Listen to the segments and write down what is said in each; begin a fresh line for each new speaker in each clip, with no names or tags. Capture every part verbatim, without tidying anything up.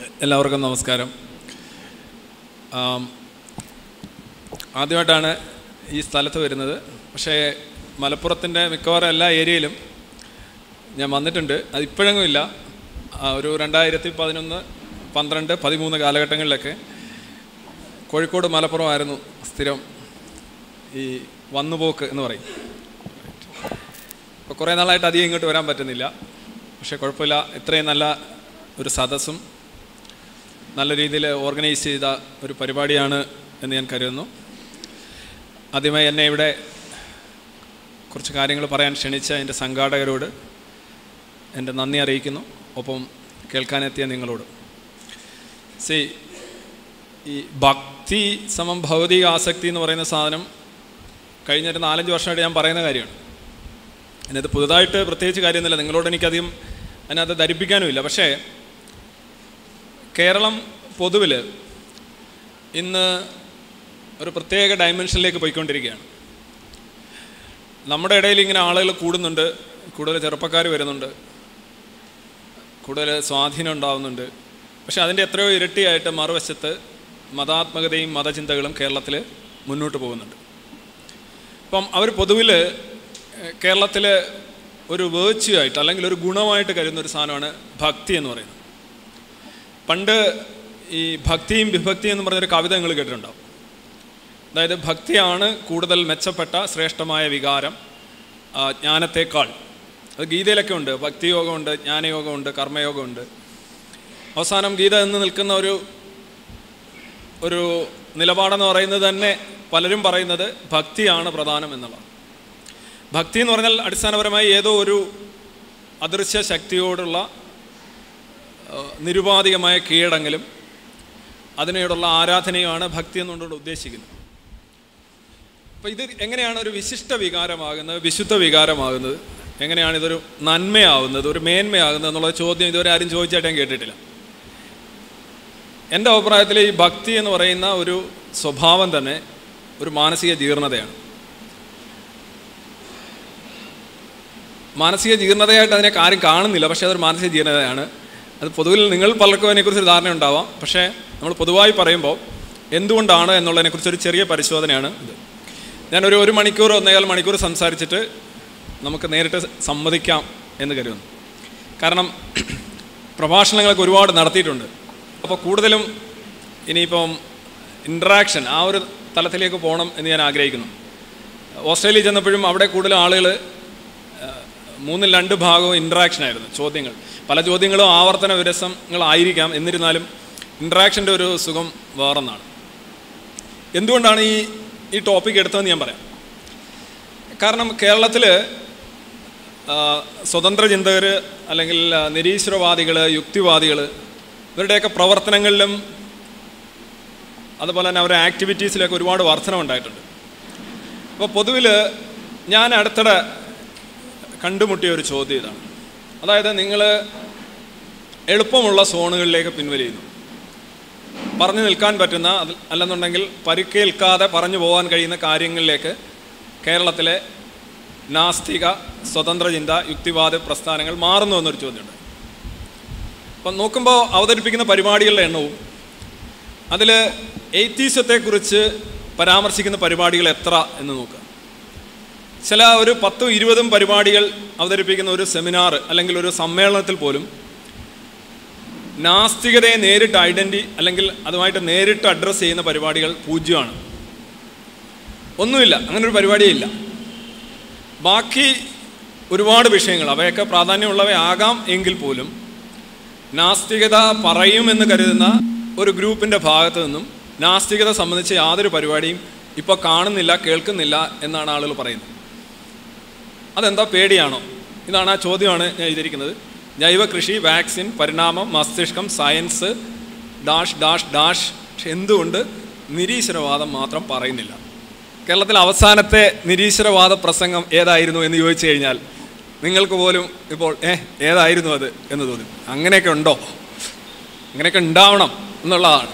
എല്ലാവർക്കും നമസ്കാരം. ആദ്യമായിട്ടാണ് ഈ സ്ഥലത്ത് വരുന്നത്. പക്ഷേ മലപ്പുറത്തിൻ്റെ മിക്കവാറും എല്ലാ ഏരിയയിലും ഞാൻ വന്നിട്ടുണ്ട്. അതിപ്പോഴെങ്ങും ഇല്ല. ഒരു രണ്ടായിരത്തി പതിനൊന്ന് പന്ത്രണ്ട് പതിമൂന്ന് കാലഘട്ടങ്ങളിലൊക്കെ കോഴിക്കോട് മലപ്പുറമായിരുന്നു സ്ഥിരം ഈ വന്നുപോക്ക് എന്ന് പറയും. ഇപ്പോൾ കുറേ നാളായിട്ട് അധികം ഇങ്ങോട്ട് വരാൻ പറ്റുന്നില്ല. പക്ഷേ കുഴപ്പമില്ല. ഇത്രയും നല്ല ഒരു സദസ്സും നല്ല രീതിയിൽ ഓർഗനൈസ് ചെയ്ത ഒരു പരിപാടിയാണ് എന്ന് ഞാൻ കരുതുന്നു. ആദ്യമായി എന്നെ ഇവിടെ കുറച്ച് കാര്യങ്ങൾ പറയാൻ ക്ഷണിച്ച എൻ്റെ സംഘാടകരോട് എൻ്റെ നന്ദി അറിയിക്കുന്നു. ഒപ്പം കേൾക്കാനെത്തിയ നിങ്ങളോട്. സി ഈ ഭക്തി സമം ഭൗതിക ആസക്തി എന്ന് പറയുന്ന സാധനം കഴിഞ്ഞൊരു നാലഞ്ച് വർഷമായിട്ട് ഞാൻ പറയുന്ന കാര്യമാണ്. അതിനകത്ത് പുതുതായിട്ട് പ്രത്യേകിച്ച് കാര്യമൊന്നുമില്ല. നിങ്ങളോട് എനിക്കധികം അതിനകത്ത് ധരിപ്പിക്കാനുമില്ല. പക്ഷേ കേരളം പൊതുവിൽ ഇന്ന് ഒരു പ്രത്യേക ഡയമെൻഷനിലേക്ക് പോയിക്കൊണ്ടിരിക്കുകയാണ്. നമ്മുടെ ഇടയിൽ ഇങ്ങനെ ആളുകൾ കൂടുന്നുണ്ട്, കൂടുതൽ ചെറുപ്പക്കാർ വരുന്നുണ്ട്, കൂടുതൽ സ്വാധീനം ഉണ്ടാകുന്നുണ്ട്. പക്ഷെ അതിൻ്റെ എത്രയോ ഇരട്ടിയായിട്ട് മറുവശത്ത് മതാത്മകതയും മതചിന്തകളും കേരളത്തിൽ മുന്നോട്ട് പോകുന്നുണ്ട്. അപ്പം അവർ പൊതുവിൽ കേരളത്തിൽ ഒരു വേർച്യു ആയിട്ട് അല്ലെങ്കിൽ ഒരു ഗുണമായിട്ട് കരുതുന്ന ഒരു സാധനമാണ് ഭക്തി എന്ന് പറയുന്നത്. പണ്ട് ഈ ഭക്തിയും വിഭക്തിയും എന്ന് പറഞ്ഞൊരു കവിത നിങ്ങൾ കേട്ടിട്ടുണ്ടാവും. അതായത് ഭക്തിയാണ് കൂടുതൽ മെച്ചപ്പെട്ട ശ്രേഷ്ഠമായ വികാരം ജ്ഞാനത്തേക്കാൾ. അത് ഗീതയിലൊക്കെ ഉണ്ട്. ഭക്തിയോഗമുണ്ട്, ജ്ഞാനയോഗമുണ്ട്, കർമ്മയോഗമുണ്ട്. അവസാനം ഗീത എന്ന് നിൽക്കുന്ന ഒരു ഒരു നിലപാടെന്ന് പറയുന്നത് തന്നെ പലരും പറയുന്നത് ഭക്തിയാണ് പ്രധാനം എന്നുള്ളതാണ്. ഭക്തി എന്ന് പറഞ്ഞാൽ അടിസ്ഥാനപരമായി ഏതോ ഒരു അദൃശ്യ ശക്തിയോടുള്ള നിരുപാധികമായ കീഴടങ്ങലും അതിനോടുള്ള ആരാധനയുമാണ് ഭക്തി എന്നുകൊണ്ട് ഉദ്ദേശിക്കുന്നത്. അപ്പോൾ ഇത് എങ്ങനെയാണ് ഒരു വിശിഷ്ട വികാരമാകുന്നത്, വിശുദ്ധ വികാരമാകുന്നത്, എങ്ങനെയാണ് ഇതൊരു നന്മയാവുന്നത്, ഒരു മേന്മയാകുന്നത് എന്നുള്ള ചോദ്യം ഇതുവരെ ആരും ചോദിച്ചായിട്ട് ഞാൻ കേട്ടിട്ടില്ല. എൻ്റെ അഭിപ്രായത്തിൽ ഈ ഭക്തി എന്ന് പറയുന്ന ഒരു സ്വഭാവം തന്നെ ഒരു മാനസിക ജീർണതയാണ്. മാനസിക ജീർണതയായിട്ട് അതിനെ ആരും കാണുന്നില്ല, പക്ഷേ അതൊരു മാനസിക ജീർണതയാണ്. അത് പൊതുവിൽ നിങ്ങൾ പലർക്കും അതിനെക്കുറിച്ചൊരു ധാരണ ഉണ്ടാവാം. പക്ഷേ നമ്മൾ പൊതുവായി പറയുമ്പോൾ എന്തുകൊണ്ടാണ് എന്നുള്ളതിനെക്കുറിച്ചൊരു ചെറിയ പരിശോധനയാണ് ഇത്. ഞാനൊരു ഒരു മണിക്കൂർ ഒന്നേകാൽ മണിക്കൂർ സംസാരിച്ചിട്ട് നമുക്ക് നേരിട്ട് സമ്മതിക്കാം എന്ന് കരുതുന്നു. കാരണം പ്രഭാഷണങ്ങളൊക്കെ ഒരുപാട് നടത്തിയിട്ടുണ്ട്. അപ്പോൾ കൂടുതലും ഇനിയിപ്പം ഇൻട്രാക്ഷൻ ആ ഒരു തലത്തിലേക്ക് പോകണം എന്ന് ഞാൻ ആഗ്രഹിക്കുന്നു. ഓസ്ട്രേലിയ ചെന്നപ്പോഴും അവിടെ കൂടുതൽ ആളുകൾ മൂന്നിൽ രണ്ട് ഭാഗവും ഇൻട്രാക്ഷനായിരുന്നു. ചോദ്യങ്ങൾ പല ചോദ്യങ്ങളും ആവർത്തന വിരസങ്ങളായിരിക്കാം. എന്നിരുന്നാലും ഇൻട്രാക്ഷൻ്റെ ഒരു സുഖം വേറൊന്നാണ്. എന്തുകൊണ്ടാണ് ഈ ഈ ടോപ്പിക് എടുത്തതെന്ന് ഞാൻ പറയാം. കാരണം കേരളത്തിൽ സ്വതന്ത്ര ചിന്തകർ അല്ലെങ്കിൽ നിരീശ്വരവാദികൾ, യുക്തിവാദികൾ ഇവരുടെയൊക്കെ പ്രവർത്തനങ്ങളിലും അതുപോലെ തന്നെ അവരുടെ ആക്ടിവിറ്റീസിലൊക്കെ ഒരുപാട് വർധനമുണ്ടായിട്ടുണ്ട്. അപ്പോൾ പൊതുവിൽ ഞാൻ അടുത്തിടെ കണ്ടുമുട്ടിയ ഒരു ചോദ്യം ഇതാണ്. അതായത് നിങ്ങൾ എളുപ്പമുള്ള സോണുകളിലേക്ക് പിൻവലിയുന്നു. പറഞ്ഞു നിൽക്കാൻ പറ്റുന്ന അല്ലെന്നുണ്ടെങ്കിൽ പരിക്കേൽക്കാതെ പറഞ്ഞു പോകാൻ കഴിയുന്ന കാര്യങ്ങളിലേക്ക് കേരളത്തിലെ നാസ്തിക സ്വതന്ത്ര ചിന്ത യുക്തിവാദ പ്രസ്ഥാനങ്ങൾ മാറുന്നു എന്നൊരു ചോദ്യമുണ്ട്. അപ്പം നോക്കുമ്പോൾ അവതരിപ്പിക്കുന്ന പരിപാടികളുടെ എണ്ണവും അതിൽ എയ്ത്തീസത്തെക്കുറിച്ച് പരാമർശിക്കുന്ന പരിപാടികൾ എത്ര എന്ന് നോക്കുക. ചില ഒരു പത്തും ഇരുപതും പരിപാടികൾ അവതരിപ്പിക്കുന്ന ഒരു സെമിനാർ അല്ലെങ്കിൽ ഒരു സമ്മേളനത്തിൽ പോലും നാസ്തികതയെ നേരിട്ട് ഐഡൻറ്റി അല്ലെങ്കിൽ അതുമായിട്ട് നേരിട്ട് അഡ്രസ്സ് ചെയ്യുന്ന പരിപാടികൾ പൂജ്യമാണ്. ഒന്നുമില്ല, അങ്ങനൊരു പരിപാടിയില്ല. ബാക്കി ഒരുപാട് വിഷയങ്ങൾ അവയൊക്കെ പ്രാധാന്യമുള്ളവയാകാം എങ്കിൽ പോലും നാസ്തികത പറയുമെന്ന് കരുതുന്ന ഒരു ഗ്രൂപ്പിൻ്റെ ഭാഗത്തു നിന്നും നാസ്തികത സംബന്ധിച്ച് യാതൊരു പരിപാടിയും ഇപ്പോൾ കാണുന്നില്ല, കേൾക്കുന്നില്ല എന്നാണ് ആളുകൾ പറയുന്നത്. അതെന്താ, പേടിയാണോ? ഇതാണ് ആ ചോദ്യമാണ് ഞാൻ എഴുതിയിരിക്കുന്നത്. ജൈവ കൃഷി, വാക്സിൻ, പരിണാമം, മസ്തിഷ്കം, സയൻസ് ഡാഷ് ഡാഷ് ഡാഷ്. പക്ഷെ എന്തുകൊണ്ട് നിരീശ്വരവാദം മാത്രം പറയുന്നില്ല? കേരളത്തിലെ അവസാനത്തെ നിരീശ്വരവാദ പ്രസംഗം ഏതായിരുന്നു എന്ന് ചോദിച്ചു കഴിഞ്ഞാൽ നിങ്ങൾക്ക് പോലും ഇപ്പോൾ ഏഹ് ഏതായിരുന്നു അത് എന്ന് തോന്നും. അങ്ങനെയൊക്കെ ഉണ്ടോ? അങ്ങനെയൊക്കെ ഉണ്ടാവണം എന്നുള്ളതാണ്.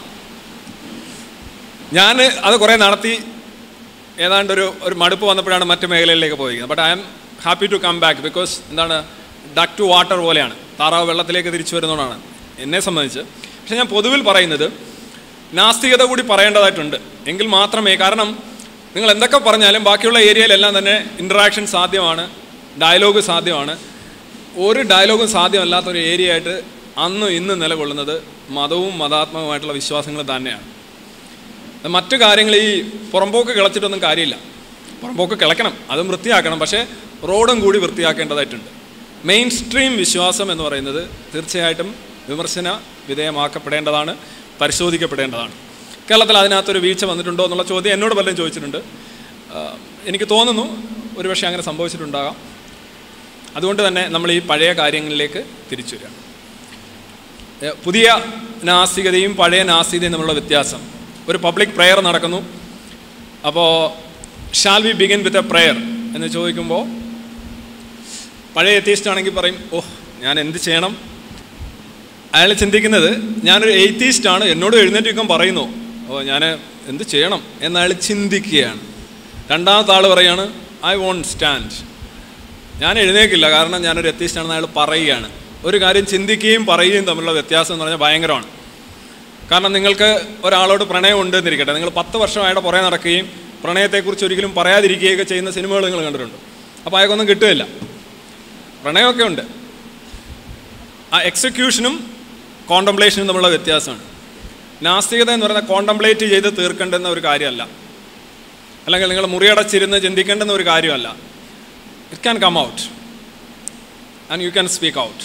ഞാൻ അത് കുറേ നടത്തി ഏതാണ്ടൊരു ഒരു മടുപ്പ് വന്നപ്പോഴാണ് മറ്റു മേഖലയിലേക്ക് പോയിരിക്കുന്നത്. But I am happy to come back. Because എന്താണ്, ഡക്ക് ടു വാട്ടർ പോലെയാണ്. താറാവ് വെള്ളത്തിലേക്ക് തിരിച്ചു വരുന്നതുകൊണ്ടാണ് എന്നെ സംബന്ധിച്ച്. പക്ഷെ ഞാൻ പൊതുവിൽ പറയുന്നത് നാസ്തികത കൂടി പറയേണ്ടതായിട്ടുണ്ട്. എങ്കിൽ മാത്രമേ, കാരണം നിങ്ങൾ എന്തൊക്കെ പറഞ്ഞാലും ബാക്കിയുള്ള ഏരിയയിലെല്ലാം തന്നെ ഇൻട്രാക്ഷൻ സാധ്യമാണ്, ഡയലോഗ് സാധ്യമാണ്. ഒരു ഡയലോഗും സാധ്യമല്ലാത്തൊരു ഏരിയ ആയിട്ട് അന്ന് ഇന്ന് നിലകൊള്ളുന്നത് മതവും മതാത്മകമായിട്ടുള്ള വിശ്വാസങ്ങൾ തന്നെയാണ്. മറ്റു കാര്യങ്ങൾ ഈ പുറമ്പോക്ക് കിളച്ചിട്ടൊന്നും കാര്യമില്ല. പുറമ്പോക്ക് കിളയ്ക്കണം, അതും വൃത്തിയാക്കണം, പക്ഷേ റോഡും കൂടി വൃത്തിയാക്കേണ്ടതായിട്ടുണ്ട്. മെയിൻ സ്ട്രീം വിശ്വാസം എന്ന് പറയുന്നത് തീർച്ചയായിട്ടും വിമർശന വിധേയമാക്കപ്പെടേണ്ടതാണ്, പരിശോധിക്കപ്പെടേണ്ടതാണ്. കേരളത്തിൽ അതിനകത്തൊരു വീഴ്ച വന്നിട്ടുണ്ടോ എന്നുള്ള ചോദ്യം എന്നോട് പലരും ചോദിച്ചിട്ടുണ്ട്. എനിക്ക് തോന്നുന്നു ഒരുപക്ഷെ അങ്ങനെ സംഭവിച്ചിട്ടുണ്ടാകാം. അതുകൊണ്ട് തന്നെ നമ്മൾ ഈ പഴയ കാര്യങ്ങളിലേക്ക് തിരിച്ചു വരികയാണ്. പുതിയ നാസ്തികതയും പഴയ നാസ്തികതയും തമ്മിലുള്ള വ്യത്യാസം. ഒരു പബ്ലിക് പ്രെയർ നടക്കുന്നു. അപ്പോൾ shall we begin with a prayer എന്ന് ചോദിക്കുമ്പോൾ പഴയ എത്തീസ്റ്റ് ആണെങ്കിൽ പറയും, ഓഹ് ഞാൻ എന്ത് ചെയ്യണം. അയാൾ ചിന്തിക്കുന്നത് ഞാനൊരു എയ്ത്തീസ്റ്റാണ്, എന്നോട് എഴുന്നേറ്റിരിക്കാൻ പറയുന്നു, ഓ ഞാൻ എന്ത് ചെയ്യണം എന്നയാൾ ചിന്തിക്കുകയാണ്. രണ്ടാമത്തെ ആൾ പറയാണ്, ഐ വോണ്ട് സ്റ്റാൻഡ്, ഞാൻ എഴുന്നേക്കില്ല കാരണം ഞാനൊരു എത്തീസ്റ്റാണെന്ന് അയാൾ പറയുകയാണ്. ഒരു കാര്യം ചിന്തിക്കുകയും പറയുകയും തമ്മിലുള്ള വ്യത്യാസം എന്ന് പറഞ്ഞാൽ ഭയങ്കരമാണ്. കാരണം നിങ്ങൾക്ക് ഒരാളോട് പ്രണയം ഉണ്ട് എന്നിരിക്കട്ടെ, നിങ്ങൾ പത്ത് വർഷമായിട്ട് പുറകെ നടക്കുകയും പ്രണയത്തെക്കുറിച്ച് ഒരിക്കലും പറയാതിരിക്കുകയൊക്കെ ചെയ്യുന്ന സിനിമകൾ നിങ്ങൾ കണ്ടിട്ടുണ്ട്. അപ്പോൾ അയാൾക്കൊന്നും കിട്ടുകയില്ല. പ്രണയമൊക്കെ ഉണ്ട്. ആ എക്സിക്യൂഷനും കോണ്ടംപ്ലേഷനും തമ്മിലുള്ള വ്യത്യാസമാണ്. നാസ്തികത എന്ന് പറയുന്നത് കോണ്ടംപ്ലേറ്റ് ചെയ്ത് തീർക്കേണ്ടുന്ന ഒരു കാര്യമല്ല, അല്ലെങ്കിൽ നിങ്ങൾ മുറിയടച്ചിരുന്ന് ചിന്തിക്കേണ്ടുന്ന ഒരു കാര്യമല്ല. It can come out and you can speak out.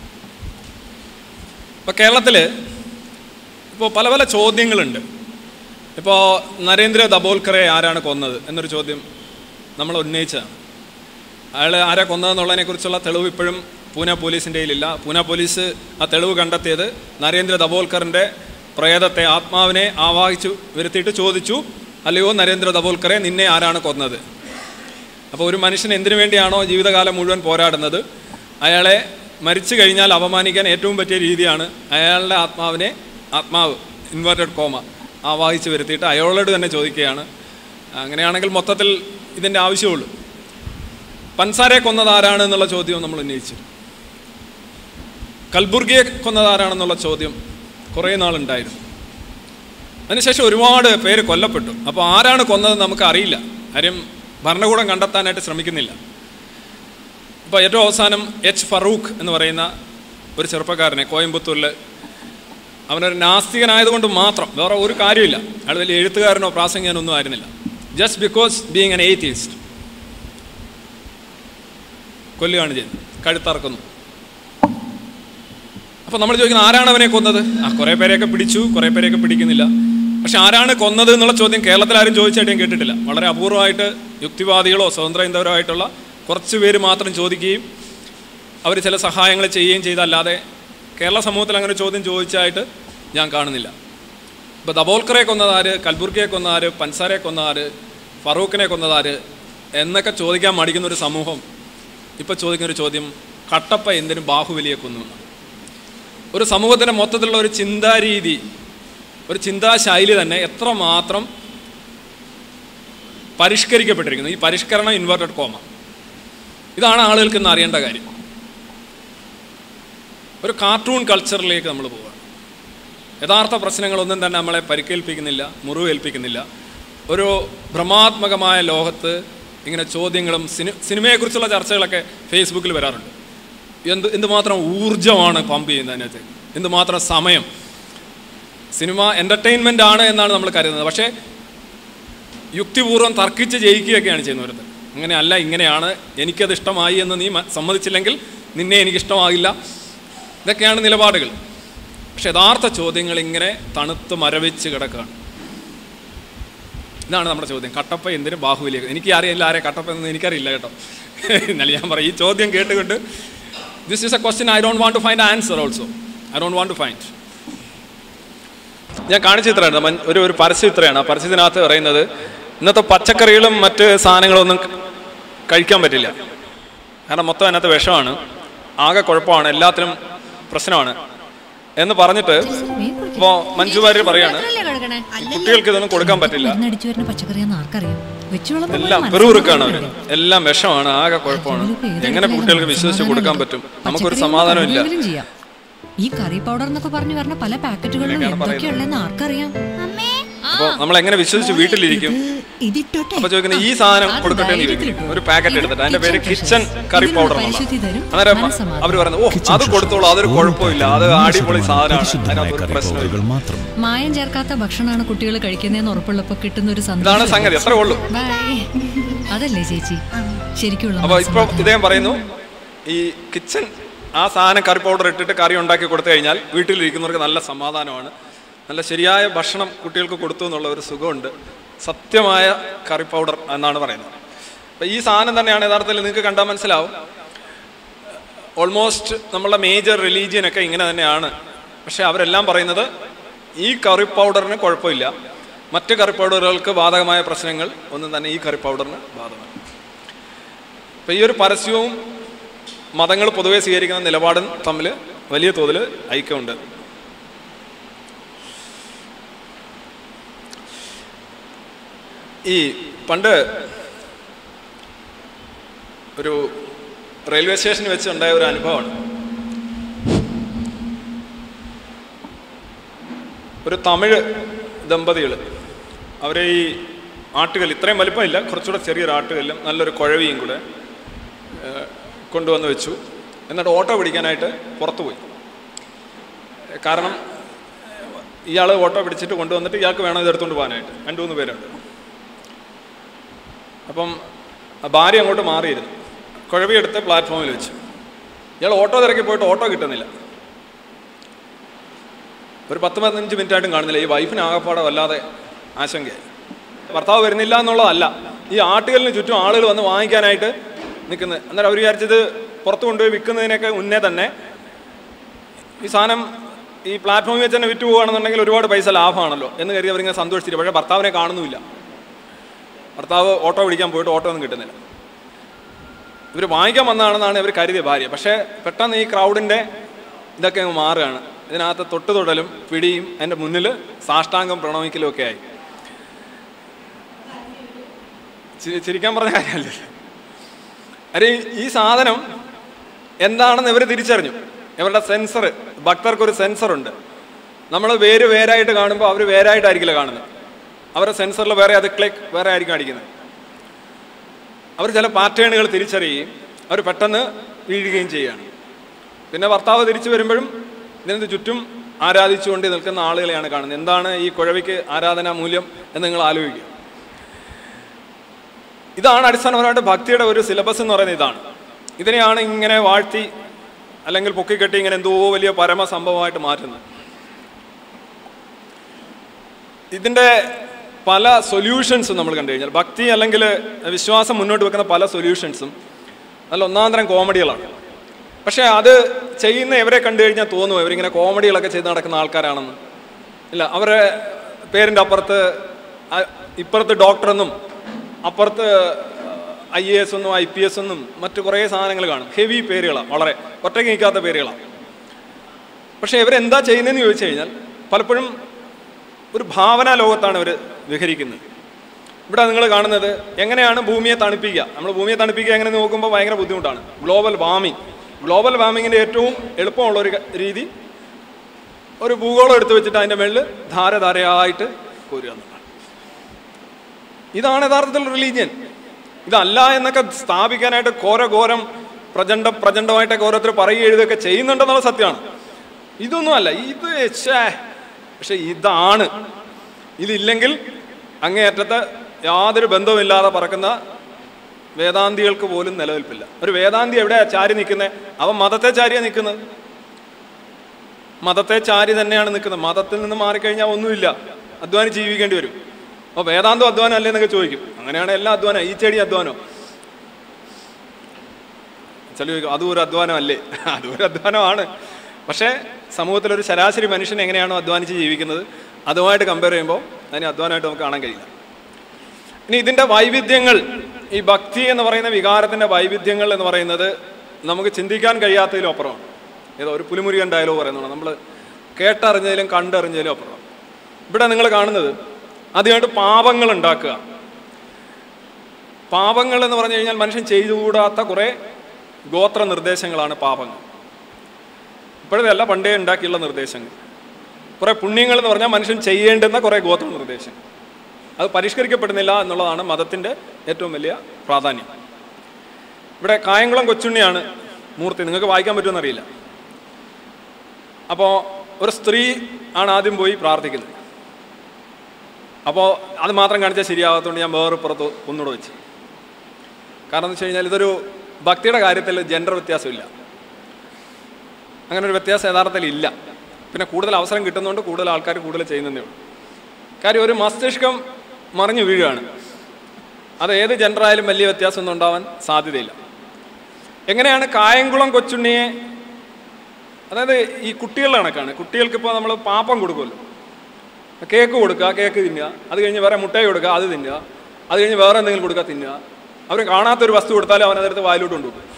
ഇപ്പോൾ കേരളത്തിൽ ഇപ്പോൾ പല പല ചോദ്യങ്ങളുണ്ട്. ഇപ്പോൾ നരേന്ദ്ര ദബോൽക്കറെ ആരാണ് കൊന്നത് എന്നൊരു ചോദ്യം നമ്മൾ ഉന്നയിച്ചതാണ്. അയാൾ ആരാ കൊന്നതെന്നുള്ളതിനെക്കുറിച്ചുള്ള തെളിവ് ഇപ്പോഴും പൂനെ പോലീസിൻ്റെ കയ്യിലില്ല. പൂനെ പോലീസ് ആ തെളിവ് കണ്ടെത്തിയത് നരേന്ദ്ര ദബോൽക്കറിൻ്റെ പ്രേതത്തെ, ആത്മാവിനെ ആവാഹിച്ചു വരുത്തിയിട്ട് ചോദിച്ചു, അല്ലയോ നരേന്ദ്ര ദബോൽക്കറെ, നിന്നെ ആരാണ് കൊന്നത്? അപ്പോൾ ഒരു മനുഷ്യൻ എന്തിനു വേണ്ടിയാണോ ജീവിതകാലം മുഴുവൻ പോരാടുന്നത്, അയാളെ മരിച്ചു കഴിഞ്ഞാൽ അപമാനിക്കാൻ ഏറ്റവും പറ്റിയ രീതിയാണ് അയാളുടെ ആത്മാവിനെ, ആത്മാവ് ഇൻവേർട്ടഡ് കോമ ആവാഹിച്ച് വരുത്തിയിട്ട് അയാളോട് തന്നെ ചോദിക്കുകയാണ്. അങ്ങനെയാണെങ്കിൽ മൊത്തത്തിൽ ഇതിൻ്റെ ആവശ്യമുള്ളൂ. പൻസാരെ കൊന്നത് ആരാണ് എന്നുള്ള ചോദ്യം നമ്മൾ ഉന്നയിച്ചു. കൽബുർഗിയെ കൊന്നത് ആരാണെന്നുള്ള ചോദ്യം കുറേ നാളുണ്ടായിരുന്നു. അതിനുശേഷം ഒരുപാട് പേര് കൊല്ലപ്പെട്ടു. അപ്പോൾ ആരാണ് കൊന്നതെന്ന് നമുക്ക് അറിയില്ല. കാര്യം ഭരണകൂടം കണ്ടെത്താനായിട്ട് ശ്രമിക്കുന്നില്ല. ഇപ്പോൾ ഏറ്റവും അവസാനം എച്ച് ഫറൂഖ് എന്ന് പറയുന്ന ഒരു ചെറുപ്പക്കാരനെ കോയമ്പത്തൂരിൽ, അവനൊരു നാസ്തികനായതുകൊണ്ട് മാത്രം, വേറെ ഒരു കാര്യമില്ല, അയാൾ വലിയ എഴുത്തുകാരനോ പ്രാസംഗികനോ ഒന്നും ആയിരുന്നില്ല, just because being an atheist കൊല്ലുകയാണ് ചെയ്യുന്നത്, കഴുത്തറക്കുന്നു. അപ്പോൾ നമ്മൾ ചോദിക്കുന്നത് ആരാണ് അവനെ കൊന്നത്? ആ കുറേ പേരെയൊക്കെ പിടിച്ചു, കുറേ പേരെയൊക്കെ പിടിക്കുന്നില്ല. പക്ഷെ ആരാണ് കൊന്നത് എന്നുള്ള ചോദ്യം കേരളത്തിൽ ആരും ചോദിച്ചായിട്ട് ഞാൻ കേട്ടിട്ടില്ല. വളരെ അപൂർവമായിട്ട് യുക്തിവാദികളോ സ്വതന്ത്ര ചിന്തകരോ കുറച്ച് പേര് മാത്രം ചോദിക്കുകയും അവർ ചില സഹായങ്ങൾ ചെയ്യുകയും ചെയ്തല്ലാതെ കേരള സമൂഹത്തിൽ അങ്ങനെ ചോദ്യം ചോദിച്ചായിട്ട് ഞാൻ കാണുന്നില്ല. ഇപ്പോൾ ദബോൽക്കറെ കൊന്നതാര്, കൽബുർഗിയെ കൊന്നതാര്, പൻസാരെ കൊന്നതാര്, ഫറൂഖിനെ കൊന്നതാര് എന്നൊക്കെ ചോദിക്കാൻ മടിക്കുന്നൊരു സമൂഹം ഇപ്പോൾ ചോദിക്കുന്നൊരു ചോദ്യം, കട്ടപ്പ എന്തിനും ബാഹുബലിയെ കൊന്നു എന്നാണ്. ഒരു സമൂഹത്തിൻ്റെ മൊത്തത്തിലുള്ള ഒരു ചിന്താരീതി, ഒരു ചിന്താശൈലി തന്നെ എത്രമാത്രം പരിഷ്കരിക്കപ്പെട്ടിരിക്കുന്നു. ഈ പരിഷ്കരണം ഇൻവേർട്ടഡ് കോമ, ഇതാണ് ആളുകൾക്ക് ഇന്ന് അറിയേണ്ട കാര്യം. ഒരു കാർട്ടൂൺ കൾച്ചറിലേക്ക് നമ്മൾ പോവുകയാണ്. യഥാർത്ഥ പ്രശ്നങ്ങളൊന്നും തന്നെ നമ്മളെ പരിക്കേൽപ്പിക്കുന്നില്ല, മുറിവേൽപ്പിക്കുന്നില്ല. ഒരു ഭ്രമാത്മകമായ ലോകത്ത് ഇങ്ങനെ ചോദ്യങ്ങളും സിനി സിനിമയെക്കുറിച്ചുള്ള ചർച്ചകളൊക്കെ ഫേസ്ബുക്കിൽ വരാറുണ്ട്. എന്ത് എന്തുമാത്രം ഊർജ്ജമാണ് പമ്പ് ചെയ്യുന്നതിനകത്ത്, എന്തുമാത്രം സമയം. സിനിമ എൻ്റർടൈൻമെൻ്റ് ആണ് എന്നാണ് നമ്മൾ കരുതുന്നത്. പക്ഷേ യുക്തിപൂർവ്വം തർക്കിച്ച് ജയിക്കുകയൊക്കെയാണ് ചെയ്യുന്നവരത്. അങ്ങനെയല്ല, ഇങ്ങനെയാണ്, എനിക്കത് ഇഷ്ടമായി എന്ന് നീ സമ്മതിച്ചില്ലെങ്കിൽ നിന്നെ എനിക്കിഷ്ടമാകില്ല, ഇതൊക്കെയാണ് നിലപാടുകൾ. പക്ഷെ യഥാർത്ഥ ചോദ്യങ്ങൾ ഇങ്ങനെ തണുത്ത് മരവിച്ച് കിടക്കുകയാണ്. ഇതാണ് നമ്മുടെ ചോദ്യം. കട്ടപ്പ എന്തിനും ബാഹുബലിയൊക്കെ. എനിക്ക് അറിയില്ല ആരെ കട്ടപ്പ എന്ന് എനിക്കറിയില്ല കേട്ടോ. എന്നാലും ഞാൻ പറയും, ഈ ചോദ്യം കേട്ടുകൊണ്ട് this is a question I don't want to find answer also. I don't want to find. ഞാൻ കാണിച്ച ചിത്രമാണ്, ഒരു ഒരു പരസ്യ ചിത്രമാണ്. ആ പരസ്യത്തിനകത്ത് പറയുന്നത് ഇന്നത്തെ പച്ചക്കറികളും മറ്റ് സാധനങ്ങളൊന്നും കഴിക്കാൻ പറ്റില്ല, കാരണം മൊത്തം അതിനകത്ത് വിഷമാണ്, ആകെ കുഴപ്പമാണ്, എല്ലാത്തിനും പ്രശ്നമാണ് എന്ന് പറഞ്ഞിട്ട് ഇപ്പോൾ മഞ്ജു വാര്യർ പറയാണ് കുട്ടികൾക്ക് ഇതൊന്നും കൊടുക്കാൻ പറ്റില്ല, എല്ലാം പെറുറുക്കാണ് അവർ, എല്ലാം വിഷമാണ്, ആകെ കുഴപ്പമാണ്, എങ്ങനെ കുട്ടികൾക്ക് വിശ്വസിച്ച് കൊടുക്കാൻ പറ്റും? നമുക്കൊരു സമാധാനം ഇല്ല.
ഈ കറി പൗഡർ എന്നൊക്കെ പറഞ്ഞു പറഞ്ഞ പല പാക്കറ്റുകളിലും എന്തൊക്കെയുള്ളതെന്ന് ആർക്കറിയാം?
അപ്പോൾ നമ്മൾ എങ്ങനെ വിശ്വസിച്ച് വീട്ടിലിരിക്കും? അപ്പൊ ചോദിക്കുന്നത് ഈ സാധനം കൊടുക്കട്ടെ എന്ന് ചോദിക്കും. ഒരു പാക്കറ്റ് എടുത്തിട്ട് അതിന്റെ പേര് കിച്ചൺ കറി പൗഡർ എന്നാണ്. അന്നേരം അവർ പറയുന്നത് ഓ അത് കൊടുത്തോളൂ, അതൊരു കുഴപ്പമില്ല, അത് അടിപൊളി സാധനമാണ്.
മായം ചേർക്കാത്ത ഭക്ഷണമാണ് കുട്ടികൾ കഴിക്കുന്നതെന്ന് ഉറപ്പുള്ളപ്പോ കിട്ടുന്ന ഒരു
ഇതാണ് സംഗതി. അത്രേ ഉള്ളൂ.
അതല്ലേ ചേച്ചി ശരിക്കുള്ള?
അപ്പൊ ഇപ്പൊ ഇദ്ദേഹം പറയുന്നു ഈ കിച്ചൺ ആ സാധനം കറി പൗഡർ ഇട്ടിട്ട് കറി ഉണ്ടാക്കി കൊടുത്തു കഴിഞ്ഞാൽ വീട്ടിലിരിക്കുന്നവർക്ക് നല്ല സമാധാനമാണ്, നല്ല ശരിയായ ഭക്ഷണം കുട്ടികൾക്ക് കൊടുത്തു എന്നുള്ള ഒരു സുഖമുണ്ട്. സത്യമായ കറി പൗഡർ എന്നാണ് പറയുന്നത്. അപ്പം ഈ സാധനം തന്നെയാണ് യഥാർത്ഥത്തിൽ നിങ്ങൾക്ക് കണ്ടാൽ മനസ്സിലാവും. ഓൾമോസ്റ്റ് നമ്മളുടെ മേജർ റിലീജിയനൊക്കെ ഇങ്ങനെ തന്നെയാണ്. പക്ഷെ അവരെല്ലാം പറയുന്നത് ഈ കറി പൗഡറിന് കുഴപ്പമില്ല, മറ്റ് കറി പൗഡറുകൾക്ക് ബാധകമായ പ്രശ്നങ്ങൾ ഒന്നും തന്നെ ഈ കറി പൗഡറിന് ബാധകമാണ്. അപ്പം ഈ ഒരു പരസ്യവും മതങ്ങൾ പൊതുവെ സ്വീകരിക്കുന്ന നിലപാടും തമ്മിൽ വലിയ തോതിൽ ഐക്യമുണ്ട്. ഈ പണ്ട് ഒരു റെയിൽവേ സ്റ്റേഷനിൽ വെച്ച് ഉണ്ടായ ഒരു അനുഭവമാണ്. ഒരു തമിഴ് ദമ്പതികൾ അവരെ ഈ ആട്ടുകല്ല്, ഇത്രയും വലിപ്പമില്ല, കുറച്ചുകൂടെ ചെറിയൊരു ആട്ടുകല്ലും നല്ലൊരു കുഴവിയും കൂടെ കൊണ്ടുവന്ന് വെച്ചു. എന്നിട്ട് ഓട്ടോ പിടിക്കാനായിട്ട് പുറത്തു പോയി. കാരണം ഇയാൾ ഓട്ടോ പിടിച്ചിട്ട് കൊണ്ടുവന്നിട്ട് ഇയാൾക്ക് വേണം ഇതെടുത്തുകൊണ്ട് പോകാനായിട്ട്. രണ്ട് മൂന്ന് പേരുണ്ട്. അപ്പം ഭാര്യ അങ്ങോട്ട് മാറിയിരുന്നു. കുഴവിയെടുത്ത് പ്ലാറ്റ്ഫോമിൽ വെച്ചു. ഇയാൾ ഓട്ടോ തിരക്കി പോയിട്ട് ഓട്ടോ കിട്ടുന്നില്ല. ഒരു പത്ത് പതിനഞ്ച് മിനിറ്റായിട്ടും കാണുന്നില്ല. ഈ വൈഫിന് ആകപ്പാടെ വല്ലാതെ ആശങ്കയായി. ഭർത്താവ് വരുന്നില്ല എന്നുള്ളതല്ല, ഈ ആട്ടുകളിന് ചുറ്റും ആളുകൾ വന്ന് വാങ്ങിക്കാനായിട്ട് നിൽക്കുന്നത്. അന്നേരം അവർ വിചാരിച്ചത് പുറത്ത് കൊണ്ടുപോയി വിൽക്കുന്നതിനൊക്കെ മുന്നേ തന്നെ ഈ സാധനം ഈ പ്ലാറ്റ്ഫോമിൽ വെച്ച് തന്നെ വിറ്റ് പോകുകയാണെന്നുണ്ടെങ്കിൽ ഒരുപാട് പൈസ ലാഭമാണല്ലോ എന്ന് കരുതി അവരിങ്ങനെ സന്തോഷിച്ചിട്ട്. പക്ഷേ ഭർത്താവിനെ കാണുന്നുമില്ല. ഭർത്താവ് ഓട്ടോ പിടിക്കാൻ പോയിട്ട് ഓട്ടോ ഒന്നും കിട്ടുന്നില്ല. ഇവർ വാങ്ങിക്കാൻ വന്നതാണെന്നാണ് ഇവർ കരുതിയ ഭാര്യ. പക്ഷേ പെട്ടെന്ന് ഈ ക്രൗഡിൻ്റെ ഇതൊക്കെ അങ്ങ് മാറുകയാണ്. ഇതിനകത്ത് തൊട്ട് തൊടലും പിടിയും അതിൻ്റെ മുന്നിൽ സാഷ്ടാംഗം പ്രണമിക്കലും ഒക്കെ ആയി. ചിരിക്കാൻ പറഞ്ഞ കാര്യമല്ലേ. അരെ ഈ സാധനം എന്താണെന്ന് ഇവർ തിരിച്ചറിഞ്ഞു. ഇവരുടെ സെൻസർ, ഭക്തർക്കൊരു സെൻസറുണ്ട്. നമ്മൾ വേര് വേരായിട്ട് കാണുമ്പോൾ അവർ വേരായിട്ടായിരിക്കില്ല കാണുന്നത്. അവരുടെ സെൻസറിൽ വേറെ, അത് ക്ലിക്ക് വേറെ ആയിരിക്കും അടിക്കുന്നത്. അവർ ചില പാറ്റേണുകൾ തിരിച്ചറിയുകയും അവർ പെട്ടെന്ന് വീഴുകയും ചെയ്യുകയാണ്. പിന്നെ ഭർത്താവ് തിരിച്ചു വരുമ്പോഴും ഇതിനകത്ത് ചുറ്റും ആരാധിച്ചുകൊണ്ട് നിൽക്കുന്ന ആളുകളെയാണ് കാണുന്നത്. എന്താണ് ഈ കുഴവിക്ക് ആരാധനാ മൂല്യം എന്ന് നിങ്ങൾ ആലോചിക്കുക. ഇതാണ് അടിസ്ഥാനപരമായിട്ട് ഭക്തിയുടെ ഒരു സിലബസ് എന്ന് പറയുന്നത്. ഇതാണ്. ഇതിനെയാണ് ഇങ്ങനെ വാഴ്ത്തി അല്ലെങ്കിൽ പൊക്കിക്കെട്ടി ഇങ്ങനെ എന്തോ വലിയ പരമ സംഭവമായിട്ട് മാറ്റുന്നത്. ഇതിൻ്റെ പല സൊല്യൂഷൻസും നമ്മൾ കണ്ടു കഴിഞ്ഞാൽ, ഭക്തി അല്ലെങ്കിൽ വിശ്വാസം മുന്നോട്ട് വെക്കുന്ന പല സൊല്യൂഷൻസും നല്ല ഒന്നാം തരം കോമഡികളാണ്. പക്ഷേ അത് ചെയ്യുന്ന ഇവരെ കണ്ടു കഴിഞ്ഞാൽ തോന്നുമോ ഇവരിങ്ങനെ കോമഡികളൊക്കെ ചെയ്ത് നടക്കുന്ന ആൾക്കാരാണെന്ന്? ഇല്ല. അവരുടെ പേരിൻ്റെ അപ്പുറത്ത് ഇപ്പുറത്ത് ഡോക്ടറെന്നും അപ്പുറത്ത് ഐ എ എസ് ഒന്നും ഐ പി എസ് ഒന്നും മറ്റു കുറേ സാധനങ്ങൾ കാണും. ഹെവി പേരുകളാണ്, വളരെ ഒറ്റയ്ക്ക് നിൽക്കാത്ത പേരുകളാണ്. പക്ഷേ ഇവരെന്താ ചെയ്യുന്നതെന്ന് ചോദിച്ചു കഴിഞ്ഞാൽ പലപ്പോഴും ഒരു ഭാവനാ ലോകത്താണ് ഇവർ വിഹരിക്കുന്നത്. ഇവിടെ നിങ്ങൾ കാണുന്നത് എങ്ങനെയാണ് ഭൂമിയെ തണുപ്പിക്കുക. നമ്മൾ ഭൂമിയെ തണുപ്പിക്കുക എങ്ങനെ നോക്കുമ്പോൾ ഭയങ്കര ബുദ്ധിമുട്ടാണ്. ഗ്ലോബൽ വാർമിംഗ് ഗ്ലോബൽ വാർമിങ്ങിൻ്റെ ഏറ്റവും എളുപ്പമുള്ളൊരു രീതി ഒരു ഭൂഗോളം എടുത്തു വെച്ചിട്ട് അതിൻ്റെ മേളിൽ ധാരധാരയായിട്ട് കോരുക എന്നുള്ളതാണ്. ഇതാണ് യഥാർത്ഥത്തിൽ റിലീജിയൻ. ഇതല്ല എന്നൊക്കെ സ്ഥാപിക്കാനായിട്ട് ഘോരഘോരം പ്രചണ്ഡ പ്രചണ്ഡമായിട്ടൊക്കെ ഓരോരുത്തർ പറയുക എഴുതുകയൊക്കെ ചെയ്യുന്നുണ്ടെന്നുള്ള സത്യമാണ്. ഇതൊന്നുമല്ല ഇത്. പക്ഷെ ഇതാണ്. ഇതില്ലെങ്കിൽ അങ്ങേയറ്റത്തെ യാതൊരു ബന്ധവുമില്ലാതെ പറക്കുന്ന വേദാന്തികൾക്ക് പോലും നിലനിൽപ്പില്ല. ഒരു വേദാന്തി എവിടെയാണ് ചാരി നിൽക്കുന്നത്? അവൻ മതത്തെ ചാരിയാണ് നിൽക്കുന്നത്. മതത്തെ ചാരി തന്നെയാണ് നിൽക്കുന്നത്. മതത്തിൽ നിന്ന് മാറിക്കഴിഞ്ഞാൽ ഒന്നുമില്ല, അധ്വാനിച്ച് ജീവിക്കേണ്ടി വരും. അപ്പോൾ വേദാന്തം അധ്വാനം അല്ലേ എന്നൊക്കെ ചോദിക്കും. അങ്ങനെയാണ് എല്ലാ അധ്വാനം. ഈ ചെടി അധ്വാനോ? ചില ചോദിക്കും അതും ഒരു അധ്വാനം അല്ലേ? അതും ഒരു അധ്വാനമാണ്. പക്ഷേ സമൂഹത്തിലൊരു ശരാശരി മനുഷ്യൻ എങ്ങനെയാണോ അധ്വാനിച്ച് ജീവിക്കുന്നത് അതുമായിട്ട് കമ്പയർ ചെയ്യുമ്പോൾ അതിന് അധ്വാനമായിട്ട് നമുക്ക് കാണാൻ കഴിയില്ല. ഇനി ഇതിൻ്റെ വൈവിധ്യങ്ങൾ, ഈ ഭക്തി എന്ന് പറയുന്ന വികാരത്തിൻ്റെ വൈവിധ്യങ്ങൾ എന്ന് പറയുന്നത് നമുക്ക് ചിന്തിക്കാൻ കഴിയാത്തതിലും അപ്പുറമാണ്. ഏതോ ഒരു പുലിമുരുകൻ ഡയലോഗ് പറയുന്നതാണ്, നമ്മൾ കേട്ടറിഞ്ഞതിലും കണ്ടറിഞ്ഞതിലും അപ്പുറം. ഇവിടെ നിങ്ങൾ കാണുന്നത് ആദ്യമായിട്ട് പാപങ്ങൾ ഉണ്ടാക്കുക. പാപങ്ങൾ എന്ന് പറഞ്ഞു കഴിഞ്ഞാൽ മനുഷ്യൻ ചെയ്തുകൂടാത്ത കുറേ ഗോത്ര നിർദ്ദേശങ്ങളാണ് പാപങ്ങൾ. ഇപ്പോഴതല്ല, പണ്ടേ ഉണ്ടാക്കിയുള്ള നിർദ്ദേശങ്ങൾ. കുറേ പുണ്യങ്ങൾ എന്ന് പറഞ്ഞാൽ മനുഷ്യൻ ചെയ്യേണ്ടുന്ന കുറേ ഗോത്ര നിർദ്ദേശങ്ങൾ, അത് പരിഷ്കരിക്കപ്പെടുന്നില്ല എന്നുള്ളതാണ് മതത്തിൻ്റെ ഏറ്റവും വലിയ പ്രാധാന്യം. ഇവിടെ കായംകുളം കൊച്ചുണ്ണിയാണ് മൂർത്തി, നിങ്ങൾക്ക് വായിക്കാൻ പറ്റുമെന്ന് അറിയില്ല. അപ്പോൾ ഒരു സ്ത്രീ ആണ് ആദ്യം പോയി പ്രാർത്ഥിക്കുന്നത്. അപ്പോൾ അത് മാത്രം കാണിച്ചാൽ ശരിയാകാത്തതുകൊണ്ട് ഞാൻ വേറെ പുറത്ത് ഒന്നുകൂടെ വെച്ച്. കാരണം എന്ന് വെച്ച് കഴിഞ്ഞാൽ ഇതൊരു ഭക്തിയുടെ കാര്യത്തിൽ ജെൻഡർ വ്യത്യാസമില്ല, അങ്ങനെ ഒരു വ്യത്യാസം യഥാർത്ഥത്തിൽ ഇല്ല. പിന്നെ കൂടുതൽ അവസരം കിട്ടുന്നതുകൊണ്ട് കൂടുതൽ ആൾക്കാർ കൂടുതൽ ചെയ്യുന്നതേ ഉള്ളൂ. കാര്യം ഒരു മസ്തിഷ്കം മറിഞ്ഞു വീഴുകയാണ്, അത് ഏത് ജെൻഡറായാലും വലിയ വ്യത്യാസമൊന്നും ഉണ്ടാവാൻ സാധ്യതയില്ല. എങ്ങനെയാണ് കായംകുളം കൊച്ചുണ്ണിയെ, അതായത് ഈ കുട്ടികളുടെ കണക്കാണ്. കുട്ടികൾക്കിപ്പോൾ നമ്മൾ പാപ്പം കൊടുക്കുമല്ലോ, കേക്ക് കൊടുക്കുക, കേക്ക് തിന്നുക, അത് കഴിഞ്ഞ് വേറെ മുട്ടായി കൊടുക്കുക, അത് തിന്നുക, അത് കഴിഞ്ഞ് വേറെ എന്തെങ്കിലും കൊടുക്കുക, തിന്നുക. അവർ കാണാത്തൊരു വസ്തു കൊടുത്താലും അവനതെടുത്ത് വായിലോട്ട് കൊണ്ടുപോകും.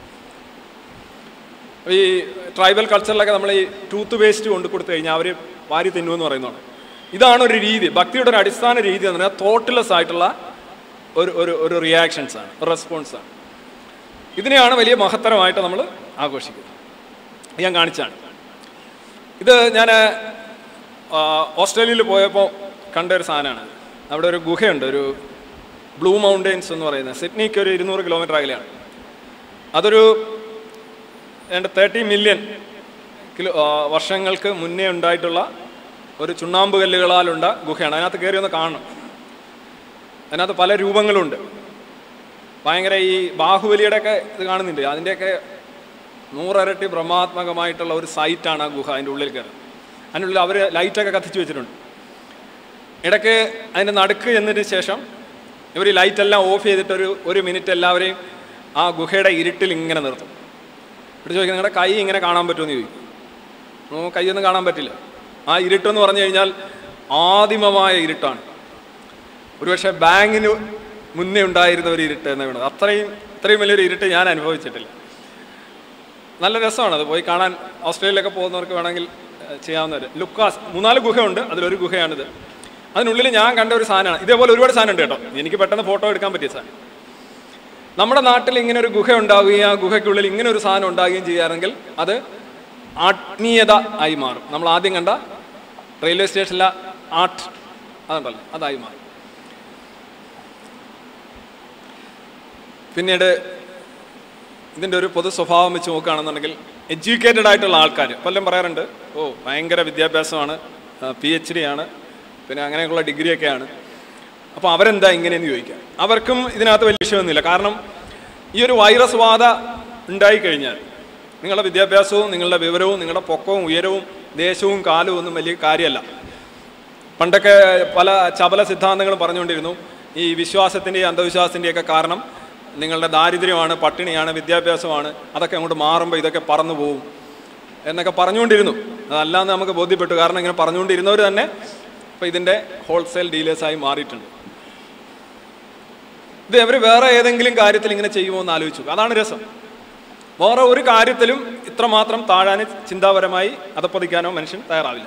ഈ ട്രൈബൽ കൾച്ചറിലൊക്കെ നമ്മൾ ഈ ടൂത്ത് വേസ്റ്റ് കൊണ്ട് കൊടുത്തു കഴിഞ്ഞാൽ അവർ വാരി തിന്നുമെന്ന് പറയുന്നതാണ്. ഇതാണ് ഒരു രീതി, ഭക്തിയുടെ ഒരു അടിസ്ഥാന രീതി എന്ന് പറഞ്ഞാൽ തോട്ട്ലെസ് ആയിട്ടുള്ള ഒരു ഒരു ഒരു റിയാക്ഷൻസാണ്, ഒരു റെസ്പോൺസാണ്. ഇതിനെയാണ് വലിയ മഹത്തരമായിട്ട് നമ്മൾ ആഘോഷിക്കുന്നത്. ഞാൻ കാണിച്ചാണ് ഇത്. ഞാൻ ഓസ്ട്രേലിയയിൽ പോയപ്പോൾ കണ്ട ഒരു സാധനമാണ്. അവിടെ ഒരു ഗുഹയുണ്ട്, ഒരു ബ്ലൂ മൗണ്ടെയ്ൻസ് എന്ന് പറയുന്നത്. സിഡ്നിക്ക് ഒരു ഇരുന്നൂറ് കിലോമീറ്റർ അകലെയാണ്. അതൊരു രണ്ട് തേർട്ടി മില്യൺ കിലോ വർഷങ്ങൾക്ക് മുന്നേ ഉണ്ടായിട്ടുള്ള ഒരു ചുണ്ണാമ്പ് കല്ലുകളാലുണ്ട ഗുഹയാണ്. അതിനകത്ത് കയറി ഒന്ന് കാണണം. അതിനകത്ത് പല രൂപങ്ങളുണ്ട്. ഭയങ്കര ഈ ബാഹുബലിയുടെയൊക്കെ ഇത് കാണുന്നുണ്ട്, അതിൻ്റെയൊക്കെ നൂറരട്ടി ബ്രഹ്മാത്മകമായിട്ടുള്ള ഒരു സൈറ്റാണ് ആ ഗുഹ. അതിൻ്റെ ഉള്ളിൽ കയറി അതിൻ്റെ ഉള്ളിൽ അവർ ലൈറ്റൊക്കെ കത്തിച്ച് വെച്ചിട്ടുണ്ട്. ഇടയ്ക്ക് അതിൻ്റെ നടുക്ക് ചെന്നതിന് ശേഷം ഇവർ ഈ ലൈറ്റെല്ലാം ഓഫ് ചെയ്തിട്ടൊരു ഒരു മിനിറ്റ് എല്ലാവരെയും ആ ഗുഹയുടെ ഇരുട്ടിൽ ഇങ്ങനെ നിർത്തും. ഇവിടെ ചോദിക്കും, നിങ്ങളുടെ കൈ ഇങ്ങനെ കാണാൻ പറ്റുമെന്ന് ചോദിക്കും. നമുക്ക് കൈയൊന്നും കാണാൻ പറ്റില്ല. ആ ഇരുട്ടെന്ന് പറഞ്ഞു കഴിഞ്ഞാൽ ആദിമമായ ഇരുട്ടാണ്. ഒരുപക്ഷെ ബാങ്കിന് മുന്നേ ഉണ്ടായിരുന്ന ഒരു ഇരുട്ട് എന്ന് വേണം. അത്രയും ഇത്രയും വലിയൊരു ഇരുട്ട് ഞാൻ അനുഭവിച്ചിട്ടില്ല. നല്ല രസമാണ് അത് പോയി കാണാൻ. ഓസ്ട്രേലിയയിലൊക്കെ പോകുന്നവർക്ക് വേണമെങ്കിൽ ചെയ്യാവുന്നവർ. ലുക്കാസ് മൂന്നാല് ഗുഹയുണ്ട്, അതിലൊരു ഗുഹയാണിത്. അതിനുള്ളിൽ ഞാൻ കണ്ട ഒരു സാധനമാണ്. ഇതേപോലെ ഒരുപാട് സാധനം ഉണ്ട് കേട്ടോ, എനിക്ക് പെട്ടെന്ന് ഫോട്ടോ എടുക്കാൻ പറ്റിയ സാധനം. നമ്മുടെ നാട്ടിൽ ഇങ്ങനെ ഒരു ഗുഹ ഉണ്ടാവുകയും ആ ഗുഹയ്ക്കുള്ളിൽ ഇങ്ങനെ ഒരു സാധനം ഉണ്ടാവുകയും ചെയ്യുകയാണെങ്കിൽ അത് ആത്മീയത ആയി മാറും. നമ്മൾ ആദ്യം കണ്ട റെയിൽവേ സ്റ്റേഷനിലെ ആർട്ട് അതുണ്ടല്ലോ, അതായി മാറും. പിന്നീട് ഇതിൻ്റെ ഒരു പൊതു സ്വഭാവം വെച്ച് നോക്കുകയാണെന്നുണ്ടെങ്കിൽ എഡ്യൂക്കേറ്റഡ് ആയിട്ടുള്ള ആൾക്കാർ പലരും പറയാറുണ്ട്, ഓ ഭയങ്കര വിദ്യാഭ്യാസമാണ്, പി എച്ച് ഡി ആണ്, പിന്നെ അങ്ങനെയൊക്കെയുള്ള ഡിഗ്രിയൊക്കെയാണ്, അപ്പോൾ അവരെന്താ ഇങ്ങനെയെന്ന് ചോദിക്കാം. അവർക്കും ഇതിനകത്ത് വലിയ വിഷയമൊന്നുമില്ല. കാരണം ഈ ഒരു വൈറസ് ബാധ ഉണ്ടായിക്കഴിഞ്ഞാൽ നിങ്ങളുടെ വിദ്യാഭ്യാസവും നിങ്ങളുടെ വിവരവും നിങ്ങളുടെ പൊക്കവും ഉയരവും ദേശവും കാലവും ഒന്നും വലിയ കാര്യമല്ല. പണ്ടൊക്കെ പല ചപല സിദ്ധാന്തങ്ങളും പറഞ്ഞുകൊണ്ടിരുന്നു, ഈ വിശ്വാസത്തിൻ്റെയും അന്ധവിശ്വാസത്തിൻ്റെയൊക്കെ കാരണം നിങ്ങളുടെ ദാരിദ്ര്യമാണ്, പട്ടിണിയാണ്, വിദ്യാഭ്യാസമാണ്, അതൊക്കെ അങ്ങോട്ട് മാറുമ്പോൾ ഇതൊക്കെ പറന്നു പോവും എന്നൊക്കെ പറഞ്ഞുകൊണ്ടിരുന്നു. അതല്ലാന്ന് നമുക്ക് ബോധ്യപ്പെട്ടു. കാരണം ഇങ്ങനെ പറഞ്ഞുകൊണ്ടിരുന്നവർ തന്നെ ഇപ്പോൾ ഇതിൻ്റെ ഹോൾസെയിൽ ഡീലേഴ്സായി മാറിയിട്ടുണ്ട്. ഇത് അവർ വേറെ ഏതെങ്കിലും കാര്യത്തിൽ ഇങ്ങനെ ചെയ്യുമോ എന്ന് ആലോചിച്ചു. അതാണ് രസം. വേറെ ഒരു കാര്യത്തിലും ഇത്രമാത്രം താഴാൻ ചിന്താപരമായി അധപ്പതിക്കാനോ മനുഷ്യൻ തയ്യാറാവില്ല.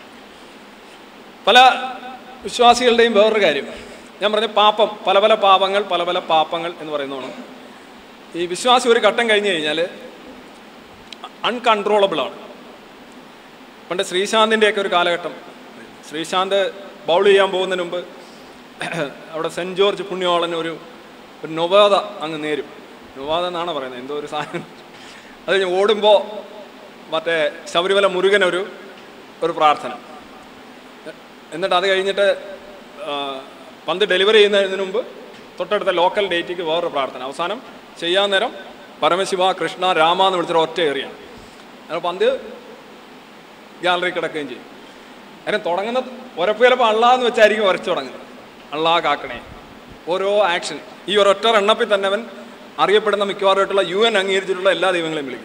പല വിശ്വാസികളുടെയും വേറൊരു കാര്യം ഞാൻ പറഞ്ഞ പാപം, പല പല പാപങ്ങൾ, പല പല പാപങ്ങൾ എന്ന് പറയുന്നതാണ്. ഈ വിശ്വാസി ഒരു ഘട്ടം കഴിഞ്ഞ് കഴിഞ്ഞാൽ അൺകൺട്രോളബിളാണ്. പണ്ട് ശ്രീശാന്തിൻ്റെയൊക്കെ ഒരു കാലഘട്ടം, ശ്രീശാന്ത് ബൗൾ ചെയ്യാൻ പോകുന്നതിന് മുമ്പ് അവിടെ സെൻറ്റ് ജോർജ് പുണ്യോളന് ഒരു ഒരു നൊവാദ അങ്ങ് നേരും. നൊവാദ എന്നാണ് പറയുന്നത്, എന്തോ ഒരു സാധനം. അത് കഴിഞ്ഞ് ഓടുമ്പോൾ മറ്റേ ശബരിമല മുരുകനൊരു ഒരു പ്രാർത്ഥന. എന്നിട്ട് അത് കഴിഞ്ഞിട്ട് പന്ത് ഡെലിവറി ചെയ്യുന്നതിന് മുമ്പ് തൊട്ടടുത്ത ലോക്കൽ ഡേറ്റിക്ക് വേറൊരു പ്രാർത്ഥന. അവസാനം ചെയ്യാൻ നേരം പരമശിവ കൃഷ്ണ രാമ എന്ന് വിളിച്ചൊരു ഒറ്റ ഏറിയാണ്. അങ്ങനെ പന്ത് ഗാലറി കിടക്കുകയും ചെയ്യും. അതിന് തുടങ്ങുന്ന ഉരപ്പ് ചിലപ്പോൾ അള്ളാന്ന് വെച്ചായിരിക്കും വരച്ചു തുടങ്ങുന്നത്. അള്ളാ കാക്കണേ, ഓരോ ആക്ഷൻ. ഈ ഒരൊറ്റ എണ്ണപ്പിൽ തന്നെ അവൻ അറിയപ്പെടുന്ന മിക്കവാറുമായിട്ടുള്ള യു എൻ അംഗീകരിച്ചിട്ടുള്ള എല്ലാ ദൈവങ്ങളെയും വിളിക്കും.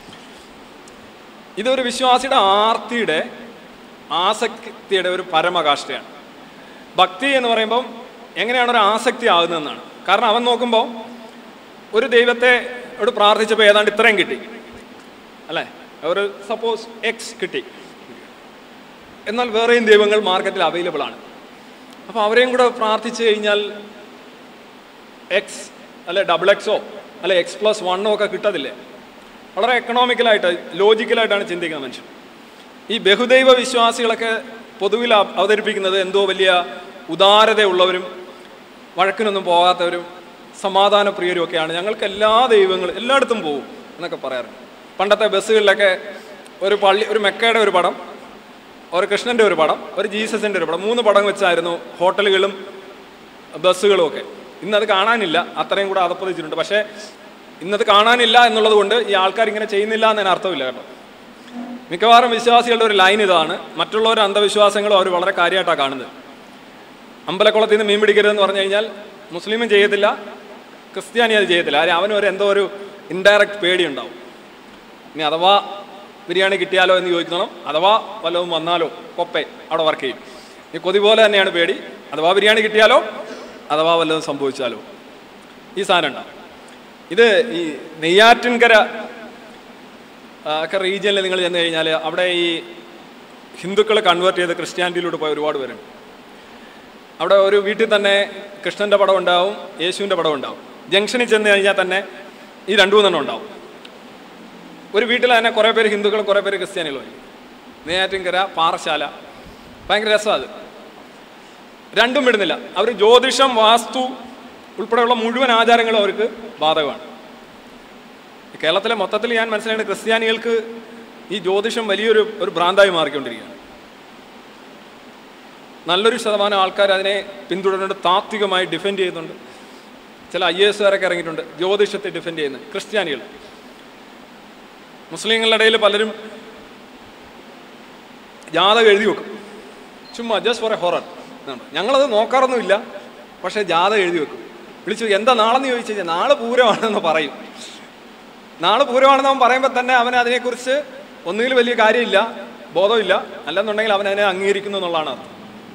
ഇതൊരു വിശ്വാസിയുടെ ആർത്തിയുടെ ആസക്തിയുടെ ഒരു പരമകാഷ്ഠയാണ്. ഭക്തി എന്ന് പറയുമ്പം എങ്ങനെയാണ് ഒരു ആസക്തി ആകുന്നതെന്നാണ്. കാരണം അവൻ നോക്കുമ്പോൾ ഒരു ദൈവത്തെ ഇവിടെ പ്രാർത്ഥിച്ചപ്പോൾ ഏതാണ്ട് ഇത്രയും കിട്ടി അല്ലേ, ഒരു സപ്പോസ് എക്സ് കിട്ടി, എന്നാൽ വേറെയും ദൈവങ്ങൾ മാർക്കറ്റിൽ അവൈലബിൾ ആണ്. അപ്പോൾ അവരെയും കൂടെ പ്രാർത്ഥിച്ചു കഴിഞ്ഞാൽ എക്സ് അല്ലെ ഡബിൾ എക്സോ അല്ലെ എക്സ് പ്ലസ് വണ്ണോ ഒക്കെ കിട്ടത്തില്ലേ. വളരെ എക്കണോമിക്കലായിട്ട് ലോജിക്കലായിട്ടാണ് ചിന്തിക്കുന്നത് മനുഷ്യൻ. ഈ ബഹുദൈവ വിശ്വാസികളൊക്കെ പൊതുവിൽ അവതരിപ്പിക്കുന്നത് എന്തോ വലിയ ഉദാരതയുള്ളവരും വഴക്കിനൊന്നും പോകാത്തവരും സമാധാനപ്രിയരും ഒക്കെയാണ്. ഞങ്ങൾക്ക് എല്ലാ ദൈവങ്ങളും എല്ലായിടത്തും പോകും എന്നൊക്കെ പറയാറുണ്ട്. പണ്ടത്തെ ബസ്സുകളിലൊക്കെ ഒരു പള്ളി, ഒരു മെക്കയുടെ ഒരു പടം, ഒരു കൃഷ്ണൻ്റെ ഒരു പടം, ഒരു ജീസസിൻ്റെ ഒരു പടം, മൂന്ന് പടം വെച്ചായിരുന്നു ഹോട്ടലുകളും ബസ്സുകളും ഒക്കെ. ഇന്നത് കാണാനില്ല, അത്രയും കൂടെ അതപ്പതിച്ചിട്ടുണ്ട്. പക്ഷേ ഇന്നത് കാണാനില്ല എന്നുള്ളത് കൊണ്ട് ഈ ആൾക്കാർ ഇങ്ങനെ ചെയ്യുന്നില്ല എന്നതിന് അർത്ഥമില്ല കേട്ടോ. മിക്കവാറും വിശ്വാസികളുടെ ഒരു ലൈൻ ഇതാണ്, മറ്റുള്ളവരുടെ അന്ധവിശ്വാസങ്ങളും അവർ വളരെ കാര്യമായിട്ടാണ് കാണുന്നത്. അമ്പലക്കുളത്തിൽ നിന്ന് മീൻ പിടിക്കരുതെന്ന് പറഞ്ഞു കഴിഞ്ഞാൽ മുസ്ലിമും ചെയ്യത്തില്ല, ക്രിസ്ത്യാനി അത് ചെയ്യത്തില്ല. ആരും അവനും ഒരു എന്തോ ഒരു ഇൻഡയറക്റ്റ് പേടിയുണ്ടാവും. ഇനി അഥവാ ബിരിയാണി കിട്ടിയാലോ എന്ന് ചോദിക്കണം, അഥവാ വല്ലതും വന്നാലോ കൊപ്പേ അവിടെ വർക്ക് ചെയ്യും. ഈ കൊതി പോലെ തന്നെയാണ് പേടി, അഥവാ ബിരിയാണി കിട്ടിയാലോ അഥവാ വല്ലതും സംഭവിച്ചാലോ ഈ സാധനം ഉണ്ടാവും. ഇത് ഈ നെയ്യാറ്റിൻകര ഒക്കെ റീജിയനിൽ നിങ്ങൾ ചെന്ന് കഴിഞ്ഞാൽ അവിടെ ഈ ഹിന്ദുക്കളെ കൺവേർട്ട് ചെയ്ത് ക്രിസ്ത്യാനിറ്റിയിലൂടെ പോയ ഒരുപാട് പേരുണ്ട്. അവിടെ ഒരു വീട്ടിൽ തന്നെ കൃഷ്ണൻ്റെ പടം ഉണ്ടാവും, യേശുവിൻ്റെ പടം ഉണ്ടാവും. ജംഗ്ഷനിൽ ചെന്ന് കഴിഞ്ഞാൽ തന്നെ ഈ രണ്ടു മൂന്നെണ്ണം ഉണ്ടാവും. ഒരു വീട്ടിൽ തന്നെ കുറേ പേര് ഹിന്ദുക്കളും കുറേ പേര് ക്രിസ്ത്യാനികളും ആയിരിക്കും. നെയ്യാറ്റിൻകര പാറശാല ഭയങ്കര രസമാണ്. അത് രണ്ടും വിടുന്നില്ല. അവർ ജ്യോതിഷം, വാസ്തു ഉൾപ്പെടെയുള്ള മുഴുവൻ ആചാരങ്ങളും അവർക്ക് ബാധകമാണ്. കേരളത്തിലെ മൊത്തത്തിൽ ഞാൻ മനസ്സിലാക്കുന്നത് ക്രിസ്ത്യാനികൾക്ക് ഈ ജ്യോതിഷം വലിയൊരു ഒരു ഭ്രാന്തായി മാറിക്കൊണ്ടിരിക്കുകയാണ്. നല്ലൊരു ശതമാനം ആൾക്കാർ അതിനെ പിന്തുടരുന്നുണ്ട്, താത്വികമായി ഡിഫെൻഡ് ചെയ്യുന്നുണ്ട്. ചില ഐ എ എസുകാരൊക്കെ ഇറങ്ങിയിട്ടുണ്ട് ജ്യോതിഷത്തെ ഡിഫെൻഡ് ചെയ്യുന്നത്. ക്രിസ്ത്യാനികൾ, മുസ്ലിങ്ങളുടെ ഇടയിൽ പലരും ജാതകം എഴുതി വെക്കും, ചുമ്മാ ജസ്റ്റ് ഫോർ എ ഹൊറർ. ഞങ്ങളത് നോക്കാറൊന്നുമില്ല, പക്ഷേ ജാതകം എഴുതി വെക്കും. വിളിച്ചു എന്താ നാളെന്ന് ചോദിച്ചു കഴിഞ്ഞാൽ നാളെ പൂരമാണെന്ന് പറയും. നാളെ പൂരമാണെന്ന് അവൻ പറയുമ്പോൾ തന്നെ അവന് അതിനെക്കുറിച്ച് ഒന്നുകിൽ വലിയ കാര്യമില്ല, ബോധമില്ല, അല്ലെന്നുണ്ടെങ്കിൽ അവൻ അതിനെ അംഗീകരിക്കുന്നു എന്നുള്ളതാണ് അർത്ഥം.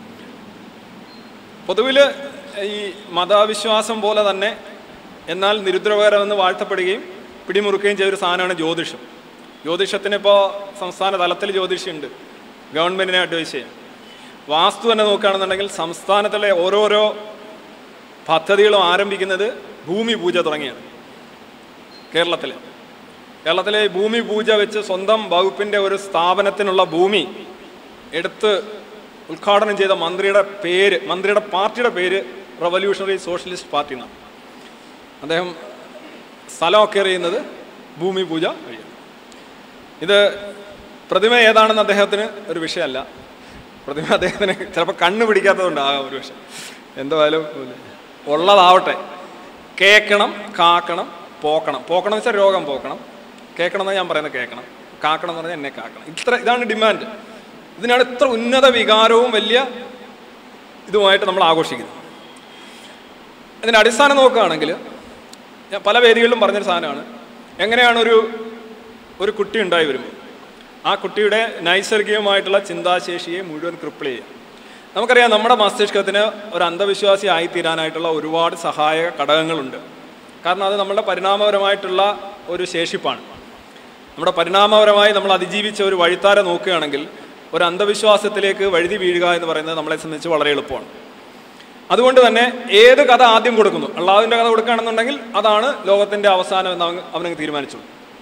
പൊതുവിൽ ഈ മതവിശ്വാസം പോലെ തന്നെ എന്നാൽ നിരുദ്രവകരമെന്ന് വാഴ്ത്തപ്പെടുകയും പിടിമുറുക്കുകയും ചെയ്തൊരു സാധനമാണ് ജ്യോതിഷം. ജ്യോതിഷത്തിനിപ്പോൾ സംസ്ഥാന തലത്തിൽ ജ്യോതിഷമുണ്ട്, ഗവൺമെൻറ്റിനെ അഡ്വൈസ് ചെയ്യാം. വാസ്തു തന്നെ നോക്കുകയാണെന്നുണ്ടെങ്കിൽ സംസ്ഥാനത്തിലെ ഓരോരോ പദ്ധതികളും ആരംഭിക്കുന്നത് ഭൂമി പൂജ തുടങ്ങിയാണ്. കേരളത്തിൽ കേരളത്തിലെ ഭൂമി പൂജ വെച്ച് സ്വന്തം വകുപ്പിൻ്റെ ഒരു സ്ഥാപനത്തിനുള്ള ഭൂമി എടുത്ത് ഉദ്ഘാടനം ചെയ്ത മന്ത്രിയുടെ പേര്, മന്ത്രിയുടെ പാർട്ടിയുടെ പേര് റവല്യൂഷണറി സോഷ്യലിസ്റ്റ് പാർട്ടി എന്നാണ്. അദ്ദേഹം സ്ഥലമൊക്കെ എറിയുന്നത് ഭൂമി പൂജ വഴിയാണ്. ഇത് പ്രതിമ ഏതാണെന്ന് അദ്ദേഹത്തിന് ഒരു വിഷയമല്ല. പ്രതിമ അദ്ദേഹത്തിന് ചിലപ്പോൾ കണ്ണ് പിടിക്കാത്തതുകൊണ്ടാകാം ഒരു പക്ഷേ. എന്തായാലും ഉള്ളതാവട്ടെ. കേൾക്കണം, കാക്കണം, പോക്കണം. പോക്കണം എന്ന് വെച്ചാൽ രോഗം പോക്കണം. കേൾക്കണം എന്നാണ് ഞാൻ പറയുന്നത്, കേൾക്കണം. കാക്കണം എന്ന് പറഞ്ഞാൽ എന്നെ കാക്കണം. ഇത്ര ഇതാണ് ഡിമാൻഡ്. ഇതിനാണ് ഇത്ര ഉന്നത വികാരവും വലിയ ഇതുമായിട്ട് നമ്മൾ ആഘോഷിക്കുന്നത്. ഇതിൻ്റെ അടിസ്ഥാനം നോക്കുകയാണെങ്കിൽ ഞാൻ പല വേദികളിലും പറഞ്ഞൊരു സാധനമാണ്, എങ്ങനെയാണ് ഒരു ഒരു കുട്ടി ഉണ്ടായി വരുമ്പോൾ ആ കുട്ടിയുടെ നൈസർഗികമായിട്ടുള്ള ചിന്താശേഷിയെ മുഴുവൻ ക്രിപ്പിൾ ചെയ്യുക. നമുക്കറിയാം നമ്മുടെ മസ്തിഷ്കത്തിന് ഒരു അന്ധവിശ്വാസി ആയിത്തീരാനായിട്ടുള്ള ഒരുപാട് സഹായക ഘടകങ്ങളുണ്ട്. കാരണം അത് നമ്മളുടെ പരിണാമപരമായിട്ടുള്ള ഒരു ശേഷിപ്പാണ്. നമ്മുടെ പരിണാമപരമായി നമ്മൾ അതിജീവിച്ച ഒരു വഴിത്താര നോക്കുകയാണെങ്കിൽ ഒരു അന്ധവിശ്വാസത്തിലേക്ക് വഴുതി വീഴുക എന്ന് പറയുന്നത് നമ്മളെ സംബന്ധിച്ച് വളരെ എളുപ്പമാണ്. അതുകൊണ്ട് തന്നെ ഏത് കഥ ആദ്യം കൊടുക്കുന്നു, അള്ളാഹുവിൻ്റെ കഥ കൊടുക്കുകയാണെന്നുണ്ടെങ്കിൽ അതാണ് ലോകത്തിൻ്റെ അവസാനം എന്ന് അവൻ അവനങ്ങ് തീരുമാനിച്ചു.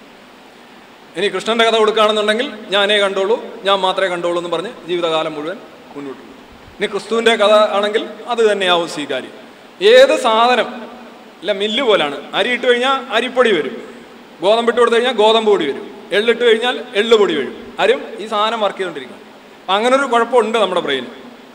ഇനി കൃഷ്ണൻ്റെ കഥ കൊടുക്കുകയാണെന്നുണ്ടെങ്കിൽ ഞാനേ കണ്ടോളൂ, ഞാൻ മാത്രമേ കണ്ടോളൂ എന്ന് പറഞ്ഞ് ജീവിതകാലം മുഴുവൻ മുന്നോട്ട് പോകും. ഇനി ക്രിസ്തുവിൻ്റെ കഥ ആണെങ്കിൽ അത് തന്നെയാവും സ്വീകാര്യം. ഏത് സാധനം അല്ല മില്ല് പോലാണ്. അരി ഇട്ട് കഴിഞ്ഞാൽ അരിപ്പൊടി വരും, ഗോതമ്പ് ഇട്ട് കൊടുത്തു കഴിഞ്ഞാൽ ഗോതമ്പ് പൊടി വരും, എള്ളിട്ട് കഴിഞ്ഞാൽ എള്ള് പൊടി വരും. ആരും ഈ സാധനം വർക്ക് ചെയ്തുകൊണ്ടിരിക്കും. അങ്ങനൊരു കുഴപ്പമുണ്ട് നമ്മുടെ ബ്രെയിൻ.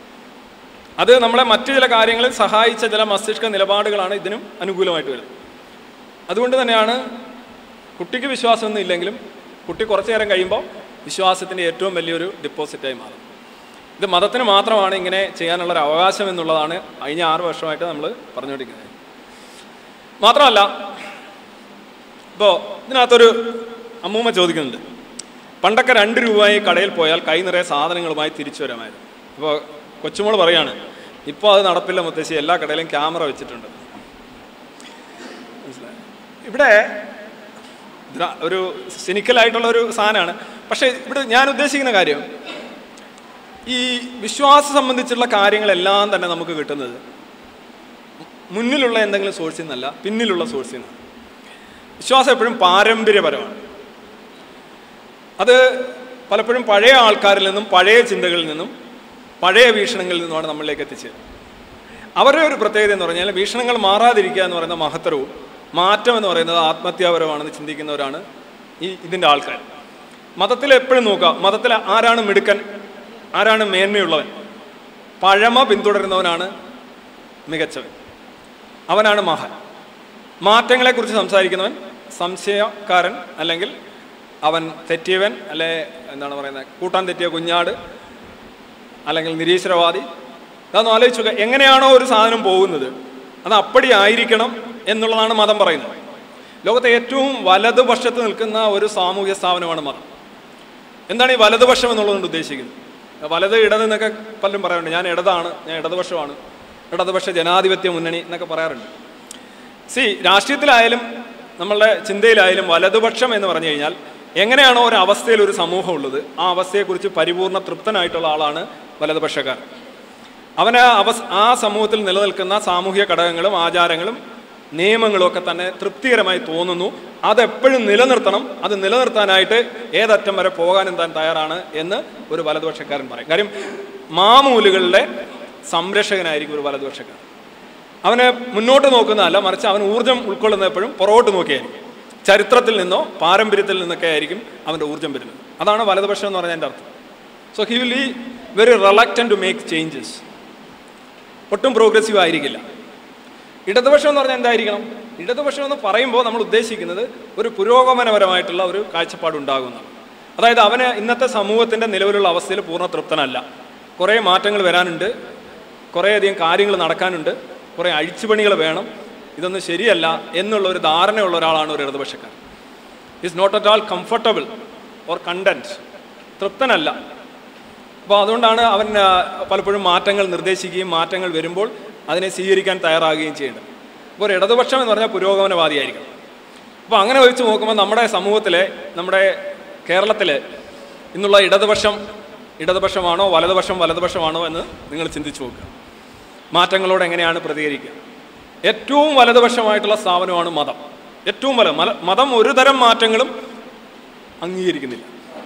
അത് നമ്മളെ മറ്റു ചില കാര്യങ്ങളിൽ സഹായിച്ച ചില മസ്തിഷ്ക നിലപാടുകളാണ് ഇതിനും അനുകൂലമായിട്ട് വരുന്നത്. അതുകൊണ്ട് തന്നെയാണ് കുട്ടിക്ക് വിശ്വാസമൊന്നും ഇല്ലെങ്കിലും കുട്ടി കുറച്ചു നേരം കഴിയുമ്പോൾ വിശ്വാസത്തിൻ്റെ ഏറ്റവും വലിയൊരു ഡിപ്പോസിറ്റായി മാറും. ഇത് മതത്തിന് മാത്രമാണ് ഇങ്ങനെ ചെയ്യാനുള്ളൊരു അവകാശം എന്നുള്ളതാണ് കഴിഞ്ഞ ആറ് വർഷമായിട്ട് നമ്മൾ പറഞ്ഞുകൊണ്ടിരിക്കുന്നത്. മാത്രമല്ല, ഇപ്പോൾ ഇതിനകത്തൊരു അമ്മൂമ്മ ചോദിക്കുന്നുണ്ട്, പണ്ടൊക്കെ രണ്ട് രൂപയായി കടയിൽ പോയാൽ കൈ നിറയെ സാധനങ്ങളുമായി തിരിച്ചു വരാമായിരുന്നു. അപ്പോൾ കൊച്ചുമോൾ പറയാണ്, ഇപ്പോൾ അത് നടപ്പില്ല മുത്തശ്ശി, എല്ലാ കടയിലും ക്യാമറ വെച്ചിട്ടുണ്ട്. മനസ്സിലായി? ഇവിടെ ഒരു സിനിക്കലായിട്ടുള്ള ഒരു സാധനമാണ്. പക്ഷേ ഇവിടെ ഞാൻ ഉദ്ദേശിക്കുന്ന കാര്യം, ഈ വിശ്വാസം സംബന്ധിച്ചുള്ള കാര്യങ്ങളെല്ലാം തന്നെ നമുക്ക് കിട്ടുന്നത് മുന്നിലുള്ള എന്തെങ്കിലും സോഴ്സിൽ നിന്നല്ല, പിന്നിലുള്ള സോഴ്സിൽ നിന്നാണ്. വിശ്വാസം എപ്പോഴും പാരമ്പര്യപരമാണ്. അത് പലപ്പോഴും പഴയ ആൾക്കാരിൽ നിന്നും പഴയ ചിന്തകളിൽ നിന്നും പഴയ വീക്ഷണങ്ങളിൽ നിന്നുമാണ് നമ്മളിലേക്ക് എത്തിച്ചത്. അവരുടെ ഒരു പ്രത്യേകത എന്ന് പറഞ്ഞാൽ വീക്ഷണങ്ങൾ മാറാതിരിക്കുക എന്ന് പറയുന്ന മഹത്തരവും മാറ്റം എന്ന് പറയുന്നത് ആത്മഹത്യാപരമാണെന്ന് ചിന്തിക്കുന്നവരാണ് ഈ ഇതിൻ്റെ ആൾക്കാർ. മതത്തിൽ എപ്പോഴും നോക്കുക, മതത്തിൽ ആരാണ് മിടുക്കൻ, ആരാണ് മേന്മയുള്ളവൻ? പഴമ പിന്തുടരുന്നവനാണ് മികച്ചവൻ, അവനാണ് മഹാൻ. മാറ്റങ്ങളെക്കുറിച്ച് സംസാരിക്കുന്നവൻ സംശയക്കാരൻ, അല്ലെങ്കിൽ അവൻ തെറ്റിയവൻ, അല്ലെ എന്താണ് പറയുന്നത്, കൂട്ടാൻ തെറ്റിയ കുഞ്ഞാട്, അല്ലെങ്കിൽ നിരീശ്വരവാദി. അതൊന്ന് ആലോചിച്ച് നോക്കുക. എങ്ങനെയാണോ ഒരു സാധനം പോകുന്നത് അത് അപ്പടി ആയിരിക്കണം എന്നുള്ളതാണ് മതം പറയുന്നത്. ലോകത്തെ ഏറ്റവും വലതുപക്ഷത്ത് നിൽക്കുന്ന ഒരു സാമൂഹ്യ സ്ഥാപനമാണ് മതം. എന്താണ് ഈ വലതുപക്ഷം എന്നുള്ളതുകൊണ്ട് ഉദ്ദേശിക്കുന്നത്? വലത് ഇടത് എന്നൊക്കെ പലരും പറയാറുണ്ട്. ഞാൻ ഇടതാണ്, ഞാൻ ഇടതുപക്ഷമാണ്, ഇടതുപക്ഷ ജനാധിപത്യ മുന്നണി എന്നൊക്കെ പറയാറുണ്ട്. സി, രാഷ്ട്രീയത്തിലായാലും നമ്മളുടെ ചിന്തയിലായാലും വലതുപക്ഷം എന്ന് പറഞ്ഞു കഴിഞ്ഞാൽ എങ്ങനെയാണോ ഒരു അവസ്ഥയിൽ ഒരു സമൂഹം ഉള്ളത് ആ അവസ്ഥയെക്കുറിച്ച് പരിപൂർണ്ണ തൃപ്തനായിട്ടുള്ള ആളാണ് വലതുപക്ഷക്കാരൻ. അവന് അവസ് ആ സമൂഹത്തിൽ നിലനിൽക്കുന്ന സാമൂഹിക ഘടകങ്ങളും ആചാരങ്ങളും നിയമങ്ങളും ഒക്കെ തന്നെ തൃപ്തികരമായി തോന്നുന്നു. അതെപ്പോഴും നിലനിർത്തണം, അത് നിലനിർത്താനായിട്ട് ഏതറ്റം വരെ പോകാനും താൻ തയ്യാറാണ് എന്ന് ഒരു വലതുപക്ഷക്കാരൻ പറയും. കാര്യം മാമൂലുകളുടെ സംരക്ഷകനായിരിക്കും ഒരു വലതുപക്ഷക്കാരൻ. അവന് മുന്നോട്ട് നോക്കുന്നതല്ല, മറിച്ച് അവൻ ഊർജ്ജം ഉൾക്കൊള്ളുന്ന എപ്പോഴും പുറകോട്ട് നോക്കിയായിരിക്കും. ചരിത്രത്തിൽ നിന്നോ പാരമ്പര്യത്തിൽ നിന്നൊക്കെ ആയിരിക്കും അവൻ്റെ ഊർജ്ജം വരുന്നത്. അതാണ് വലതുപക്ഷം എന്ന് പറഞ്ഞതിൻ്റെ അർത്ഥം. So he will be very reluctant to make changes. ഒട്ടും പ്രോഗ്രസീവ് ആയിരിക്കില്ല. ഇടതുപക്ഷം എന്ന് പറഞ്ഞാൽ എന്തായിരിക്കണം? ഇടതുപക്ഷം എന്ന് പറയുമ്പോൾ നമ്മൾ ഉദ്ദേശിക്കുന്നത് ഒരു പുരോഗമനപരമായിട്ടുള്ള ഒരു കാഴ്ചപ്പാടുണ്ടാകുന്നതാണ്. അതായത് അവന് ഇന്നത്തെ സമൂഹത്തിൻ്റെ നിലവിലുള്ള അവസ്ഥയിൽ പൂർണ്ണ തൃപ്തനല്ല. കുറേ മാറ്റങ്ങൾ വരാനുണ്ട്, കുറേയധികം കാര്യങ്ങൾ നടക്കാനുണ്ട്, കുറേ അഴിച്ചുപണികൾ വേണം, ഇതൊന്നും ശരിയല്ല എന്നുള്ള ഒരു ധാരണയുള്ള ഒരാളാണ് ഒരു ഇടതുപക്ഷക്കാരൻ. Is not at all comfortable or content, തൃപ്തനല്ല. അപ്പോൾ അതുകൊണ്ടാണ് അവൻ പലപ്പോഴും മാറ്റങ്ങൾ നിർദ്ദേശിക്കുകയും മാറ്റങ്ങൾ വരുമ്പോൾ അതിനെ സ്വീകരിക്കാൻ തയ്യാറാകുകയും ചെയ്യേണ്ടത്. അപ്പോൾ ഒരു ഇടതുപക്ഷം എന്ന് പറഞ്ഞാൽ പുരോഗമനവാദിയായിരിക്കണം. അപ്പോൾ അങ്ങനെ വെച്ച് നോക്കുമ്പോൾ നമ്മുടെ സമൂഹത്തിലെ, നമ്മുടെ കേരളത്തിലെ ഇന്നുള്ള ഇടതുപക്ഷം ഇടതുപക്ഷമാണോ വലതുപക്ഷം വലതുപക്ഷമാണോ എന്ന് നിങ്ങൾ ചിന്തിച്ചു നോക്കുക. മാറ്റങ്ങളോട് എങ്ങനെയാണ് പ്രതികരിക്കുക? ഏറ്റവും വലതുപക്ഷമായിട്ടുള്ള സ്ഥാപനമാണ് മതം. ഏറ്റവും വല മതം ഒരു തരം മാറ്റങ്ങളും അംഗീകരിക്കുന്നില്ല.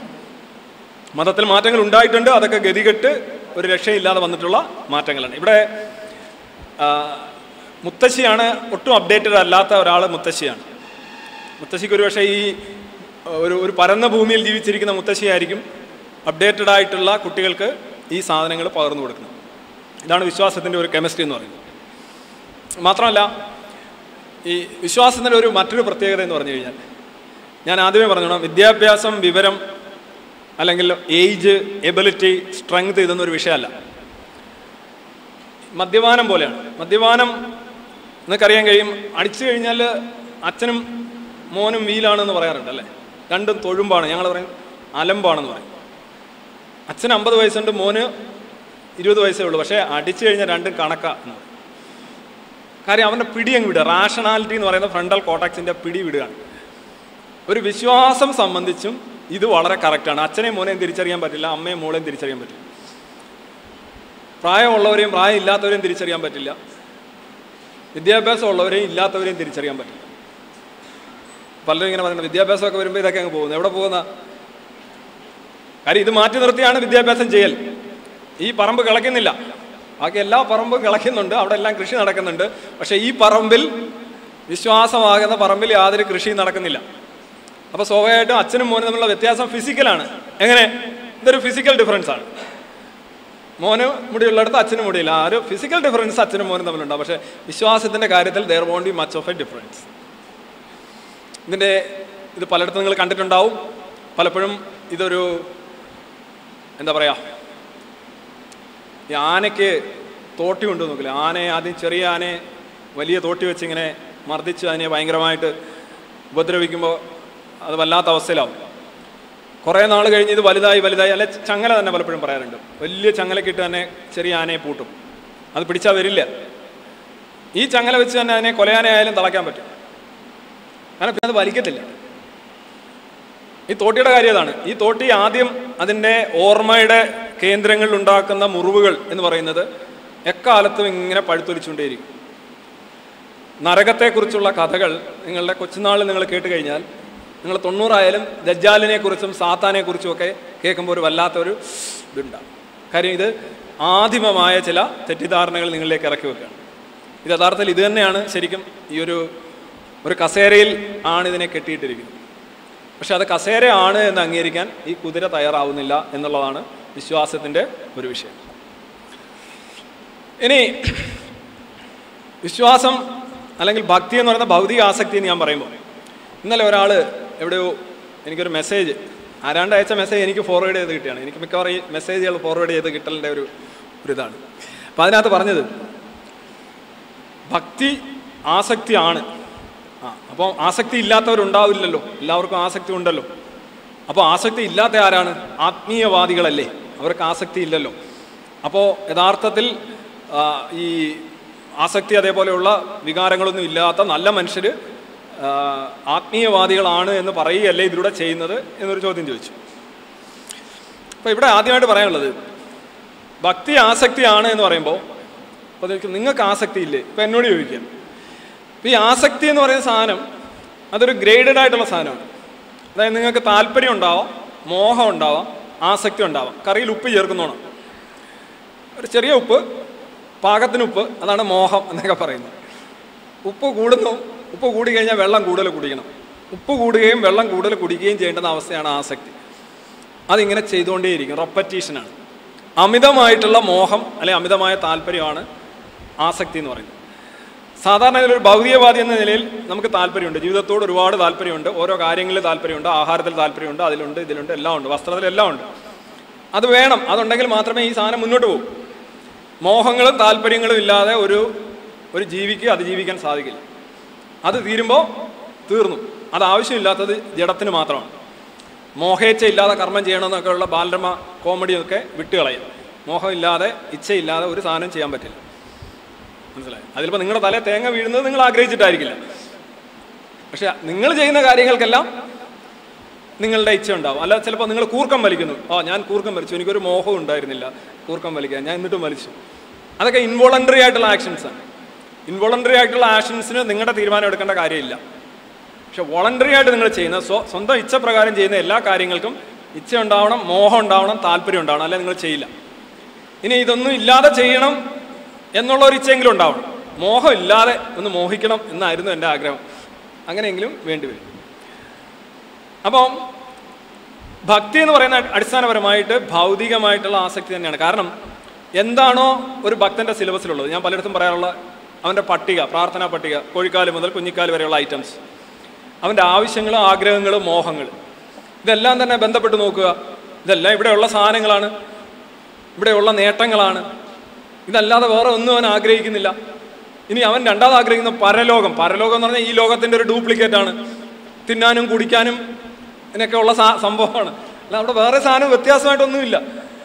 മതത്തിൽ മാറ്റങ്ങൾ ഉണ്ടായിട്ടുണ്ട്, അതൊക്കെ ഗതികെട്ട് ഒരു രക്ഷയില്ലാതെ വന്നിട്ടുള്ള മാറ്റങ്ങളാണ്. ഇവിടെ മുത്തശ്ശിയാണ് ഒട്ടും അപ്ഡേറ്റഡ് അല്ലാത്ത ഒരാൾ. മുത്തശ്ശിയാണ്. മുത്തശ്ശിക്ക് ഒരു പക്ഷേ ഈ ഒരു ഒരു പരന്ന ഭൂമിയിൽ ജീവിച്ചിരിക്കുന്ന മുത്തശ്ശിയായിരിക്കും അപ്ഡേറ്റഡ് ആയിട്ടുള്ള കുട്ടികൾക്ക് ഈ സാധനങ്ങൾ പകർന്നു കൊടുക്കുന്നത്. ഇതാണ് വിശ്വാസത്തിൻ്റെ ഒരു കെമിസ്ട്രി എന്ന് പറയുന്നത്. മാത്രമല്ല, ഈ വിശ്വാസത്തിൻ്റെ ഒരു മറ്റൊരു പ്രത്യേകത എന്ന് പറഞ്ഞു കഴിഞ്ഞാൽ, ഞാൻ ആദ്യമേ പറഞ്ഞോളാം, വിദ്യാഭ്യാസം, വിവരം, അല്ലെങ്കിൽ ഏജ്, എബിലിറ്റി, സ്ട്രെങ്ത് ഇതൊന്നും ഒരു വിഷയമല്ല. മദ്യപാനം പോലെയാണ്. മദ്യപാനം എന്നൊക്കറിയാൻ കഴിയും. അടിച്ചു കഴിഞ്ഞാൽ അച്ഛനും മോനും വീലാണെന്ന് പറയാറുണ്ട് അല്ലേ? രണ്ടും തൊഴുമ്പാണ്. ഞങ്ങൾ പറയും അലമ്പാണെന്ന് പറയും. അച്ഛന് അമ്പത് വയസ്സുണ്ട്, മോന് ഇരുപത് വയസ്സേ ഉള്ളൂ. പക്ഷേ അടിച്ചു കഴിഞ്ഞാൽ രണ്ടും കണക്കാ എന്ന് പറയും. കാര്യം അവൻ്റെ പിടി അങ്ങ് വിടുക. റാഷണാലിറ്റി എന്ന് പറയുന്ന ഫ്രണ്ടൽ കോർട്ടക്സിൻ്റെ പിടി വിടുകയാണ്. ഒരു വിശ്വാസം സംബന്ധിച്ചും ഇത് വളരെ കറക്റ്റാണ്. അച്ഛനെയും മോനെയും തിരിച്ചറിയാൻ പറ്റില്ല, അമ്മയും മോളെയും തിരിച്ചറിയാൻ പറ്റില്ല, പ്രായമുള്ളവരെയും പ്രായം ഇല്ലാത്തവരെയും തിരിച്ചറിയാൻ പറ്റില്ല, വിദ്യാഭ്യാസം ഉള്ളവരെയും ഇല്ലാത്തവരെയും തിരിച്ചറിയാൻ പറ്റില്ല. പലരും ഇങ്ങനെ പറയുന്നത് വിദ്യാഭ്യാസമൊക്കെ വരുമ്പോൾ ഇതൊക്കെ അങ്ങ് പോകുന്നു. എവിടെ പോകുന്ന കാര്യം? ഇത് മാറ്റി നിർത്തിയാണ് വിദ്യാഭ്യാസം ചെയ്യൽ. ഈ പറമ്പ് കിളയ്ക്കുന്നില്ല, ബാക്കി എല്ലാ പറമ്പും കിളയ്ക്കുന്നുണ്ട്, അവിടെ എല്ലാം കൃഷി നടക്കുന്നുണ്ട്. പക്ഷേ ഈ പറമ്പിൽ, വിശ്വാസമാകുന്ന പറമ്പിൽ യാതൊരു കൃഷിയും നടക്കുന്നില്ല. അപ്പോൾ സ്വാഭാവികമായിട്ടും അച്ഛനും മോനും തമ്മിലുള്ള വ്യത്യാസം ഫിസിക്കലാണ്. എങ്ങനെ? ഇതൊരു ഫിസിക്കൽ ഡിഫറൻസ് ആണ്. മോന് മുടിയുള്ളിടത്ത് അച്ഛനും മുടിയില്ല. ആ ഒരു ഫിസിക്കൽ ഡിഫറൻസ് അച്ഛനും മോനും തമ്മിലുണ്ടാവും. പക്ഷേ വിശ്വാസത്തിൻ്റെ കാര്യത്തിൽ there won't be much of a difference. ഇതിൻ്റെ ഇത് പലയിടത്തും നിങ്ങൾ കണ്ടിട്ടുണ്ടാവും. പലപ്പോഴും ഇതൊരു എന്താ പറയുക, ഈ ആനയ്ക്ക് തോട്ടി കൊണ്ടു നോക്കില്ല. ആനയെ ആദ്യം ചെറിയ ആനയെ വലിയ തോട്ടി വെച്ച് ഇങ്ങനെ മർദ്ദിച്ച് അതിനെ ഭയങ്കരമായിട്ട് ഉപദ്രവിക്കുമ്പോൾ അത് വല്ലാത്ത അവസ്ഥയിലാവും. കുറേ നാൾ കഴിഞ്ഞ് ഇത് വലുതായി വലുതായി അല്ലെ ചങ്ങല തന്നെ പലപ്പോഴും പറയാറുണ്ട്. വലിയ ചങ്ങലക്കിട്ട് തന്നെ ചെറിയ ആനയെ പൂട്ടും. അത് പിടിച്ചാൽ വരില്ല. ഈ ചങ്ങല വെച്ച് തന്നെ അതിനെ കൊലയാനയായാലും തളയ്ക്കാൻ പറ്റും. കാരണം പിന്നെ അത് വലിക്കത്തില്ല. ഈ തോട്ടിയുടെ കാര്യം അതാണ്. ഈ തോട്ടി ആദ്യം അതിൻ്റെ ഓർമ്മയുടെ കേന്ദ്രങ്ങളിൽ ഉണ്ടാക്കുന്ന മുറിവുകൾ എന്ന് പറയുന്നത് എക്കാലത്തും ഇങ്ങനെ പഴുത്തൊലിച്ചുകൊണ്ടേയിരിക്കും. നരകത്തെക്കുറിച്ചുള്ള കഥകൾ നിങ്ങളുടെ കൊച്ചുനാളിൽ നിങ്ങൾ കേട്ട് കഴിഞ്ഞാൽ നിങ്ങൾ തൊണ്ണൂറായാലും ദജ്ജാലിനെ കുറിച്ചും സാത്താനെ കുറിച്ചും ഒക്കെ കേൾക്കുമ്പോൾ ഒരു വല്ലാത്തൊരു ഇതുണ്ടാകും. കാര്യം ഇത് ആദിമമായ ചില തെറ്റിദ്ധാരണകൾ നിങ്ങളിലേക്ക് ഇറക്കി വെക്കുകയാണ്. ഇത് യഥാർത്ഥത്തിൽ ഇത് തന്നെയാണ് ശരിക്കും ഈ ഒരു ഒരു കസേരയിൽ ആണ് ഇതിനെ കെട്ടിയിട്ടിരിക്കുന്നത്. പക്ഷെ അത് കസേരയാണ് എന്ന് അംഗീകരിക്കാൻ ഈ കുതിര തയ്യാറാവുന്നില്ല എന്നുള്ളതാണ് വിശ്വാസത്തിൻ്റെ ഒരു വിഷയം. ഇനി വിശ്വാസം അല്ലെങ്കിൽ ഭക്തി എന്ന് പറയുന്ന ഭൗതിക ആസക്തി എന്ന് ഞാൻ പറയുമ്പോൾ, ഇന്നലെ ഒരാൾ എവിടെയോ എനിക്കൊരു മെസ്സേജ് ആരാണ്ട് അയച്ച മെസ്സേജ് എനിക്ക് ഫോർവേഡ് ചെയ്ത് കിട്ടിയാണ്. എനിക്ക് മിക്കവാറും ഈ മെസ്സേജുകൾ ഫോർവേഡ് ചെയ്ത് കിട്ടലിൻ്റെ ഒരു ഒരു ഇതാണ്. അപ്പം അതിനകത്ത് പറഞ്ഞത് ഭക്തി ആസക്തിയാണ്. ആ അപ്പോൾ ആസക്തി ഇല്ലാത്തവരുണ്ടാവില്ലല്ലോ, എല്ലാവർക്കും ആസക്തി ഉണ്ടല്ലോ. അപ്പോൾ ആസക്തി ഇല്ലാത്ത ആരാണ്? ആത്മീയവാദികളല്ലേ, അവർക്ക് ആസക്തി ഇല്ലല്ലോ. അപ്പോൾ യഥാർത്ഥത്തിൽ ഈ ആസക്തി അതേപോലെയുള്ള വികാരങ്ങളൊന്നും ഇല്ലാത്ത നല്ല മനുഷ്യർ ആത്മീയവാദികളാണ് എന്ന് പറയുകയല്ലേ ഇതിലൂടെ ചെയ്യുന്നത് എന്നൊരു ചോദ്യം ചോദിച്ചു. അപ്പോൾ ഇവിടെ ആദ്യമായിട്ട് പറയാനുള്ളത്, ഭക്തി ആസക്തിയാണ് എന്ന് പറയുമ്പോൾ അപ്പോൾ നിങ്ങൾക്ക് ആസക്തി ഇല്ലേ? ഇപ്പം എന്നോട് ചോദിക്കാം. ഇപ്പം ഈ ആസക്തി എന്ന് പറയുന്ന സാധനം അതൊരു ഗ്രേഡഡ് ആയിട്ടുള്ള സാധനമാണ്. അതായത് നിങ്ങൾക്ക് താല്പര്യം ഉണ്ടാവാം, മോഹം ഉണ്ടാവാം, ആസക്തി ഉണ്ടാവാം. കറിയിൽ ഉപ്പ് ചേർക്കുന്നോണം, ഒരു ചെറിയ ഉപ്പ്, പാകത്തിന് ഉപ്പ്, അതാണ് മോഹം എന്നൊക്കെ പറയുന്നത്. ഉപ്പ് കൂടുന്നു, ഉപ്പ് കൂടി കഴിഞ്ഞാൽ വെള്ളം കൂടുതൽ കുടിക്കണം. ഉപ്പ് കൂടുകയും വെള്ളം കൂടുതൽ കുടിക്കുകയും ചെയ്യേണ്ടുന്ന അവസ്ഥയാണ് ആസക്തി. അതിങ്ങനെ ചെയ്തുകൊണ്ടേയിരിക്കും, റെപ്പറ്റീഷനാണ്. അമിതമായിട്ടുള്ള മോഹം അല്ലെങ്കിൽ അമിതമായ താല്പര്യമാണ് ആസക്തി എന്ന് പറയുന്നത്. സാധാരണ ഒരു ഭൗതികവാദി എന്ന നിലയിൽ നമുക്ക് താല്പര്യമുണ്ട്, ജീവിതത്തോട് ഒരുപാട് താല്പര്യമുണ്ട്, ഓരോ കാര്യങ്ങളിൽ താല്പര്യമുണ്ട്, ആഹാരത്തിൽ താല്പര്യമുണ്ട്, അതിലുണ്ട് ഇതിലുണ്ട് എല്ലാം ഉണ്ട്, വസ്ത്രത്തിൽ എല്ലാം ഉണ്ട്. അത് വേണം, അതുണ്ടെങ്കിൽ മാത്രമേ ഈ സാധനം മുന്നോട്ട് പോകും. മോഹങ്ങളും താല്പര്യങ്ങളും ഇല്ലാതെ ഒരു ഒരു ജീവിക്ക് അതിജീവിക്കാൻ സാധിക്കില്ല. അത് തീരുമ്പോൾ തീർന്നു. അത് ആവശ്യമില്ലാത്തത് ജഡത്തിന് മാത്രമാണ്. മോഹേച്ഛ ഇല്ലാതെ കർമ്മം ചെയ്യണമെന്നൊക്കെ ഉള്ള ബാലരമ കോമഡിയൊക്കെ വിട്ടുകളയും. മോഹമില്ലാതെ ഇച്ഛയില്ലാതെ ഒരു സാധനം ചെയ്യാൻ പറ്റില്ല. മനസ്സിലായി? അതിലിപ്പോൾ നിങ്ങളുടെ തലേ തേങ്ങ വീഴുന്നത് നിങ്ങൾ ആഗ്രഹിച്ചിട്ടായിരിക്കില്ല. പക്ഷെ നിങ്ങൾ ചെയ്യുന്ന കാര്യങ്ങൾക്കെല്ലാം നിങ്ങളുടെ ഇച്ഛ ഉണ്ടാവും. അല്ല, ചിലപ്പോൾ നിങ്ങൾ കൂർക്കം വലിക്കുന്നു. ആ ഞാൻ കൂർക്കം വലിച്ചു, എനിക്കൊരു മോഹം ഉണ്ടായിരുന്നില്ല കൂർക്കം വലിക്കാൻ, ഞാൻ എന്നിട്ടും വലിച്ചു. അതൊക്കെ ഇൻവോളണ്ടറി ആയിട്ടുള്ള ആക്ഷൻസാണ്. ഇൻവോളണ്ടറി ആയിട്ടുള്ള ആക്ഷൻസിന് നിങ്ങളുടെ തീരുമാനം എടുക്കേണ്ട കാര്യമില്ല. പക്ഷെ വോളണ്ടറി ആയിട്ട് നിങ്ങൾ ചെയ്യുന്ന സ്വ സ്വന്തം ഇച്ഛ പ്രകാരം ചെയ്യുന്ന എല്ലാ കാര്യങ്ങൾക്കും ഇച്ഛ ഉണ്ടാവണം, മോഹം ഉണ്ടാവണം, താല്പര്യം ഉണ്ടാവണം, അല്ലെ നിങ്ങൾ ചെയ്യില്ല. ഇനി ഇതൊന്നും ഇല്ലാതെ ചെയ്യണം എന്നുള്ള ഒരു ഇച്ഛയെങ്കിലും ഉണ്ടാവണം. മോഹം ഇല്ലാതെ ഒന്ന് മോഹിക്കണം എന്നായിരുന്നു എൻ്റെ ആഗ്രഹം. അങ്ങനെയെങ്കിലും വേണ്ടിവരും. അപ്പം ഭക്തി എന്ന് പറയുന്ന അടിസ്ഥാനപരമായിട്ട് ഭൗതികമായിട്ടുള്ള ആസക്തി തന്നെയാണ്. കാരണം എന്താണോ ഒരു ഭക്തൻ്റെ സിലബസിലുള്ളത്, ഞാൻ പലയിടത്തും പറയാറുള്ള അവൻ്റെ പട്ടിക, പ്രാർത്ഥനാ പട്ടിക, കോഴിക്കാല് മുതൽ കുഞ്ഞിക്കാല് വരെയുള്ള ഐറ്റംസ്, അവൻ്റെ ആവശ്യങ്ങളും ആഗ്രഹങ്ങളും മോഹങ്ങളും, ഇതെല്ലാം തന്നെ ബന്ധപ്പെട്ട് നോക്കുക. ഇതെല്ലാം ഇവിടെയുള്ള സാധനങ്ങളാണ്, ഇവിടെയുള്ള നേട്ടങ്ങളാണ്. ഇതല്ലാതെ വേറെ ഒന്നും അവൻ ആഗ്രഹിക്കുന്നില്ല. ഇനി അവൻ രണ്ടാമത് ആഗ്രഹിക്കുന്ന പരലോകം. പരലോകം എന്ന് പറഞ്ഞാൽ ഈ ലോകത്തിൻ്റെ ഒരു ഡ്യൂപ്ലിക്കേറ്റ് ആണ്. തിന്നാനും കുടിക്കാനും ഇതിനൊക്കെ ഉള്ള സാ സംഭവമാണ്. അല്ല, അവിടെ വേറെ സാധനം വ്യത്യാസമായിട്ടൊന്നുമില്ല.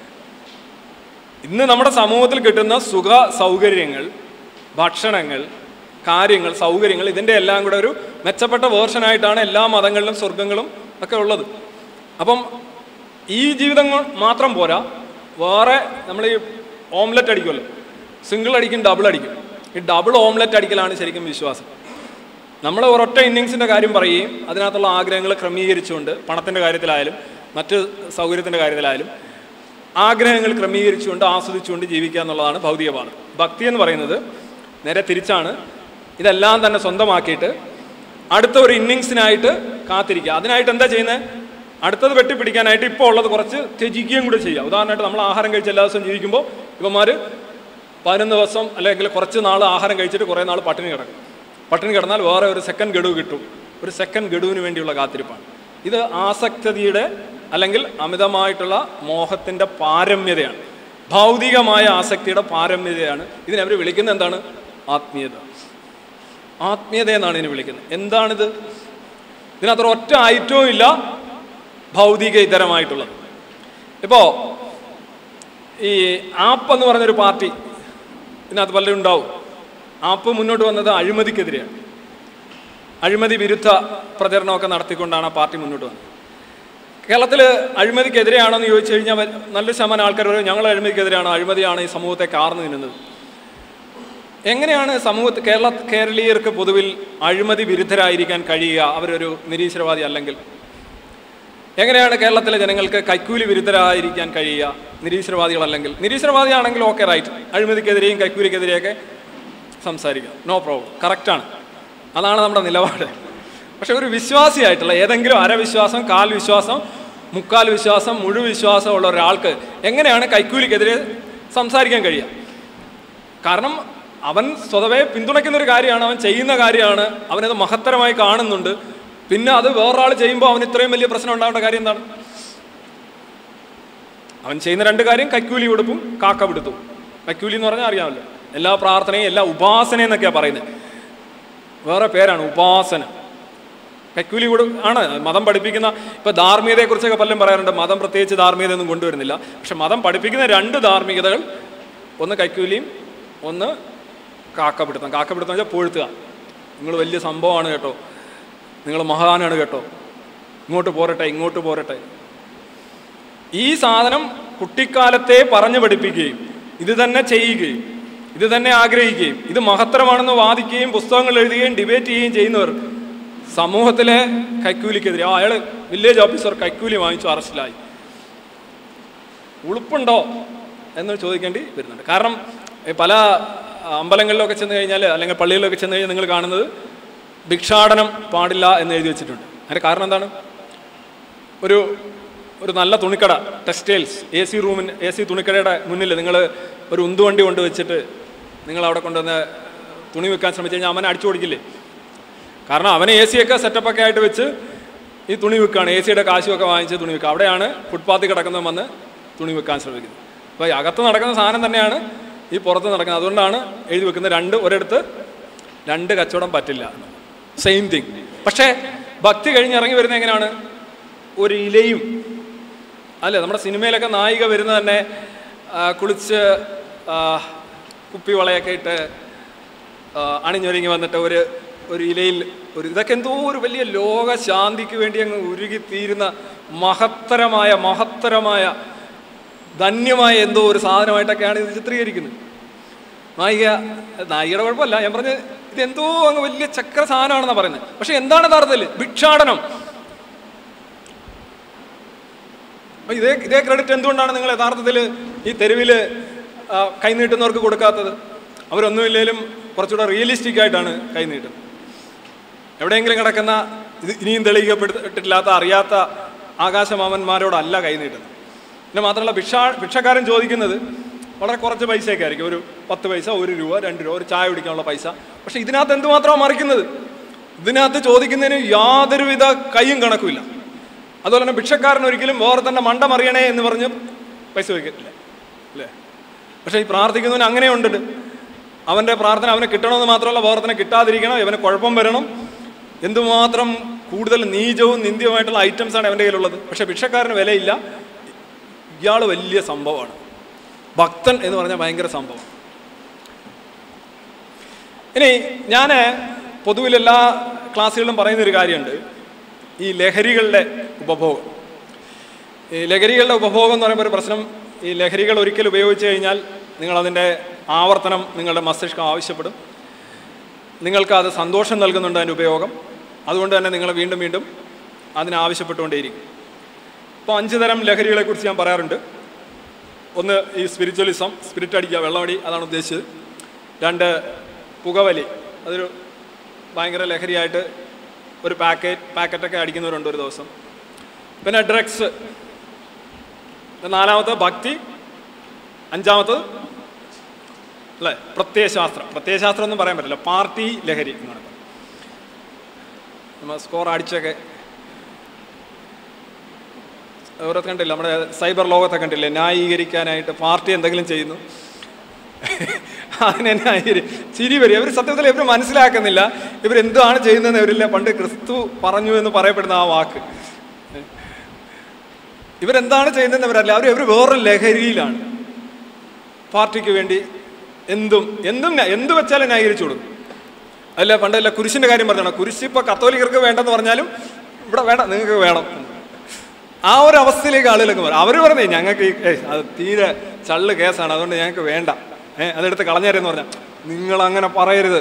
ഇന്ന് നമ്മുടെ സമൂഹത്തിൽ കിട്ടുന്ന സുഖ സൗകര്യങ്ങൾ, ഭക്ഷണങ്ങൾ, കാര്യങ്ങൾ, സൗകര്യങ്ങൾ, ഇതിൻ്റെ എല്ലാം കൂടെ ഒരു മെച്ചപ്പെട്ട വേർഷനായിട്ടാണ് എല്ലാ മതങ്ങളിലും സ്വർഗങ്ങളും ഒക്കെ ഉള്ളത്. അപ്പം ഈ ജീവിതം മാത്രം പോരാ, വേറെ നമ്മൾ ഈ ഓംലെറ്റ് അടിക്കുമല്ലോ, സിംഗിൾ അടിക്കും, ഡബിൾ അടിക്കും. ഈ ഡബിൾ ഓംലെറ്റ് അടിക്കലാണ് ശരിക്കും വിശ്വാസം. നമ്മൾ ഒരൊറ്റ ഇന്നിങ്സിൻ്റെ കാര്യം പറയുകയും അതിനകത്തുള്ള ആഗ്രഹങ്ങൾ ക്രമീകരിച്ചുകൊണ്ട്, പണത്തിൻ്റെ കാര്യത്തിലായാലും മറ്റ് സൗകര്യത്തിൻ്റെ കാര്യത്തിലായാലും ആഗ്രഹങ്ങൾ ക്രമീകരിച്ചുകൊണ്ട് ആസ്വദിച്ചുകൊണ്ട് ജീവിക്കുക എന്നുള്ളതാണ് ഭൗതികവാദം. ഭക്തി എന്ന് പറയുന്നത് നേരെ തിരിച്ചാണ്. ഇതെല്ലാം തന്നെ സ്വന്തമാക്കിയിട്ട് അടുത്ത ഒരു ഇന്നിങ്സിനായിട്ട് കാത്തിരിക്കുക. അതിനായിട്ട് എന്താ ചെയ്യുന്നത്? അടുത്തത് വെട്ടിപ്പിടിക്കാനായിട്ട് ഇപ്പോൾ ഉള്ളത് കുറച്ച് ത്യജിക്കുകയും കൂടെ ചെയ്യുക. ഉദാഹരണമായിട്ട് നമ്മൾ ആഹാരം കഴിച്ച് എല്ലാ ദിവസവും ജീവിക്കുമ്പോൾ ഇവന്മാർ പതിനൊന്ന് ദിവസം അല്ലെങ്കിൽ കുറച്ച് നാൾ ആഹാരം കഴിച്ചിട്ട് കുറേ നാൾ പട്ടിണി കിടക്കും. പട്ടിണി കിടന്നാൽ വേറെ ഒരു സെക്കൻഡ് ഗഡു കിട്ടും. ഒരു സെക്കൻഡ് ഗഡുവിന് വേണ്ടിയുള്ള കാത്തിരിപ്പാണ്. ഇത് ആസക്തിയുടെ അല്ലെങ്കിൽ അമിതമായിട്ടുള്ള മോഹത്തിൻ്റെ പാരമ്യതയാണ്. ഭൗതികമായ ആസക്തിയുടെ പാരമ്യതയാണ്. ഇതിനവർ വിളിക്കുന്നത് എന്താണ്? ആത്മീയത. ആത്മീയത എന്നാണ് ഇതിനെ വിളിക്കുന്നത്. എന്താണിത്? ഇതിനകത്തൊരു ഒറ്റ ഐറ്റവും ഇല്ല ഭൗതിക ഇതരമായിട്ടുള്ളത്. ഇപ്പോൾ ഈ ആപ്പ് എന്ന് പറഞ്ഞൊരു പാർട്ടി ഇതിനകത്ത് പലരും ഉണ്ടാവും. ആപ്പ് മുന്നോട്ട് വന്നത് അഴിമതിക്കെതിരെയാണ്. അഴിമതി വിരുദ്ധ പ്രചരണമൊക്കെ നടത്തിക്കൊണ്ടാണ് ആ പാർട്ടി മുന്നോട്ട് വന്നത്. കേരളത്തിൽ അഴിമതിക്കെതിരെയാണോ എന്ന് ചോദിച്ചു കഴിഞ്ഞാൽ നല്ലൊരു ശതമാനം ആൾക്കാർ പറയും ഞങ്ങൾ അഴിമതിക്കെതിരെയാണ്, അഴിമതിയാണ് ഈ സമൂഹത്തെ കാർന്നു തിന്നുന്നത്. എങ്ങനെയാണ് സമൂഹത്തിൽ കേരള കേരളീയർക്ക് പൊതുവിൽ അഴിമതി വിരുദ്ധരായിരിക്കാൻ കഴിയുക? അവരൊരു നിരീശ്വരവാദി അല്ലെങ്കിൽ എങ്ങനെയാണ് കേരളത്തിലെ ജനങ്ങൾക്ക് കൈക്കൂലി വിരുദ്ധരായിരിക്കാൻ കഴിയുക? നിരീശ്വരവാദികളല്ലെങ്കിൽ, നിരീശ്വരവാദിയാണെങ്കിൽ ഓക്കെ റൈറ്റ്, അഴിമതിക്കെതിരെയും കൈക്കൂലിക്കെതിരെയൊക്കെ സംസാരിക്കുക, നോ പ്രോബ്ലം, കറക്റ്റാണ്, അതാണ് നമ്മുടെ നിലപാട്. പക്ഷെ ഒരു വിശ്വാസിയായിട്ടുള്ള ഏതെങ്കിലും അരവിശ്വാസം, കാൽ വിശ്വാസം, മുക്കാൽ വിശ്വാസം, മുഴുവിശ്വാസം ഉള്ള ഒരാൾക്ക് എങ്ങനെയാണ് കൈക്കൂലിക്കെതിരെ സംസാരിക്കാൻ കഴിയുക? കാരണം അവൻ സ്വതവേ പിന്തുണയ്ക്കുന്നൊരു കാര്യമാണ്, അവൻ ചെയ്യുന്ന കാര്യമാണ്, അവനത് മഹത്തരമായി കാണുന്നുണ്ട്. പിന്നെ അത് വേറൊരാൾ ചെയ്യുമ്പോൾ അവന് ഇത്രയും വലിയ പ്രശ്നം ഉണ്ടാവേണ്ട കാര്യം എന്താണ്? അവൻ ചെയ്യുന്ന രണ്ട് കാര്യം കൈക്കൂലി കൊടുപ്പും കാക്ക പിടുത്തും. കൈക്കൂലി എന്ന് പറഞ്ഞാൽ അറിയാമല്ലോ, എല്ലാ പ്രാർത്ഥനയും എല്ലാ ഉപാസന എന്നൊക്കെയാണ് പറയുന്നത്, വേറെ പേരാണ് ഉപാസന. കൈക്കൂലി കൊടു ആണ് മതം പഠിപ്പിക്കുന്ന. ഇപ്പം ധാർമ്മികതയെക്കുറിച്ചൊക്കെ പലരും പറയാറുണ്ട്, മതം പ്രത്യേകിച്ച് ധാർമ്മികതയൊന്നും കൊണ്ടുവരുന്നില്ല. പക്ഷെ മതം പഠിപ്പിക്കുന്ന രണ്ട് ധാർമ്മികതകൾ, ഒന്ന് കൈക്കൂലിയും ഒന്ന് കാക്കപിടുത്തം. കാക്കപിടുത്തം വെച്ചാൽ പൊഴുത്തുക, നിങ്ങൾ വലിയ സംഭവമാണ് കേട്ടോ, നിങ്ങൾ മഹാനാണ് കേട്ടോ, ഇങ്ങോട്ട് പോരട്ടെ ഇങ്ങോട്ട് പോരട്ടെ. ഈ സാധനം കുട്ടിക്കാലത്തെ പറഞ്ഞു പഠിപ്പിക്കുകയും ഇത് തന്നെ ചെയ്യുകയും ഇത് തന്നെ ആഗ്രഹിക്കുകയും ഇത് മഹത്തരമാണെന്ന് വാദിക്കുകയും പുസ്തകങ്ങൾ എഴുതുകയും ഡിബേറ്റ് ചെയ്യുകയും ചെയ്യുന്നവർ സമൂഹത്തിലെ കൈക്കൂലിക്കെതിരെ, ആ അയാൾ വില്ലേജ് ഓഫീസർ കൈക്കൂലി വാങ്ങിച്ചു അറസ്റ്റിലായി, ഉളുപ്പുണ്ടോ എന്ന് ചോദിക്കേണ്ടി വരുന്നുണ്ട്. കാരണം പല അമ്പലങ്ങളിലൊക്കെ ചെന്ന് കഴിഞ്ഞാൽ അല്ലെങ്കിൽ പള്ളികളിലൊക്കെ ചെന്ന് കഴിഞ്ഞാൽ നിങ്ങൾ കാണുന്നത് ഭിക്ഷാടനം പാടില്ല എന്ന് എഴുതി വെച്ചിട്ടുണ്ട്. അതിൻ്റെ കാരണം എന്താണ്? ഒരു ഒരു നല്ല തുണിക്കട, ടെക്സ്റ്റൈൽസ്, എ സി റൂമിന് എ സി തുണിക്കടയുടെ മുന്നിൽ നിങ്ങൾ ഒരു ഉന്തുവണ്ടി കൊണ്ട് വെച്ചിട്ട് നിങ്ങൾ അവിടെ കൊണ്ടുവന്ന് തുണി വെക്കാൻ ശ്രമിച്ചു കഴിഞ്ഞാൽ അവനെ അടിച്ചു കൊടുക്കില്ലേ? കാരണം അവനെ എ സിയൊക്കെ സെറ്റപ്പൊക്കെ ആയിട്ട് വെച്ച് ഈ തുണി വെക്കുകയാണ്, എ സിയുടെ കാശുമൊക്കെ വാങ്ങിച്ച് തുണി വെക്കുക. അവിടെയാണ് ഫുട്പാത്തിൽ കിടക്കുന്നവൻ വന്ന് തുണി വെക്കാൻ ശ്രമിക്കുന്നത്. അപ്പോൾ അകത്ത് നടക്കുന്ന സാധനം തന്നെയാണ് ഈ പുറത്ത് നടക്കുന്നത്. അതുകൊണ്ടാണ് എഴുതി വെക്കുന്നത് രണ്ട് ഒരിടത്ത് രണ്ട് കച്ചവടം പറ്റില്ല, സെയിം തിങ്. പക്ഷേ ഭക്തി കഴിഞ്ഞിറങ്ങി വരുന്നത് എങ്ങനെയാണ്? ഒരു ഇലയും അല്ലേ, നമ്മുടെ സിനിമയിലൊക്കെ നായിക വരുന്നത് തന്നെ കുളിച്ച് കുപ്പി വളയൊക്കെ ഇട്ട് അണിഞ്ഞൊരുങ്ങി വന്നിട്ട് ഒരു ഒരു ഇലയിൽ ഒരു ഇതൊക്കെ എന്തോ ഒരു വലിയ ലോകശാന്തിക്ക് വേണ്ടി അങ്ങ് ഉരുകിത്തീരുന്ന മഹത്തരമായ മഹത്തരമായ ധന്യമായ എന്തോ ഒരു സാധനമായിട്ടൊക്കെയാണ് ഇത് ചിത്രീകരിക്കുന്നത്. നായിക നായികയുടെ കുഴപ്പമല്ല, ഞാൻ പറഞ്ഞത് ഇതെന്തോ അങ്ങ് വലിയ ചക്ര സാധനമാണെന്നാണ് പറയുന്നത്. പക്ഷെ എന്താണ് യഥാർത്ഥത്തിൽ? ഭിക്ഷാടനം. ഇതേ ഇതേ ക്രെഡിറ്റ് എന്തുകൊണ്ടാണ് നിങ്ങൾ യഥാർത്ഥത്തിൽ ഈ തെരുവിൽ കൈനീട്ടുന്നവർക്ക് കൊടുക്കാത്തത്? അവരൊന്നുമില്ലെങ്കിലും കുറച്ചുകൂടെ റിയലിസ്റ്റിക് ആയിട്ടാണ് കൈനീട്ടുന്നത്. എവിടെയെങ്കിലും കിടക്കുന്ന ഇത് ഇനിയും തെളിയിക്കപ്പെട്ടിട്ടില്ലാത്ത അറിയാത്ത ആകാശമാമന്മാരോടല്ല കൈനീട്ടുന്നത്. പിന്നെ മാത്രമല്ല, ഭിക്ഷാ ഭിക്ഷക്കാരൻ ചോദിക്കുന്നത് വളരെ കുറച്ച് പൈസയൊക്കെ ആയിരിക്കും, ഒരു പത്ത് പൈസ, ഒരു രൂപ, രണ്ട് രൂപ, ഒരു ചായ കുടിക്കാനുള്ള പൈസ. പക്ഷെ ഇതിനകത്ത് എന്തുമാത്രമാണ് മറിക്കുന്നത്? ഇതിനകത്ത് ചോദിക്കുന്നതിന് യാതൊരുവിധ കയ്യും കണക്കുമില്ല. അതുപോലെ തന്നെ ഭിക്ഷക്കാരൻ ഒരിക്കലും വേറെ തന്നെ മണ്ട മറിയണേ എന്ന് പറഞ്ഞ് പൈസ വയ്ക്കില്ല അല്ലേ? പക്ഷേ ഈ പ്രാർത്ഥിക്കുന്നവന് അങ്ങനെയുണ്ട്. അവൻ്റെ പ്രാർത്ഥന അവന് കിട്ടണമെന്ന് മാത്രമല്ല, വേറെ തന്നെ കിട്ടാതിരിക്കണം, ഇവന് കുഴപ്പം വരണം, എന്തുമാത്രം കൂടുതൽ നീചവും നിന്ദ്യവുമായിട്ടുള്ള ഐറ്റംസാണ് അവൻ്റെ കയ്യിലുള്ളത്. പക്ഷെ ഭിക്ഷക്കാരന് വിലയില്ല, ഇയാൾ വലിയ സംഭവമാണ്. ഭക്തൻ എന്ന് പറഞ്ഞാൽ ഭയങ്കര സംഭവം. ഇനി ഞാൻ പൊതുവിൽ എല്ലാ ക്ലാസ്സുകളിലും പറയുന്നൊരു കാര്യമുണ്ട്, ഈ ലഹരികളുടെ ഉപഭോഗം. ഈ ലഹരികളുടെ ഉപഭോഗം എന്ന് പറയുമ്പോൾ ഒരു പ്രശ്നം, ഈ ലഹരികൾ ഒരിക്കൽ ഉപയോഗിച്ച് കഴിഞ്ഞാൽ നിങ്ങളതിൻ്റെ ആവർത്തനം നിങ്ങളുടെ മസ്തിഷ്കം ആവശ്യപ്പെടും. നിങ്ങൾക്ക് അത് സന്തോഷം നൽകുന്നുണ്ട് അതിൻ്റെ ഉപയോഗം. അതുകൊണ്ട് തന്നെ നിങ്ങൾ വീണ്ടും വീണ്ടും അതിനാവശ്യപ്പെട്ടുകൊണ്ടേയിരിക്കും. ഇപ്പോൾ അഞ്ച് തരം ലഹരികളെക്കുറിച്ച് ഞാൻ പറയാറുണ്ട്. ഒന്ന് ഈ സ്പിരിച്വലിസം, സ്പിരിറ്റ് അടിക്കുക, വെള്ളമടി, അതാണ് ഉദ്ദേശിച്ചത്. രണ്ട് പുകവലി, അതൊരു ഭയങ്കര ലഹരിയായിട്ട് ഒരു പാക്കറ്റ് പാക്കറ്റൊക്കെ അടിക്കുന്നവരുണ്ട് ഒരു ദിവസം. പിന്നെ ഡ്രഗ്സ്, നാലാമത്തെ ഭക്തി, അഞ്ചാമത്തത് അല്ലേ പ്രത്യയശാസ്ത്രം. പ്രത്യയശാസ്ത്രം ഒന്നും പറയാൻ പറ്റില്ല, പാർട്ടി ലഹരി എന്നാണ്. നമ്മൾ സ്കോർ അടിച്ചൊക്കെ ഓരോക്കെ കണ്ടില്ല, നമ്മുടെ സൈബർ ലോകത്തെ കണ്ടില്ലേ, ന്യായീകരിക്കാനായിട്ട് പാർട്ടി എന്തെങ്കിലും ചെയ്യുന്നു, അതിനെ ന്യായീകരി ചിരി വരും. ഇവർ സത്യത്തിൽ ഇവർ മനസ്സിലാക്കുന്നില്ല ഇവരെന്താണ് ചെയ്യുന്നതെന്ന്. ഇവരില്ല പണ്ട് ക്രിസ്തു പറഞ്ഞു എന്ന് പറയപ്പെടുന്ന ആ വാക്ക്, ഇവരെന്താണ് ചെയ്യുന്നതെന്ന് ഇവരല്ല, അവർ ഇവർ വേറൊരു ലഹരിയിലാണ്. പാർട്ടിക്ക് വേണ്ടി എന്തും എന്തും എന്ത് വെച്ചാലും ന്യായീകരിച്ചു കൊടുക്കും. അല്ല പണ്ടല്ല കുരിശിൻ്റെ കാര്യം പറഞ്ഞാണ്, കുരിശ് ഇപ്പോൾ കത്തോലിക്കർക്ക് വേണ്ടെന്ന് പറഞ്ഞാലും ഇവിടെ വേണ്ട, നിങ്ങൾക്ക് വേണം. ആ ഒരു അവസ്ഥയിലേക്ക് ആളുകളൊക്കെ പറയും. അവർ പറഞ്ഞേ ഞങ്ങൾക്ക് ഏ അത് തീരെ ചള്ള് കേസാണ്, അതുകൊണ്ട് ഞങ്ങൾക്ക് വേണ്ട, ഏഹ് അതെടുത്ത് കളഞ്ഞേരെന്ന് പറഞ്ഞാൽ നിങ്ങളങ്ങനെ പറയരുത്.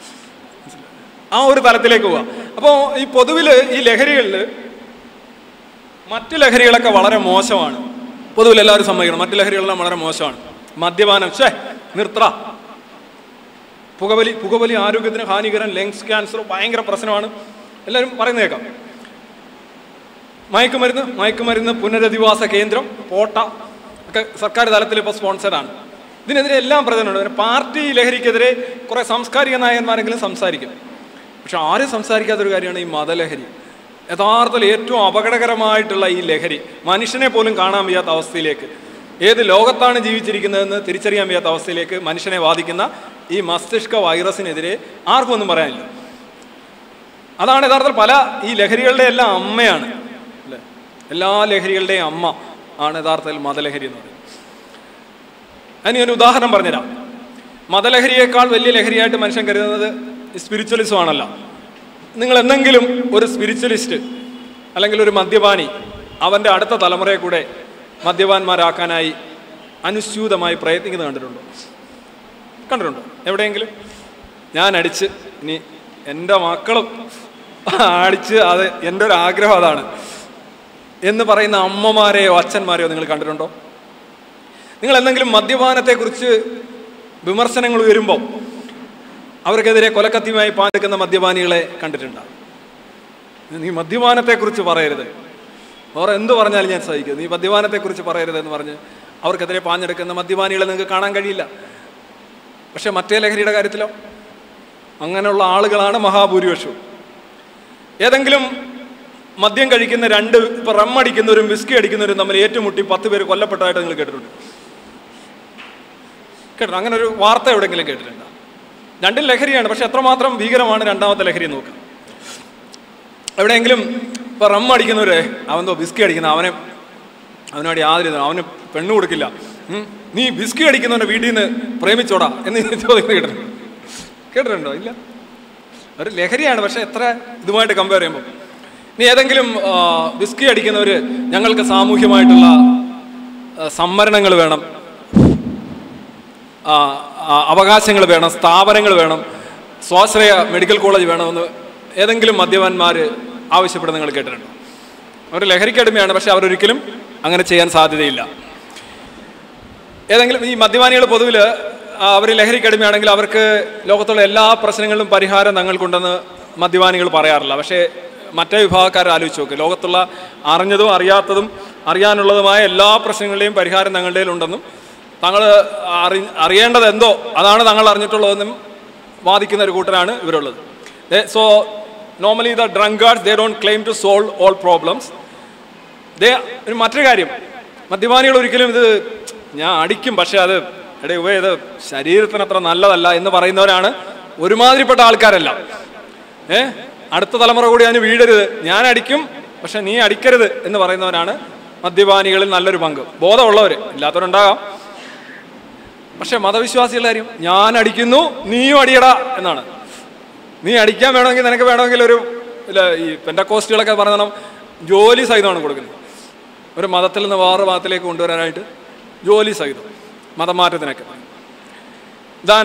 ആ ഒരു തലത്തിലേക്ക് പോവാം. അപ്പോൾ ഈ പൊതുവിൽ ഈ ലഹരികളിൽ മറ്റ് ലഹരികളൊക്കെ വളരെ മോശമാണ്. പൊതുവിൽ എല്ലാവരും സമ്മതിക്കണം, മറ്റ് ലഹരികളെല്ലാം വളരെ മോശമാണ്. മദ്യപാനം ഷേ നിർത്ര, പുകവലി പുകവലി ആരോഗ്യത്തിന് ഹാനികരം, ലങ്സ് ക്യാൻസർ ഭയങ്കര പ്രശ്നമാണ്, എല്ലാവരും പറയുന്നത് കേൾക്കാം. മയക്കുമരുന്ന് മയക്കുമരുന്ന് പുനരധിവാസ കേന്ദ്രം, പോട്ട ഒക്കെ സർക്കാർ തലത്തിൽ ഇപ്പോൾ സ്പോൺസറാണ്. ഇതിനെതിരെ എല്ലാം പ്രചരണമുണ്ട്. പാർട്ടി ലഹരിക്കെതിരെ കുറേ സാംസ്കാരിക നായകന്മാരെങ്കിലും സംസാരിക്കും. പക്ഷെ ആരും സംസാരിക്കാത്തൊരു കാര്യമാണ് ഈ മതലഹരി. യഥാർത്ഥത്തിൽ ഏറ്റവും അപകടകരമായിട്ടുള്ള ഈ ലഹരി മനുഷ്യനെ പോലും കാണാൻ വയ്യാത്ത അവസ്ഥയിലേക്ക്, ഏത് ലോകത്താണ് ജീവിച്ചിരിക്കുന്നതെന്ന് തിരിച്ചറിയാൻ വയ്യാത്ത അവസ്ഥയിലേക്ക് മനുഷ്യനെ ബാധിക്കുന്ന ഈ മസ്തിഷ്ക വൈറസിനെതിരെ ആർക്കും ഒന്നും പറയാനില്ല. അതാണ് യഥാർത്ഥത്തിൽ പല ഈ ലഹരികളുടെ എല്ലാം അമ്മയാണ് അല്ലേ, എല്ലാ ലഹരികളുടെയും അമ്മ ആണ് യഥാർത്ഥത്തിൽ മതലഹരി എന്ന് പറയുന്നത്. അതിന് ഒരു ഉദാഹരണം പറഞ്ഞുതരാം. മതലഹരിയേക്കാൾ വലിയ ലഹരിയായിട്ട് മനുഷ്യൻ കരുതുന്നത് സ്പിരിച്വലിസം ആണല്ലോ. നിങ്ങൾ എന്തെങ്കിലും ഒരു സ്പിരിച്വലിസ്റ്റ് അല്ലെങ്കിൽ ഒരു മദ്യപാനി അവൻ്റെ അടുത്ത തലമുറയെ കൂടെ മദ്യപാന്മാരാക്കാനായി അനുസ്യൂതമായി പ്രയത്നിക്കുന്നത് കണ്ടിട്ടുണ്ടോ? കണ്ടിട്ടുണ്ടോ എവിടെയെങ്കിലും? ഞാൻ അടിച്ച് ഇനി എൻ്റെ മക്കളും അടിച്ച്, അത് എൻ്റെ ഒരു ആഗ്രഹം അതാണ് എന്ന് പറയുന്ന അമ്മമാരെയോ അച്ഛന്മാരെയോ നിങ്ങൾ കണ്ടിട്ടുണ്ടോ? നിങ്ങൾ എന്തെങ്കിലും മദ്യപാനത്തെക്കുറിച്ച് വിമർശനങ്ങൾ ഉയരുമ്പോൾ അവർക്കെതിരെ കൊലക്കത്തിയുമായി പാഞ്ഞെടുക്കുന്ന മദ്യപാനികളെ കണ്ടിട്ടുണ്ടാകും. നീ മദ്യപാനത്തെക്കുറിച്ച് പറയരുത്, അവർ എന്ത് പറഞ്ഞാലും ഞാൻ സഹിക്കും, നീ മദ്യപാനത്തെക്കുറിച്ച് പറയരുത് എന്ന് പറഞ്ഞ് അവർക്കെതിരെ പാഞ്ഞെടുക്കുന്ന മദ്യപാനികളെ നിങ്ങൾക്ക് കാണാൻ കഴിയില്ല. പക്ഷെ മറ്റേ ലഹരിയുടെ കാര്യത്തിലോ അങ്ങനെയുള്ള ആളുകളാണ് മഹാഭൂരിപക്ഷവും. ഏതെങ്കിലും മദ്യം കഴിക്കുന്ന രണ്ട്, ഇപ്പൊ റം അടിക്കുന്നവരും വിസ്കി അടിക്കുന്നവരും തമ്മിൽ ഏറ്റുമുട്ടി പത്ത് പേര് കൊല്ലപ്പെട്ടതായിട്ട് നിങ്ങൾ കേട്ടിട്ടുണ്ട്? കേട്ടോ? അങ്ങനെ ഒരു വാർത്ത എവിടെയെങ്കിലും കേട്ടിട്ടുണ്ടോ? രണ്ടും ലഹരിയാണ്, പക്ഷെ എത്രമാത്രം ഭീകരമാണ് രണ്ടാമത്തെ ലഹരി നോക്കുക. എവിടെയെങ്കിലും ഇപ്പൊ റം അടിക്കുന്നവരെ അവനെന്തോ ബിസ്കി അടിക്കുന്ന അവനെ അവനോട് യാതൊരു അവന് പെണ്ണു കൊടുക്കില്ല, നീ ബിസ്കി അടിക്കുന്നവന്റെ വീട്ടിൽ നിന്ന് പ്രേമിച്ചോടാ എന്ന് ചോദിക്കുന്നത് കേട്ടിട്ടുണ്ടോ? കേട്ടിട്ടുണ്ടോ? ഇല്ല. ഒരു ലഹരിയാണ്, പക്ഷെ എത്ര ഇതുമായിട്ട് കമ്പയർ ചെയ്യുമ്പോൾ. ഇനി ഏതെങ്കിലും ബിസ്കി അടിക്കുന്നവർ ഞങ്ങൾക്ക് സാമൂഹ്യമായിട്ടുള്ള സംവരണങ്ങൾ വേണം, അവകാശങ്ങൾ വേണം, സ്ഥാപനങ്ങൾ വേണം, സ്വാശ്രയ മെഡിക്കൽ കോളേജ് വേണമെന്ന് ഏതെങ്കിലും മദ്യപാന്മാർ ആവശ്യപ്പെടുന്ന നിങ്ങൾ കേട്ടിട്ടുണ്ടോ? അവർ ലഹരിക്കടിമയാണ്, പക്ഷെ അവരൊരിക്കലും അങ്ങനെ ചെയ്യാൻ സാധ്യതയില്ല. ഏതെങ്കിലും ഈ മദ്യപാനികൾ പൊതുവിൽ അവർ ലഹരിക്കടിമയാണെങ്കിൽ അവർക്ക് ലോകത്തുള്ള എല്ലാ പ്രശ്നങ്ങളിലും പരിഹാരം തങ്ങൾക്കുണ്ടെന്ന് മദ്യപാനികൾ പറയാറില്ല. പക്ഷേ മറ്റേ വിഭാഗക്കാർ ആലോചിച്ച് നോക്ക്, ലോകത്തുള്ള അറിഞ്ഞതും അറിയാത്തതും അറിയാനുള്ളതുമായ എല്ലാ പ്രശ്നങ്ങളുടെയും പരിഹാരം തങ്ങളുടെ ഉണ്ടെന്നും തങ്ങൾ അറി അറിയേണ്ടത് എന്തോ അതാണ് തങ്ങൾ അറിഞ്ഞിട്ടുള്ളതെന്നും വാദിക്കുന്ന ഒരു കൂട്ടരാണ് ഇവരുള്ളത്. So normally the drunkards they don't claim to solve all problems. They മറ്റൊരു കാര്യം, മദ്യപാനികൾ ഒരിക്കലും ഇത് ഞാൻ അടിക്കും പക്ഷെ അത് എടേ ഉപ ഇത് ശരീരത്തിന് അത്ര നല്ലതല്ല എന്ന് പറയുന്നവരാണ് ഒരുമാതിരിപ്പെട്ട ആൾക്കാരല്ല. ഏ അടുത്ത തലമുറ കൂടി അതിന് വീഴരുത്, ഞാൻ അടിക്കും പക്ഷെ നീ അടിക്കരുത് എന്ന് പറയുന്നവരാണ് മദ്യപാനികളിൽ നല്ലൊരു പങ്ക്. ബോധമുള്ളവർ, ഇല്ലാത്തവരുണ്ടാകാം. പക്ഷെ മതവിശ്വാസികളുടെ കാര്യം, ഞാൻ അടിക്കുന്നു നീയും അടിയടാ എന്നാണ്. നീ അടിക്കാൻ വേണമെങ്കിൽ നിനക്ക് വേണമെങ്കിൽ ഒരു ഇല്ല, ഈ പെന്തക്കോസ്റ്റുകളൊക്കെ പറഞ്ഞാൽ ജോലി സഹിതമാണ് കൊടുക്കുന്നത്. ഒരു മതത്തിൽ നിന്ന് വേറെ മതത്തിലേക്ക് കൊണ്ടുവരാനായിട്ട് ജോലി സഹിതം, മതമാറ്റത്തിനൊക്കെ. ദാൻ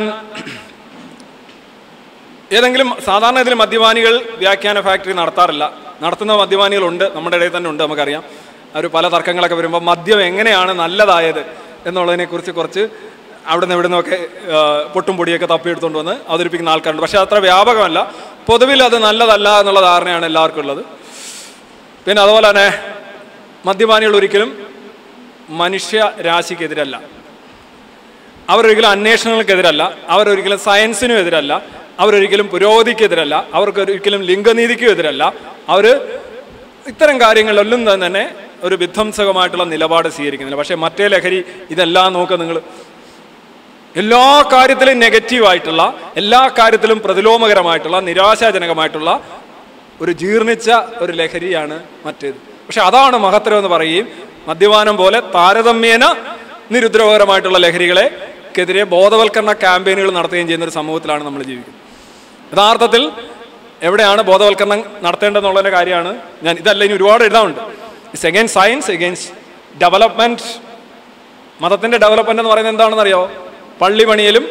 ഏതെങ്കിലും സാധാരണ ഇതിൽ മദ്യപാനികൾ വ്യാഖ്യാന ഫാക്ടറി നടത്താറില്ല. നടത്തുന്ന മദ്യപാനികളുണ്ട്, നമ്മുടെ ഇടയിൽ തന്നെ ഉണ്ട്, നമുക്കറിയാം. അവർ പല തർക്കങ്ങളൊക്കെ വരുമ്പോൾ മദ്യം എങ്ങനെയാണ് നല്ലതായത് എന്നുള്ളതിനെക്കുറിച്ച് കുറച്ച് അവിടെ നിന്ന് ഇവിടെ നിന്നൊക്കെ പൊട്ടും പൊടിയൊക്കെ തപ്പിയെടുത്തുകൊണ്ട് വന്ന് അവതരിപ്പിക്കുന്ന ആൾക്കാരുണ്ട്. പക്ഷേ അത്ര വ്യാപകമല്ല. പൊതുവിൽ അത് നല്ലതല്ല എന്നുള്ള ധാരണയാണ് എല്ലാവർക്കും ഉള്ളത്. പിന്നെ അതുപോലെ തന്നെ മദ്യപാനികൾ ഒരിക്കലും മനുഷ്യ രാശിക്കെതിരല്ല, അവരൊരിക്കലും അന്വേഷണങ്ങൾക്കെതിരല്ല, അവരൊരിക്കലും സയൻസിനും എതിരല്ല, അവരൊരിക്കലും പുരോഗതിക്കെതിരല്ല, അവർക്കൊരിക്കലും ലിംഗനീതിക്കും എതിരല്ല. അവർ ഇത്തരം കാര്യങ്ങളിലൊന്നും തന്നെ ഒരു വിധ്വംസകമായിട്ടുള്ള നിലപാട് സ്വീകരിക്കുന്നില്ല. പക്ഷേ മറ്റേ ലഹരി ഇതെല്ലാം നോക്കുക നിങ്ങൾ, എല്ലാ കാര്യത്തിലും നെഗറ്റീവായിട്ടുള്ള, എല്ലാ കാര്യത്തിലും പ്രതിലോമകരമായിട്ടുള്ള, നിരാശാജനകമായിട്ടുള്ള ഒരു ജീർണിച്ച ഒരു ലഹരിയാണ് മറ്റേത്. പക്ഷെ അതാണ് മഹത്തരം എന്ന് പറയുകയും മദ്യപാനം പോലെ താരതമ്യേന നിരുദ്രവകരമായിട്ടുള്ള ലഹരികളെക്കെതിരെ ബോധവൽക്കരണ ക്യാമ്പയിനുകൾ നടത്തുകയും ചെയ്യുന്ന ഒരു സമൂഹത്തിലാണ് നമ്മൾ ജീവിക്കുന്നത്. യഥാർത്ഥത്തിൽ എവിടെയാണ് ബോധവൽക്കരണം നടത്തേണ്ടതെന്നുള്ളതിൻ്റെ കാര്യമാണ് ഞാൻ, ഇതല്ല ഇനി ഒരുപാട് എഴുതാറുണ്ട്. It's against science, against development. മതത്തിൻ്റെ ഡെവലപ്മെൻറ്റ് എന്ന് പറയുന്നത് എന്താണെന്ന് അറിയാമോ? പള്ളി പണിയലും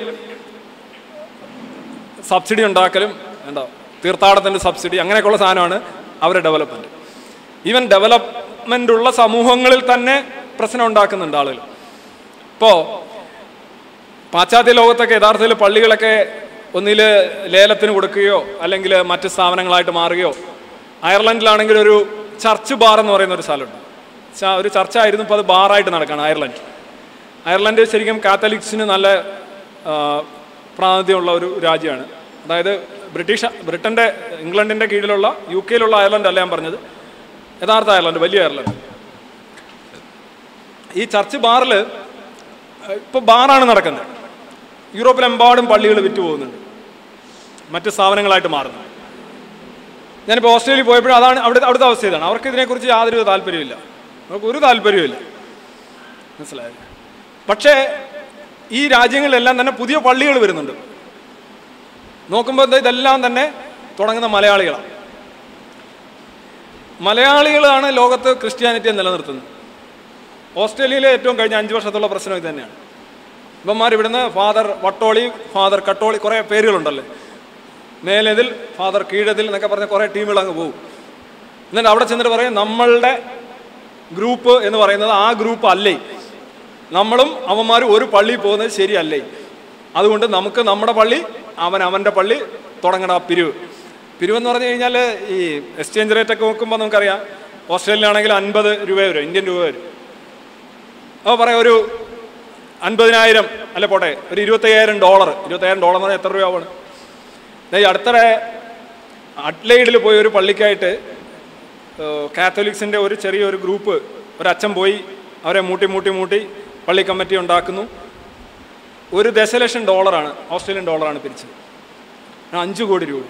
സബ്സിഡി ഉണ്ടാക്കലും, എന്താ തീർത്ഥാടനത്തിൻ്റെ സബ്സിഡി, അങ്ങനെയൊക്കെയുള്ള സാധനമാണ് അവരുടെ ഡെവലപ്മെൻറ്റ്. ഈവൻ ഡെവലപ്പ് ഡെവലപ്മെൻ്റ് ഉള്ള സമൂഹങ്ങളിൽ തന്നെ പ്രശ്നം ഉണ്ടാക്കുന്നുണ്ട് ആളുകൾ. ഇപ്പോൾ പാശ്ചാത്യ ലോകത്തൊക്കെ യഥാർത്ഥത്തിൽ പള്ളികളൊക്കെ ഒന്നിൽ ലേലത്തിന് കൊടുക്കുകയോ അല്ലെങ്കിൽ മറ്റ് സ്ഥാപനങ്ങളായിട്ട് മാറുകയോ, അയർലൻഡിലാണെങ്കിൽ ഒരു ചർച്ച് ബാർ എന്ന് പറയുന്ന ഒരു സ്ഥലമുണ്ട്. ഒരു ചർച്ചായിരുന്നു, ഇപ്പോൾ അത് ബാറായിട്ട് നടക്കുകയാണ് അയർലൻഡ്. അയർലൻഡ് ശരിക്കും കാത്തലിക്സിന് നല്ല പ്രാതിനിധ്യമുള്ള ഒരു രാജ്യമാണ്. അതായത് ബ്രിട്ടീഷ് ബ്രിട്ടൻ്റെ ഇംഗ്ലണ്ടിൻ്റെ കീഴിലുള്ള യു കെയിലുള്ള അയർലൻഡ് അല്ല ഞാൻ പറഞ്ഞത്, യഥാർത്ഥ അയർലൻഡ്, വലിയ അയർലൻഡ്. ഈ ചർച്ച് ബാറിൽ ഇപ്പോൾ ബാറാണ് നടക്കുന്നത്. യൂറോപ്പിലെമ്പാടും പള്ളികൾ വിറ്റ് പോകുന്നുണ്ട്, മറ്റ് സ്ഥാപനങ്ങളായിട്ട് മാറുന്നു. ഞാനിപ്പോൾ ഓസ്ട്രേലിയയിൽ പോയപ്പോഴും അതാണ് അവിടെ അവിടുത്തെ അവസ്ഥ. ഇതാണ്. അവർക്ക് ഇതിനെക്കുറിച്ച് യാതൊരു താല്പര്യമില്ല, അവർക്ക് ഒരു താല്പര്യമില്ല, മനസ്സിലായത്. പക്ഷേ ഈ രാജ്യങ്ങളിലെല്ലാം തന്നെ പുതിയ പള്ളികൾ വരുന്നുണ്ട്. നോക്കുമ്പോൾ ഇതെല്ലാം തന്നെ തുടങ്ങുന്ന മലയാളികളാണ്. മലയാളികളാണ് ലോകത്ത് ക്രിസ്ത്യാനിറ്റിയെ നിലനിർത്തുന്നത്. ഓസ്ട്രേലിയയിലെ ഏറ്റവും കഴിഞ്ഞ അഞ്ച് വർഷത്തുള്ള പ്രശ്നം ഇത് തന്നെയാണ്. ഇവന്മാർ ഇവിടുന്ന് ഫാദർ വട്ടോളി, ഫാദർ കട്ടോളി, കുറേ പേരുകളുണ്ടല്ലേ, മേലെതിൽ, ഫാദർ കീഴതിൽ എന്നൊക്കെ പറഞ്ഞ കുറേ ടീമുകൾ അങ്ങ് പോകും. എന്നിട്ട് അവിടെ ചെന്നിട്ട് പറയും നമ്മളുടെ ഗ്രൂപ്പ് എന്ന് പറയുന്നത് ആ ഗ്രൂപ്പ് അല്ലേ, നമ്മളും അവന്മാരും ഒരു പള്ളിയിൽ പോകുന്നത് ശരിയല്ലേ, അതുകൊണ്ട് നമുക്ക് നമ്മുടെ പള്ളി, അവൻ അവൻ്റെ പള്ളി തുടങ്ങണം. ആ പിരിവ് പിരിവെന്ന് പറഞ്ഞു കഴിഞ്ഞാൽ ഈ എക്സ്ചേഞ്ച് റേറ്റ് ഒക്കെ നോക്കുമ്പോൾ നമുക്കറിയാം, ഓസ്ട്രേലിയയിലാണെങ്കിൽ അൻപത് രൂപ വരും, ഇന്ത്യൻ രൂപ വരും. അപ്പോൾ പറയാം ഒരു അൻപതിനായിരം അല്ലെ പോട്ടെ, ഒരു ഇരുപത്തയ്യായിരം ഡോളർ ഇരുപത്തയ്യായിരം ഡോളർ എന്ന് പറഞ്ഞാൽ എത്ര രൂപയാണ്? ഈ അടുത്തിടെ അഡ്ലൈഡിൽ പോയി ഒരു പള്ളിക്കായിട്ട് കാത്തലിക്സിൻ്റെ ഒരു ചെറിയൊരു ഗ്രൂപ്പ്, ഒരച്ഛൻ പോയി അവരെ മൂട്ടി മൂട്ടി മൂട്ടി പള്ളി കമ്മിറ്റി ഉണ്ടാക്കുന്നു. ഒരു ദശലക്ഷം ഡോളറാണ്, ഓസ്ട്രേലിയൻ ഡോളറാണ് പിരിച്ചത്, അഞ്ച് കോടി രൂപ.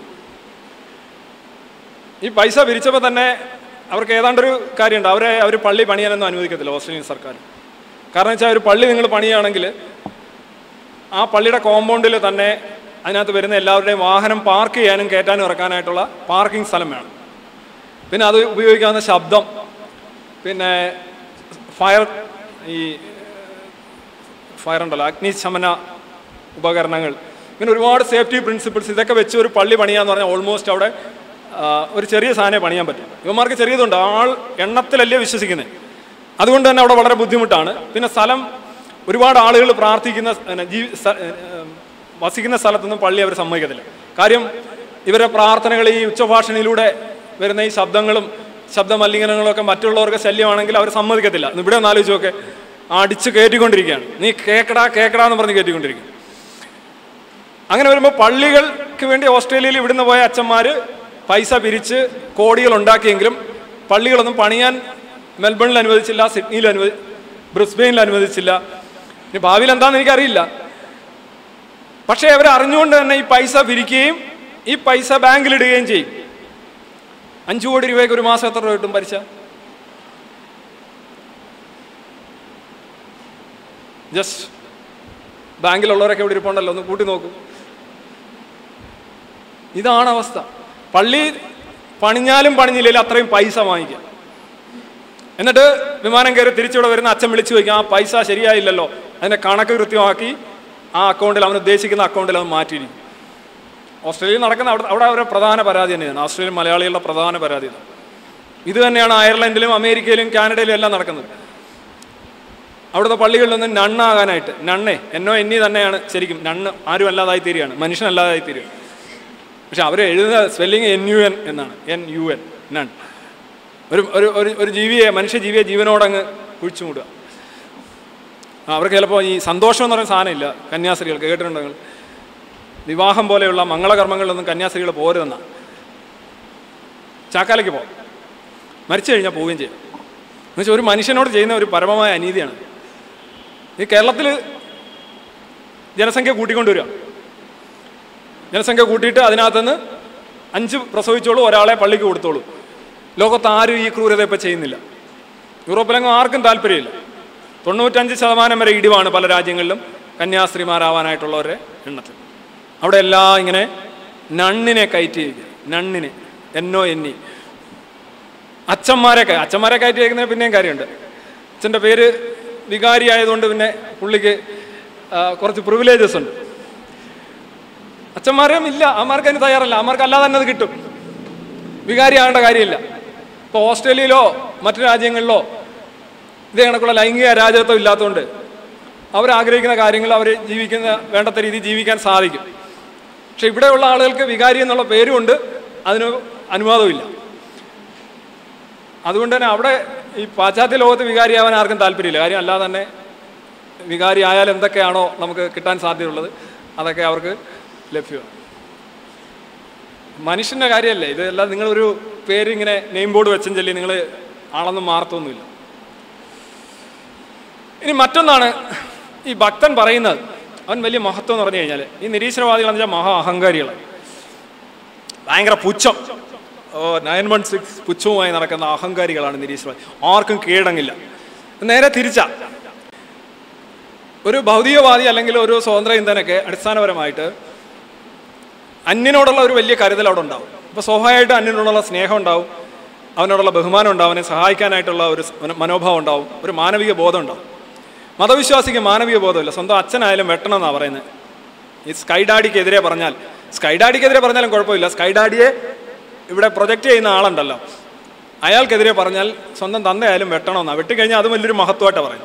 ഈ പൈസ പിരിച്ചപ്പോൾ തന്നെ അവർക്ക് ഏതാണ്ടൊരു കാര്യമുണ്ട്, അവരെ അവർ പള്ളി പണിയാനൊന്നും അനുവദിക്കത്തില്ല ഓസ്ട്രേലിയൻ സർക്കാർ. കാരണം വെച്ചാൽ ഒരു പള്ളി നിങ്ങൾ പണിയുകയാണെങ്കിൽ ആ പള്ളിയുടെ കോമ്പൗണ്ടിൽ തന്നെ അതിനകത്ത് വരുന്ന എല്ലാവരുടെയും വാഹനം പാർക്ക് ചെയ്യാനും കയറ്റാനും ഇറക്കാനായിട്ടുള്ള പാർക്കിംഗ് സ്ഥലം വേണം. പിന്നെ അത് ഉപയോഗിക്കാവുന്ന ശബ്ദം, പിന്നെ ഫയർ ഈ ഫയർ ഉണ്ടല്ലോ, അഗ്നിശമന ഉപകരണങ്ങൾ, പിന്നെ ഒരുപാട് സേഫ്റ്റി പ്രിൻസിപ്പിൾസ്, ഇതൊക്കെ വെച്ച് ഒരു പള്ളി പണിയാന്ന് പറഞ്ഞാൽ ഓൾമോസ്റ്റ് അവിടെ ഒരു ചെറിയ സാധനം പണിയാൻ പറ്റും. ഇവന്മാർക്ക് ചെറിയതുണ്ട്, ആൾ എണ്ണത്തിലല്ലേ വിശ്വസിക്കുന്നത്, അതുകൊണ്ട് തന്നെ അവിടെ വളരെ ബുദ്ധിമുട്ടാണ്. പിന്നെ സ്ഥലം, ഒരുപാട് ആളുകൾ പ്രാർത്ഥിക്കുന്ന ജീവി വസിക്കുന്ന സ്ഥലത്തൊന്നും പള്ളി അവർ സമ്മതിക്കത്തില്ല. കാര്യം ഇവരുടെ പ്രാർത്ഥനകൾ ഈ ഉച്ചഭാഷണിയിലൂടെ വരുന്ന ഈ ശബ്ദങ്ങളും ശബ്ദ മലിനീകരണങ്ങളൊക്കെ മറ്റുള്ളവർക്ക് ശല്യമാണെങ്കിൽ അവർ സമ്മതിക്കത്തില്ല. ഇവിടെ ഒന്ന് ആലോചിച്ച് നോക്കെ, അടിച്ച് കയറ്റിക്കൊണ്ടിരിക്കുകയാണ്, നീ കേക്കടാ കേക്കടാ എന്ന് പറഞ്ഞ് കയറ്റിക്കൊണ്ടിരിക്കും. അങ്ങനെ വരുമ്പോൾ പള്ളികൾക്ക് വേണ്ടി ഓസ്ട്രേലിയയിൽ ഇവിടുന്ന് പോയ അച്ഛന്മാർ പൈസ പിരിച്ച് കോടികൾ ഉണ്ടാക്കിയെങ്കിലും പള്ളികളൊന്നും പണിയാൻ മെൽബണിൽ അനുവദിച്ചില്ല, സിഡ്നിയിൽ അനുവദി ബ്രിസ്ബെയിനിൽ അനുവദിച്ചില്ല. ഇനി ഭാവിയിൽ എന്താണെന്ന് എനിക്കറിയില്ല. പക്ഷേ അവർ അറിഞ്ഞുകൊണ്ട് തന്നെ ഈ പൈസ പിരിക്കുകയും ഈ പൈസ ബാങ്കിലിടുകയും ചെയ്യും. അഞ്ചു കോടി രൂപയ്ക്ക് ഒരു മാസം എത്ര രൂപ കിട്ടും പലിശ? ജസ്റ്റ് ബാങ്കിലുള്ളവരൊക്കെ ഇവിടെ ഇരിപ്പുണ്ടല്ലോ, ഒന്ന് കൂട്ടി നോക്കൂ. ഇതാണ് അവസ്ഥ. പള്ളി പണിഞ്ഞാലും പണിഞ്ഞില്ലെങ്കിലും അത്രയും പൈസ വാങ്ങിക്കാം. എന്നിട്ട് വിമാനം കയറി തിരിച്ചിവിടെ വരുന്ന അച്ഛൻ വിളിച്ചു ചോദിക്കും, ആ പൈസ ശരിയായില്ലല്ലോ, അതിൻ്റെ കണക്ക് കൃത്യമാക്കി ആ അക്കൗണ്ടിൽ, അവൻ ഉദ്ദേശിക്കുന്ന അക്കൗണ്ടിൽ അവൻ മാറ്റിയിരിക്കും. ഓസ്ട്രേലിയയിൽ നടക്കുന്ന അവിടെ അവിടെ അവരുടെ പ്രധാന പരാതി തന്നെയാണ്, ഓസ്ട്രേലിയൻ മലയാളികളുടെ പ്രധാന പരാതി. ഇത് തന്നെയാണ് അയർലൻഡിലും അമേരിക്കയിലും കാനഡയിലും എല്ലാം നടക്കുന്നത്. അവിടുത്തെ പള്ളികളിലൊന്നും നണ്ണാകാനായിട്ട്, നണ്ണേ എന്നോ എന്നീ തന്നെയാണ് ശരിക്കും, നണ്ണ് ആരും അല്ലാതായി തീരുകയാണ്, മനുഷ്യനല്ലാതായി തീരുകയാണ്. പക്ഷെ അവർ എഴുതുന്ന സ്പെല്ലിങ് എൻ യു എൻ എന്നാണ്, എൻ യു എൻ നൺ. ഒരു ഒരു ഒരു ജീവിയെ, മനുഷ്യജീവിയെ ജീവനോടങ്ങ് കുഴിച്ചു മൂടുക. അവർക്ക് ചിലപ്പോൾ ഈ സന്തോഷം എന്ന് പറയുന്ന സാധനമില്ല. കന്യാസ്ത്രീകൾക്ക് കേട്ടിട്ടുണ്ടെങ്കിൽ വിവാഹം പോലെയുള്ള മംഗളകർമ്മങ്ങളിലൊന്നും കന്യാസ്ത്രീകൾ പോരുതെന്നാണ്. ചാക്കാലയ്ക്ക് പോകാം, മരിച്ചു കഴിഞ്ഞാൽ പോവുകയും ചെയ്യും. എന്നുവെച്ചാൽ ഒരു മനുഷ്യനോട് ചെയ്യുന്ന ഒരു പരമമായ അനീതിയാണ്. ഈ കേരളത്തിൽ ജനസംഖ്യ കൂട്ടിക്കൊണ്ടുവരിക, ജനസംഖ്യ കൂട്ടിയിട്ട് അതിനകത്തുനിന്ന് അഞ്ച് പ്രസവിച്ചോളൂ, ഒരാളെ പള്ളിക്ക് കൊടുത്തോളൂ. ലോകത്ത് ആരും ഈ ക്രൂരത ഇപ്പോൾ ചെയ്യുന്നില്ല. യൂറോപ്പിലെങ്ങും ആർക്കും താല്പര്യമില്ല. തൊണ്ണൂറ്റഞ്ച് ശതമാനം വരെ ഇടിവാണ് പല രാജ്യങ്ങളിലും കന്യാസ്ത്രീമാരാവാനായിട്ടുള്ളവരുടെ എണ്ണത്തിൽ. അവിടെ എല്ലാം ഇങ്ങനെ നണ്ണിനെ കയറ്റിയിരിക്കുക, നണ്ണിനെ, എന്നോ എന്നി. അച്ഛന്മാരെ അച്ഛന്മാരെ കയറ്റിയിരിക്കുന്നതിന് പിന്നെയും കാര്യമുണ്ട്. അച്ഛൻ്റെ പേര് വികാരി ആയതുകൊണ്ട് പിന്നെ പുള്ളിക്ക് കുറച്ച് പ്രിവിലേജസ് ഉണ്ട്. അച്ഛന്മാരും ഇല്ല, അമ്മമാർക്ക് അതിന് തയ്യാറല്ല, അമ്മമാർക്ക് അല്ലാതെ തന്നെ അത് കിട്ടും. വികാരി ആകേണ്ട കാര്യമില്ല. ഇപ്പോൾ ഓസ്ട്രേലിയയിലോ മറ്റു രാജ്യങ്ങളിലോ ഇതേ കണക്കുള്ള ലൈംഗിക അരാജകത്വം ഇല്ലാത്തതുകൊണ്ട് അവരാഗ്രഹിക്കുന്ന കാര്യങ്ങൾ അവർ ജീവിക്കുന്ന വേണ്ടത്ത രീതിയിൽ ജീവിക്കാൻ സാധിക്കും. പക്ഷെ ഇവിടെയുള്ള ആളുകൾക്ക് വികാരി എന്നുള്ള പേരുമുണ്ട്, അതിന് അനുവാദമില്ല. അതുകൊണ്ട് തന്നെ അവിടെ ഈ പാശ്ചാത്യ ലോകത്ത് വികാരിയാവാൻ ആർക്കും താല്പര്യമില്ല. കാര്യം അല്ലാതെ തന്നെ വികാരി ആയാൽ എന്തൊക്കെയാണോ നമുക്ക് കിട്ടാൻ സാധ്യതയുള്ളത് അതൊക്കെ അവർക്ക് ലഭ്യമാണ്. മനുഷ്യൻ്റെ കാര്യമല്ലേ ഇതെല്ലാം. നിങ്ങളൊരു പേരിങ്ങനെ നെയിം ബോർഡ് വെച്ചും ചൊല്ലി നിങ്ങൾ ആളൊന്നും മാറത്തൊന്നുമില്ല. ഇനി മറ്റൊന്നാണ് ഈ ഭക്തൻ പറയുന്നത്. അവൻ വലിയ മഹത്വം എന്ന് പറഞ്ഞു കഴിഞ്ഞാൽ ഈ നിരീശ്വരവാദികളെന്ന് വെച്ചാൽ മഹാ അഹങ്കാരികളാണ്. ഭയങ്കര പുച്ഛം, ഓ നയൻ വൺ സിക്സ് പുച്ഛവുമായി നടക്കുന്ന അഹങ്കാരികളാണ് നിരീശ്വരവാദി. ആർക്കും കീഴടങ്ങില്ല. നേരെ തിരിച്ചാ ഒരു ഭൗതികവാദി അല്ലെങ്കിൽ ഒരു സ്വതന്ത്ര ചിന്തനൊക്കെ അടിസ്ഥാനപരമായിട്ട് അന്യനോടുള്ള ഒരു വലിയ കരുതൽ അവിടെ ഉണ്ടാവും. അപ്പോൾ സ്വാഭാവികമായിട്ട് അന്യനോടുള്ള സ്നേഹം ഉണ്ടാവും, അവനോടുള്ള ബഹുമാനം ഉണ്ടാവും, അവനെ സഹായിക്കാനായിട്ടുള്ള ഒരു മനോഭാവം ഉണ്ടാവും, ഒരു മാനവിക ബോധം ഉണ്ടാവും. മതവിശ്വാസിക്ക് മാനവിക ബോധമില്ല. സ്വന്തം അച്ഛനായാലും വെട്ടണം എന്നാണ് പറയുന്നത്. ഈ സ്കൈ ഡാഡിക്കെതിരെ പറഞ്ഞാൽ, സ്കൈ ഡാഡിക്കെതിരെ പറഞ്ഞാലും കുഴപ്പമില്ല, സ്കൈ ഡാഡിയെ ഇവിടെ പ്രൊജക്റ്റ് ചെയ്യുന്ന ആളുണ്ടല്ലോ, അയാൾക്കെതിരെ പറഞ്ഞാൽ സ്വന്തം തന്തയായാലും വെട്ടണമെന്നാണ്. വെട്ടിക്കഴിഞ്ഞാൽ അത് വലിയൊരു മഹത്വമായിട്ടാണ് പറയുന്നത്.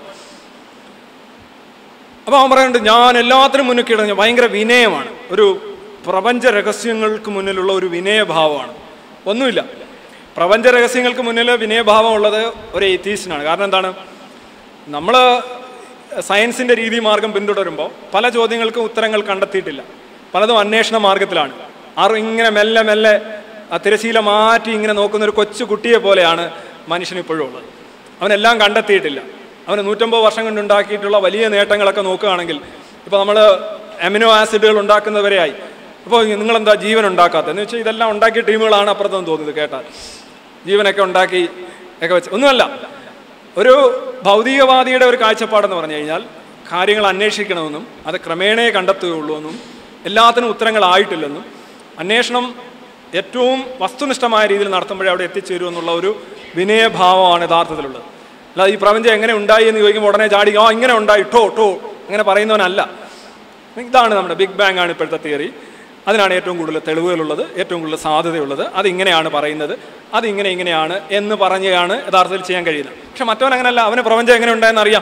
അപ്പോൾ അവൻ പറയുന്നുണ്ട്, ഞാൻ എല്ലാത്തിനും മുന്നിൽ കിടഞ്ഞ ഭയങ്കര വിനയമാണ്, ഒരു പ്രപഞ്ച രഹസ്യങ്ങൾക്ക് മുന്നിലുള്ള ഒരു വിനയഭാവമാണ്. ഒന്നുമില്ല, പ്രപഞ്ച രഹസ്യങ്ങൾക്ക് മുന്നിൽ വിനയഭാവം ഉള്ളത് ഒരു എയ്ത്തീസ്റ്റിനാണ്. കാരണം എന്താണ്, നമ്മൾ സയൻസിൻ്റെ രീതി മാർഗം പിന്തുടരുമ്പോൾ പല ചോദ്യങ്ങൾക്കും ഉത്തരങ്ങൾ കണ്ടെത്തിയിട്ടില്ല. പലതും അന്വേഷണ മാർഗത്തിലാണ്. ആരും ഇങ്ങനെ മെല്ലെ മെല്ലെ തിരശീല മാറ്റി ഇങ്ങനെ നോക്കുന്ന ഒരു കൊച്ചു കുട്ടിയെ പോലെയാണ് മനുഷ്യനിപ്പോഴും ഉള്ളത്. അവനെല്ലാം കണ്ടെത്തിയിട്ടില്ല. അവന് നൂറ്റമ്പത് വർഷം കൊണ്ടുണ്ടാക്കിയിട്ടുള്ള വലിയ നേട്ടങ്ങളൊക്കെ നോക്കുകയാണെങ്കിൽ, ഇപ്പോൾ നമ്മൾ അമിനോ ആസിഡുകൾ ഉണ്ടാക്കുന്നവരെയായി. അപ്പോൾ നിങ്ങളെന്താ ജീവൻ ഉണ്ടാക്കാത്തത് എന്ന് വെച്ചാൽ ഇതെല്ലാം ഉണ്ടാക്കിയ ടീമുകളാണ് അപ്പുറത്തെന്ന് തോന്നുന്നത് കേട്ടാൽ. ജീവനൊക്കെ ഉണ്ടാക്കി ഒക്കെ വെച്ച് ഒന്നുമല്ല. ഒരു ഭൗതികവാദിയുടെ ഒരു കാഴ്ചപ്പാടെന്ന് പറഞ്ഞു കഴിഞ്ഞാൽ കാര്യങ്ങൾ അന്വേഷിക്കണമെന്നും അത് ക്രമേണേ കണ്ടെത്തുകയുള്ളൂ എന്നും എല്ലാത്തിനും ഉത്തരങ്ങളായിട്ടില്ലെന്നും അന്വേഷണം ഏറ്റവും വസ്തുനിഷ്ഠമായ രീതിയിൽ നടത്തുമ്പോഴേ അവിടെ എത്തിച്ചേരുമെന്നുള്ള ഒരു വിനയഭാവമാണ് യഥാർത്ഥത്തിലുള്ളത്. അല്ലാതെ ഈ പ്രപഞ്ചം എങ്ങനെ ഉണ്ടായി എന്ന് ചോദിക്കുമ്പോൾ ഉടനെ ചാടി ആ ഇങ്ങനെ ഉണ്ടായി ടോ ടോ അങ്ങനെ പറയുന്നവനല്ല. ഇതാണ് നമ്മുടെ ബിഗ് ബാങ് ആണ് ഇപ്പോഴത്തെ തിയറി. അതിനാണ് ഏറ്റവും കൂടുതൽ തെളിവുകളുള്ളത്, ഏറ്റവും കൂടുതൽ സാധ്യതയുള്ളത്. അതിങ്ങനെയാണ് പറയുന്നത്, അതിങ്ങനെ ഇങ്ങനെയാണ് എന്ന് പറഞ്ഞാണ് യഥാർത്ഥത്തിൽ ചെയ്യാൻ കഴിയുന്നത്. പക്ഷെ മറ്റവൻ അങ്ങനെയല്ല. അവന് പ്രപഞ്ചം എങ്ങനെ ഉണ്ടായെന്ന് അറിയാം,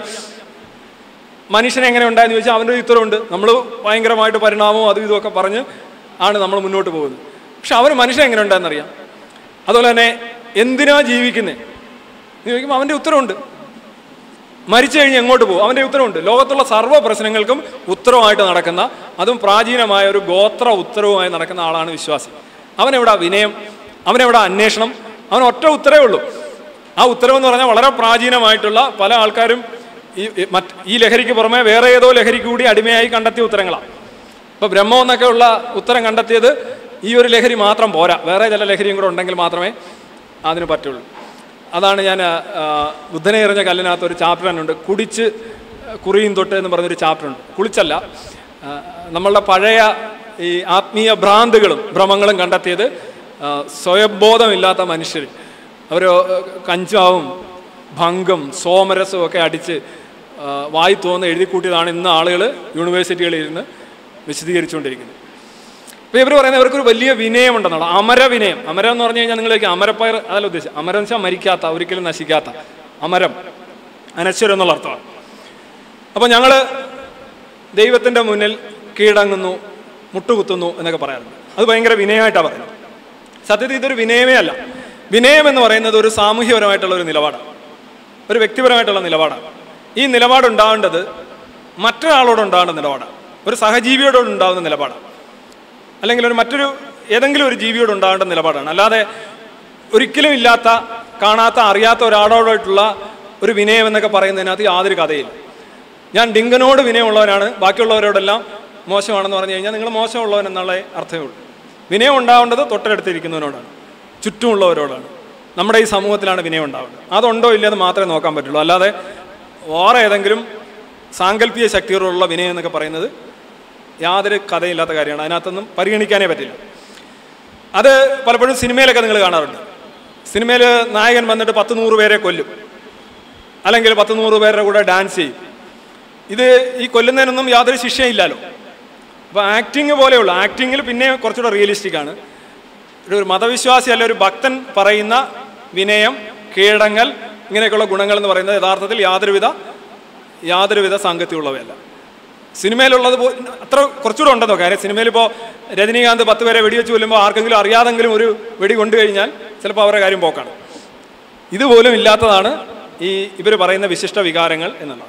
മനുഷ്യനെ എങ്ങനെ ഉണ്ടായെന്ന് ചോദിച്ചാൽ അവൻ്റെ ഉത്തരവുണ്ട്. നമ്മൾ ഭയങ്കരമായിട്ട് പരിണാമവും അതും ഇതുമൊക്കെ പറഞ്ഞ് ആണ് നമ്മൾ മുന്നോട്ട് പോകുന്നത്. പക്ഷെ അവന് മനുഷ്യൻ എങ്ങനെ ഉണ്ടായെന്നറിയാം. അതുപോലെ തന്നെ എന്തിനാ ജീവിക്കുന്നത് എന്ന് ചോദിക്കുമ്പോൾ അവൻ്റെ ഉത്തരവുണ്ട്. മരിച്ചു കഴിഞ്ഞ് എങ്ങോട്ട് പോകും അവൻ്റെ ഉത്തരവുണ്ട്. ലോകത്തുള്ള സർവ്വ പ്രശ്നങ്ങൾക്കും ഉത്തരവായിട്ട് നടക്കുന്ന, അതും പ്രാചീനമായ ഒരു ഗോത്ര ഉത്തരവുമായി നടക്കുന്ന ആളാണ് വിശ്വാസി. അവനെവിടെ വിനയം, അവനെവിടെ അന്വേഷണം, അവൻ ഒറ്റ ഉത്തരവേ ഉള്ളൂ. ആ ഉത്തരവെന്ന് പറഞ്ഞാൽ വളരെ പ്രാചീനമായിട്ടുള്ള പല ആൾക്കാരും ഈ മറ്റ് ഈ ലഹരിക്ക് പുറമെ വേറെ ഏതോ ലഹരിക്ക് കൂടി അടിമയായി കണ്ടെത്തിയ ഉത്തരങ്ങളാണ്. ഇപ്പോൾ ബ്രഹ്മം എന്നൊക്കെയുള്ള ഉത്തരം കണ്ടെത്തിയത് ഈ ഒരു ലഹരി മാത്രം പോരാ, വേറെ ചില ലഹരിയും കൂടെ ഉണ്ടെങ്കിൽ മാത്രമേ അതിന് പറ്റുള്ളൂ. അതാണ് ഞാൻ ബുദ്ധനെ എറിഞ്ഞ കല്ലിനകത്ത് ഒരു ചാപ്റ്റർ തന്നെ ഉണ്ട്, കുടിച്ച് കുറിയും തൊട്ട് എന്ന് പറഞ്ഞൊരു ചാപ്റ്റർ ഉണ്ട്. കുളിച്ചല്ല, നമ്മളുടെ പഴയ ഈ ആത്മീയ ഭ്രാന്തുകളും ഭ്രമങ്ങളും കണ്ടെത്തിയത് സ്വയംബോധമില്ലാത്ത മനുഷ്യർ അവർ കഞ്ചാവും ഭംഗം സോമരസവും ഒക്കെ അടിച്ച് വായി തോന്നുന്ന എഴുതിക്കൂട്ടിയതാണ് ഇന്ന് ആളുകൾ യൂണിവേഴ്സിറ്റികളിൽ ഇരുന്ന് വിശദീകരിച്ചുകൊണ്ടിരിക്കുന്നത്. അപ്പോൾ ഇവർ പറയുന്നത് ഇവർക്കൊരു വലിയ വിനയമുണ്ടെന്നുള്ള അമരവിനയം. അമരം എന്ന് പറഞ്ഞു കഴിഞ്ഞാൽ നിങ്ങളിലേക്ക് അമരപ്പയർ അതല്ല ഉദ്ദേശിച്ചത്. അമരം എന്ന് വെച്ചാൽ മരിക്കാത്ത, ഒരിക്കലും നശിക്കാത്ത അമരം, അനശ്വരം എന്നുള്ള അർത്ഥമാണ്. അപ്പോൾ ഞങ്ങൾ ദൈവത്തിൻ്റെ മുന്നിൽ കീഴടങ്ങുന്നു, മുട്ടുകുത്തുന്നു എന്നൊക്കെ പറയാറുണ്ട്. അത് ഭയങ്കര വിനയമായിട്ടാണ് പറയുന്നത്. സത്യത്തിൽ ഇതൊരു വിനയമേ അല്ല. വിനയം എന്ന് പറയുന്നത് ഒരു സാമൂഹ്യപരമായിട്ടുള്ള ഒരു നിലപാടാണ്, ഒരു വ്യക്തിപരമായിട്ടുള്ള നിലപാടാണ്. ഈ നിലപാടുണ്ടാവേണ്ടത് മറ്റൊരാളോടുണ്ടാവേണ്ട നിലപാടാണ്, ഒരു സഹജീവിയോടുണ്ടാവുന്ന നിലപാടാണ്, അല്ലെങ്കിൽ ഒരു മറ്റൊരു ഏതെങ്കിലും ഒരു ജീവിയോട് ഉണ്ടാവേണ്ട നിലപാടാണ്. അല്ലാതെ ഒരിക്കലും ഇല്ലാത്ത, കാണാത്ത, അറിയാത്ത ഒരാളോടായിട്ടുള്ള ഒരു വിനയം എന്നൊക്കെ പറയുന്നതിനകത്ത് യാതൊരു കഥയില്ല. ഞാൻ ഡിങ്കനോട് വിനയമുള്ളവനാണ്, ബാക്കിയുള്ളവരോടെല്ലാം മോശമാണെന്ന് പറഞ്ഞു കഴിഞ്ഞാൽ നിങ്ങൾ മോശമുള്ളവൻ എന്നുള്ള അർത്ഥമേ ഉള്ളൂ. വിനയം ഉണ്ടാവേണ്ടത് തൊട്ടടുത്തിരിക്കുന്നവനോടാണ്, ചുറ്റുമുള്ളവരോടാണ്. നമ്മുടെ ഈ സമൂഹത്തിലാണ് വിനയം ഉണ്ടാവേണ്ടത്. അതുണ്ടോ ഇല്ലയെന്ന് മാത്രമേ നോക്കാൻ പറ്റുള്ളൂ. അല്ലാതെ വേറെ ഏതെങ്കിലും സാങ്കല്പിക ശക്തിയോടുള്ള വിനയം എന്നൊക്കെ പറയുന്നത് യാതൊരു കഥയില്ലാത്ത കാര്യമാണ്. അതിനകത്തൊന്നും പരിഗണിക്കാനേ പറ്റില്ല. അത് പലപ്പോഴും സിനിമയിലൊക്കെ നിങ്ങൾ കാണാറുണ്ട്. സിനിമയിൽ നായകൻ വന്നിട്ട് പത്ത് നൂറ് പേരെ കൊല്ലും, അല്ലെങ്കിൽ പത്ത് നൂറ് പേരുടെ കൂടെ ഡാൻസ് ചെയ്യും. ഇത് ഈ കൊല്ലുന്നതിനൊന്നും യാതൊരു ശിക്ഷയില്ലല്ലോ. അപ്പോൾ ആക്ടിങ് പോലെയുള്ള, ആക്ടിങ്ങിൽ പിന്നെ കുറച്ചുകൂടെ റിയലിസ്റ്റിക് ആണ്. ഒരു മതവിശ്വാസി അല്ല ഒരു ഭക്തൻ പറയുന്ന വിനയം, കീഴടങ്ങൽ, ഇങ്ങനെയൊക്കെയുള്ള ഗുണങ്ങൾ എന്ന് പറയുന്നത് യഥാർത്ഥത്തിൽ യാതൊരുവിധ യാതൊരുവിധ സാങ്കത്യമുള്ളവയല്ല. സിനിമയിലുള്ളത് പോ അത്ര കുറച്ചുകൂടെ ഉണ്ടെന്നോ. കാര്യം സിനിമയിൽ ഇപ്പോൾ രജനീകാന്ത് പത്ത് പേരെ വെടിവെച്ച് കൊല്ലുമ്പോൾ ആർക്കെങ്കിലും അറിയാതെങ്കിലും ഒരു വെടി കൊണ്ടു കഴിഞ്ഞാൽ ചിലപ്പോൾ അവരുടെ കാര്യം പോക്കാണ്. ഇതുപോലും ഇല്ലാത്തതാണ് ഈ ഇവർ പറയുന്ന വിശിഷ്ട വികാരങ്ങൾ എന്നുള്ളത്.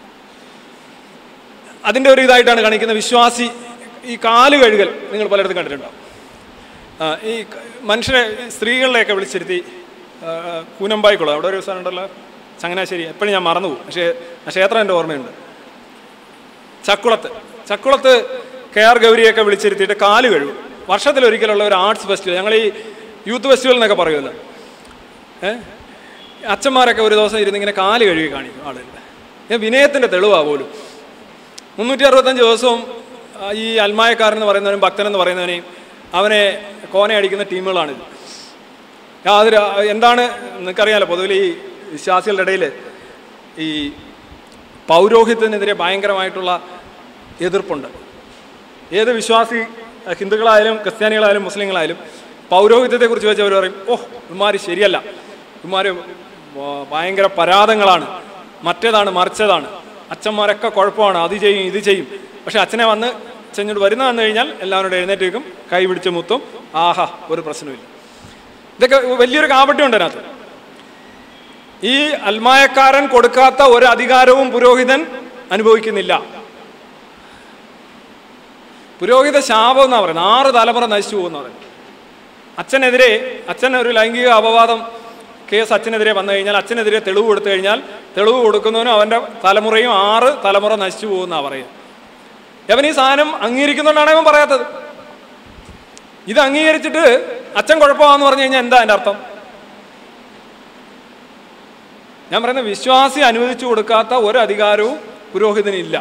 അതിൻ്റെ ഒരു ഇതായിട്ടാണ് കാണിക്കുന്ന വിശ്വാസി ഈ കാല് കഴുകൽ. നിങ്ങൾ പലയിടത്തും കണ്ടിട്ടുണ്ടാവും. ഈ മനുഷ്യരെ സ്ത്രീകളിലെയൊക്കെ വിളിച്ചിരുത്തി കൂനമ്പായിക്കുളം അവിടെ ഒരു ദിവസം ഉണ്ടല്ലോ, ചങ്ങനാശ്ശേരി, എപ്പോഴും ഞാൻ മറന്നു പോകും, പക്ഷേ ആ ക്ഷേത്രം എൻ്റെ ഓർമ്മയുണ്ട്. ചക്കുളത്ത് ചക്കുളത്ത് കെ ആർ ഗൗരിയൊക്കെ വിളിച്ചിരുത്തിയിട്ട് കാല് കഴുകും. വർഷത്തിലൊരിക്കലുള്ള ഒരു ആർട്സ് ഫെസ്റ്റിവൽ, ഞങ്ങൾ ഈ യൂത്ത് ഫെസ്റ്റിവൽ എന്നൊക്കെ പറയുമല്ലോ. ഏഹ് അച്ഛന്മാരൊക്കെ ഒരു ദിവസം ഇരുന്ന് ഇങ്ങനെ കാല് കഴുകി കാണിക്കും ആളുകളുടെ. വിനയത്തിൻ്റെ തെളിവാണ് പോലും. മുന്നൂറ്റി അറുപത്തഞ്ച് ദിവസവും ഈ അൽമായക്കാരൻ എന്ന് പറയുന്നവനും ഭക്തൻ എന്ന് പറയുന്നവനെയും അവനെ കോനയടിക്കുന്ന ടീമുകളാണിത്. യാതൊരു എന്താണ് നിങ്ങൾക്കറിയാമല്ലോ, പൊതുവിൽ ഈ വിശ്വാസികളുടെ ഇടയിൽ ഈ പൗരോഹിത്യത്തിനെതിരെ ഭയങ്കരമായിട്ടുള്ള എതിർപ്പുണ്ട്. ഏത് വിശ്വാസി, ഹിന്ദുക്കളായാലും ക്രിസ്ത്യാനികളായാലും മുസ്ലിങ്ങളായാലും, പൗരോഹിത്യത്തെക്കുറിച്ച് വെച്ച് അവർ പറയും, ഓഹ് ഇവന്മാർ ശരിയല്ല, ഇവന്മാർ ഭയങ്കര പരാതങ്ങളാണ്, മറ്റേതാണ് മറിച്ചതാണ്, അച്ഛന്മാരൊക്കെ കുഴപ്പമാണ്, അത് ചെയ്യും ഇത് ചെയ്യും. പക്ഷെ അച്ഛനെ വന്ന് ചെഞ്ഞോട് വരുന്ന വന്നു കഴിഞ്ഞാൽ എല്ലാവരോടും എഴുന്നേറ്റ് വെക്കും, കൈ പിടിച്ച് മുത്തും, ആഹാ ഒരു പ്രശ്നമില്ല. ഇതൊക്കെ വലിയൊരു കാപട്യമുണ്ട് അതിനകത്ത്. ഈ അൽമായക്കാരൻ കൊടുക്കാത്ത ഒരു അധികാരവും പുരോഹിതൻ അനുഭവിക്കുന്നില്ല. പുരോഹിത ശാപം എന്നാ പറയുന്നത്. ആറ് തലമുറ നശിച്ചു പോകുന്നത്. അച്ഛനെതിരെ അച്ഛൻ ഒരു ലൈംഗിക അപവാദം കേസ് അച്ഛനെതിരെ വന്നു കഴിഞ്ഞാൽ, അച്ഛനെതിരെ തെളിവ് കൊടുത്തു കഴിഞ്ഞാൽ, തെളിവ് കൊടുക്കുന്നവനും അവൻ്റെ തലമുറയും ആറ് തലമുറ നശിച്ചു പോകുന്നതാണ് പറയുക. അവൻ ഈ സാധനം അംഗീകരിക്കുന്നുകൊണ്ടാണ് അവൻ പറയാത്തത്. ഇത് അംഗീകരിച്ചിട്ട് അച്ഛൻ കുഴപ്പമാണെന്ന് പറഞ്ഞു കഴിഞ്ഞാൽ എന്താ അതിൻ്റെ അർത്ഥം? ഞാൻ പറയുന്നത് വിശ്വാസി അനുവദിച്ചു കൊടുക്കാത്ത ഒരു അധികാരവും പുരോഹിതനില്ല.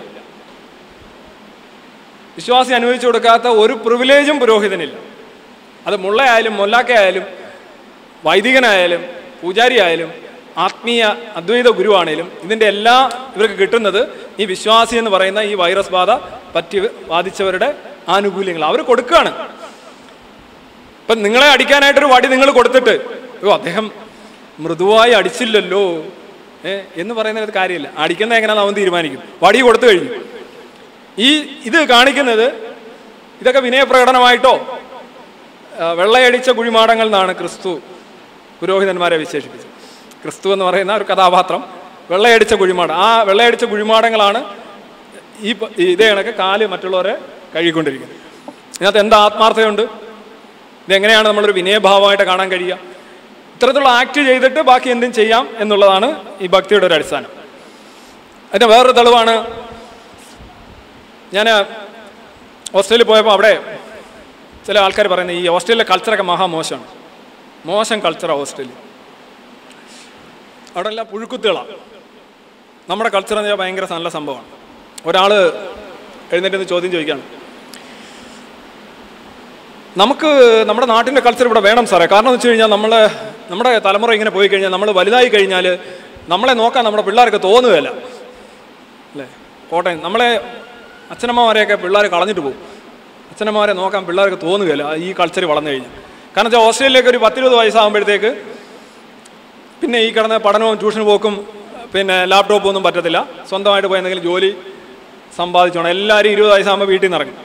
വിശ്വാസി അനുവദിച്ചു കൊടുക്കാത്ത ഒരു പ്രിവിലേജും പുരോഹിതനില്ല. അത് മുള്ളയായാലും മൊല്ലാക്കയായാലും വൈദികനായാലും പൂജാരിയായാലും ആത്മീയ അദ്വൈത ഗുരുവാണേലും ഇതിൻ്റെ എല്ലാ ഇവർക്ക് കിട്ടുന്നത് ഈ വിശ്വാസി എന്ന് പറയുന്ന ഈ വൈറസ് ബാധ പറ്റി ബാധിച്ചവരുടെ ആനുകൂല്യങ്ങൾ അവർ കൊടുക്കുകയാണ്. ഇപ്പം നിങ്ങളെ അടിക്കാനായിട്ടൊരു വടി നിങ്ങൾ കൊടുത്തിട്ട്, ഓ അദ്ദേഹം മൃദുവായി അടിച്ചില്ലല്ലോ ഏ എന്ന് പറയുന്നത് കാര്യമില്ല. അടിക്കുന്നത് എങ്ങനെയാണെന്ന് അവൻ തീരുമാനിക്കും. വടി കൊടുത്തു കഴിഞ്ഞു. ഈ ഇത് കാണിക്കുന്നത് ഇതൊക്കെ വിനയപ്രകടനമായിട്ടോ വെള്ളയടിച്ച കുഴിമാടങ്ങൾ എന്നാണ് ക്രിസ്തു പുരോഹിതന്മാരെ വിശേഷിപ്പിച്ചത്. ക്രിസ്തു എന്ന് പറയുന്ന ഒരു കഥാപാത്രം വെള്ളയടിച്ച കുഴിമാടം. ആ വെള്ളയടിച്ച കുഴിമാടങ്ങളാണ് ഈ ഇതേ കണക്ക് കാല് മറ്റുള്ളവരെ കഴുകിക്കൊണ്ടിരിക്കുന്നത്. ഇതിനകത്ത് എന്താ ആത്മാർത്ഥതയുണ്ട്? ഇതെങ്ങനെയാണ് നമ്മളൊരു വിനയഭാവമായിട്ട് കാണാൻ കഴിയുക? ഇത്തരത്തിലുള്ള ആക്ട് ചെയ്തിട്ട് ബാക്കി എന്തും ചെയ്യാം എന്നുള്ളതാണ് ഈ ഭക്തിയുടെ ഒരു അടിസ്ഥാനം. അതിൻ്റെ വേറൊരു തെളിവാണ്, ഞാൻ ഓസ്ട്രേലിയയിൽ പോയപ്പോൾ അവിടെ ചില ആൾക്കാർ പറയുന്നത് ഈ ഓസ്ട്രേലിയയിലെ കൾച്ചറൊക്കെ മഹാമോശമാണ്. മോശം കൾച്ചറാണ് ഓസ്ട്രേലിയ. അവിടെ എല്ലാം പുഴുക്കുത്തുകളാണ്. നമ്മുടെ കൾച്ചർ എന്ന് വെച്ചാൽ ഭയങ്കര നല്ല സംഭവമാണ്. ഒരാൾ എഴുന്നേറ്റ് ചോദ്യം ചോദിക്കുകയാണ്, നമുക്ക് നമ്മുടെ നാട്ടിൻ്റെ കൾച്ചർ ഇവിടെ വേണം സാറേ, കാരണം എന്ന് വെച്ച് കഴിഞ്ഞാൽ നമ്മൾ നമ്മുടെ തലമുറ ഇങ്ങനെ പോയി കഴിഞ്ഞാൽ, നമ്മൾ വലുതായി കഴിഞ്ഞാൽ നമ്മളെ നോക്കാൻ നമ്മുടെ പിള്ളേർക്ക് തോന്നുകയല്ല അല്ലേ. കോട്ടയം നമ്മളെ അച്ഛനമ്മമാരെയൊക്കെ പിള്ളേർ കളഞ്ഞിട്ട് പോകും. അച്ഛനമ്മമാരെ നോക്കാൻ പിള്ളേർക്ക് തോന്നുകയല്ല ഈ കൾച്ചർ വളർന്നു കഴിഞ്ഞാൽ. കാരണം വെച്ചാൽ ഓസ്ട്രേലിയയിലേക്ക് ഒരു പത്തിരുപത് വയസ്സാകുമ്പോഴത്തേക്ക് പിന്നെ ഈ കിടന്ന പഠനവും ട്യൂഷന് പോക്കും പിന്നെ ലാപ്ടോപ്പും ഒന്നും പറ്റത്തില്ല. സ്വന്തമായിട്ട് പോയി എന്തെങ്കിലും ജോലി സമ്പാദിച്ചോണം. എല്ലാവരും ഇരുപത് വയസ്സാകുമ്പോൾ വീട്ടിൽ നിന്ന് ഇറങ്ങും.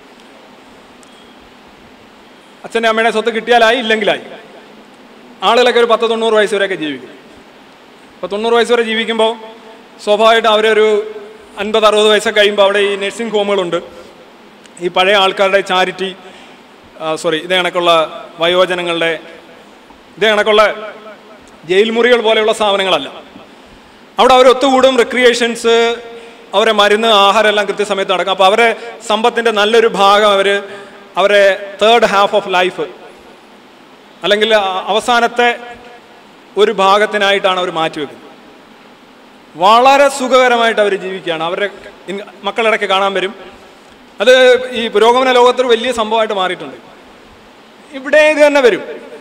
അച്ഛൻ്റെ അമ്മയുടെ സ്വത്ത് കിട്ടിയാലായി, ഇല്ലെങ്കിലായി. ആളുകളൊക്കെ ഒരു പത്ത് തൊണ്ണൂറ് വയസ്സ് വരെയൊക്കെ ജീവിക്കും. അപ്പോൾ തൊണ്ണൂറ് വയസ്സ് വരെ ജീവിക്കുമ്പോൾ സ്വാഭാവികമായിട്ട് അവരൊരു അൻപത് അറുപത് വയസ്സൊക്കെ കഴിയുമ്പോൾ അവിടെ ഈ നഴ്സിംഗ് ഹോമുകളുണ്ട്. ഈ പഴയ ആൾക്കാരുടെ ചാരിറ്റി സോറി ഇതേ കണക്കുള്ള വയോജനങ്ങളുടെ ഇതേ കണക്കുള്ള ജയിൽ മുറികൾ പോലെയുള്ള സ്ഥാപനങ്ങളല്ല. അവിടെ അവർ ഒത്തുകൂടും, റിക്രിയേഷൻസ്, അവരെ മരുന്ന്, ആഹാരം എല്ലാം കൃത്യസമയത്ത് നടക്കും. അപ്പോൾ അവരെ സമ്പത്തിൻ്റെ നല്ലൊരു ഭാഗം അവർ അവരെ തേർഡ് ഹാഫ് ഓഫ് ലൈഫ് അല്ലെങ്കിൽ അവസാനത്തെ ഒരു ഭാഗത്തിനായിട്ടാണ് അവർ മാറ്റിവെക്കുന്നത്. വളരെ സുഖകരമായിട്ട് അവർ ജീവിക്കുകയാണ്. അവരുടെ മക്കളിടയ്ക്ക് കാണാൻ വരും. അത് ഈ പുരോഗമന ലോകത്തൊരു വലിയ സംഭവമായിട്ട് മാറിയിട്ടുണ്ട്. ഇവിടെ ഇത് തന്നെ വരും.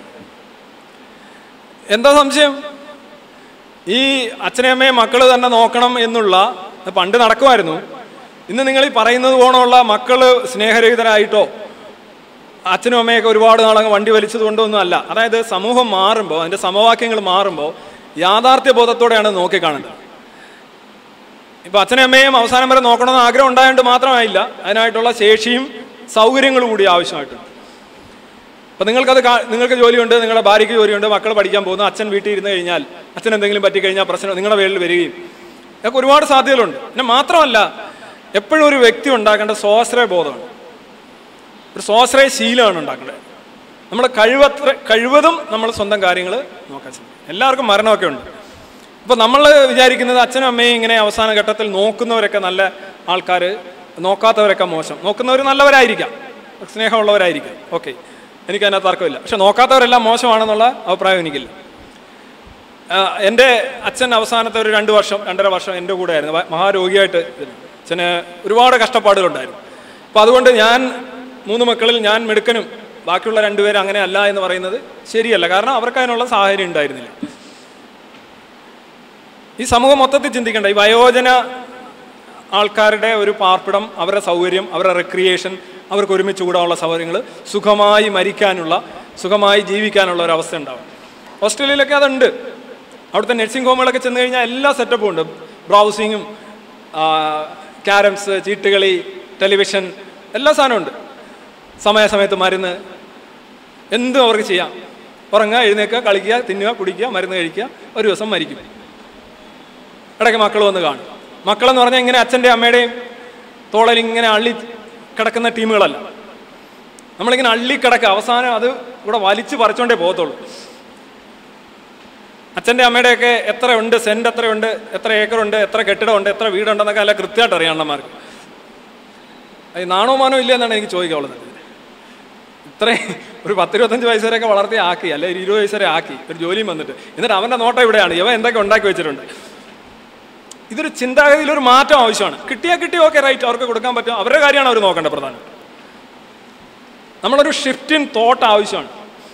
എന്താ സംശയം? ഈ അച്ഛനമ്മയും മക്കൾ തന്നെ നോക്കണം എന്നുള്ള പണ്ട് നടക്കുമായിരുന്നു. ഇന്ന് നിങ്ങൾ ഈ പറയുന്നത് പോലുള്ള മക്കൾ സ്നേഹരഹിതരായിട്ടോ അച്ഛനും അമ്മയൊക്കെ ഒരുപാട് നാളങ്ങ് വണ്ടി വലിച്ചത് കൊണ്ടൊന്നും അല്ല. അതായത് സമൂഹം മാറുമ്പോൾ, അതിൻ്റെ സമവാക്യങ്ങൾ മാറുമ്പോൾ യാഥാർത്ഥ്യ ബോധത്തോടെയാണ് നോക്കിക്കാണേണ്ടത്. ഇപ്പോൾ അച്ഛനും അമ്മയും അവസാനം വരെ നോക്കണമെന്ന് ആഗ്രഹം ഉണ്ടായതുകൊണ്ട് മാത്രമായില്ല, അതിനായിട്ടുള്ള ശേഷിയും സൗകര്യങ്ങളും കൂടി ആവശ്യമായിട്ടുണ്ട്. അപ്പം നിങ്ങൾക്കത് നിങ്ങൾക്ക് ജോലിയുണ്ട്, നിങ്ങളുടെ ഭാര്യയ്ക്ക് ജോലിയുണ്ട്, മക്കൾ പഠിക്കാൻ പോകുന്നു, അച്ഛൻ വീട്ടിൽ ഇരുന്ന് കഴിഞ്ഞാൽ അച്ഛൻ എന്തെങ്കിലും പറ്റിക്കഴിഞ്ഞാൽ പ്രശ്നം നിങ്ങളുടെ പേരിൽ വരികയും ഇതൊക്കെ ഒരുപാട് സാധ്യതകളുണ്ട്. പിന്നെ മാത്രമല്ല, എപ്പോഴും ഒരു വ്യക്തി ഉണ്ടാക്കേണ്ട സ്വാശ്രയ ബോധമാണ്, ഒരു സ്വാശ്രയ ശീലമാണ് ഉണ്ടാക്കേണ്ടത്. നമ്മൾ കഴിവത്ര കഴിവതും നമ്മൾ സ്വന്തം കാര്യങ്ങൾ നോക്കാൻ ശ്രമിക്കും. എല്ലാവർക്കും മരണമൊക്കെ ഉണ്ട്. അപ്പോൾ നമ്മൾ വിചാരിക്കുന്നത് അച്ഛനും അമ്മയും ഇങ്ങനെ അവസാന ഘട്ടത്തിൽ നോക്കുന്നവരൊക്കെ നല്ല ആൾക്കാർ, നോക്കാത്തവരൊക്കെ മോശം. നോക്കുന്നവർ നല്ലവരായിരിക്കാം, സ്നേഹമുള്ളവരായിരിക്കാം, ഓക്കെ, എനിക്കതിനകത്ത് തർക്കമില്ല. പക്ഷെ നോക്കാത്തവരെല്ലാം മോശമാണെന്നുള്ള അഭിപ്രായം എനിക്കില്ല. എൻ്റെ അച്ഛൻ അവസാനത്തെ ഒരു രണ്ട് വർഷം രണ്ടര വർഷം എൻ്റെ കൂടെ ആയിരുന്നു, മഹാരോഗിയായിട്ട്. അച്ഛന് ഒരുപാട് കഷ്ടപ്പാടുകളുണ്ടായിരുന്നു. അപ്പോൾ അതുകൊണ്ട് ഞാൻ മൂന്ന് മക്കളിൽ ഞാൻ മിടുക്കനും ബാക്കിയുള്ള രണ്ടുപേരും അങ്ങനെ അല്ല എന്ന് പറയുന്നത് ശരിയല്ല. കാരണം അവർക്ക് അതിനുള്ള സാഹചര്യം ഉണ്ടായിരുന്നില്ല. ഈ സമൂഹം മൊത്തത്തിൽ ചിന്തിക്കേണ്ട, ഈ വയോജന ആൾക്കാരുടെ ഒരു പാർപ്പിടം, അവരുടെ സൗകര്യം, അവരുടെ റിക്രിയേഷൻ, അവർക്ക് ഒരുമിച്ച് കൂടാനുള്ള സൗകര്യങ്ങൾ, സുഖമായി മരിക്കാനുള്ള, സുഖമായി ജീവിക്കാനുള്ള ഒരു അവസ്ഥ ഉണ്ടാവും. ഓസ്ട്രേലിയയിലൊക്കെ അതുണ്ട്. അവിടുത്തെ നഴ്സിംഗ് ഹോമുകളൊക്കെ ചെന്ന് കഴിഞ്ഞാൽ എല്ലാ സെറ്റപ്പും ഉണ്ട്. ബ്രൗസിങ്ങും ക്യാരംസ്, ചീട്ടുകളി, ടെലിവിഷൻ, എല്ലാ സാധനവും ഉണ്ട്. സമയാസമയത്ത് മരുന്ന്, എന്തും അവർക്ക് ചെയ്യാം. ഉറങ്ങുക, എഴുന്നേൽക്കുക, കളിക്കുക, തിന്നുക, കുടിക്കുക, മരുന്ന് കഴിക്കുക, ഒരു ദിവസം മരിക്കും. ഇടയ്ക്ക് മക്കൾ വന്ന് കാണും. മക്കളെന്ന് പറഞ്ഞാൽ ഇങ്ങനെ അച്ഛൻ്റെയും അമ്മയുടെയും തോളയിൽ ഇങ്ങനെ അള്ളി കിടക്കുന്ന ടീമുകളല്ല. നമ്മളിങ്ങനെ അള്ളി കിടക്കുക, അവസാനം അത് ഇവിടെ വലിച്ചു പറിച്ചോണ്ടേ പോകത്തുള്ളൂ. അച്ഛൻ്റെ അമ്മയുടെയൊക്കെ എത്ര ഉണ്ട്, സെൻറ്റ് എത്രയുണ്ട്, എത്ര ഏക്കറുണ്ട്, എത്ര കെട്ടിടമുണ്ട്, എത്ര വീടുണ്ടെന്നൊക്കെ അല്ല കൃത്യമായിട്ട് അറിയാം അണ്ണന്മാർക്ക്. അത് നാണോ മാനോ ഇല്ല എന്നാണ് എനിക്ക് ചോദിക്കാനുള്ളത്. ഇത്രയും ഒരു പത്തിരുപത്തഞ്ച് വയസ്സ് വരെയൊക്കെ വളർത്തി ആക്കി, അല്ലെ ഒരു ഇരുപത് വയസ്സ് വരെ ആക്കി, ഒരു ജോലിയും വന്നിട്ട്, എന്നിട്ട് അവൻ്റെ നോട്ടം ഇവിടെയാണ്, ഇവ എന്തൊക്കെ ഉണ്ടാക്കി വെച്ചിട്ടുണ്ട്. ഇതൊരു ചിന്താഗതിയിലൊരു മാറ്റം ആവശ്യമാണ്. കിട്ടിയാൽ കിട്ടി, ഓക്കെ, റൈറ്റ്, അവർക്ക് കൊടുക്കാൻ പറ്റും, അവരുടെ കാര്യമാണ് അവർ നോക്കേണ്ടത്. പ്രധാനം നമ്മളൊരു ഷിഫ്റ്റ് ഇൻ തോട്ട് ആവശ്യമാണ്.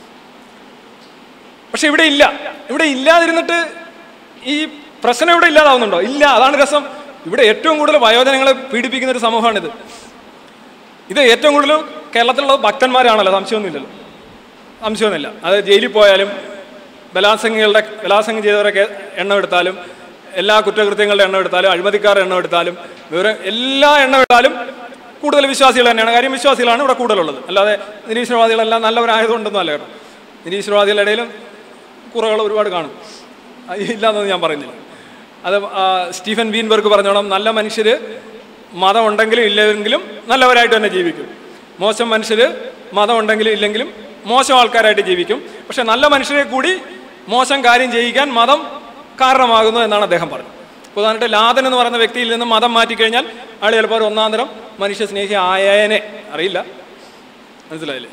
പക്ഷെ ഇവിടെ ഇല്ല. ഇവിടെ ഇല്ലാതിരുന്നിട്ട് ഈ പ്രശ്നം ഇവിടെ ഇല്ലാതാവുന്നുണ്ടോ? ഇല്ല. അതാണ് രസം. ഇവിടെ ഏറ്റവും കൂടുതൽ വയോജനങ്ങളെ പീഡിപ്പിക്കുന്ന ഒരു സമൂഹമാണിത്. ഇത് ഏറ്റവും കൂടുതൽ കേരളത്തിലുള്ളത് ഭക്തന്മാരാണല്ലോ, സംശയമൊന്നുമില്ലല്ലോ, സംശയമൊന്നുമില്ല. അത് ജയിലിൽ പോയാലും ബലാത്സംഗങ്ങളുടെ ബലാത്സംഗം ചെയ്തവരൊക്കെ എണ്ണം എടുത്താലും, എല്ലാ കുറ്റകൃത്യങ്ങളുടെ എണ്ണം എടുത്താലും, അഴിമതിക്കാരുടെ എണ്ണം എടുത്താലും, വിവരം എല്ലാ എണ്ണം എടുത്താലും കൂടുതൽ വിശ്വാസികൾ തന്നെയാണ്. കാര്യം വിശ്വാസികളാണ് ഇവിടെ കൂടുതലുള്ളത്. അല്ലാതെ നിരീശ്വരവാദികളെല്ലാം നല്ലവരായതുകൊണ്ടൊന്നും അല്ല കേട്ടോ. നിരീശ്വരവാദികളുടെ ഇടയിലും കുറവുകൾ ഒരുപാട് കാണും, ഇല്ലാന്നൊന്നും ഞാൻ പറയുന്നില്ല. അത് സ്റ്റീഫൻ വീൻബർഗ് പറഞ്ഞോണം, നല്ല മനുഷ്യർ മതം ഉണ്ടെങ്കിലും ഇല്ലെങ്കിലും നല്ലവരായിട്ട് തന്നെ ജീവിക്കും. മോശം മനുഷ്യർ മതം ഉണ്ടെങ്കിലും ഇല്ലെങ്കിലും മോശം ആൾക്കാരായിട്ട് ജീവിക്കും. പക്ഷെ നല്ല മനുഷ്യരെ കൂടി മോശം കാര്യം ചെയ്യിക്കാൻ മതം കാരണമാകുന്നു എന്നാണ് അദ്ദേഹം പറഞ്ഞത്. ഉദാഹരണമായിട്ട് ലാദൻ എന്ന് പറയുന്ന വ്യക്തിയിൽ നിന്ന് മതം മാറ്റിക്കഴിഞ്ഞാൽ അയാൾ ചിലപ്പോൾ ഒരു ഒന്നാം തരം മനുഷ്യ സ്നേഹി ആയനെ അറിയില്ല. മനസ്സിലായില്ലേ?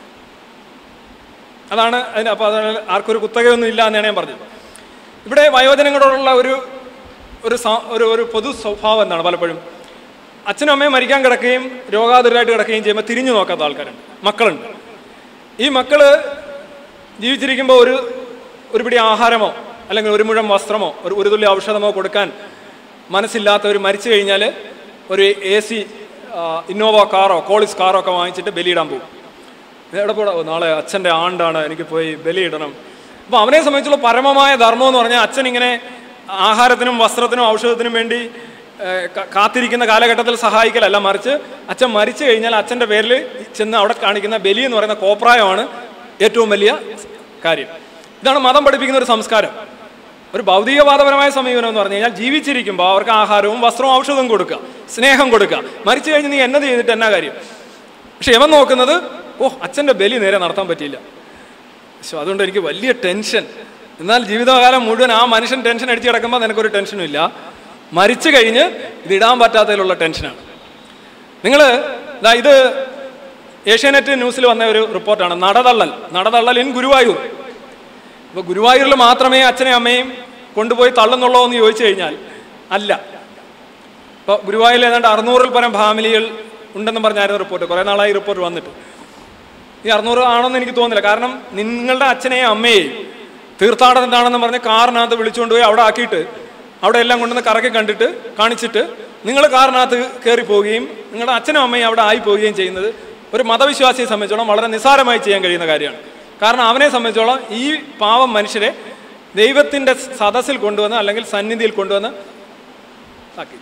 അതാണ് അതിന്. അപ്പോൾ അത് ആർക്കൊരു കുത്തകയൊന്നും ഇല്ല എന്നാണ് ഞാൻ പറഞ്ഞത്. ഇവിടെ വയോജനങ്ങളോടുള്ള ഒരു ഒരു ഒരു പൊതു സ്വഭാവം എന്താണ്? പലപ്പോഴും അച്ഛനും അമ്മയും മരിക്കാൻ കിടക്കുകയും രോഗാതുരായിട്ട് കിടക്കുകയും ചെയ്യുമ്പോൾ തിരിഞ്ഞു നോക്കാത്ത ആൾക്കാരുണ്ട്, മക്കളുണ്ട്. ഈ മക്കള് ജീവിച്ചിരിക്കുമ്പോൾ ഒരു ഒരു പിടി ആഹാരമോ അല്ലെങ്കിൽ ഒരു മുഴം വസ്ത്രമോ ഒരു ഒരു തുള്ളി ഔഷധമോ കൊടുക്കാൻ മനസ്സില്ലാത്തവർ മരിച്ചു കഴിഞ്ഞാൽ ഒരു എ സി ഇന്നോവ കാറോ കോളിസ് കാറോ ഒക്കെ വാങ്ങിച്ചിട്ട് ബലിയിടാൻ പോകും. എവിടെ പോടാ, നാളെ അച്ഛൻ്റെ ആണ്ടാണ്, എനിക്ക് പോയി ബലിയിടണം. അപ്പോൾ അവനെ സംബന്ധിച്ചുള്ള പരമമായ ധർമ്മം എന്ന് പറഞ്ഞാൽ അച്ഛൻ ഇങ്ങനെ ആഹാരത്തിനും വസ്ത്രത്തിനും ഔഷധത്തിനും വേണ്ടി കാത്തിരിക്കുന്ന കാലഘട്ടത്തിൽ സഹായിക്കലല്ല, മറിച്ച് അച്ഛൻ മരിച്ചു കഴിഞ്ഞാൽ അച്ഛൻ്റെ പേരിൽ ചെന്ന് അവിടെ കാണിക്കുന്ന ബലി എന്ന് പറയുന്ന കോപ്രായമാണ് ഏറ്റവും വലിയ കാര്യം. ഇതാണ് മതം പഠിപ്പിക്കുന്ന ഒരു സംസ്കാരം. ഒരു ഭൗതികവാദപരമായ സമീപനം എന്ന് പറഞ്ഞു കഴിഞ്ഞാൽ ജീവിച്ചിരിക്കുമ്പോൾ അവർക്ക് ആഹാരവും വസ്ത്രവും ഔഷധവും കൊടുക്കുക, സ്നേഹം കൊടുക്കുക. മരിച്ചു കഴിഞ്ഞ് നീ എന്നത് ചെയ്തിട്ട് എന്നാ കാര്യം? പക്ഷെ ഇവൻ നോക്കുന്നത്, ഓ അച്ഛൻ്റെ ബലി നേരെ നടത്താൻ പറ്റിയില്ല, പക്ഷെ അതുകൊണ്ട് എനിക്ക് വലിയ ടെൻഷൻ. എന്നാൽ ജീവിതകാലം മുഴുവൻ ആ മനുഷ്യൻ ടെൻഷൻ അടിച്ച് കിടക്കുമ്പോൾ നിനക്കൊരു ടെൻഷനും ഇല്ല. മരിച്ചു കഴിഞ്ഞ് ഇതിടാൻ പറ്റാത്തതിലുള്ള ടെൻഷനാണ്. നിങ്ങൾ ഇത് ഏഷ്യാനെറ്റ് ന്യൂസിൽ വന്ന ഒരു റിപ്പോർട്ടാണ്, നടതള്ളൽ നടതള്ളൽ ഇൻ ഗുരുവായൂർ. അപ്പോൾ ഗുരുവായൂരിൽ മാത്രമേ അച്ഛനെയും അമ്മയും കൊണ്ടുപോയി തള്ളുന്നുള്ളൂ എന്ന് ചോദിച്ചു കഴിഞ്ഞാൽ അല്ല. ഇപ്പോൾ ഗുരുവായൂരിൽ ഏതാണ്ട് അറുന്നൂറിൽ പരം ഫാമിലികൾ ഉണ്ടെന്ന് പറഞ്ഞായിരുന്നു റിപ്പോർട്ട്. കുറേ നാളായി റിപ്പോർട്ട് വന്നിട്ട്. ഈ അറുന്നൂറ് ആണെന്ന് എനിക്ക് തോന്നുന്നില്ല. കാരണം നിങ്ങളുടെ അച്ഛനെയും അമ്മയെയും തീർത്ഥാടനത്താണെന്ന് പറഞ്ഞ് കാറിനകത്ത് വിളിച്ചുകൊണ്ട് പോയി അവിടെ ആക്കിയിട്ട് അവിടെ എല്ലാം കൊണ്ടുവന്ന് കറക്കി കണ്ടിട്ട് കാണിച്ചിട്ട് നിങ്ങൾ കാറിനകത്ത് കയറി പോവുകയും നിങ്ങളുടെ അച്ഛനും അമ്മയും അവിടെ ആയി പോവുകയും ചെയ്യുന്നത് ഒരു മതവിശ്വാസിയെ സംബന്ധിച്ചോളം വളരെ നിസ്സാരമായി ചെയ്യാൻ കഴിയുന്ന കാര്യമാണ്. കാരണം അവനെ സംബന്ധിച്ചോളം ഈ പാവം മനുഷ്യരെ ദൈവത്തിൻ്റെ സദസ്സിൽ കൊണ്ടുവന്ന് അല്ലെങ്കിൽ സന്നിധിയിൽ കൊണ്ടുവന്ന് ആക്കി.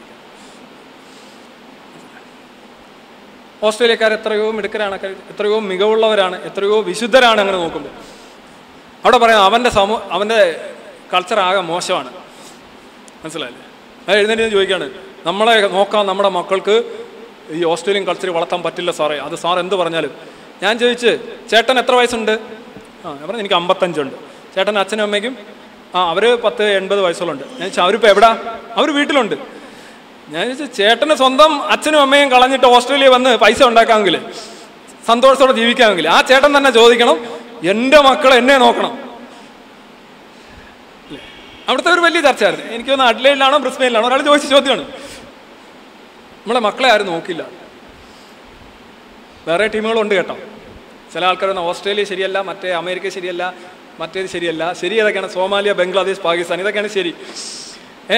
ഓസ്ട്രേലിയക്കാർ എത്രയോ മിടുക്കരാണ്, എത്രയോ മികവുള്ളവരാണ്, എത്രയോ വിശുദ്ധരാണ്. അങ്ങനെ നോക്കുമ്പോൾ അവിടെ പറയാം അവൻ്റെ സമൂഹ അവൻ്റെ കൾച്ചർ ആകെ മോശമാണ്. മനസ്സിലായില്ലേ? അത് എഴുന്നേറ്റ് ചോദിക്കുകയാണ്, നമ്മളെ നോക്കാം, നമ്മുടെ മക്കൾക്ക് ഈ ഓസ്ട്രേലിയൻ കൾച്ചർ വളർത്താൻ പറ്റില്ല സാറേ, അത് സാർ എന്ത് പറഞ്ഞാലും. ഞാൻ ചോദിച്ച്, ചേട്ടൻ എത്ര വയസ്സുണ്ട്? ആ ഞാൻ പറഞ്ഞു എനിക്ക് അമ്പത്തഞ്ചുണ്ട്. ചേട്ടൻ അച്ഛനും അമ്മയ്ക്കും? ആ അവർ പത്ത് എൺപത് വയസ്സുകളുണ്ട്. ഞാൻ ചോദിച്ചാൽ അവരിപ്പോൾ എവിടാ? അവർ വീട്ടിലുണ്ട്. ഞാൻ ചോദിച്ചു, ചേട്ടന് സ്വന്തം അച്ഛനും അമ്മയും കളഞ്ഞിട്ട് ഓസ്ട്രേലിയ വന്ന് പൈസ ഉണ്ടാക്കാമെങ്കിൽ, സന്തോഷത്തോടെ ജീവിക്കാമെങ്കിൽ ആ ചേട്ടൻ തന്നെ ചോദിക്കണം, എൻ്റെ മക്കൾ എന്നെ നോക്കണം. അവിടുത്തെ ഒരു വലിയ ചർച്ചയായിരുന്നു. എനിക്ക് തോന്നുന്നു അഡ്ലൈഡിലാണോ ബ്രിസ്ബെയിനിലാണോ ഒരാൾ ചോദിച്ച ചോദ്യമാണ്. നമ്മളെ മക്കളെ ആരും നോക്കില്ല. വേറെ ടീമുകളുണ്ട് കേട്ടോ. ചില ആൾക്കാർ ഓസ്ട്രേലിയ ശരിയല്ല, മറ്റേ അമേരിക്ക ശരിയല്ല, മറ്റേത് ശരിയല്ല. ശരി ഏതൊക്കെയാണ്? സോമാലിയ, ബംഗ്ലാദേശ്, പാകിസ്ഥാൻ, ഇതൊക്കെയാണ് ശരി. ഏ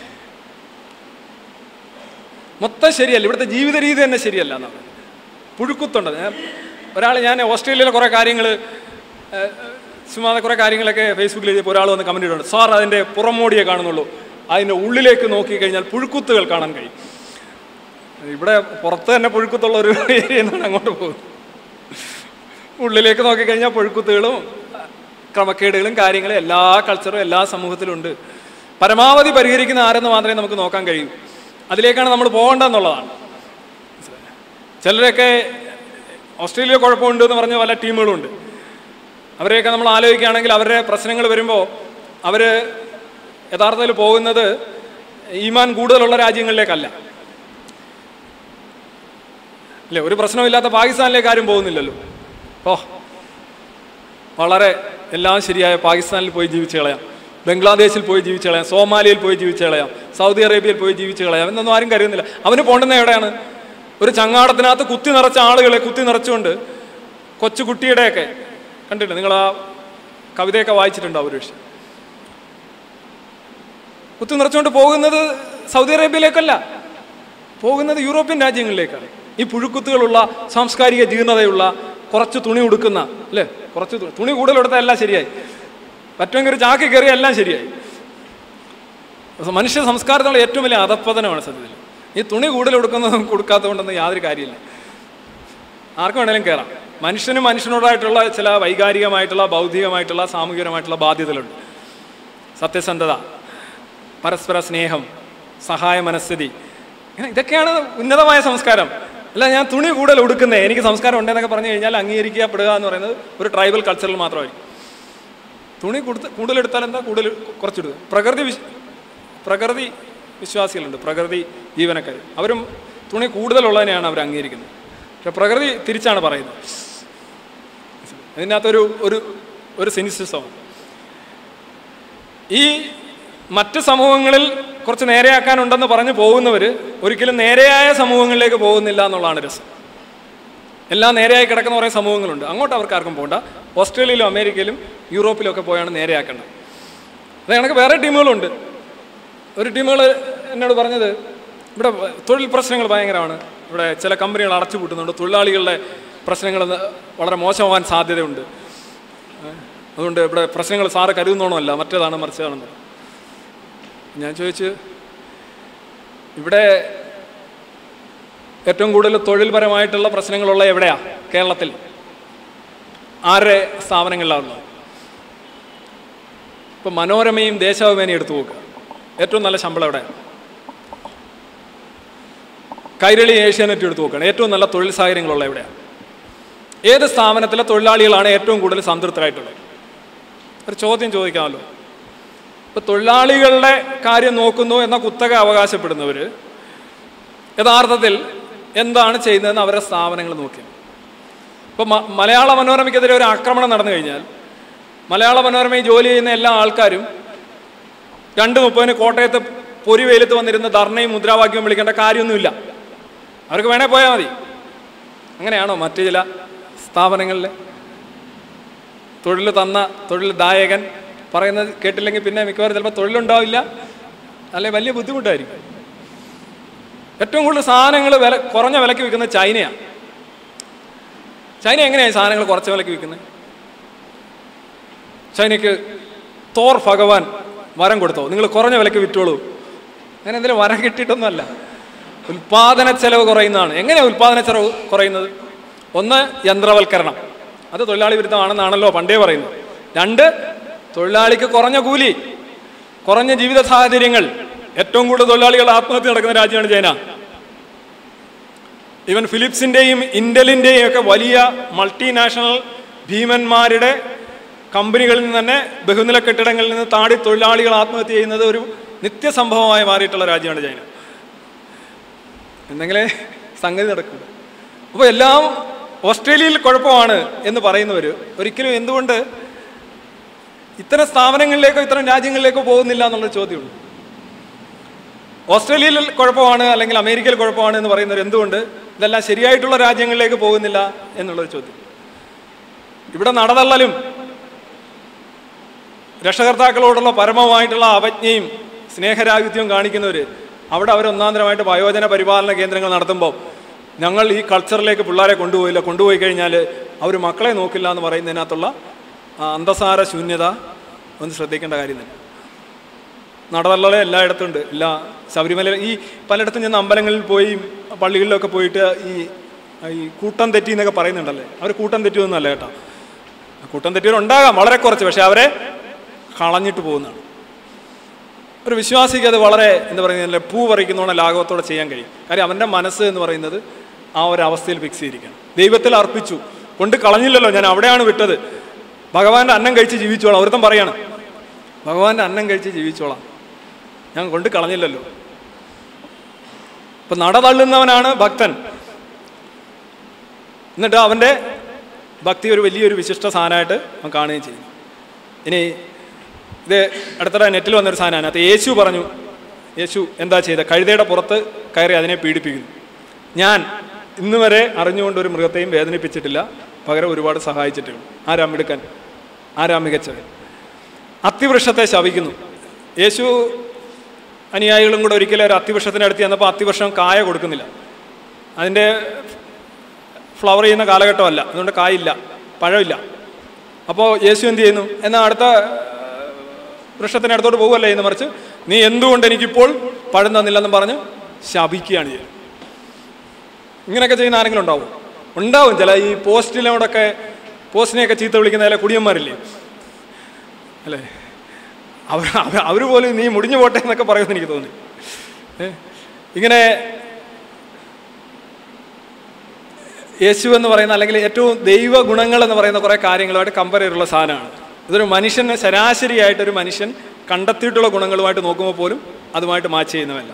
മൊത്തം ശരിയല്ല. ഇവിടുത്തെ ജീവിത രീതി തന്നെ ശരിയല്ല എന്നാണ്. പുഴുക്കുത്തുണ്ട്. ഞാൻ ഒരാൾ ഞാൻ ഓസ്ട്രേലിയയിലെ കുറേ കാര്യങ്ങൾ ചുമ്മാതെ കുറേ കാര്യങ്ങളൊക്കെ ഫേസ്ബുക്കിൽ എഴുതിയപ്പോൾ ഒരാൾ വന്ന് കമൻറ്റ് ചെയ്തിട്ടുണ്ട്, സാർ അതിൻ്റെ പുറമോടിയെ കാണുന്നുള്ളൂ, അതിൻ്റെ ഉള്ളിലേക്ക് നോക്കിക്കഴിഞ്ഞാൽ പുഴുക്കുത്തുകൾ കാണാൻ കഴിയും. ഇവിടെ പുറത്ത് തന്നെ പുഴുക്കുത്തുള്ള ഒരു ഏരിയയിൽ നിന്നാണ് അങ്ങോട്ട് പോകുന്നത്. ഉള്ളിലേക്ക് നോക്കിക്കഴിഞ്ഞാൽ പുഴുക്കുത്തുകളും ക്രമക്കേടുകളും കാര്യങ്ങളും എല്ലാ കൾച്ചറും എല്ലാ സമൂഹത്തിലും ഉണ്ട്. പരമാവധി പരിഹരിക്കുന്ന ആരെന്ന് മാത്രമേ നമുക്ക് നോക്കാൻ കഴിയൂ. അതിലേക്കാണ് നമ്മൾ പോകേണ്ടതെന്നുള്ളതാണ്. ചിലരൊക്കെ ഓസ്ട്രേലിയ കുഴപ്പമുണ്ട് എന്ന് പറഞ്ഞ പല ടീമുകളുണ്ട്. അവരെയൊക്കെ നമ്മൾ ആലോചിക്കുകയാണെങ്കിൽ അവരുടെ പ്രശ്നങ്ങൾ വരുമ്പോൾ അവർ യഥാർത്ഥത്തിൽ പോകുന്നത് ഈമാൻ കൂടുതലുള്ള രാജ്യങ്ങളിലേക്കല്ല. അല്ലേ? ഒരു പ്രശ്നമില്ലാത്ത പാകിസ്ഥാനിലേക്ക് ആരും പോകുന്നില്ലല്ലോ. ഓ വളരെ എല്ലാം ശരിയായ പാകിസ്ഥാനിൽ പോയി ജീവിച്ച് കളയാം, ബംഗ്ലാദേശിൽ പോയി ജീവിച്ച് കളയാം, സോമാലിയയിൽ പോയി ജീവിച്ച് കളയാം, സൗദി അറേബ്യയിൽ പോയി ജീവിച്ച് കളയാം എന്നൊന്നും ആരും കരുതുന്നില്ല. അവന് പോകേണ്ടുന്ന എവിടെയാണ്? ഒരു ചങ്ങാടത്തിനകത്ത് കുത്തി നിറച്ച ആളുകളെ കുത്തി നിറച്ചുകൊണ്ട് കൊച്ചുകുട്ടിയുടെയൊക്കെ കണ്ടിട്ടുണ്ട്. നിങ്ങൾ ആ കവിതയൊക്കെ വായിച്ചിട്ടുണ്ടാവും ഒരു പക്ഷേ. കുത്തി നിറച്ചുകൊണ്ട് പോകുന്നത് സൗദി അറേബ്യയിലേക്കല്ല, പോകുന്നത് യൂറോപ്യൻ രാജ്യങ്ങളിലേക്കാണ്. ഈ പുഴുക്കുത്തുകളുള്ള സാംസ്കാരിക ജീർണതയുള്ള കുറച്ച് തുണി ഉടുക്കുന്ന അല്ലേ, കുറച്ച് തുണി കൂടുതലെടുത്താൽ എല്ലാം ശരിയായി, പറ്റുമെങ്കിൽ ഒരു ചാക്കി കയറിയ എല്ലാം ശരിയായി. മനുഷ്യ സംസ്കാരത്തിലുള്ള ഏറ്റവും വലിയ അധപ്പതനമാണ് സത്യത്തിൽ. ഈ തുണി കൂടുതൽ കൊടുക്കുന്നതും കൊടുക്കാത്തതുകൊണ്ടൊന്നും യാതൊരു കാര്യമില്ല. ആർക്കും വേണേലും കയറാം. മനുഷ്യന് മനുഷ്യനോടായിട്ടുള്ള ചില വൈകാരികമായിട്ടുള്ള ബൗദ്ധികമായിട്ടുള്ള സാമൂഹികമായിട്ടുള്ള ബാധ്യതകളുണ്ട്. സത്യസന്ധത, പരസ്പര സ്നേഹം, സഹായ മനസ്ഥിതി, ഇങ്ങനെ ഇതൊക്കെയാണ് ഉന്നതമായ സംസ്കാരം. അല്ല ഞാൻ തുണി കൂടുതൽ ഉടുക്കുന്നേ എനിക്ക് സംസ്കാരം ഉണ്ടെന്നൊക്കെ പറഞ്ഞു കഴിഞ്ഞാൽ അംഗീകരിക്കപ്പെടുക എന്ന് പറയുന്നത് ഒരു ട്രൈബൽ കൾച്ചറിൽ മാത്രമായിരിക്കും. തുണി കൊടുത്ത് കൂടുതലെടുത്താൽ എന്താ, കൂടുതൽ കുറച്ചിടുക. പ്രകൃതി വിശ് പ്രകൃതി വിശ്വാസികളുണ്ട്, പ്രകൃതി ജീവനക്കാർ, അവരും തുണി കൂടുതലുള്ളതിനെയാണ് അവർ അംഗീകരിക്കുന്നത്. പക്ഷെ പ്രകൃതി തിരിച്ചാണ് പറയുന്നത്. ഇതിനകത്തൊരു ഒരു ഒരു സിനിസിസമാണ്. ഈ മറ്റ് സമൂഹങ്ങളിൽ കുറച്ച് നേരെയാക്കാനുണ്ടെന്ന് പറഞ്ഞ് പോകുന്നവർ ഒരിക്കലും നേരെയായ സമൂഹങ്ങളിലേക്ക് പോകുന്നില്ല എന്നുള്ളതാണ് രസം. എല്ലാം നേരെയായി കിടക്കുന്ന കുറേ സമൂഹങ്ങളുണ്ട്, അങ്ങോട്ട് അവർക്ക് ആർക്കും പോകണ്ട. ഓസ്ട്രേലിയയിലും അമേരിക്കയിലും യൂറോപ്പിലും ഒക്കെ പോയാണ് നേരെയാക്കേണ്ടത്. അത് കണക്ക് വേറെ ടീമുകളുണ്ട്. ഒരു ടീമുകൾ എന്നോട് പറഞ്ഞത് ഇവിടെ തൊഴിൽ പ്രശ്നങ്ങൾ ഭയങ്കരമാണ്, ഇവിടെ ചില കമ്പനികൾ അടച്ചു പൂട്ടുന്നുണ്ട്, തൊഴിലാളികളുടെ പ്രശ്നങ്ങൾ വളരെ മോശമാവാൻ സാധ്യതയുണ്ട്, അതുകൊണ്ട് ഇവിടെ പ്രശ്നങ്ങൾ സാറ് കരുതുന്നോണമല്ല മറ്റേതാണ് മറിച്ചതാണെന്ന്. ഞാൻ ചോദിച്ചു, ഇവിടെ ഏറ്റവും കൂടുതൽ തൊഴിൽപരമായിട്ടുള്ള പ്രശ്നങ്ങളുള്ള എവിടെയാ കേരളത്തിൽ? ആരുടെ സ്ഥാപനങ്ങളിലാണുള്ളത്? ഇപ്പം മനോരമയും ദേശാഭിമാനിയും എടുത്തു നോക്കുക, ഏറ്റവും നല്ല ശമ്പളം എവിടെയാണ്? കൈരളി ഏഷ്യാനെറ്റ് എടുത്തു നോക്കുകയാണ്, ഏറ്റവും നല്ല തൊഴിൽ സാഹചര്യങ്ങളുള്ള എവിടെയാണ്? ഏത് സ്ഥാപനത്തിലെ തൊഴിലാളികളാണ് ഏറ്റവും കൂടുതൽ സംതൃപ്തരായിട്ടുള്ളത്? ഒരു ചോദ്യം ചോദിക്കാമല്ലോ. ഇപ്പോൾ തൊഴിലാളികളുടെ കാര്യം നോക്കുന്നു എന്ന കുത്തക അവകാശപ്പെടുന്നവർ യഥാർത്ഥത്തിൽ എന്താണ് ചെയ്യുന്നതെന്ന് അവരുടെ സ്ഥാപനങ്ങൾ നോക്കി. ഇപ്പോൾ മലയാള മനോരമയ്ക്കെതിരെ ഒരു ആക്രമണം നടന്നു കഴിഞ്ഞാൽ മലയാള മനോരമയിൽ ജോലി ചെയ്യുന്ന എല്ലാ ആൾക്കാരും രണ്ട് മുപ്പതിന് കോട്ടയത്ത് പൊരിവെയിലത്ത് വന്നിരുന്ന ധർണയും മുദ്രാവാക്യവും വിളിക്കേണ്ട കാര്യമൊന്നുമില്ല, അവർക്ക് വേണേൽ പോയാൽ മതി. അങ്ങനെയാണോ മറ്റു ചില സ്ഥാപനങ്ങളിൽ? തൊഴിൽ തന്ന തൊഴിൽദായകൻ പറയുന്നത് കേട്ടില്ലെങ്കിൽ പിന്നെ മിക്കവാറും ചിലപ്പോൾ തൊഴിലുണ്ടാവില്ല, അല്ലെങ്കിൽ വലിയ ബുദ്ധിമുട്ടായിരിക്കും. ഏറ്റവും കൂടുതൽ സാധനങ്ങൾ വില കുറഞ്ഞ വിലയ്ക്ക് വിൽക്കുന്നത് ചൈനയാണ്. ചൈന എങ്ങനെയാണ് സാധനങ്ങൾ കുറച്ച് വിലയ്ക്ക് വിൽക്കുന്നത്? ചൈനയ്ക്ക് തോർ ഭഗവാൻ വരം കൊടുത്തോ, നിങ്ങൾ കുറഞ്ഞ വിലയ്ക്ക് വിറ്റോളൂ. അങ്ങനെ എന്തെങ്കിലും വരം കിട്ടിയിട്ടൊന്നുമല്ല. ഉൽപാദന ചെലവ് കുറയുന്നതാണ്. എങ്ങനെയാണ് ഉൽപാദന ചെലവ് കുറയുന്നത്? ഒന്ന്, യന്ത്രവൽക്കരണം. അത് തൊഴിലാളി വിരുദ്ധമാണെന്നാണല്ലോ പണ്ടേ പറയുന്നത്. രണ്ട്, തൊഴിലാളിക്ക് കുറഞ്ഞ കൂലി, കുറഞ്ഞ ജീവിത സാഹചര്യങ്ങൾ. ഏറ്റവും കൂടുതൽ തൊഴിലാളികൾ ആത്മഹത്യ നടക്കുന്ന രാജ്യമാണ് ചൈന. ഈവൻ ഫിലിപ്സിൻ്റെയും ഇന്റലിൻ്റെയും ഒക്കെ വലിയ മൾട്ടിനാഷണൽ ഭീമന്മാരുടെ കമ്പനികളിൽ നിന്ന് തന്നെ ബഹുനില കെട്ടിടങ്ങളിൽ നിന്ന് താടി തൊഴിലാളികൾ ആത്മഹത്യ ചെയ്യുന്നത് ഒരു നിത്യസംഭവമായി മാറിയിട്ടുള്ള രാജ്യമാണ് ചൈന. എന്തെങ്കിലേ സംഗതി നടക്കും. അപ്പോൾ എല്ലാം ഓസ്ട്രേലിയയിൽ കുഴപ്പമാണ് എന്ന് പറയുന്നവർ ഒരിക്കലും എന്തുകൊണ്ട് ഇത്തരം സ്ഥാപനങ്ങളിലേക്കോ ഇത്തരം രാജ്യങ്ങളിലേക്കോ പോകുന്നില്ല എന്നുള്ളൊരു ചോദ്യമുള്ളൂ. ഓസ്ട്രേലിയയിൽ കുഴപ്പമാണ് അല്ലെങ്കിൽ അമേരിക്കയിൽ കുഴപ്പമാണ് എന്ന് പറയുന്നവർ എന്തുകൊണ്ട് ഇതെല്ലാം ശരിയായിട്ടുള്ള രാജ്യങ്ങളിലേക്ക് പോകുന്നില്ല എന്നുള്ളൊരു ചോദ്യം. ഇവിടെ നടതള്ളലും രക്ഷകർത്താക്കളോടുള്ള പരമമായിട്ടുള്ള അവജ്ഞയും സ്നേഹരാഹിത്യവും കാണിക്കുന്നവർ അവിടെ അവർ ഒന്നാന്തരമായിട്ട് വയോജന പരിപാലന കേന്ദ്രങ്ങൾ നടത്തുമ്പോൾ ഞങ്ങൾ ഈ കൾച്ചറിലേക്ക് പിള്ളേരെ കൊണ്ടുപോയില്ല, കൊണ്ടുപോയി കഴിഞ്ഞാൽ അവർ മക്കളെ നോക്കില്ല എന്ന് പറയുന്നതിനകത്തുള്ള അന്തസാര ശൂന്യത ഒന്ന് ശ്രദ്ധിക്കേണ്ട കാര്യം തന്നെ. നടതള്ളലെ എല്ലായിടത്തും ഉണ്ട്. എല്ലാ ശബരിമല ഈ പലയിടത്തും ചെന്ന് അമ്പലങ്ങളിൽ പോയി പള്ളികളിലൊക്കെ പോയിട്ട് ഈ ഈ കൂട്ടം തെറ്റി എന്നൊക്കെ പറയുന്നുണ്ടല്ലേ, അവർ കൂട്ടം തെറ്റിയൊന്നും അല്ല കേട്ടോ. കൂട്ടം തെറ്റിയവരുണ്ടാകാം വളരെ കുറച്ച്, പക്ഷെ അവരെ കളഞ്ഞിട്ട് പോകുന്നതാണ്. ഒരു വിശ്വാസിക്ക് അത് വളരെ എന്താ പറയുക, പൂ പറിക്കുന്നോണം ലാഘവത്തോടെ ചെയ്യാൻ കഴിയും. കാര്യം അവൻ്റെ മനസ്സ് എന്ന് പറയുന്നത് ആ ഒരു അവസ്ഥയിൽ ഫിക്സ് ചെയ്തിരിക്കണം. ദൈവത്തിൽ അർപ്പിച്ചു, കൊണ്ട് കളഞ്ഞില്ലല്ലോ, ഞാൻ അവിടെയാണ് വിട്ടത്, ഭഗവാന്റെ അന്നം കഴിച്ച് ജീവിച്ചോളാം. ഒരുത്തം പറയാണ് ഭഗവാന്റെ അന്നം കഴിച്ച് ജീവിച്ചോളാം, ഞാൻ കൊണ്ട് കളഞ്ഞില്ലല്ലോ. ഇപ്പം നട തള്ളുന്നവനാണ് ഭക്തൻ. എന്നിട്ട് അവൻ്റെ ഭക്തി ഒരു വലിയൊരു വിശിഷ്ട സാധനമായിട്ട് അവൻ കാണുകയും ചെയ്യും. ഇനി ഇത് അടുത്തിടെ നെറ്റിൽ വന്നൊരു സാധനമാണ്. അത് യേശു പറഞ്ഞു, യേശു എന്താ ചെയ്തത്? കഴുതയുടെ പുറത്ത് കയറി അതിനെ പീഡിപ്പിക്കുന്നു. ഞാൻ ഇന്ന് വരെ അറിഞ്ഞുകൊണ്ട് ഒരു മൃഗത്തെയും വേദനിപ്പിച്ചിട്ടില്ല, പകരം ഒരുപാട് സഹായിച്ചിട്ടുള്ളൂ. ആരാ മിടുക്കൻ? ആരാ മികച്ചവൻ? അത്തിവൃക്ഷത്തെ ശപിക്കുന്നു. യേശു അനുയായികളും കൂടെ ഒരിക്കലും ഒരു അത്തിവൃക്ഷത്തിൻ്റെ അടുത്ത് ചെന്നപ്പോൾ അത്തിവൃക്ഷം കായ കൊടുക്കുന്നില്ല. അതിൻ്റെ ഫ്ലവർ ചെയ്യുന്ന കാലഘട്ടമല്ല, അതുകൊണ്ട് കായില്ല, പഴമില്ല. അപ്പോൾ യേശു എന്ത് ചെയ്യുന്നു? എന്നാൽ അടുത്ത വൃക്ഷത്തിൻ്റെ അടുത്തോട്ട് പോകുമല്ലേ എന്ന് മറിച്ച് നീ എന്തുകൊണ്ട് എനിക്കിപ്പോൾ പഴം തന്നില്ലെന്ന് പറഞ്ഞ് ശപിക്കുകയാണ് ചെയ്യുന്നത്. ഇങ്ങനെയൊക്കെ ചെയ്യുന്ന ആരെങ്കിലും ഉണ്ടാവും? ഉണ്ടാവും. ചില ഈ പോസ്റ്റിലോടൊക്കെ പോസ്റ്റിനെയൊക്കെ ചീത്ത വിളിക്കുന്ന ചില കുടിയന്മാരില്ലേ അല്ലേ, അവർ അവർ പോലും നീ മുടിഞ്ഞു പോട്ടെ എന്നൊക്കെ പറയുമെന്ന് എനിക്ക് തോന്നി. ഇങ്ങനെ യേശു എന്ന് പറയുന്ന അല്ലെങ്കിൽ ഏറ്റവും ദൈവ ഗുണങ്ങൾ എന്ന് പറയുന്ന കുറേ കാര്യങ്ങളുമായിട്ട് കമ്പയർ ചെയ്തിട്ടുള്ള സാധനമാണ്. ഇതൊരു മനുഷ്യന് ശരാശരിയായിട്ടൊരു മനുഷ്യൻ കണ്ടെത്തിയിട്ടുള്ള ഗുണങ്ങളുമായിട്ട് നോക്കുമ്പോൾ പോലും അതുമായിട്ട് മാച്ച് ചെയ്യുന്നതല്ല.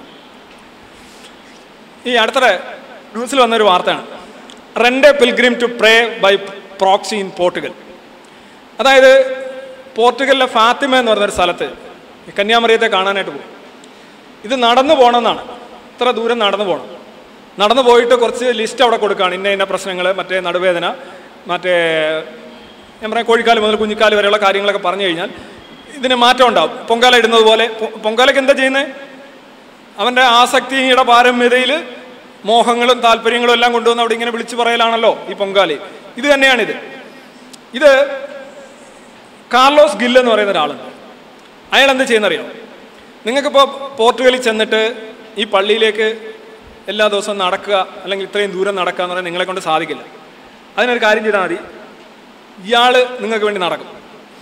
ഈ അടുത്തിടെ ന്യൂസിൽ വന്നൊരു വാർത്തയാണ്, rent a pilgrim to pray by proxy in Portugal. അതായത് പോർട്ടുഗലിലെ ഫാത്തിമ എന്ന് പറയുന്നൊരു സ്ഥലത്ത് കന്യാമറിയത്തെ കാണാനായിട്ട് പോകും. ഇത് നടന്നു പോകണമെന്നാണ്, ഇത്ര ദൂരം നടന്നു പോകണം. നടന്നു പോയിട്ട് കുറച്ച് ലിസ്റ്റ് അവിടെ കൊടുക്കുകയാണ്, ഇന്ന ഇന്ന പ്രശ്നങ്ങൾ, മറ്റേ നടുവേദന, മറ്റേ ഞാൻ പറയാം കോഴിക്കാല് മുതൽ കുഞ്ഞിക്കാല് വരെയുള്ള കാര്യങ്ങളൊക്കെ പറഞ്ഞു കഴിഞ്ഞാൽ ഇതിന് മാറ്റം ഉണ്ടാവും. പൊങ്കാല ഇടുന്നത് പോലെ പൊങ്കാലയ്ക്ക് എന്താ ചെയ്യുന്നത്? അവൻ്റെ ആസക്തിയുടെ പാരമ്യതയിൽ മോഹങ്ങളും താല്പര്യങ്ങളും എല്ലാം കൊണ്ടുവന്ന് അവിടെ ഇങ്ങനെ വിളിച്ചു പറയലാണല്ലോ ഈ പൊങ്കാല. ഇത് തന്നെയാണിത്. ഇത് കാർലോസ് ഗിൽ എന്ന് പറയുന്ന ഒരാളുണ്ട്. അയാൾ എന്താ ചെയ്യുന്നറിയാം? നിങ്ങൾക്കിപ്പോൾ പോർട്ടുഗലിൽ ചെന്നിട്ട് ഈ പള്ളിയിലേക്ക് എല്ലാ ദിവസവും നടക്കുക അല്ലെങ്കിൽ ഇത്രയും ദൂരം നടക്കുക എന്ന് പറഞ്ഞാൽ നിങ്ങളെ കൊണ്ട് സാധിക്കില്ല. അതിനൊരു കാര്യം ചെയ്താൽ മതി, ഇയാൾ നിങ്ങൾക്ക് വേണ്ടി നടക്കും.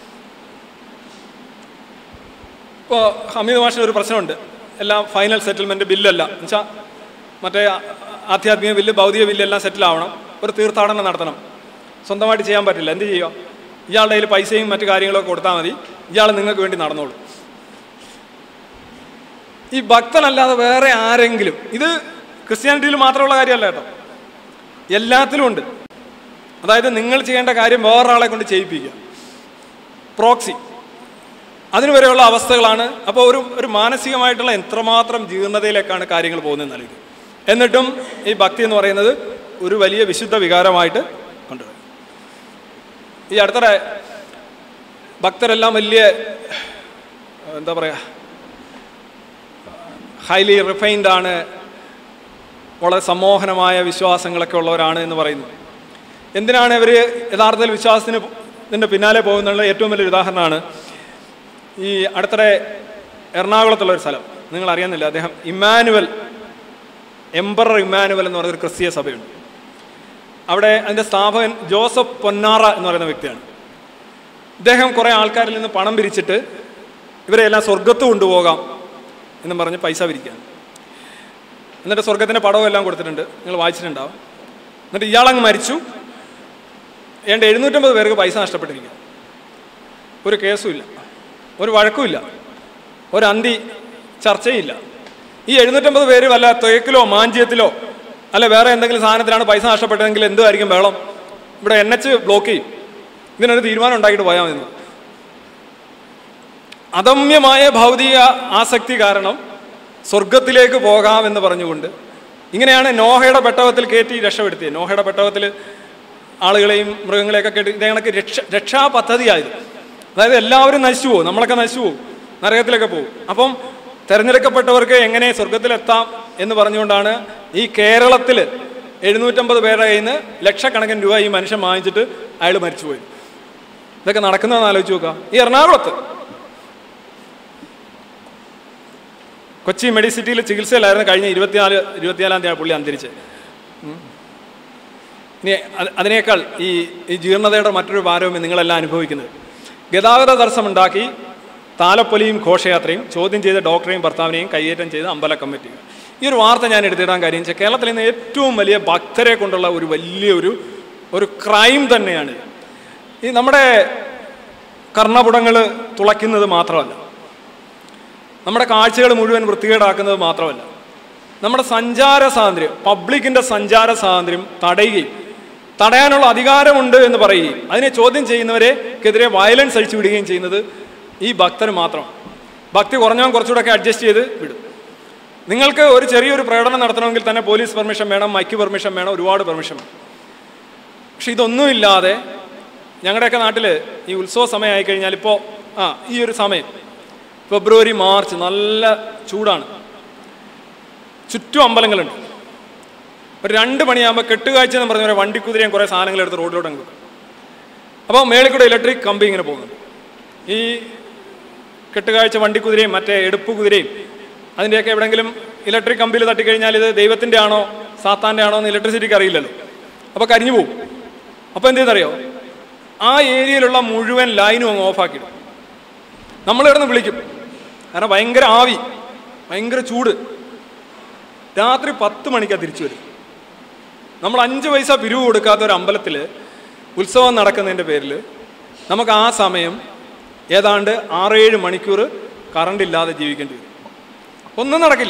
ഇപ്പോൾ ഹമീദ് മാഷിന് ഒരു പ്രശ്നമുണ്ട്, എല്ലാം ഫൈനൽ സെറ്റിൽമെൻറ്റ് ബില്ലല്ല എന്നുവെച്ചാൽ മറ്റേ ആധ്യാത്മിക ബില്ല് ഭൗതിക ബില്ലെല്ലാം സെറ്റിലാവണം, ഒരു തീർത്ഥാടനം നടത്തണം, സ്വന്തമായിട്ട് ചെയ്യാൻ പറ്റില്ല. എന്ത് ചെയ്യുക? ഇയാളുടെ കയ്യിൽ പൈസയും മറ്റു കാര്യങ്ങളൊക്കെ കൊടുത്താൽ മതി, ഇയാൾ നിങ്ങൾക്ക് വേണ്ടി നടന്നോളൂ. ഈ ഭക്തനല്ലാതെ വേറെ ആരെങ്കിലും, ഇത് ക്രിസ്ത്യാനിറ്റിയിൽ മാത്രമുള്ള കാര്യമല്ല കേട്ടോ, എല്ലാത്തിലും ഉണ്ട്. അതായത് നിങ്ങൾ ചെയ്യേണ്ട കാര്യം വേറൊരാളെ കൊണ്ട് ചെയ്യിപ്പിക്കുക, പ്രോക്സി, അതിന് വരെയുള്ള അവസ്ഥകളാണ്. അപ്പോൾ ഒരു ഒരു മാനസികമായിട്ടുള്ള എത്രമാത്രം ജീർണതയിലേക്കാണ് കാര്യങ്ങൾ പോകുന്നത് നൽകി. എന്നിട്ടും ഈ ഭക്തി എന്ന് പറയുന്നത് ഒരു വലിയ വിശുദ്ധ വികാരമായിട്ട് കൊണ്ടുവരും. ഈ അടുത്തിടെ ഭക്തരെല്ലാം വലിയ എന്താ പറയുക, ഹൈലി റിഫൈൻഡ് ആണ്, വളരെ സമ്മോഹനമായ വിശ്വാസങ്ങളൊക്കെ ഉള്ളവരാണ് എന്ന് പറയുന്നു. എന്തിനാണ് ഇവർ യഥാർത്ഥത്തിൽ വിശ്വാസത്തിന് ഇതിൻ്റെ പിന്നാലെ പോകുന്നുള്ള ഏറ്റവും വലിയൊരു ഉദാഹരണമാണ് ഈ അടുത്തിടെ എറണാകുളത്തുള്ളൊരു സ്ഥലം, നിങ്ങൾ അറിയുന്നില്ല, അദ്ദേഹം ഇമ്മാനുവൽ, എംപറർ ഇമ്മാനുവൽ എന്ന് പറയുന്നൊരു ക്രിസ്തീയ സഭയുണ്ട്. അവിടെ അതിൻ്റെ സ്ഥാപകൻ ജോസഫ് പൊന്നാറ എന്ന് പറയുന്ന വ്യക്തിയാണ്. ഇദ്ദേഹം കുറേ ആൾക്കാരിൽ നിന്ന് പണം പിരിച്ചിട്ട് ഇവരെല്ലാം സ്വർഗത്ത് കൊണ്ടുപോകാം എന്നും പറഞ്ഞ് പൈസ പിരിക്കുകയാണ്. എന്നിട്ട് സ്വർഗത്തിൻ്റെ പടവും എല്ലാം കൊടുത്തിട്ടുണ്ട്, നിങ്ങൾ വായിച്ചിട്ടുണ്ടാവും. എന്നിട്ട് ഇയാളങ്ങ് മരിച്ചു. ഏണ്ട എഴുന്നൂറ്റമ്പത് പേർക്ക് പൈസ നഷ്ടപ്പെട്ടിരിക്കുക. ഒരു കേസുമില്ല, ഒരു വഴക്കുമില്ല, ഒരു അന്തി ചർച്ചയില്ല. ഈ എഴുന്നൂറ്റമ്പത് പേര് വല്ല തുയക്കിലോ മാഞ്ചിയത്തിലോ അല്ല വേറെ എന്തെങ്കിലും സാധനത്തിലാണ് പൈസ നഷ്ടപ്പെട്ടതെങ്കിൽ എന്തുമായിരിക്കും ബഹളം? ഇവിടെ എൻ എച്ച് ബ്ലോക്ക് ചെയ്യും. ഇതിനൊരു തീരുമാനം ഉണ്ടാക്കിയിട്ട് പോയാൽ മതി. അദമ്യമായ ഭൗതിക ആസക്തി കാരണം സ്വർഗത്തിലേക്ക് പോകാമെന്ന് പറഞ്ഞുകൊണ്ട് ഇങ്ങനെയാണ് നോഹയുടെ പെട്ടകത്തിൽ കയറ്റി രക്ഷപ്പെടുത്തിയത്. നോഹയുടെ പെട്ടകത്തിൽ ആളുകളെയും മൃഗങ്ങളെയൊക്കെ കേട്ട് ഇതേ കണക്ക് രക്ഷ രക്ഷാ പദ്ധതിയായത്. അതായത് എല്ലാവരും നശിച്ചു പോകും, നമ്മളൊക്കെ നശിച്ചു പോകും, നരകത്തിലൊക്കെ പോകും. അപ്പം തിരഞ്ഞെടുക്കപ്പെട്ടവർക്ക് എങ്ങനെ സ്വർഗത്തിലെത്താം എന്ന് പറഞ്ഞുകൊണ്ടാണ് ഈ കേരളത്തിൽ എഴുന്നൂറ്റമ്പത് പേരുടെ കയ്യിൽ നിന്ന് ലക്ഷക്കണക്കിന് രൂപ ഈ മനുഷ്യൻ വാങ്ങിച്ചിട്ട് അയാൾ മരിച്ചുപോയി. ഇതൊക്കെ നടക്കുന്നതെന്ന് ആലോചിച്ച് നോക്കുക. ഈ എറണാകുളത്ത് കൊച്ചി മെഡിസിറ്റിയിൽ ചികിത്സയിലായിരുന്നു. കഴിഞ്ഞ ഇരുപത്തിനാല് ഇരുപത്തിനാലാം തീയതി പുള്ളി അന്തരിച്ച്. ഇനി അതിനേക്കാൾ ഈ ഈ ജീർണതയുടെ മറ്റൊരു ഭാരവും നിങ്ങളെല്ലാം അനുഭവിക്കുന്നത്. ഗതാഗത തടസ്സമുണ്ടാക്കി താലപ്പൊലിയും ഘോഷയാത്രയും ചോദ്യം ചെയ്ത ഡോക്ടറെയും ഭർത്താവിനെയും കയ്യേറ്റം ചെയ്ത അമ്പല കമ്മിറ്റി. ഈ ഒരു വാർത്ത ഞാൻ എടുത്തിടാൻ കാര്യം വെച്ചാൽ കേരളത്തിൽ നിന്ന് ഏറ്റവും വലിയ ഭക്തരെ കൊണ്ടുള്ള ഒരു വലിയൊരു ഒരു ക്രൈം തന്നെയാണ്. ഈ നമ്മുടെ കർണപുടങ്ങൾ തുളയ്ക്കുന്നത് മാത്രമല്ല, നമ്മുടെ കാഴ്ചകൾ മുഴുവൻ വൃത്തികേടാക്കുന്നത് മാത്രമല്ല, നമ്മുടെ സഞ്ചാര സ്വാതന്ത്ര്യം, പബ്ലിക്കിൻ്റെ സഞ്ചാര സ്വാതന്ത്ര്യം തടയുകയും തടയാനുള്ള അധികാരമുണ്ട് എന്ന് പറയുകയും അതിനെ ചോദ്യം ചെയ്യുന്നവരെക്കെതിരെ വയലൻസ് അഴിച്ചു വിടുകയും ചെയ്യുന്നത് ഈ ഭക്തന് മാത്രമാണ്. ഭക്തി കുറഞ്ഞവൻ കുറച്ചുകൂടെയൊക്കെ അഡ്ജസ്റ്റ് ചെയ്ത് വിടും. നിങ്ങൾക്ക് ഒരു ചെറിയൊരു പ്രകടനം നടത്തണമെങ്കിൽ തന്നെ പോലീസ് പെർമിഷൻ വേണം, മൈക്ക് പെർമിഷൻ വേണം, ഒരുപാട് പെർമിഷൻ വേണം. പക്ഷെ ഇതൊന്നുമില്ലാതെ ഞങ്ങളുടെയൊക്കെ നാട്ടിൽ ഈ ഉത്സവ സമയം ആയിക്കഴിഞ്ഞാൽ ഇപ്പോൾ ആ ഈ ഒരു സമയം ഫെബ്രുവരി മാർച്ച് നല്ല ചൂടാണ്. ചുറ്റും അമ്പലങ്ങളുണ്ട്. ഒരു രണ്ട് മണിയാകുമ്പോൾ കെട്ടുകാഴ്ച എന്ന് പറഞ്ഞ വണ്ടിക്കുതിരയും കുറേ സാധനങ്ങൾ എടുത്ത് റോഡിലോട്ട് അങ്ങ് വെക്കും. അപ്പോൾ മേളിൽ കൂടെ ഇലക്ട്രിക് കമ്പി ഇങ്ങനെ പോകുന്നുണ്ട്. ഈ കെട്ടുകാഴ്ച വണ്ടിക്കുതിരയും മറ്റേ എടുപ്പ് കുതിരയും അതിൻ്റെയൊക്കെ എവിടെയെങ്കിലും ഇലക്ട്രിക് കമ്പിയിൽ തട്ടിക്കഴിഞ്ഞാൽ ഇത് ദൈവത്തിൻ്റെ ആണോ സാത്താൻ്റെ ആണോ എന്ന് ഇലക്ട്രിസിറ്റിക്ക് അറിയില്ലല്ലോ. അപ്പോൾ കരിഞ്ഞു പോകും. അപ്പോൾ എന്ത് ചെയ്തറിയോ, ആ ഏരിയയിലുള്ള മുഴുവൻ ലൈനും അങ്ങ് ഓഫാക്കിയിടും. നമ്മൾ കിടന്ന് വിളിക്കും, കാരണം ഭയങ്കര ആവി, ഭയങ്കര ചൂട്. രാത്രി പത്ത് മണിക്കാണ് തിരിച്ചു വരും. നമ്മൾ അഞ്ച് പൈസ പിരിവ് കൊടുക്കാത്ത ഒരു അമ്പലത്തിൽ ഉത്സവം നടക്കുന്നതിൻ്റെ പേരിൽ നമുക്ക് ആ സമയം ഏതാണ്ട് ആറേഴ് മണിക്കൂർ കറണ്ട് ഇല്ലാതെ ജീവിക്കേണ്ടി വരും. ഒന്നും നടക്കില്ല.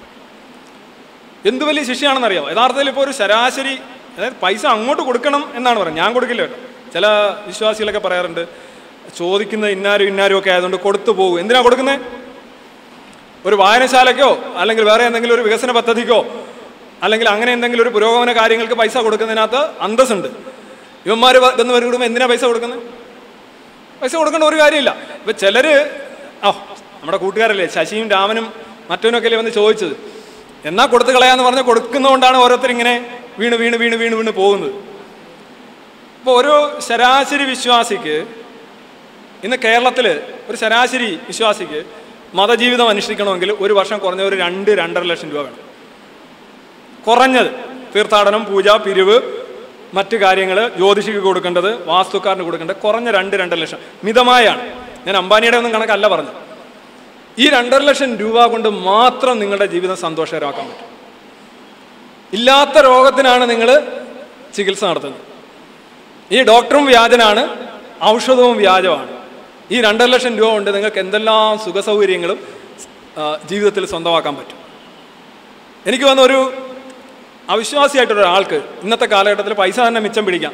എന്തു വലിയ ശിക്ഷയാണെന്നറിയാമോ? യഥാർത്ഥത്തിൽ ഇപ്പോൾ ഒരു ശരാശരി, അതായത് പൈസ അങ്ങോട്ട് കൊടുക്കണം എന്നാണ് പറയുന്നത്. ഞാൻ കൊടുക്കില്ല കേട്ടോ. ചില വിശ്വാസികളൊക്കെ പറയാറുണ്ട് ചോദിക്കുന്ന ഇന്നാരും ഇന്നാരും ഒക്കെ ആയതുകൊണ്ട് കൊടുത്തു പോകും. എന്തിനാണ് കൊടുക്കുന്നത്? ഒരു വായനശാലയ്ക്കോ അല്ലെങ്കിൽ വേറെ എന്തെങ്കിലും ഒരു വികസന പദ്ധതിക്കോ അല്ലെങ്കിൽ അങ്ങനെ എന്തെങ്കിലും ഒരു പുരോഗമന കാര്യങ്ങൾക്ക് പൈസ കൊടുക്കുന്നതിനകത്ത് അന്തസ്സുണ്ട്. ഇവന്മാർ എന്ന് വരുമ്പോൾ എന്തിനാണ് പൈസ കൊടുക്കുന്നത്? പൈസ കൊടുക്കേണ്ട ഒരു കാര്യമില്ല. ഇപ്പം ചിലർ ഓ നമ്മുടെ കൂട്ടുകാരല്ലേ ശശിയും രാമനും മറ്റവനൊക്കെ അല്ലേ വന്ന് ചോദിച്ചത്, എന്നാൽ കൊടുത്ത് കളയാന്ന് പറഞ്ഞ് കൊടുക്കുന്നതുകൊണ്ടാണ് ഓരോരുത്തർ ഇങ്ങനെ വീണ് വീണ് വീണ് വീണ് വീണ് പോകുന്നത്. ഇപ്പോൾ ഒരു ശരാശരി വിശ്വാസിക്ക് ഇന്ന് കേരളത്തിൽ ഒരു ശരാശരി വിശ്വാസിക്ക് മതജീവിതം അനുഷ്ഠിക്കണമെങ്കിൽ ഒരു വർഷം കുറഞ്ഞ ഒരു രണ്ട് രണ്ടര ലക്ഷം രൂപ വേണം കുറഞ്ഞത്. തീർത്ഥാടനം, പൂജ, പിരിവ്, മറ്റു കാര്യങ്ങൾ, ജ്യോതിഷിക്ക് കൊടുക്കേണ്ടത്, വാസ്തുക്കാരന് കൊടുക്കേണ്ടത് കുറഞ്ഞ രണ്ട് രണ്ടര ലക്ഷം മിതമായാണ്. ഞാൻ അംബാനിയുടെ ഒന്നും കണക്കല്ല പറഞ്ഞത്. ഈ രണ്ടര ലക്ഷം രൂപ കൊണ്ട് മാത്രം നിങ്ങളുടെ ജീവിതം സന്തോഷകരമാക്കാൻ പറ്റും. ഇല്ലാത്ത രോഗത്തിനാണ് നിങ്ങൾ ചികിത്സ നടത്തുന്നത്. ഈ ഡോക്ടറും വ്യാജനാണ്, ഔഷധവും വ്യാജമാണ്. ഈ രണ്ടര ലക്ഷം രൂപ കൊണ്ട് നിങ്ങൾക്ക് എന്തെല്ലാം സുഖസൗകര്യങ്ങളും ജീവിതത്തിൽ സ്വന്തമാക്കാൻ പറ്റും. എനിക്ക് വന്ന ഒരു അവിശ്വാസിയായിട്ടൊരാൾക്ക് ഇന്നത്തെ കാലഘട്ടത്തിൽ പൈസ തന്നെ മിച്ചം പിടിക്കാം.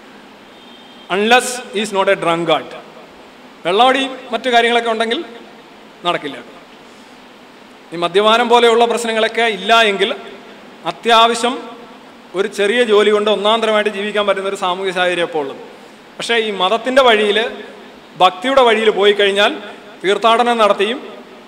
Unless is not a drunkard. വെള്ളമടി മറ്റു കാര്യങ്ങളൊക്കെ ഉണ്ടെങ്കിൽ നടക്കില്ല. ഈ മദ്യപാനം പോലെയുള്ള പ്രശ്നങ്ങളൊക്കെ ഇല്ല എങ്കിൽ അത്യാവശ്യം ഒരു ചെറിയ ജോലി കൊണ്ട് ഒന്നാം തരമായിട്ട് ജീവിക്കാൻ പറ്റുന്ന ഒരു സാമൂഹ്യ സാഹചര്യം ഇപ്പോൾ ഉള്ളത്. പക്ഷേ ഈ മതത്തിൻ്റെ വഴിയിൽ, ഭക്തിയുടെ വഴിയിൽ പോയി കഴിഞ്ഞാൽ തീർത്ഥാടനം നടത്തിയും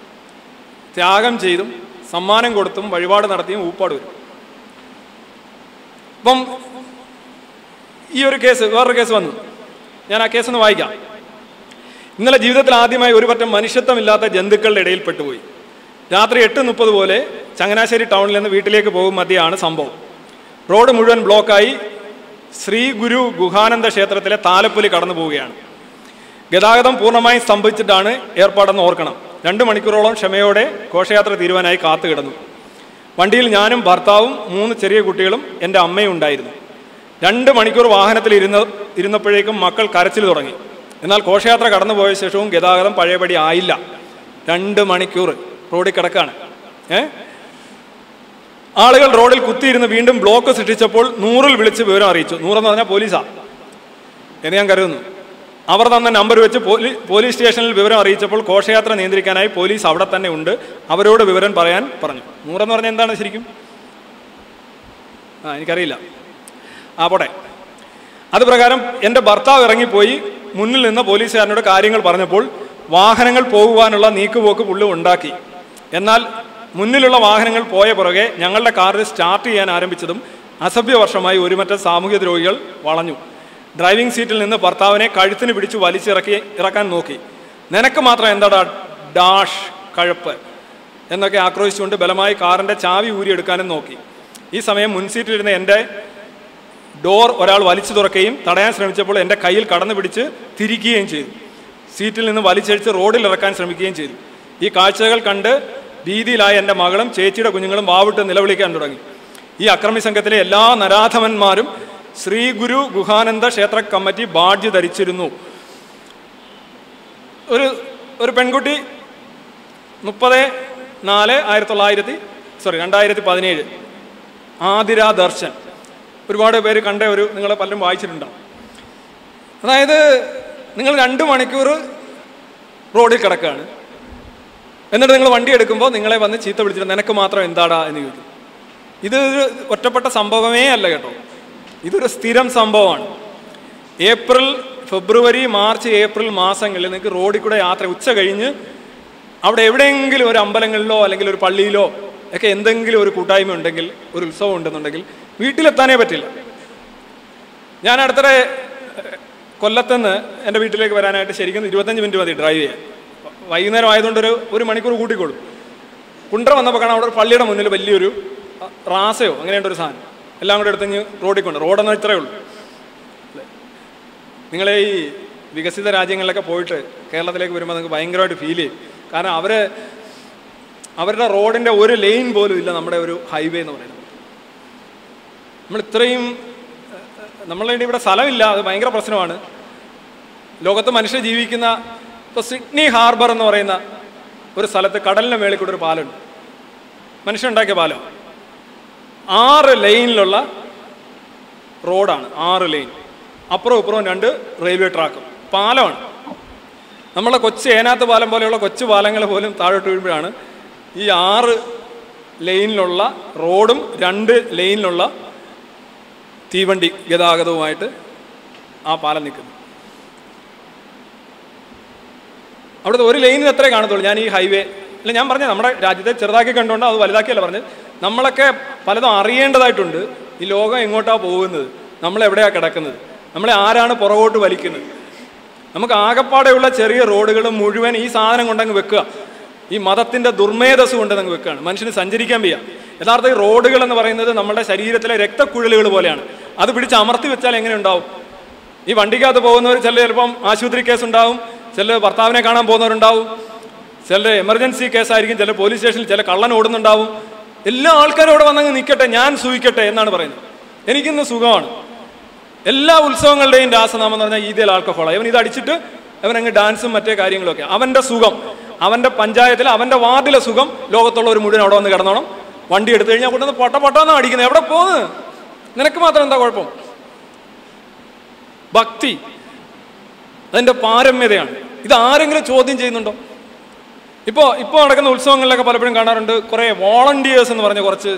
ത്യാഗം ചെയ്തും സമ്മാനം കൊടുത്തും വഴിപാട് നടത്തിയും ഊപ്പാട് വരും. അപ്പം ഈ ഒരു കേസ്, വേറൊരു കേസ് വന്നു. ഞാൻ ആ കേസൊന്ന് വായിക്കാം. ഇന്നലെ ജീവിതത്തിൽ ആദ്യമായി ഒരു പറ്റം മനുഷ്യത്വമില്ലാത്ത ജന്തുക്കളുടെ ഇടയിൽ പെട്ടുപോയി. രാത്രി എട്ട് മുപ്പത് പോലെ ചങ്ങനാശ്ശേരി ടൗണിൽ നിന്ന് വീട്ടിലേക്ക് പോകും മധ്യയാണ് സംഭവം. റോഡ് മുഴുവൻ ബ്ലോക്കായി ശ്രീ ഗുരു ഗുഹാനന്ദ ക്ഷേത്രത്തിലെ താലപ്പൊലി കടന്നു പോവുകയാണ്. ഗതാഗതം പൂർണ്ണമായും സ്തംഭിച്ചിട്ടാണ് ഏർപ്പാടെന്ന് ഓർക്കണം. രണ്ട് മണിക്കൂറോളം ക്ഷമയോടെ ഘോഷയാത്ര തീരുവാനായി കാത്തു കിടന്നു. വണ്ടിയിൽ ഞാനും ഭർത്താവും മൂന്ന് ചെറിയ കുട്ടികളും എൻ്റെ അമ്മയും ഉണ്ടായിരുന്നു. രണ്ട് മണിക്കൂർ വാഹനത്തിൽ ഇരുന്ന ഇരുന്നപ്പോഴേക്കും മക്കൾ കരച്ചിൽ തുടങ്ങി. എന്നാൽ ഘോഷയാത്ര കടന്നുപോയ ശേഷവും ഗതാഗതം പഴയപടി ആയില്ല. രണ്ട് മണിക്കൂർ റോഡിൽ കിടക്കാണ്. ഏ ആളുകൾ റോഡിൽ കുത്തിയിരുന്ന് വീണ്ടും ബ്ലോക്ക് സൃഷ്ടിച്ചപ്പോൾ നൂറിൽ വിളിച്ച് വിവരം അറിയിച്ചു. നൂറെന്ന് പറഞ്ഞാൽ പോലീസാ എന്ന് ഞാൻ കരുതുന്നു. അവർ തന്ന നമ്പർ വെച്ച് പോലീ പോലീസ് സ്റ്റേഷനിൽ വിവരം അറിയിച്ചപ്പോൾ ഘോഷയാത്ര നിയന്ത്രിക്കാനായി പോലീസ് അവിടെ തന്നെ ഉണ്ട്. അവരോട് വിവരം പറയാൻ പറഞ്ഞു. നൂറെന്ന് പറഞ്ഞാൽ എന്താണ് ശരിക്കും? ആ എനിക്കറിയില്ല. ആ പോട്ടെ. അതുപ്രകാരം എൻ്റെ ഭർത്താവ് ഇറങ്ങിപ്പോയി മുന്നിൽ നിന്ന് പോലീസുകാരനോട് കാര്യങ്ങൾ പറഞ്ഞപ്പോൾ വാഹനങ്ങൾ പോകുവാനുള്ള നീക്കുപോക്ക് പുള്ളി ഉണ്ടാക്കി. എന്നാൽ മുന്നിലുള്ള വാഹനങ്ങൾ പോയ പുറകെ ഞങ്ങളുടെ കാറിൽ സ്റ്റാർട്ട് ചെയ്യാൻ ആരംഭിച്ചതും അസഭ്യവർഷമായി ഒരുമറ്റം സാമൂഹ്യ ദ്രോഹികൾ വളഞ്ഞു. ഡ്രൈവിംഗ് സീറ്റിൽ നിന്ന് ഭർത്താവിനെ കഴുത്തിന് പിടിച്ച് വലിച്ചിറക്കി ഇറക്കാൻ നോക്കി. നിനക്ക് മാത്രം എന്താടാ ഡാഷ് കഴപ്പ് എന്നൊക്കെ ആക്രോശിച്ചുകൊണ്ട് ബലമായി കാറിൻ്റെ ചാവി ഊരിയെടുക്കാനും നോക്കി. ഈ സമയം മുൻസീറ്റിലിരുന്ന എൻ്റെ ഡോർ ഒരാൾ വലിച്ചു തുറക്കുകയും തടയാൻ ശ്രമിച്ചപ്പോൾ എൻ്റെ കയ്യിൽ കടന്നു പിടിച്ച് തിരിക്കുകയും ചെയ്തു. സീറ്റിൽ നിന്ന് വലിച്ചഴിച്ച് റോഡിൽ ഇറക്കാൻ ശ്രമിക്കുകയും ചെയ്തു. ഈ കാഴ്ചകൾ കണ്ട് ഭീതിയിലായ എൻ്റെ മകളും ചേച്ചിയുടെ കുഞ്ഞുങ്ങളും വാവിട്ട് നിലവിളിക്കാൻ തുടങ്ങി. ഈ അക്രമി സംഘത്തിലെ എല്ലാ നരാധമന്മാരും ശ്രീ ഗുരു ഗുഹാനന്ദ ക്ഷേത്ര കമ്മിറ്റി ബാഡ്ജ് ധരിച്ചിരുന്നു. ഒരു ഒരു പെൺകുട്ടി മുപ്പത് നാല് ആയിരത്തി തൊള്ളായിരത്തി സോറി രണ്ടായിരത്തി പതിനേഴ് ആതിര ദർശൻ. ഒരുപാട് പേര് കണ്ട ഒരു, നിങ്ങൾ പലരും വായിച്ചിട്ടുണ്ടാവും. അതായത് നിങ്ങൾ രണ്ട് മണിക്കൂർ റോഡിൽ കിടക്കുകയാണ്, എന്നിട്ട് നിങ്ങൾ വണ്ടി എടുക്കുമ്പോൾ നിങ്ങളെ വന്ന് ചീത്ത വിളിച്ചിട്ട് നിനക്ക് മാത്രം എന്താടാ എന്ന് ചോദിക്കും. ഇതൊരു ഒറ്റപ്പെട്ട സംഭവമേ അല്ല കേട്ടോ, ഇതൊരു സ്ഥിരം സംഭവമാണ്. ഏപ്രിൽ ഫെബ്രുവരി മാർച്ച് ഏപ്രിൽ മാസങ്ങളിൽ നിങ്ങൾക്ക് റോഡിൽ കൂടെ യാത്ര ഉച്ച കഴിഞ്ഞ് അവിടെ എവിടെയെങ്കിലും ഒരു അമ്പലങ്ങളിലോ അല്ലെങ്കിൽ ഒരു പള്ളിയിലോ ഒക്കെ എന്തെങ്കിലും ഒരു കൂട്ടായ്മ ഉണ്ടെങ്കിൽ, ഒരു ഉത്സവം ഉണ്ടെന്നുണ്ടെങ്കിൽ വീട്ടിലെത്താനേ പറ്റില്ല. ഞാൻ അടുത്തിടെ കൊല്ലത്തുനിന്ന് എൻ്റെ വീട്ടിലേക്ക് വരാനായിട്ട് ശരിക്കും ഇരുപത്തഞ്ച് മിനിറ്റ് മതി ഡ്രൈവ് ചെയ്യാൻ. വൈകുന്നേരം ആയതുകൊണ്ട് ഒരു ഒരു മണിക്കൂർ കൂട്ടിക്കോളും. കുണ്ട്ര വന്നപ്പോൾ കാണാം അവിടെ ഒരു പള്ളിയുടെ മുന്നിൽ വലിയൊരു റാസയോ അങ്ങനെയുണ്ടൊരു സാധനം എല്ലാം കൂടെ എടുത്തഞ്ഞ് റോഡിൽ കൊണ്ട്. റോഡെന്ന് ഇത്രയേ ഉള്ളൂ. നിങ്ങളെ ഈ വികസിത രാജ്യങ്ങളിലൊക്കെ പോയിട്ട് കേരളത്തിലേക്ക് വരുമ്പോൾ നിങ്ങൾക്ക് ഭയങ്കരമായിട്ട് ഫീൽ ചെയ്യും. കാരണം അവർ അവരുടെ റോഡിൻ്റെ ഒരു ലൈൻ പോലും ഇല്ല നമ്മുടെ ഒരു ഹൈവേ എന്ന് പറയുന്നത്. നമ്മൾ ഇത്രയും നമ്മളുടെ ഇവിടെ സ്ഥലമില്ല, അത് ഭയങ്കര പ്രശ്നമാണ്. ലോകത്ത് മനുഷ്യർ ജീവിക്കുന്ന ഇപ്പോൾ സിഡ്നി ഹാർബർ എന്ന് പറയുന്ന ഒരു സ്ഥലത്ത് കടലിൻ്റെ മേളിൽ കൂടെ ഒരു പാലമുണ്ട്, മനുഷ്യനുണ്ടാക്കിയ പാലം. ആറ് ലൈനിലുള്ള റോഡാണ്, ആറ് ലൈൻ, അപ്പുറവും ഇപ്പുറവും രണ്ട് റെയിൽവേ ട്രാക്കും, പാലമാണ്. നമ്മളെ കൊച്ചു ഏനാത്ത് പാലം പോലെയുള്ള കൊച്ചു പാലങ്ങൾ പോലും താഴോട്ട് വീഴുമ്പോഴാണ് ഈ ആറ് ലൈനിലുള്ള റോഡും രണ്ട് ലൈനിലുള്ള തീവണ്ടി ഗതാഗതവുമായിട്ട് ആ പാലം നിൽക്കുന്നു. അവിടുത്തെ ഒരു ലൈനിന് എത്രേ കാണത്തുള്ളൂ. ഞാൻ ഈ ഹൈവേ അല്ല ഞാൻ പറഞ്ഞത് നമ്മുടെ രാജ്യത്തെ ചെറുതാക്കി കണ്ടുകൊണ്ട് അത് വലുതാക്കിയല്ല പറഞ്ഞത്. നമ്മളൊക്കെ പലതും അറിയേണ്ടതായിട്ടുണ്ട്. ഈ ലോകം എങ്ങോട്ടാണ് പോകുന്നത്, നമ്മളെവിടെയാണ് കിടക്കുന്നത്, നമ്മളെ ആരാണ് പുറകോട്ട് വലിക്കുന്നത്. നമുക്ക് ആകപ്പാടെയുള്ള ചെറിയ റോഡുകൾ മുഴുവൻ ഈ സാധനം കൊണ്ടങ്ങ് വെക്കുക, ഈ മതത്തിൻ്റെ ദുർമേധസ് കൊണ്ട് അങ്ങ് വെക്കുകയാണ്. മനുഷ്യന് സഞ്ചരിക്കാൻ വയ്യ. യഥാർത്ഥ ഈ റോഡുകൾ എന്ന് പറയുന്നത് നമ്മുടെ ശരീരത്തിലെ രക്തക്കുഴലുകൾ പോലെയാണ്. അത് പിടിച്ച് അമർത്തി വെച്ചാൽ എങ്ങനെ ഉണ്ടാവും? ഈ വണ്ടിക്കകത്ത് പോകുന്നവർ ചില ചിലപ്പം ആശുപത്രി കേസ് ഉണ്ടാവും, ചില ഭർത്താവിനെ കാണാൻ പോകുന്നവരുണ്ടാവും, ചില എമർജൻസി കേസായിരിക്കും, ചില പോലീസ് സ്റ്റേഷനിൽ ചില കള്ളൻ ഓടുന്നുണ്ടാവും. എല്ലാ ആൾക്കാരും അവിടെ വന്നങ്ങ് നിൽക്കട്ടെ, ഞാൻ സൂഹിക്കട്ടെ എന്നാണ് പറയുന്നത്. എനിക്കിന്ന് സുഖമാണ്. എല്ലാ ഉത്സവങ്ങളുടെയും രാസനാമം എന്ന് പറഞ്ഞാൽ ഈദിൽ ആൽക്കഹോളാണ്. അവൻ ഇത് അടിച്ചിട്ട് അവനങ്ങ് ഡാൻസും മറ്റേ കാര്യങ്ങളൊക്കെ. അവൻ്റെ സുഖം, അവൻ്റെ പഞ്ചായത്തിൽ അവൻ്റെ വാർഡിലെ സുഖം ലോകത്തുള്ള ഒരു മുഴുവൻ അവിടെ വന്ന് കിടന്നോണം. വണ്ടി എടുത്തു കഴിഞ്ഞാൽ കൊണ്ടുവന്ന് പൊട്ട പൊട്ടാന്നാണ് അടിക്കുന്നത്. എവിടെ പോകുന്നത്? നിനക്ക് മാത്രം എന്താ കുഴപ്പം? ഭക്തി അതിൻ്റെ പാരമ്യതയാണ്. ഇത് ആരെങ്കിലും ചോദ്യം ചെയ്യുന്നുണ്ടോ? ഇപ്പോൾ ഇപ്പോൾ നടക്കുന്ന ഉത്സവങ്ങളിലൊക്കെ പലപ്പോഴും കാണാറുണ്ട് കുറേ വോളണ്ടിയേഴ്സ് എന്ന് പറഞ്ഞ കുറച്ച്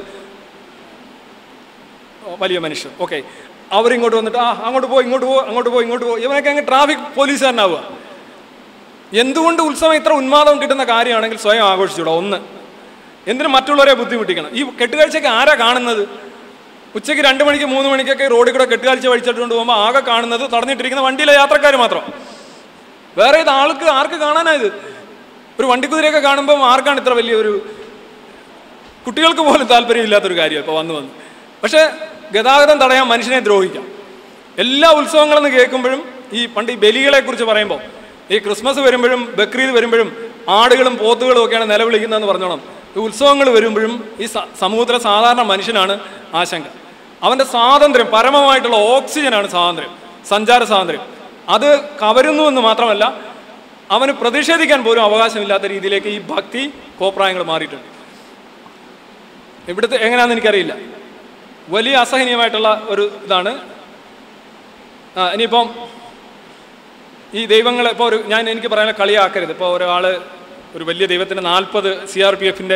വലിയ മനുഷ്യർ. ഓക്കെ, അവരിങ്ങോട്ട് വന്നിട്ട് ആ അങ്ങോട്ട് പോ ഇങ്ങോട്ട് പോ അങ്ങോട്ട് പോ ഇങ്ങോട്ട് പോ ഇവനൊക്കെ അങ്ങ് ട്രാഫിക് പോലീസുകാരനാവുക. എന്തുകൊണ്ട് ഉത്സവം ഇത്ര ഉന്മാദം കിട്ടുന്ന കാര്യമാണെങ്കിൽ സ്വയം ആഘോഷിച്ചൂടാ. ഒന്ന്, എന്തിനും മറ്റുള്ളവരെ ബുദ്ധിമുട്ടിക്കണം? ഈ കെട്ടുകാഴ്ചയ്ക്ക് ആരാ കാണുന്നത്? ഉച്ചയ്ക്ക് രണ്ട് മണിക്ക് മൂന്ന് മണിക്കൊക്കെ റോഡിൽ കൂടെ കെട്ടുകാഴ്ച വഴിച്ചിട്ടുകൊണ്ട് പോകുമ്പോൾ ആകെ കാണുന്നത് തടഞ്ഞിട്ടിരിക്കുന്ന വണ്ടിയിലെ യാത്രക്കാർ മാത്രം. വേറെ ഇത് ആൾക്ക് ആർക്ക് കാണാനായത്? ഒരു വണ്ടിക്കുതിരയൊക്കെ കാണുമ്പോൾ ആർക്കാണ് ഇത്ര വലിയ ഒരു, കുട്ടികൾക്ക് പോലും താല്പര്യമില്ലാത്തൊരു കാര്യം ഇപ്പോൾ വന്നു വന്നു. പക്ഷേ ഗതാഗതം തടയാൻ മനുഷ്യനെ ദ്രോഹിക്കാം. എല്ലാ ഉത്സവങ്ങളെന്ന് കേൾക്കുമ്പോഴും ഈ പണ്ട് ഈ ബലികളെ കുറിച്ച് പറയുമ്പോൾ, ഈ ക്രിസ്മസ് വരുമ്പോഴും ബക്രീദ് വരുമ്പോഴും ആടുകളും പോത്തുകളും ഒക്കെയാണ് നിലവിളിക്കുന്നതെന്ന് പറഞ്ഞോണം. ഈ ഉത്സവങ്ങൾ വരുമ്പോഴും ഈ സമൂഹത്തിലെ സാധാരണ മനുഷ്യനാണ് ആശങ്ക. അവൻ്റെ സ്വാതന്ത്ര്യം, പരമമായിട്ടുള്ള ഓക്സിജനാണ് സ്വാതന്ത്ര്യം, സഞ്ചാര സ്വാതന്ത്ര്യം. അത് കവരുന്നു എന്ന് മാത്രമല്ല, അവന് പ്രതിഷേധിക്കാൻ പോലും അവകാശമില്ലാത്ത രീതിയിലേക്ക് ഈ ഭക്തി കോപ്രായങ്ങൾ മാറിയിട്ടുണ്ട്. ഇവിടുത്തെ എങ്ങനെയാണെന്ന് എനിക്കറിയില്ല. വലിയ അസഹനീയമായിട്ടുള്ള ഒരു ഇതാണ്. ഇനിയിപ്പം ഈ ദൈവങ്ങളെ ഇപ്പോൾ ഒരു, ഞാൻ എനിക്ക് പറയാൻ കളിയാക്കരുത്. ഇപ്പോൾ ഒരാൾ ഒരു വലിയ ദൈവത്തിന് നാൽപ്പത് സി ആർ പി എഫിൻ്റെ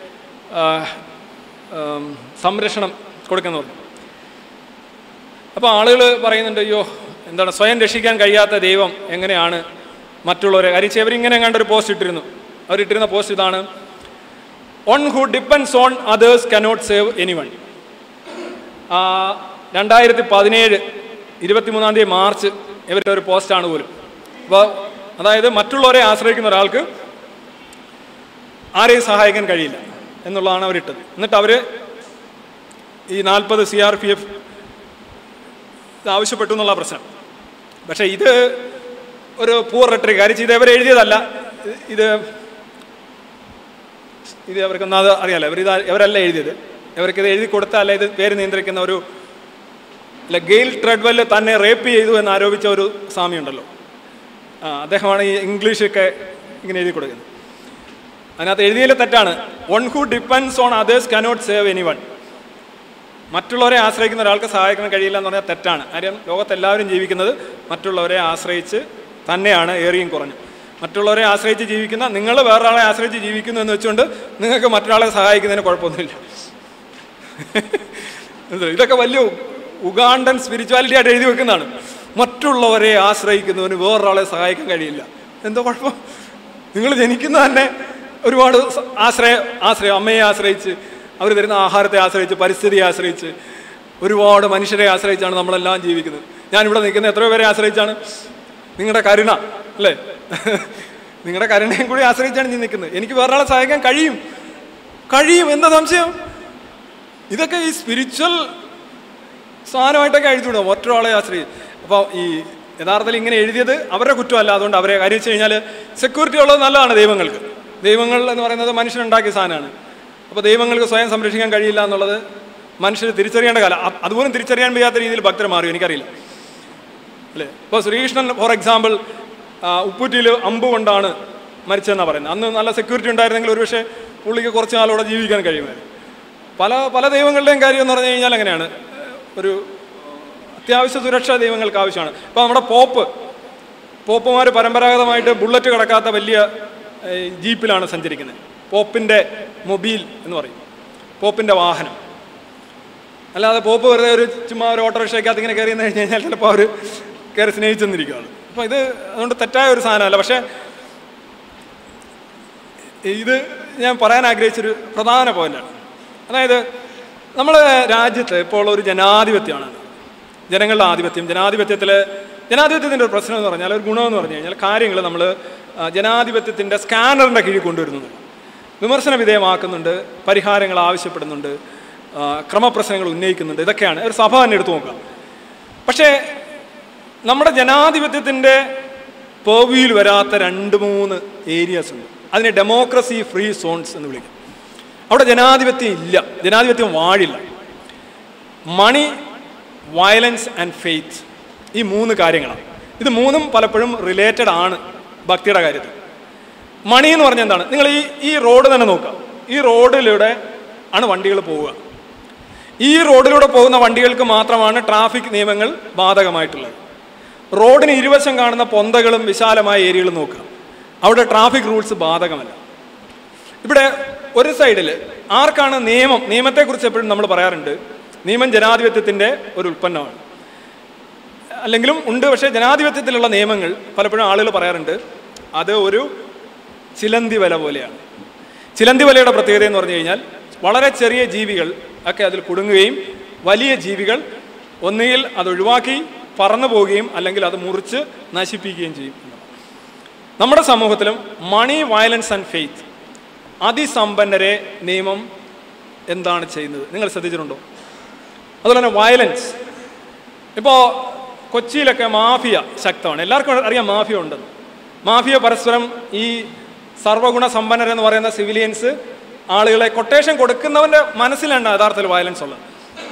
സംരക്ഷണം കൊടുക്കുന്നു പറഞ്ഞു. അപ്പോൾ ആളുകൾ പറയുന്നുണ്ട്, അയ്യോ എന്താണ് സ്വയം രക്ഷിക്കാൻ കഴിയാത്ത ദൈവം എങ്ങനെയാണ് മറ്റുള്ളവരെ അരിച്ച്. അവരിങ്ങനെ കണ്ടൊരു പോസ്റ്റ് ഇട്ടിരുന്നു. അവരിട്ടിരുന്ന പോസ്റ്റ് ഇതാണ്: one who depends on others cannot save anyone. രണ്ടായിരത്തി പതിനേഴ് ഇരുപത്തിമൂന്നാം തീയതി മാർച്ച് ഇവരുടെ ഒരു പോസ്റ്റാണ് പോലും. അപ്പോൾ അതായത് മറ്റുള്ളവരെ ആശ്രയിക്കുന്ന ഒരാൾക്ക് ആരെയും സഹായിക്കാൻ കഴിയില്ല എന്നുള്ളതാണ് അവരിട്ടത്. എന്നിട്ട് അവർ ഈ നാൽപ്പത് സി ആർ പി എഫ് ആവശ്യപ്പെട്ടു എന്നുള്ള പ്രശ്നം. പക്ഷേ ഇത് ഒരു പൂർ റെട്രിക്. കാര്യം ഇത് ഇവർ എഴുതിയതല്ല. ഇത് ഇത് അവർക്കൊന്നും അത് അറിയാമല്ലോ. ഇവർ ഇത് ഇവരല്ല എഴുതിയത്. ഇവർക്കിത് എഴുതി കൊടുത്തല്ല. ഇത് പേര് നിയന്ത്രിക്കുന്ന ഒരു അല്ല, ഗെയിൽ ട്രെഡ്വെല്ല് തന്നെ റേപ്പ് ചെയ്തു എന്ന് ആരോപിച്ച ഒരു സ്വാമിയുണ്ടല്ലോ, ആ അദ്ദേഹമാണ് ഈ ഇംഗ്ലീഷൊക്കെ ഇങ്ങനെ എഴുതി കൊടുക്കുന്നത്. അതിനകത്ത് എഴുതിയതിൽ തെറ്റാണ്. One who depends on others cannot save anyone. മറ്റുള്ളവരെ ആശ്രയിക്കുന്ന ഒരാൾക്ക് സഹായിക്കാൻ കഴിയില്ല എന്ന് പറഞ്ഞാൽ തെറ്റാണ്. കാര്യം ലോകത്തെല്ലാവരും ജീവിക്കുന്നത് മറ്റുള്ളവരെ ആശ്രയിച്ച് തന്നെയാണ്, ഏറിയും കുറഞ്ഞു. മറ്റുള്ളവരെ ആശ്രയിച്ച് ജീവിക്കുന്ന നിങ്ങൾ വേറൊരാളെ ആശ്രയിച്ച് ജീവിക്കുന്നു എന്ന് വെച്ചുകൊണ്ട് നിങ്ങൾക്ക് മറ്റൊരാളെ സഹായിക്കുന്നതിന് കുഴപ്പമൊന്നുമില്ല. ഇതൊക്കെ വലിയ ഉഗാണ്ടൻ സ്പിരിച്വാലിറ്റി ആയിട്ട് എഴുതി വെക്കുന്നതാണ്. മറ്റുള്ളവരെ ആശ്രയിക്കുന്നവന് വേറൊരാളെ സഹായിക്കാൻ കഴിയില്ല. എന്തോ കുഴപ്പം? നിങ്ങൾ ജനിക്കുന്ന തന്നെ ഒരുപാട് ആശ്രയ ആശ്രയം അമ്മയെ ആശ്രയിച്ച്, അവർ തരുന്ന ആഹാരത്തെ ആശ്രയിച്ച്, പരിസ്ഥിതിയെ ആശ്രയിച്ച്, ഒരുപാട് മനുഷ്യരെ ആശ്രയിച്ചാണ് നമ്മളെല്ലാം ജീവിക്കുന്നത്. ഞാനിവിടെ നിൽക്കുന്ന എത്രയോ പേരെ ആശ്രയിച്ചാണ്? നിങ്ങളുടെ കരുണ അല്ലേ? നിങ്ങളുടെ കരുണയും കൂടി ആശ്രയിച്ചാണ് ഞാൻ നിൽക്കുന്നത്. എനിക്ക് വേറൊരാളെ സഹായിക്കാൻ കഴിയും കഴിയും എന്താ സംശയം? ഇതൊക്കെ ഈ സ്പിരിച്വൽ സാധനമായിട്ടൊക്കെ എഴുതിവിടും, മറ്റൊരാളെ ആശ്രയിച്ച്. അപ്പോൾ ഈ യഥാർത്ഥത്തിൽ ഇങ്ങനെ എഴുതിയത് അവരുടെ കുറ്റമല്ല. അതുകൊണ്ട് അവരെ കാര്യം വെച്ച് കഴിഞ്ഞാൽ സെക്യൂരിറ്റി ഉള്ളത് നല്ലതാണ് ദൈവങ്ങൾക്ക്. ദൈവങ്ങൾ എന്ന് പറയുന്നത് മനുഷ്യനുണ്ടാക്കിയ സാധനമാണ്. അപ്പോൾ ദൈവങ്ങൾക്ക് സ്വയം സംരക്ഷിക്കാൻ കഴിയില്ല എന്നുള്ളത് മനുഷ്യർ തിരിച്ചറിയേണ്ട കാലം. അതുപോലും തിരിച്ചറിയാൻ വയ്യാത്ത രീതിയിൽ ഭക്തർ മാറി, എനിക്കറിയില്ല അല്ലേ. ഇപ്പോൾ ശ്രീകൃഷ്ണൻ ഫോർ എക്സാമ്പിൾ ഉപ്പുറ്റിയിൽ അമ്പ് കൊണ്ടാണ് മരിച്ചതെന്നാണ് പറയുന്നത്. അന്ന് നല്ല സെക്യൂരിറ്റി ഉണ്ടായിരുന്നെങ്കിൽ ഒരുപക്ഷെ പുള്ളിക്ക് കുറച്ച് നാളോടെ ജീവിക്കാൻ കഴിയുമായിരുന്നു. പല പല ദൈവങ്ങളുടെയും കാര്യം എന്ന് പറഞ്ഞു കഴിഞ്ഞാൽ അങ്ങനെയാണ്. ഒരു അത്യാവശ്യ സുരക്ഷ ദൈവങ്ങൾക്ക് ആവശ്യമാണ്. ഇപ്പോൾ നമ്മുടെ പോപ്പ് പോപ്പുമാർ പരമ്പരാഗതമായിട്ട് ബുള്ളറ്റ് കിടക്കാത്ത വലിയ ജീപ്പിലാണ് സഞ്ചരിക്കുന്നത്. പോപ്പിൻ്റെ മൊബൈൽ എന്ന് പറയും, പോപ്പിൻ്റെ വാഹനം. അല്ലാതെ പോപ്പ് വെറുതെ ഒരു ചുമ്മാ ഒരു ഓട്ടോറിക്ഷയ്ക്കകത്ത് ഇങ്ങനെ കയറി എന്ന് കഴിഞ്ഞ് കഴിഞ്ഞാൽ ചിലപ്പോൾ അവർ കയറി സ്നേഹിച്ചെന്നിരിക്കുകയാണ്. അപ്പോൾ ഇത് അതുകൊണ്ട് തെറ്റായ ഒരു സാധനമല്ല. പക്ഷേ ഇത് ഞാൻ പറയാൻ ആഗ്രഹിച്ചൊരു പ്രധാന പോയിന്റാണ്. അതായത് നമ്മുടെ രാജ്യത്ത് ഇപ്പോൾ ഒരു ജനാധിപത്യമാണ്, ജനങ്ങളുടെ ആധിപത്യം. ജനാധിപത്യത്തിൽ ജനാധിപത്യത്തിൻ്റെ ഒരു പ്രശ്നം എന്ന് പറഞ്ഞാൽ, ഒരു ഗുണമെന്ന് പറഞ്ഞു കഴിഞ്ഞാൽ കാര്യങ്ങൾ നമ്മൾ ജനാധിപത്യത്തിൻ്റെ സ്കാനറിൻ്റെ കീഴിൽ കൊണ്ടുവരുന്നുണ്ട്, വിമർശന വിധേയമാക്കുന്നുണ്ട്, പരിഹാരങ്ങൾ ആവശ്യപ്പെടുന്നുണ്ട്, ക്രമപ്രശ്നങ്ങൾ ഉന്നയിക്കുന്നുണ്ട്. ഇതൊക്കെയാണ് ഒരു സഭ തന്നെ എടുത്തു നോക്കുക. പക്ഷേ നമ്മുടെ ജനാധിപത്യത്തിൻ്റെ പേർവ്യൂവിൽ വരാത്ത രണ്ട് മൂന്ന് ഏരിയാസ് ഉണ്ട്. അതിനെ ഡെമോക്രസി ഫ്രീ സോൺസ് എന്ന് വിളിക്കും. അവിടെ ജനാധിപത്യം ഇല്ല, ജനാധിപത്യം വാഴില്ല. മണി, വയലൻസ് ആൻഡ് ഫെയ്ത്ത്, ഈ മൂന്ന് കാര്യങ്ങളാണ്. ഇത് മൂന്നും പലപ്പോഴും റിലേറ്റഡ് ആണ് ഭക്തിയുടെ കാര്യത്തിൽ. മണി എന്ന് പറഞ്ഞാൽ എന്താണ്? നിങ്ങൾ ഈ ഈ റോഡ് തന്നെ നോക്കുക. ഈ റോഡിലൂടെ ആണ് വണ്ടികൾ പോവുക. ഈ റോഡിലൂടെ പോകുന്ന വണ്ടികൾക്ക് മാത്രമാണ് ട്രാഫിക് നിയമങ്ങൾ ബാധകമായിട്ടുള്ളത്. റോഡിന് ഇരുവശം കാണുന്ന പൊന്തകളും വിശാലമായ ഏരിയകളും നോക്കുക, അവിടെ ട്രാഫിക് റൂൾസ് ബാധകമല്ല. ഇവിടെ ഒരു സൈഡിൽ ആർക്കാണ് നിയമം? നിയമത്തെക്കുറിച്ച് എപ്പോഴും നമ്മൾ പറയാറുണ്ട്, നിയമം ജനാധിപത്യത്തിൻ്റെ ഒരു ഉൽപ്പന്നമാണ്, അല്ലെങ്കിലും ഉണ്ട്. പക്ഷേ ജനാധിപത്യത്തിലുള്ള നിയമങ്ങൾ പലപ്പോഴും ആളുകൾ പറയാറുണ്ട് അത് ഒരു ചിലന്തി വല പോലെയാണ്. ചിലന്തി വലയുടെ പ്രത്യേകത എന്ന് പറഞ്ഞു കഴിഞ്ഞാൽ വളരെ ചെറിയ ജീവികൾ ഒക്കെ അതിൽ കുടുങ്ങുകയും വലിയ ജീവികൾ ഒന്നുകിൽ അത് ഒഴിവാക്കി പറന്നു പോവുകയും അല്ലെങ്കിൽ അത് മുറിച്ച് നശിപ്പിക്കുകയും ചെയ്യും. നമ്മുടെ സമൂഹത്തിലും മണി, വയലൻസ് ആൻഡ് ഫെയ്ത്ത്, അതിസമ്പന്നരെ നിയമം എന്താണ് ചെയ്യുന്നത് നിങ്ങൾ ശ്രദ്ധിച്ചിട്ടുണ്ടോ? അതുപോലെ തന്നെ വയലൻസ്. ഇപ്പോൾ കൊച്ചിയിലൊക്കെ മാഫിയ ശക്തമാണ്. എല്ലാവർക്കും അറിയാം മാഫിയ ഉണ്ടെന്ന്. മാഫിയ പരസ്പരം ഈ സർവ്വഗുണ സമ്പന്നരെന്ന് പറയുന്ന സിവിലിയൻസ് ആളുകളെ കൊട്ടേഷൻ കൊടുക്കുന്നവൻ്റെ മനസ്സിലാണ് യഥാർത്ഥത്തിൽ വയലൻസ് ഉള്ളത്.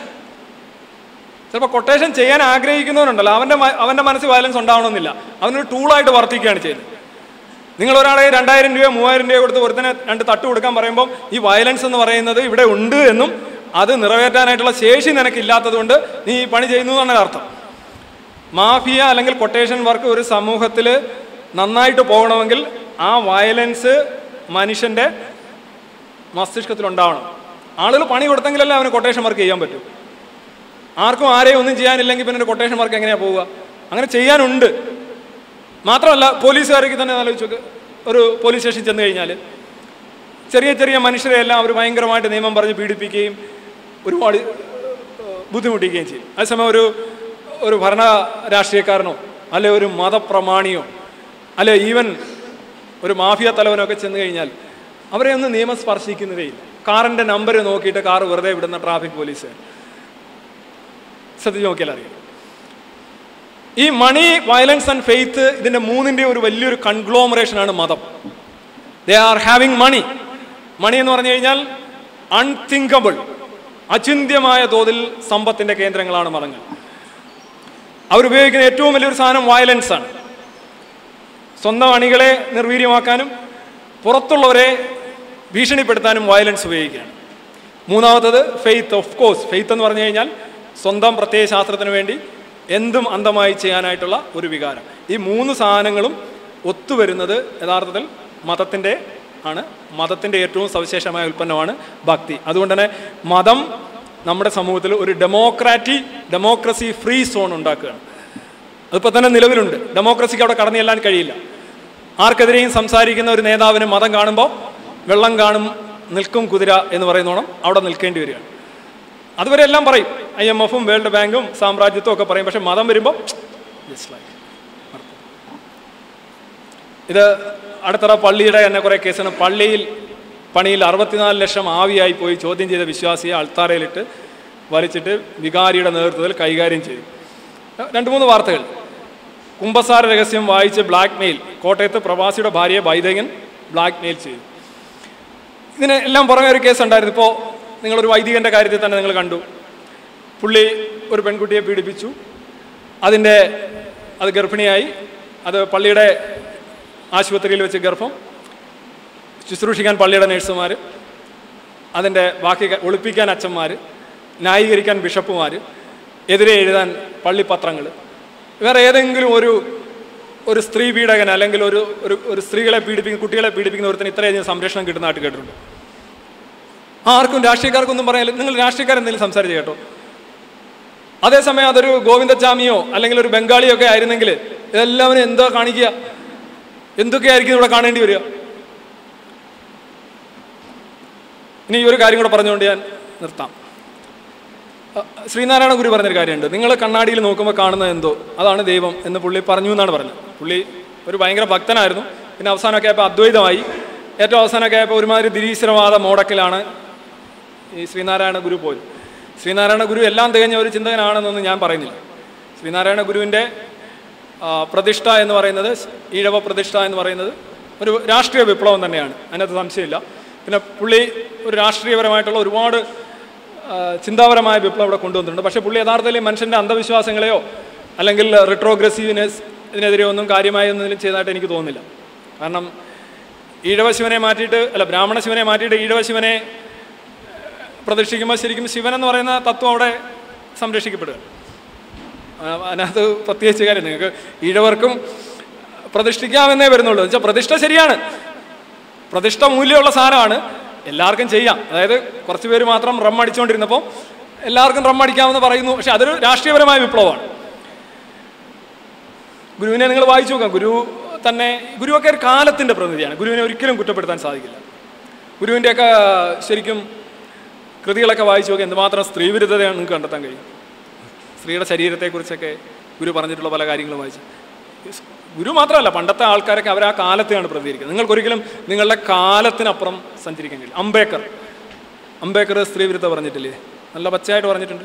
ചിലപ്പോൾ കൊട്ടേഷൻ ചെയ്യാൻ ആഗ്രഹിക്കുന്നവനുണ്ടല്ലോ, അവൻ്റെ അവൻ്റെ മനസ്സിൽ വയലൻസ് ഉണ്ടാവണമെന്നില്ല, അവനൊരു ടൂളായിട്ട് വർത്തിക്കുകയാണ് ചെയ്യുന്നത്. നിങ്ങൾ ഒരാളെ രണ്ടായിരം രൂപ മൂവായിരം രൂപ കൊടുത്ത് ഒരുത്തനെ രണ്ട് തട്ട് കൊടുക്കാൻ പറയുമ്പോൾ ഈ വയലൻസ് എന്ന് പറയുന്നത് ഇവിടെ ഉണ്ട് എന്നും അത് നിറവേറ്റാനായിട്ടുള്ള ശേഷി നിനക്കില്ലാത്തത് കൊണ്ട് നീ ഈ പണി ചെയ്യുന്നു എന്നാണ് അർത്ഥം. മാഫിയ അല്ലെങ്കിൽ കൊട്ടേഷൻ വർക്ക് ഒരു സമൂഹത്തിൽ നന്നായിട്ട് പോകണമെങ്കിൽ ആ വയലൻസ് മനുഷ്യൻ്റെ മസ്തിഷ്കത്തിലുണ്ടാവണം. ആളുകൾ പണി കൊടുത്തെങ്കിലല്ലേ അവന് കൊട്ടേഷൻ വർക്ക് ചെയ്യാൻ പറ്റും. ആർക്കും ആരെയും ഒന്നും ചെയ്യാനില്ലെങ്കിൽ പിന്നെ ഒരു കൊട്ടേഷൻ വർക്ക് എങ്ങനെയാണ് പോവുക? അങ്ങനെ ചെയ്യാനുണ്ട്. മാത്രമല്ല പോലീസുകാർക്ക് തന്നെ ആലോചിച്ചു, ഒരു പോലീസ് സ്റ്റേഷൻ ചെന്ന് കഴിഞ്ഞാൽ ചെറിയ ചെറിയ മനുഷ്യരെയെല്ലാം അവർ ഭയങ്കരമായിട്ട് നിയമം പറഞ്ഞ് പീഡിപ്പിക്കുകയും ഒരുപാട് ബുദ്ധിമുട്ടിക്കുകയും ചെയ്യും. അതേസമയം ഒരു ഒരു ഭരണ രാഷ്ട്രീയക്കാരനോ അല്ലെ ഒരു മതപ്രമാണിയോ അല്ലെ ഈവൻ ഒരു മാഫിയ തലവനൊക്കെ ചെന്ന് കഴിഞ്ഞാൽ അവരെ ഒന്നും നിയമം സ്പർശിക്കുന്നതേയില്ല. കാറിൻ്റെ നമ്പർ നോക്കിയിട്ട് കാർ വെറുതെ വിടുന്ന ട്രാഫിക് പോലീസ് ശ്രദ്ധിച്ച് നോക്കിയാൽ അറിയാം. ഈ മണി, വയലൻസ് ആൻഡ് ഫെയ്ത്ത്, ഇതിൻ്റെ മൂന്നിൻ്റെ ഒരു വലിയൊരു കൺഗ്ലോമറേഷനാണ് മതം. ദേ ആർ ഹാവിങ് മണി. മണി എന്ന് പറഞ്ഞു കഴിഞ്ഞാൽ അൺതിങ്കബിൾ, അചിന്ത്യമായ തോതിൽ സമ്പത്തിൻ്റെ കേന്ദ്രങ്ങളാണ് മതങ്ങൾ. അവരുപയോഗിക്കുന്ന ഏറ്റവും വലിയൊരു സാധനം വയലൻസ് ആണ്. സ്വന്തം അണികളെ നിർവീര്യമാക്കാനും പുറത്തുള്ളവരെ ഭീഷണിപ്പെടുത്താനും വയലൻസ് ഉപയോഗിക്കുകയാണ്. മൂന്നാമത്തത് ഫെയ്ത്ത്. ഓഫ് കോഴ്സ് ഫെയ്ത്ത് എന്ന് പറഞ്ഞു കഴിഞ്ഞാൽ സ്വന്തം പ്രത്യയ ശാസ്ത്രത്തിന് വേണ്ടി എന്തും അന്ധമായി ചെയ്യാനായിട്ടുള്ള ഒരു വികാരം. ഈ മൂന്ന് സാധനങ്ങളും ഒത്തുവരുന്നത് യഥാർത്ഥത്തിൽ മതത്തിൻ്റെ ആണ്. മതത്തിൻ്റെ ഏറ്റവും സവിശേഷമായ ഉൽപ്പന്നമാണ് ഭക്തി. അതുകൊണ്ട് തന്നെ മതം നമ്മുടെ സമൂഹത്തിൽ ഒരു ഡെമോക്രാറ്റി ഡെമോക്രസി ഫ്രീ സോൺ ഉണ്ടാക്കുകയാണ്. അതിപ്പോൾ തന്നെ നിലവിലുണ്ട്. ഡെമോക്രസിക്ക് അവിടെ കടന്നു ചെല്ലാൻ കഴിയില്ല. ആർക്കെതിരെയും സംസാരിക്കുന്ന ഒരു നേതാവിന് മതം കാണുമ്പോൾ വെള്ളം കാണും നിൽക്കും കുതിര എന്ന് പറയുന്നോണം അവിടെ നിൽക്കേണ്ടി വരികയാണ്. അതുവരെ എല്ലാം പറയും, ഐ എം എഫും വേൾഡ് ബാങ്കും സാമ്രാജ്യത്വം ഒക്കെ പറയും. പക്ഷെ മതം വരുമ്പോൾ ഇത് അടുത്തറ പള്ളിയുടെ തന്നെ കുറേ കേസാണ്. പള്ളിയിൽ പണിയിൽ അറുപത്തിനാല് ലക്ഷം ആവിയായി പോയി ചോദ്യം ചെയ്ത വിശ്വാസിയെ അൾത്താരയിലിട്ട് വലിച്ചിട്ട് വികാരിയുടെ നേതൃത്വത്തിൽ കൈകാര്യം ചെയ്തു. രണ്ട് മൂന്ന് വാർത്തകൾ. കുംഭസാര രഹസ്യം വായിച്ച് ബ്ലാക്ക് മെയിൽ. കോട്ടയത്ത് പ്രവാസിയുടെ ഭാര്യയെ വൈദികൻ ബ്ലാക്ക് മെയിൽ ചെയ്തു. ഇതിന് എല്ലാം പുറമെ ഒരു കേസ് ഉണ്ടായിരുന്നു. ഇപ്പോൾ നിങ്ങളൊരു വൈദികൻ്റെ കാര്യത്തിൽ തന്നെ നിങ്ങൾ കണ്ടു. പുള്ളി ഒരു പെൺകുട്ടിയെ പീഡിപ്പിച്ചു. അതിൻ്റെ അത് ഗർഭിണിയായി. അത് പള്ളിയുടെ ആശുപത്രിയിൽ വെച്ച് ഗർഭം ശുശ്രൂഷിക്കാൻ പള്ളിയുടെ നേഴ്സുമാർ, അതിൻ്റെ ബാക്കി ഒളിപ്പിക്കാൻ അച്ഛന്മാർ, ന്യായീകരിക്കാൻ ബിഷപ്പുമാർ, എതിരെ എഴുതാൻ പള്ളിപ്പത്രങ്ങൾ. വേറെ ഏതെങ്കിലും ഒരു ഒരു സ്ത്രീ പീഡകൻ അല്ലെങ്കിൽ ഒരു ഒരു സ്ത്രീകളെ പീഡിപ്പിക്കുന്ന കുട്ടികളെ പീഡിപ്പിക്കുന്ന ഒരുത്തിന് ഇത്രയധികം സംരക്ഷണം കിട്ടുന്നതായിട്ട് കേട്ടിട്ടുണ്ട്. ആർക്കും രാഷ്ട്രീയക്കാർക്കൊന്നും പറയാനില്ല. നിങ്ങൾ രാഷ്ട്രീയക്കാരെന്തെങ്കിലും സംസാരിച്ച് കേട്ടോ? അതേസമയം അതൊരു ഗോവിന്ദച്ചാമിയോ അല്ലെങ്കിൽ ഒരു ബംഗാളിയോ ഒക്കെ ആയിരുന്നെങ്കിൽ ഇതെല്ലാവരും എന്താ കാണിക്കുക, എന്തൊക്കെയായിരിക്കും ഇവിടെ കാണേണ്ടി വരിക? ഇനി ഈ ഒരു കാര്യം കൂടെ പറഞ്ഞുകൊണ്ട് ഞാൻ നിർത്താം. ശ്രീനാരായണ ഗുരു പറഞ്ഞൊരു കാര്യമുണ്ട്. നിങ്ങൾ കണ്ണാടിയിൽ നോക്കുമ്പോൾ കാണുന്നത് എന്തോ അതാണ് ദൈവം എന്ന് പുള്ളി പറഞ്ഞു എന്നാണ് പറഞ്ഞത്. പുള്ളി ഒരു ഭയങ്കര ഭക്തനായിരുന്നു. പിന്നെ അവസാനമൊക്കെ ആയപ്പോൾ അദ്വൈതമായി. ഏറ്റവും അവസാനമൊക്കെ ആയപ്പോൾ ഒരുമാതിരി നിരീശ്വരവാദ മോഡക്കിലാണ് ഈ ശ്രീനാരായണ ഗുരു പോലും. ശ്രീനാരായണ ഗുരു എല്ലാം തികഞ്ഞ ഒരു ചിന്തകനാണെന്നൊന്നും ഞാൻ പറയുന്നില്ല. ശ്രീനാരായണ ഗുരുവിൻ്റെ പ്രതിഷ്ഠ എന്ന് പറയുന്നത്, ഈഴവ പ്രതിഷ്ഠ എന്ന് പറയുന്നത് ഒരു രാഷ്ട്രീയ വിപ്ലവം തന്നെയാണ്, അതിനകത്ത് സംശയമില്ല. പിന്നെ പുള്ളി ഒരു രാഷ്ട്രീയപരമായിട്ടുള്ള ഒരുപാട് ചിന്താപരമായ വിപ്ലവം ഇവിടെ കൊണ്ടുവന്നിട്ടുണ്ട്. പക്ഷേ പുള്ളി യഥാർത്ഥത്തിൽ മനുഷ്യൻ്റെ അന്ധവിശ്വാസങ്ങളെയോ അല്ലെങ്കിൽ റിട്രോഗ്രസീവ്നെസ് ഇതിനെതിരെ ഒന്നും കാര്യമായി ഒന്നും ചെയ്തതായിട്ട് എനിക്ക് തോന്നുന്നില്ല. കാരണം ഈഴവശിവനെ മാറ്റിയിട്ട് അല്ല ബ്രാഹ്മണ ശിവനെ മാറ്റിയിട്ട് ഈഴവശിവനെ പ്രതിഷ്ഠിക്കുമ്പോൾ ശരിക്കും ശിവൻ എന്ന് പറയുന്ന തത്വം അവിടെ സംരക്ഷിക്കപ്പെടുക. അതിനകത്ത് പ്രത്യേകിച്ച് കാര്യം നിങ്ങൾക്ക് ഈഴവർക്കും പ്രതിഷ്ഠിക്കാമെന്നേ വരുന്നുള്ളൂ. വെച്ചാൽ പ്രതിഷ്ഠ ശരിയാണ്, പ്രതിഷ്ഠ മൂല്യമുള്ള സാധനമാണ്, എല്ലാവർക്കും ചെയ്യാം. അതായത് കുറച്ച് പേര് മാത്രം റം അടിച്ചുകൊണ്ടിരുന്നപ്പോൾ എല്ലാവർക്കും റം അടിക്കാമെന്ന് പറയുന്നു. പക്ഷെ അതൊരു രാഷ്ട്രീയപരമായ വിപ്ലവമാണ്. ഗുരുവിനെ നിങ്ങൾ വായിച്ചു നോക്കാം. ഗുരു തന്നെ ഗുരുവൊക്കെ ഒരു കാലത്തിൻ്റെ പ്രതിനിധിയാണ്. ഗുരുവിനെ ഒരിക്കലും കുറ്റപ്പെടുത്താൻ സാധിക്കില്ല. ഗുരുവിൻ്റെയൊക്കെ ശരിക്കും കൃതികളൊക്കെ വായിച്ചു നോക്കി എന്തുമാത്രം സ്ത്രീവിരുദ്ധതയാണ് നിങ്ങൾക്ക് കണ്ടെത്താൻ കഴിയും. സ്ത്രീയുടെ ശരീരത്തെക്കുറിച്ചൊക്കെ ഗുരു പറഞ്ഞിട്ടുള്ള പല കാര്യങ്ങളും വായിച്ചു. ഗുരു മാത്രമല്ല, പണ്ടത്തെ ആൾക്കാരൊക്കെ അവർ ആ കാലത്തെയാണ് പ്രതികരിക്കുന്നത്. നിങ്ങൾക്കൊരിക്കലും നിങ്ങളുടെ കാലത്തിനപ്പുറം സഞ്ചരിക്കാൻ കഴിയും. അംബേദ്കർ അംബേദ്കർ സ്ത്രീവിരുദ്ധ പറഞ്ഞിട്ടില്ലേ? നല്ല പച്ചയായിട്ട് പറഞ്ഞിട്ടുണ്ട്.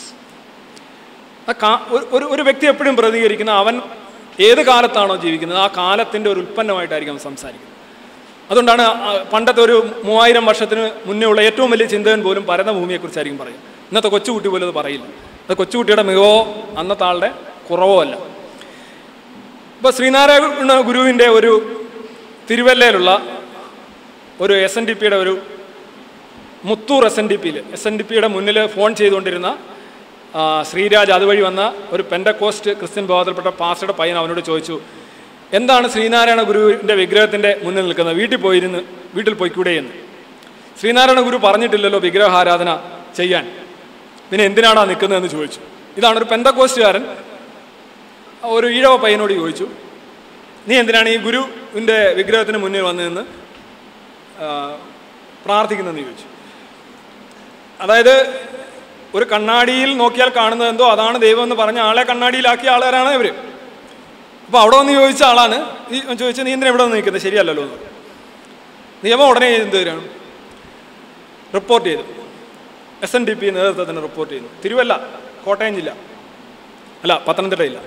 ഒരു ഒരു വ്യക്തി എപ്പോഴും പ്രതികരിക്കുന്ന അവൻ ഏത് കാലത്താണോ ജീവിക്കുന്നത് ആ കാലത്തിൻ്റെ ഒരു ഉൽപ്പന്നമായിട്ടായിരിക്കും അവൻ സംസാരിക്കുന്നത്. അതുകൊണ്ടാണ് പണ്ടത്തെ ഒരു മൂവായിരം വർഷത്തിന് മുന്നേ ഉള്ള ഏറ്റവും വലിയ ചിന്തകൻ പോലും പരന്ന ഭൂമിയെക്കുറിച്ചായിരിക്കും പറയും. ഇന്നത്തെ കൊച്ചുകുട്ടി പോലും അത് പറയില്ല. അത് കൊച്ചുകുട്ടിയുടെ മികവോ അന്നത്തെ ആളുടെ കുറവോ അല്ല. ഇപ്പോൾ ശ്രീനാരായണ ഗുരുവിൻ്റെ ഒരു തിരുവല്ലയിലുള്ള ഒരു എസ് എൻ ഡി പിയുടെ ഒരു മുത്തൂർ എസ് എൻ ഡി പിയിൽ എസ് എൻ ഡി പിയുടെ മുന്നിൽ ഫോൺ ചെയ്തുകൊണ്ടിരുന്ന ശ്രീരാജ്, അതുവഴി വന്ന ഒരു പെൻഡക്കോസ്റ്റ് ക്രിസ്ത്യൻ വിഭാഗത്തിൽപ്പെട്ട പാസ്റ്ററുടെ പയ്യൻ അവനോട് ചോദിച്ചു, എന്താണ് ശ്രീനാരായണ ഗുരുവിൻ്റെ വിഗ്രഹത്തിൻ്റെ മുന്നിൽ നിൽക്കുന്നത്, വീട്ടിൽ പോയിരുന്ന് വീട്ടിൽ പോയിക്കൂടെ എന്ന്. ശ്രീനാരായണ ഗുരു പറഞ്ഞിട്ടില്ലല്ലോ വിഗ്രഹാരാധന ചെയ്യാൻ, പിന്നെ എന്തിനാണാ നിൽക്കുന്നതെന്ന് ചോദിച്ചു. ഇതാണ് ഒരു പെൻഡക്കോസ്റ്റുകാരൻ ഒരു ഈഴവ പയ്യനോട് ചോദിച്ചു, നീ എന്തിനാണ് ഈ ഗുരുവിൻ്റെ വിഗ്രഹത്തിന് മുന്നിൽ വന്നതെന്ന് പ്രാർത്ഥിക്കുന്നതെന്ന് ചോദിച്ചു. അതായത് ഒരു കണ്ണാടിയിൽ നോക്കിയാൽ കാണുന്നത് എന്തോ അതാണ് ദൈവം എന്ന് പറഞ്ഞ ആളെ കണ്ണാടിയിലാക്കിയ ആളുകാരാണ് ഇവർ. അപ്പോൾ അവിടെ വന്ന് ചോദിച്ച ആളാണ് ഈ ചോദിച്ചത്, നീ എന്തിനാ ഇവിടെ വന്ന് നിൽക്കുന്നത്, ശരിയല്ലല്ലോ എന്ന്. നിയമം ഉടനെ എന്ത് തരാണ് റിപ്പോർട്ട് ചെയ്തു. എസ് എൻ ഡി പി നേതൃത്വത്തിന് റിപ്പോർട്ട് ചെയ്യുന്നു. തിരുവല്ല, കോട്ടയം ജില്ല അല്ല പത്തനംതിട്ടയില്ല.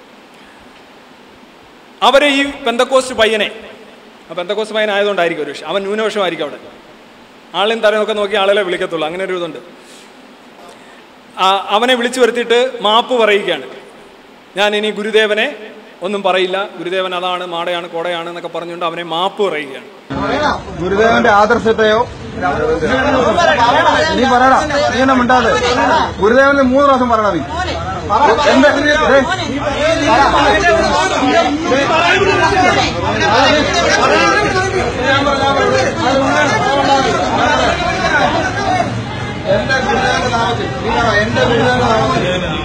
അവരെ ഈ പെന്തക്കോസ്റ്റ് പയ്യനെ, ആ പെന്തക്കോസ്റ്റ് പയ്യൻ ആയതുകൊണ്ടായിരിക്കും ഒരു പക്ഷേ അവൻ ന്യൂനപക്ഷമായിരിക്കും അവിടെ. ആളിനും തരമൊക്കെ നോക്കി ആളുകളെ വിളിക്കത്തുള്ളൂ, അങ്ങനെ ഒരു ഇതുണ്ട്. അവനെ വിളിച്ചു വരുത്തിയിട്ട് മാപ്പ് പറയുകയാണ്. ഞാൻ ഇനി ഗുരുദേവനെ ഒന്നും പറയില്ല, ഗുരുദേവൻ അതാണ് മാടയാണ് കോടയാണ് എന്നൊക്കെ പറഞ്ഞുകൊണ്ട് അവനെ മാപ്പ് പറയുകയാണ്.
ഗുരുദേവന്റെ ആദർശത്തെയോ നീ പറയടാ, നീ എന്നെ മിണ്ടാതെ ഗുരുദേവന് മൂന്ന് പ്രാവശ്യം പറയണ നീ എന്റെ എന്റെ ഗുരുദേവന്റെ നാമത്തിൽ എന്റെ ഗുരുദേവന്റെ നാമത്തിൽ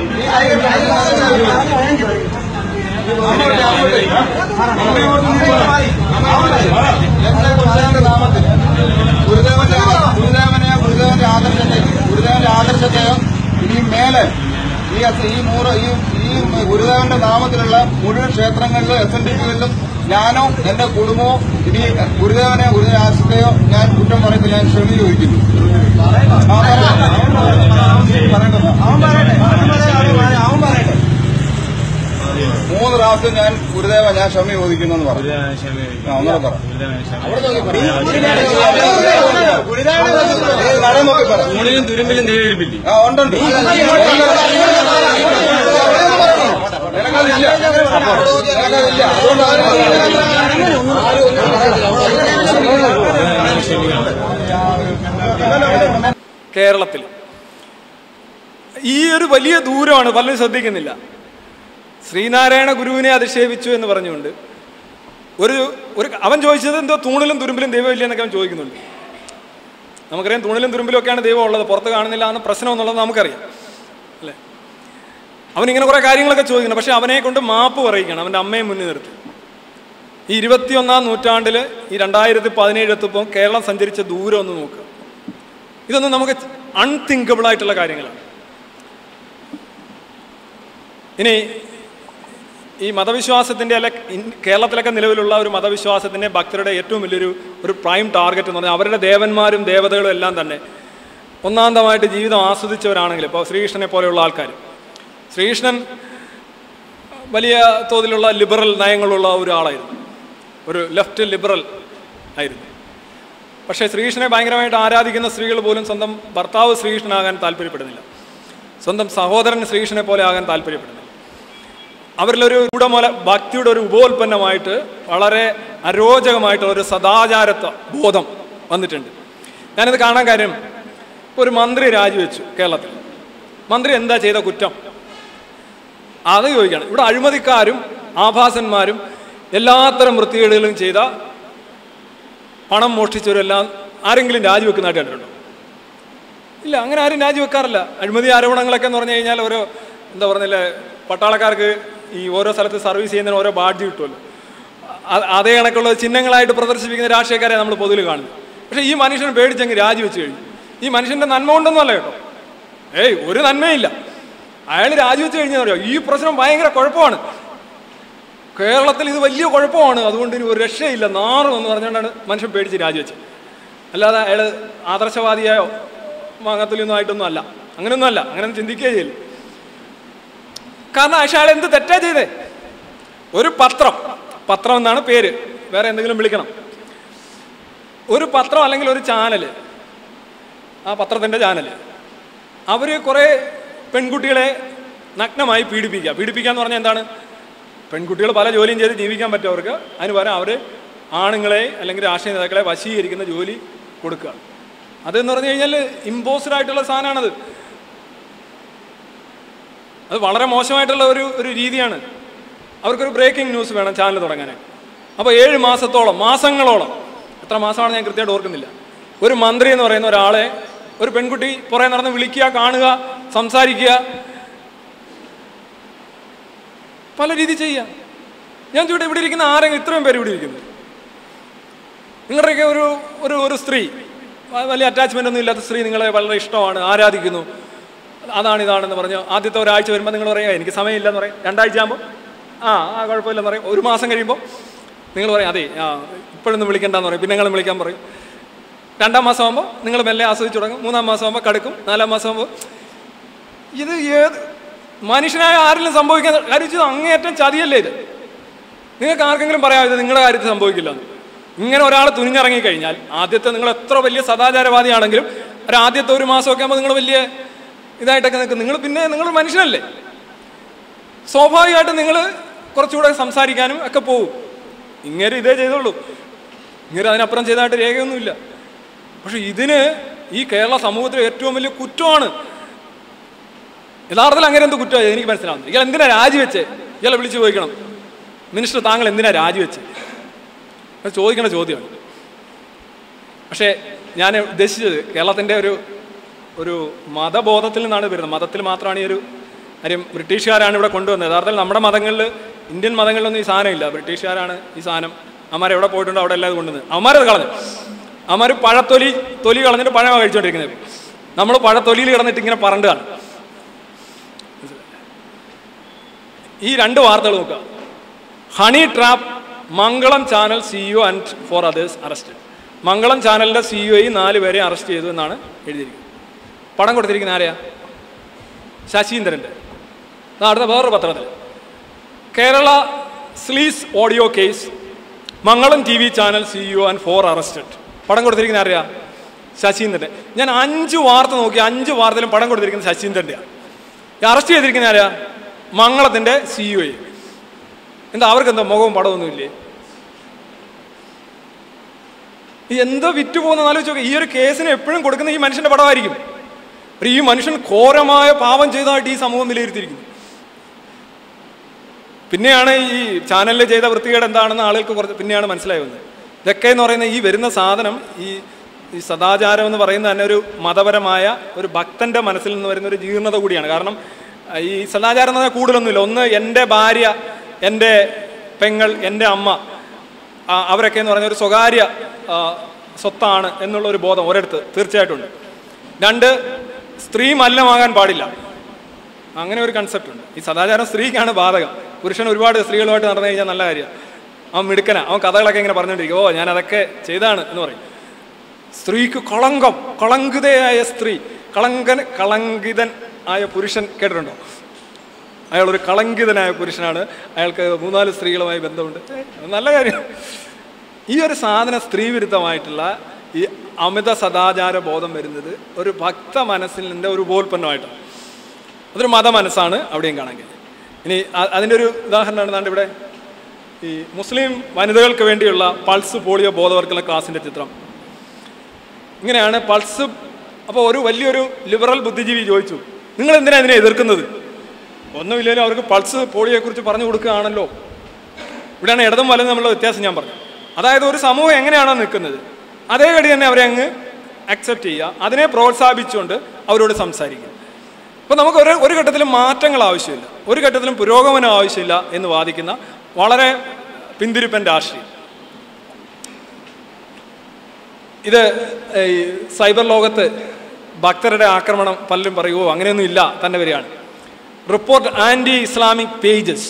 എന്റെ ഗുരുദേവന്റെ നാമത്തിൽ ഗുരുദേവന്റെ ഗുരുദേവനെ ഗുരുദേവന്റെ ആദർശത്തെയോ ഗുരുദേവന്റെ ആദർശത്തെയോ ഇനി മേലെ ഈ ഈ മൂറ് ഈ ഈ ഗുരുദേവന്റെ നാമത്തിലുള്ള മുഴുവൻ ക്ഷേത്രങ്ങളിലും എസ് എൻ ഡി പികളിലും ഞാനോ എന്റെ കുടുംബമോ ഇനി ഗുരുദേവനെ ഗുരുദേവ ആദർശത്തെയോ ഞാൻ കുറ്റം പറയുമ്പോൾ ഞാൻ ക്ഷമ ചോദിക്കുന്നു. മൂന്ന് പ്രാവശ്യം ഞാൻ ഗുരുദേവ ഞാൻ ക്ഷമ ചോദിക്കുന്നു എന്ന് പറഞ്ഞു. ഒന്നര പറ നോക്കി പറ. തുരുമ്പിലും ദൈവമില്ല. ആ ഉണ്ടുണ്ട്.
കേരളത്തിൽ ഈ ഒരു വലിയ ദൂരമാണ്, പലരും ശ്രദ്ധിക്കുന്നില്ല. ശ്രീനാരായണ ഗുരുവിനെ അധിക്ഷേപിച്ചു എന്ന് പറഞ്ഞുകൊണ്ട് ഒരു ഒരു അവൻ ചോദിച്ചത് എന്തോ തൂണിലും തുരുമ്പിലും ദൈവമില്ല എന്നൊക്കെ അവൻ ചോദിക്കുന്നുണ്ട്. നമുക്കറിയാം തൂണിലും തുരുമ്പിലും ഒക്കെയാണ് ദൈവം ഉള്ളത്, പുറത്ത് കാണുന്നില്ല എന്ന പ്രശ്നം എന്നുള്ളത് നമുക്കറിയാം അല്ലേ. അവനിങ്ങനെ കുറേ കാര്യങ്ങളൊക്കെ ചോദിക്കുന്നു. പക്ഷെ അവനെ കൊണ്ട് മാപ്പ് പറയിക്കണം, അവൻ്റെ അമ്മയെ മുന്നിൽ നിർത്തി. ഈ ഇരുപത്തിയൊന്നാം നൂറ്റാണ്ടിൽ ഈ രണ്ടായിരത്തി പതിനേഴ് എത്തുമ്പോൾ കേരളം സഞ്ചരിച്ച ദൂരം ഒന്ന് നോക്കുക. ഇതൊന്നും നമുക്ക് അൺതിങ്കബിൾ ആയിട്ടുള്ള കാര്യങ്ങളാണ്. ഇനി ഈ മതവിശ്വാസത്തിൻ്റെ അല്ല കേരളത്തിലൊക്കെ നിലവിലുള്ള ഒരു മതവിശ്വാസത്തിൻ്റെ ഭക്തരുടെ ഏറ്റവും വലിയൊരു ഒരു പ്രൈം ടാർഗറ്റ് എന്ന് പറഞ്ഞാൽ അവരുടെ ദേവന്മാരും ദേവതകളും എല്ലാം തന്നെ ഒന്നാന്തമായിട്ട് ജീവിതം ആസ്വദിച്ചവരാണെങ്കിൽ, ഇപ്പോൾ ശ്രീകൃഷ്ണനെ പോലെയുള്ള ആൾക്കാർ, ശ്രീകൃഷ്ണൻ വലിയ തോതിലുള്ള ലിബറൽ നയങ്ങളുള്ള ഒരാളായിരുന്നു, ഒരു ലെഫ്റ്റ് ലിബറൽ ആയിരുന്നു. പക്ഷേ ശ്രീകൃഷ്ണനെ ഭയങ്കരമായിട്ട് ആരാധിക്കുന്ന സ്ത്രീകൾ പോലും സ്വന്തം ഭർത്താവ് ശ്രീകൃഷ്ണനാകാൻ താല്പര്യപ്പെടുന്നില്ല, സ്വന്തം സഹോദരൻ ശ്രീകൃഷ്ണനെ പോലെ ആകാൻ താല്പര്യപ്പെടുന്നില്ല. അവരിലൊരു ഗൂഢമൂല ഭക്തിയുടെ ഒരു ഉപോൽപ്പന്നമായിട്ട് വളരെ അരോചകമായിട്ടുള്ള ഒരു സദാചാരത്വ ബോധം വന്നിട്ടുണ്ട്. ഞാനിത് കാണാൻ കാര്യം, ഇപ്പോൾ ഒരു മന്ത്രി രാജിവെച്ചു കേരളത്തിൽ. മന്ത്രി എന്താ ചെയ്ത കുറ്റം അത് ചോദിക്കുകയാണ്. ഇവിടെ അഴിമതിക്കാരും ആഭാസന്മാരും എല്ലാത്തരം വൃത്തികേടുകളും ചെയ്ത പണം മോഷ്ടിച്ചവരെല്ലാം ആരെങ്കിലും രാജിവെക്കുന്നതായിട്ട് കണ്ടിട്ടുണ്ടോ? ഇല്ല, അങ്ങനെ ആരും രാജിവെക്കാറില്ല. അഴിമതി ആരോപണങ്ങളൊക്കെ എന്ന് പറഞ്ഞു കഴിഞ്ഞാൽ ഓരോ എന്താ പറഞ്ഞില്ലേ, പട്ടാളക്കാർക്ക് ഈ ഓരോ സ്ഥലത്ത് സർവീസ് ചെയ്യുന്നതിന് ഓരോ ബാഡ്ജ് കിട്ടുമല്ലോ, അതേ കണക്കുള്ള ചിഹ്നങ്ങളായിട്ട് പ്രദർശിപ്പിക്കുന്ന രാഷ്ട്രീയക്കാരെ നമ്മൾ പൊതുവിൽ കാണുന്നു. പക്ഷേ ഈ മനുഷ്യനെ പേടിച്ചങ്ങ് രാജിവെച്ച് കഴിഞ്ഞു. ഈ മനുഷ്യൻ്റെ നന്മ കൊണ്ടൊന്നും അല്ല കേട്ടോ. ഏയ് ഒരു നന്മയില്ല. അയാൾ രാജിവെച്ച് കഴിഞ്ഞാൽ അറിയോ ഈ പ്രശ്നം ഭയങ്കര കുഴപ്പമാണ്, കേരളത്തിൽ ഇത് വലിയ കുഴപ്പമാണ്, അതുകൊണ്ട് ഇനി ഒരു രക്ഷയില്ല നാറും എന്ന് പറഞ്ഞുകൊണ്ടാണ് മനുഷ്യൻ പേടിച്ച് രാജിവെച്ചത്. അല്ലാതെ അയാൾ ആദർശവാദിയായോ മാങ്ങാത്തൊലിയൊന്നും ആയിട്ടൊന്നും അല്ല, അങ്ങനെയൊന്നും അല്ല, അങ്ങനെയൊന്നും ചിന്തിക്കുകയേ ചെയ്യില്ല. കാരണം പക്ഷെ അയാൾ എന്ത് തെറ്റാ ചെയ്തേ? ഒരു പത്രം, പത്രം എന്നാണ് പേര്, വേറെ എന്തെങ്കിലും വിളിക്കണം, ഒരു പത്രം അല്ലെങ്കിൽ ഒരു ചാനൽ, ആ പത്രത്തിൻ്റെ ചാനൽ, അവർ കുറേ പെൺകുട്ടികളെ നഗ്നമായി പീഡിപ്പിക്കുക. പീഡിപ്പിക്കുക എന്ന് പറഞ്ഞാൽ എന്താണ്? പെൺകുട്ടികൾ പല ജോലിയും ചെയ്ത് ജീവിക്കാൻ പറ്റും അവർക്ക്, അതിന് പകരം അവർ ആണുങ്ങളെ അല്ലെങ്കിൽ രാഷ്ട്രീയ നേതാക്കളെ വശീകരിക്കുന്ന ജോലി കൊടുക്കുക. അതെന്ന് പറഞ്ഞു കഴിഞ്ഞാൽ ഇമ്പോസ്ഡ് ആയിട്ടുള്ള സാധനമാണത്. അത് വളരെ മോശമായിട്ടുള്ള ഒരു ഒരു രീതിയാണ്. അവർക്കൊരു ബ്രേക്കിംഗ് ന്യൂസ് വേണം ചാനൽ തുടങ്ങാനായിട്ട്. അപ്പോൾ ഏഴ് മാസത്തോളം മാസങ്ങളോളം, എത്ര മാസമാണ് ഞാൻ കൃത്യമായിട്ട് ഓർക്കുന്നില്ല, ഒരു മന്ത്രി എന്ന് പറയുന്ന ഒരാളെ ഒരു പെൺകുട്ടി പുറകെ നടന്ന് വിളിക്കുക, കാണുക, സംസാരിക്കുക, പല രീതി ചെയ്യുക. ഞാൻ ചോദിച്ചു, ഇവിടെ ഇരിക്കുന്ന ആരെങ്കിലും ഇത്രയും പേര് ഇവിടെ ഇരിക്കുന്നത്, നിങ്ങളുടെയൊക്കെ ഒരു ഒരു ഒരു സ്ത്രീ, വലിയ അറ്റാച്ച്മെൻ്റ് ഒന്നും ഇല്ലാത്ത സ്ത്രീ നിങ്ങളെ വളരെ ഇഷ്ടമാണ്, ആരാധിക്കുന്നു, അതാണ് ഇതാണെന്ന് പറഞ്ഞു ആദ്യത്തെ ഒരാഴ്ച വരുമ്പോൾ നിങ്ങൾ പറയുക എനിക്ക് സമയമില്ലെന്ന് പറയും. രണ്ടാഴ്ച ആകുമ്പോൾ ആ ആ കുഴപ്പമില്ലെന്ന് പറയും. ഒരു മാസം കഴിയുമ്പോൾ നിങ്ങൾ പറയും അതെ ആ ഇപ്പോഴൊന്നും വിളിക്കേണ്ടെന്ന് പറയും, പിന്നെ നിങ്ങൾ വിളിക്കാൻ പറയും. രണ്ടാം മാസം ആകുമ്പോൾ നിങ്ങൾ മെല്ലെ ആസ്വദിച്ച് തുടങ്ങും. മൂന്നാം മാസം ആകുമ്പോൾ കടുക്കും. നാലാം മാസം ആകുമ്പോൾ ഇത് ഏത് മനുഷ്യനായ ആരെങ്കിലും സംഭവിക്കാൻ കാര്യം അങ്ങേയറ്റം ചതിയല്ലേ ഇത്? നിങ്ങൾക്ക് ആർക്കെങ്കിലും പറയാം ഇത് നിങ്ങളുടെ കാര്യത്തിൽ സംഭവിക്കില്ലെന്ന്? ഇങ്ങനെ ഒരാൾ തുനിഞ്ഞിറങ്ങിക്കഴിഞ്ഞാൽ ആദ്യത്തെ നിങ്ങൾ എത്ര വലിയ സദാചാരവാദിയാണെങ്കിലും ഒരു ആദ്യത്തെ ഒരു മാസമൊക്കെ ആകുമ്പോൾ നിങ്ങൾ വലിയ ഇതായിട്ടൊക്കെ നിൽക്കും. നിങ്ങൾ പിന്നെ നിങ്ങൾ മനുഷ്യനല്ലേ, സ്വാഭാവികമായിട്ടും നിങ്ങൾ കുറച്ചുകൂടെ സംസാരിക്കാനും ഒക്കെ പോകും. ഇങ്ങനെ ഇതേ ചെയ്തോളൂ, ഇങ്ങനെ അതിനപ്പുറം ചെയ്തതായിട്ട് രേഖയൊന്നുമില്ല. പക്ഷെ ഇതിന് ഈ കേരള സമൂഹത്തിൽ ഏറ്റവും വലിയ കുറ്റമാണ്. യഥാർത്ഥത്തിൽ അങ്ങനെ എന്ത് കുറ്റമാണ് എനിക്ക് മനസ്സിലാവുന്നത്? ഇയാൾ എന്തിനാ രാജിവെച്ചേ? ഇയാളെ വിളിച്ച് ചോദിക്കണം, മിനിസ്റ്റർ താങ്കൾ എന്തിനാ രാജിവെച്ചേ? അത് ചോദിക്കേണ്ട ചോദ്യമാണ്. പക്ഷേ ഞാൻ ഉദ്ദേശിച്ചത് കേരളത്തിൻ്റെ ഒരു ഒരു മതബോധത്തിൽ നിന്നാണ് വരുന്നത്. മതത്തിൽ മാത്രമാണ് ഈ ഒരു കാര്യം ബ്രിട്ടീഷുകാരാണ് ഇവിടെ കൊണ്ടുവന്നത്. യഥാർത്ഥത്തിൽ നമ്മുടെ മതങ്ങളിൽ, ഇന്ത്യൻ മതങ്ങളിലൊന്നും ഈ സാധനമില്ല. ബ്രിട്ടീഷുകാരാണ് ഈ സാധനം, അവന്മാരെവിടെ പോയിട്ടുണ്ടോ അവിടെ എല്ലാം കൊണ്ടുവന്നത്. അവന്മാരത് കളഞ്ഞു. അവന്മാർ പഴത്തൊലി തൊലി കളഞ്ഞിട്ട് പഴമാണ് കഴിച്ചുകൊണ്ടിരിക്കുന്നത്. നമ്മൾ പഴത്തൊലിയിൽ കിടന്നിട്ട് ഇങ്ങനെ പറണ്ടാണ്. ഈ രണ്ട് വാർത്തകൾ നോക്കുക. Honey trap, Mangalam channel CEO and four others arrest. Mangalam ചാനലിൻ്റെ സിഇഒയും നാല് പേരെ അറസ്റ്റ് ചെയ്തു എന്നാണ് എഴുതിയിരിക്കുന്നത്. പടം കൊടുത്തിരിക്കുന്ന ആരെയാ? ശശീന്ദ്രൻ്റെ. അടുത്ത വേറൊരു പത്രത്തിൽ Kerala sleaze audio case, Mangalam T V channel CEO and four arrested. പടം കൊടുത്തിരിക്കുന്ന ആരെയാ? ശശീന്ദ്രൻ്റെ. ഞാൻ അഞ്ച് വാർത്ത നോക്കി, അഞ്ച് വാർത്തയിലും പടം കൊടുത്തിരിക്കുന്നത് ശശീന്ദ്രൻ്റെയാണ്. അറസ്റ്റ് ചെയ്തിരിക്കുന്ന ആരെയാ? മംഗളത്തിൻ്റെ സിഇഒയെ. എന്താ അവർക്ക് എന്താ മുഖവും പടമൊന്നുമില്ലേ? ഈ എന്തോ വിറ്റു പോകുന്ന ആലോചിച്ച് നോക്കുക. ഈ ഒരു കേസിന് എപ്പോഴും കൊടുക്കുന്ന ഈ മനുഷ്യൻ്റെ പടമായിരിക്കും. ഈ മനുഷ്യൻ ഘോരമായ പാപം ചെയ്തതായിട്ട് ഈ സമൂഹം വിലയിരുത്തിയിരിക്കുന്നു. പിന്നെയാണ് ഈ ചാനലിൽ ചെയ്ത വൃത്തികേട് എന്താണെന്ന് ആളുകൾക്ക് കുറച്ച് പിന്നെയാണ് മനസ്സിലായി വന്നത്. ഇതൊക്കെ എന്ന് പറയുന്ന ഈ വരുന്ന സാധനം, ഈ ഈ സദാചാരം എന്ന് പറയുന്നത് തന്നെ ഒരു മതപരമായ ഒരു ഭക്തൻ്റെ മനസ്സിൽ നിന്ന് വരുന്ന ഒരു ജീർണത കൂടിയാണ്. കാരണം ഈ സദാചാരം എന്ന് പറഞ്ഞാൽ കൂടുതലൊന്നുമില്ല. ഒന്ന്, എൻ്റെ ഭാര്യ, എൻ്റെ പെങ്ങൾ, എൻ്റെ അമ്മ, അവരൊക്കെ എന്ന് പറഞ്ഞ ഒരു സ്വകാര്യ സ്വത്താണ് എന്നുള്ളൊരു ബോധം ഒരിടത്ത് തീർച്ചയായിട്ടും ഉണ്ട്. രണ്ട്, സ്ത്രീ മലിനമാകാൻ പാടില്ല, അങ്ങനെ ഒരു കൺസെപ്റ്റ് ഉണ്ട്. ഈ സദാചാരം സ്ത്രീക്കാണ് ബാധകം. പുരുഷൻ ഒരുപാട് സ്ത്രീകളുമായിട്ട് നടന്നു കഴിഞ്ഞാൽ നല്ല കാര്യമാണ്, അവൻ മിടുക്കനാ, അവൻ കഥകളൊക്കെ ഇങ്ങനെ പറഞ്ഞുകൊണ്ടിരിക്കും, ഓ ഞാൻ അതൊക്കെ ചെയ്താണ് എന്ന് പറയും. സ്ത്രീക്ക് കളങ്കം, കളങ്കിതയായ സ്ത്രീ, കളങ്കൻ കളങ്കിതൻ ആയ പുരുഷൻ കേട്ടിട്ടുണ്ടോ? അയാളൊരു കളങ്കിതനായ പുരുഷനാണ്, അയാൾക്ക് മൂന്നാല് സ്ത്രീകളുമായി ബന്ധമുണ്ട്, നല്ല കാര്യം. ഈ ഒരു സാധനം സ്ത്രീവിരുദ്ധമായിട്ടുള്ള ഈ അമിത സദാചാര ബോധം വരുന്നത് ഒരു ഭക്ത മനസ്സിൻ്റെ ഒരു ഉപോൽപ്പന്നമായിട്ടാണ്. അതൊരു മത മനസ്സാണ് അവിടെയും കാണാൻ കഴിയും. ഇനി അതിൻ്റെ ഒരു ഉദാഹരണമാണ് നാണ്ട് ഇവിടെ ഈ മുസ്ലിം വനിതകൾക്ക് വേണ്ടിയുള്ള പൾസ് പോളിയോ ബോധവൽക്കരണ ക്ലാസിൻ്റെ ചിത്രം. ഇങ്ങനെയാണ് പൾസ്. അപ്പോൾ ഒരു വലിയൊരു ലിബറൽ ബുദ്ധിജീവി ചോദിച്ചു, നിങ്ങൾ എന്തിനാ ഇതിനെ എതിർക്കുന്നത്? ഒന്നുമില്ലെങ്കിലും അവർക്ക് പൾസ് പോളിയോയെക്കുറിച്ച് പറഞ്ഞു കൊടുക്കുകയാണല്ലോ. ഇവിടെയാണ് ഇടതും വലതും തമ്മിലുള്ള വ്യത്യാസം ഞാൻ പറഞ്ഞു. അതായത് ഒരു സമൂഹം എങ്ങനെയാണോ നിൽക്കുന്നത് അതേ കടി തന്നെ അവരെ അങ്ങ് അക്സെപ്റ്റ് ചെയ്യുക, അതിനെ പ്രോത്സാഹിപ്പിച്ചുകൊണ്ട് അവരോട് സംസാരിക്കുക. അപ്പോൾ നമുക്ക് ഒരു ഒരു ഘട്ടത്തിലും മാറ്റങ്ങൾ ആവശ്യമില്ല, ഒരു ഘട്ടത്തിലും പുരോഗമനം ആവശ്യമില്ല എന്ന് വാദിക്കുന്ന വളരെ പിന്തിരിപ്പൻ രാഷ്ട്രീയം. ഇത് ഈ സൈബർ ലോകത്ത് ഭക്തരുടെ ആക്രമണം പലരും പറയുമോ അങ്ങനെയൊന്നും ഇല്ല തന്നെ വരികയാണ്. Report anti Islamic pages.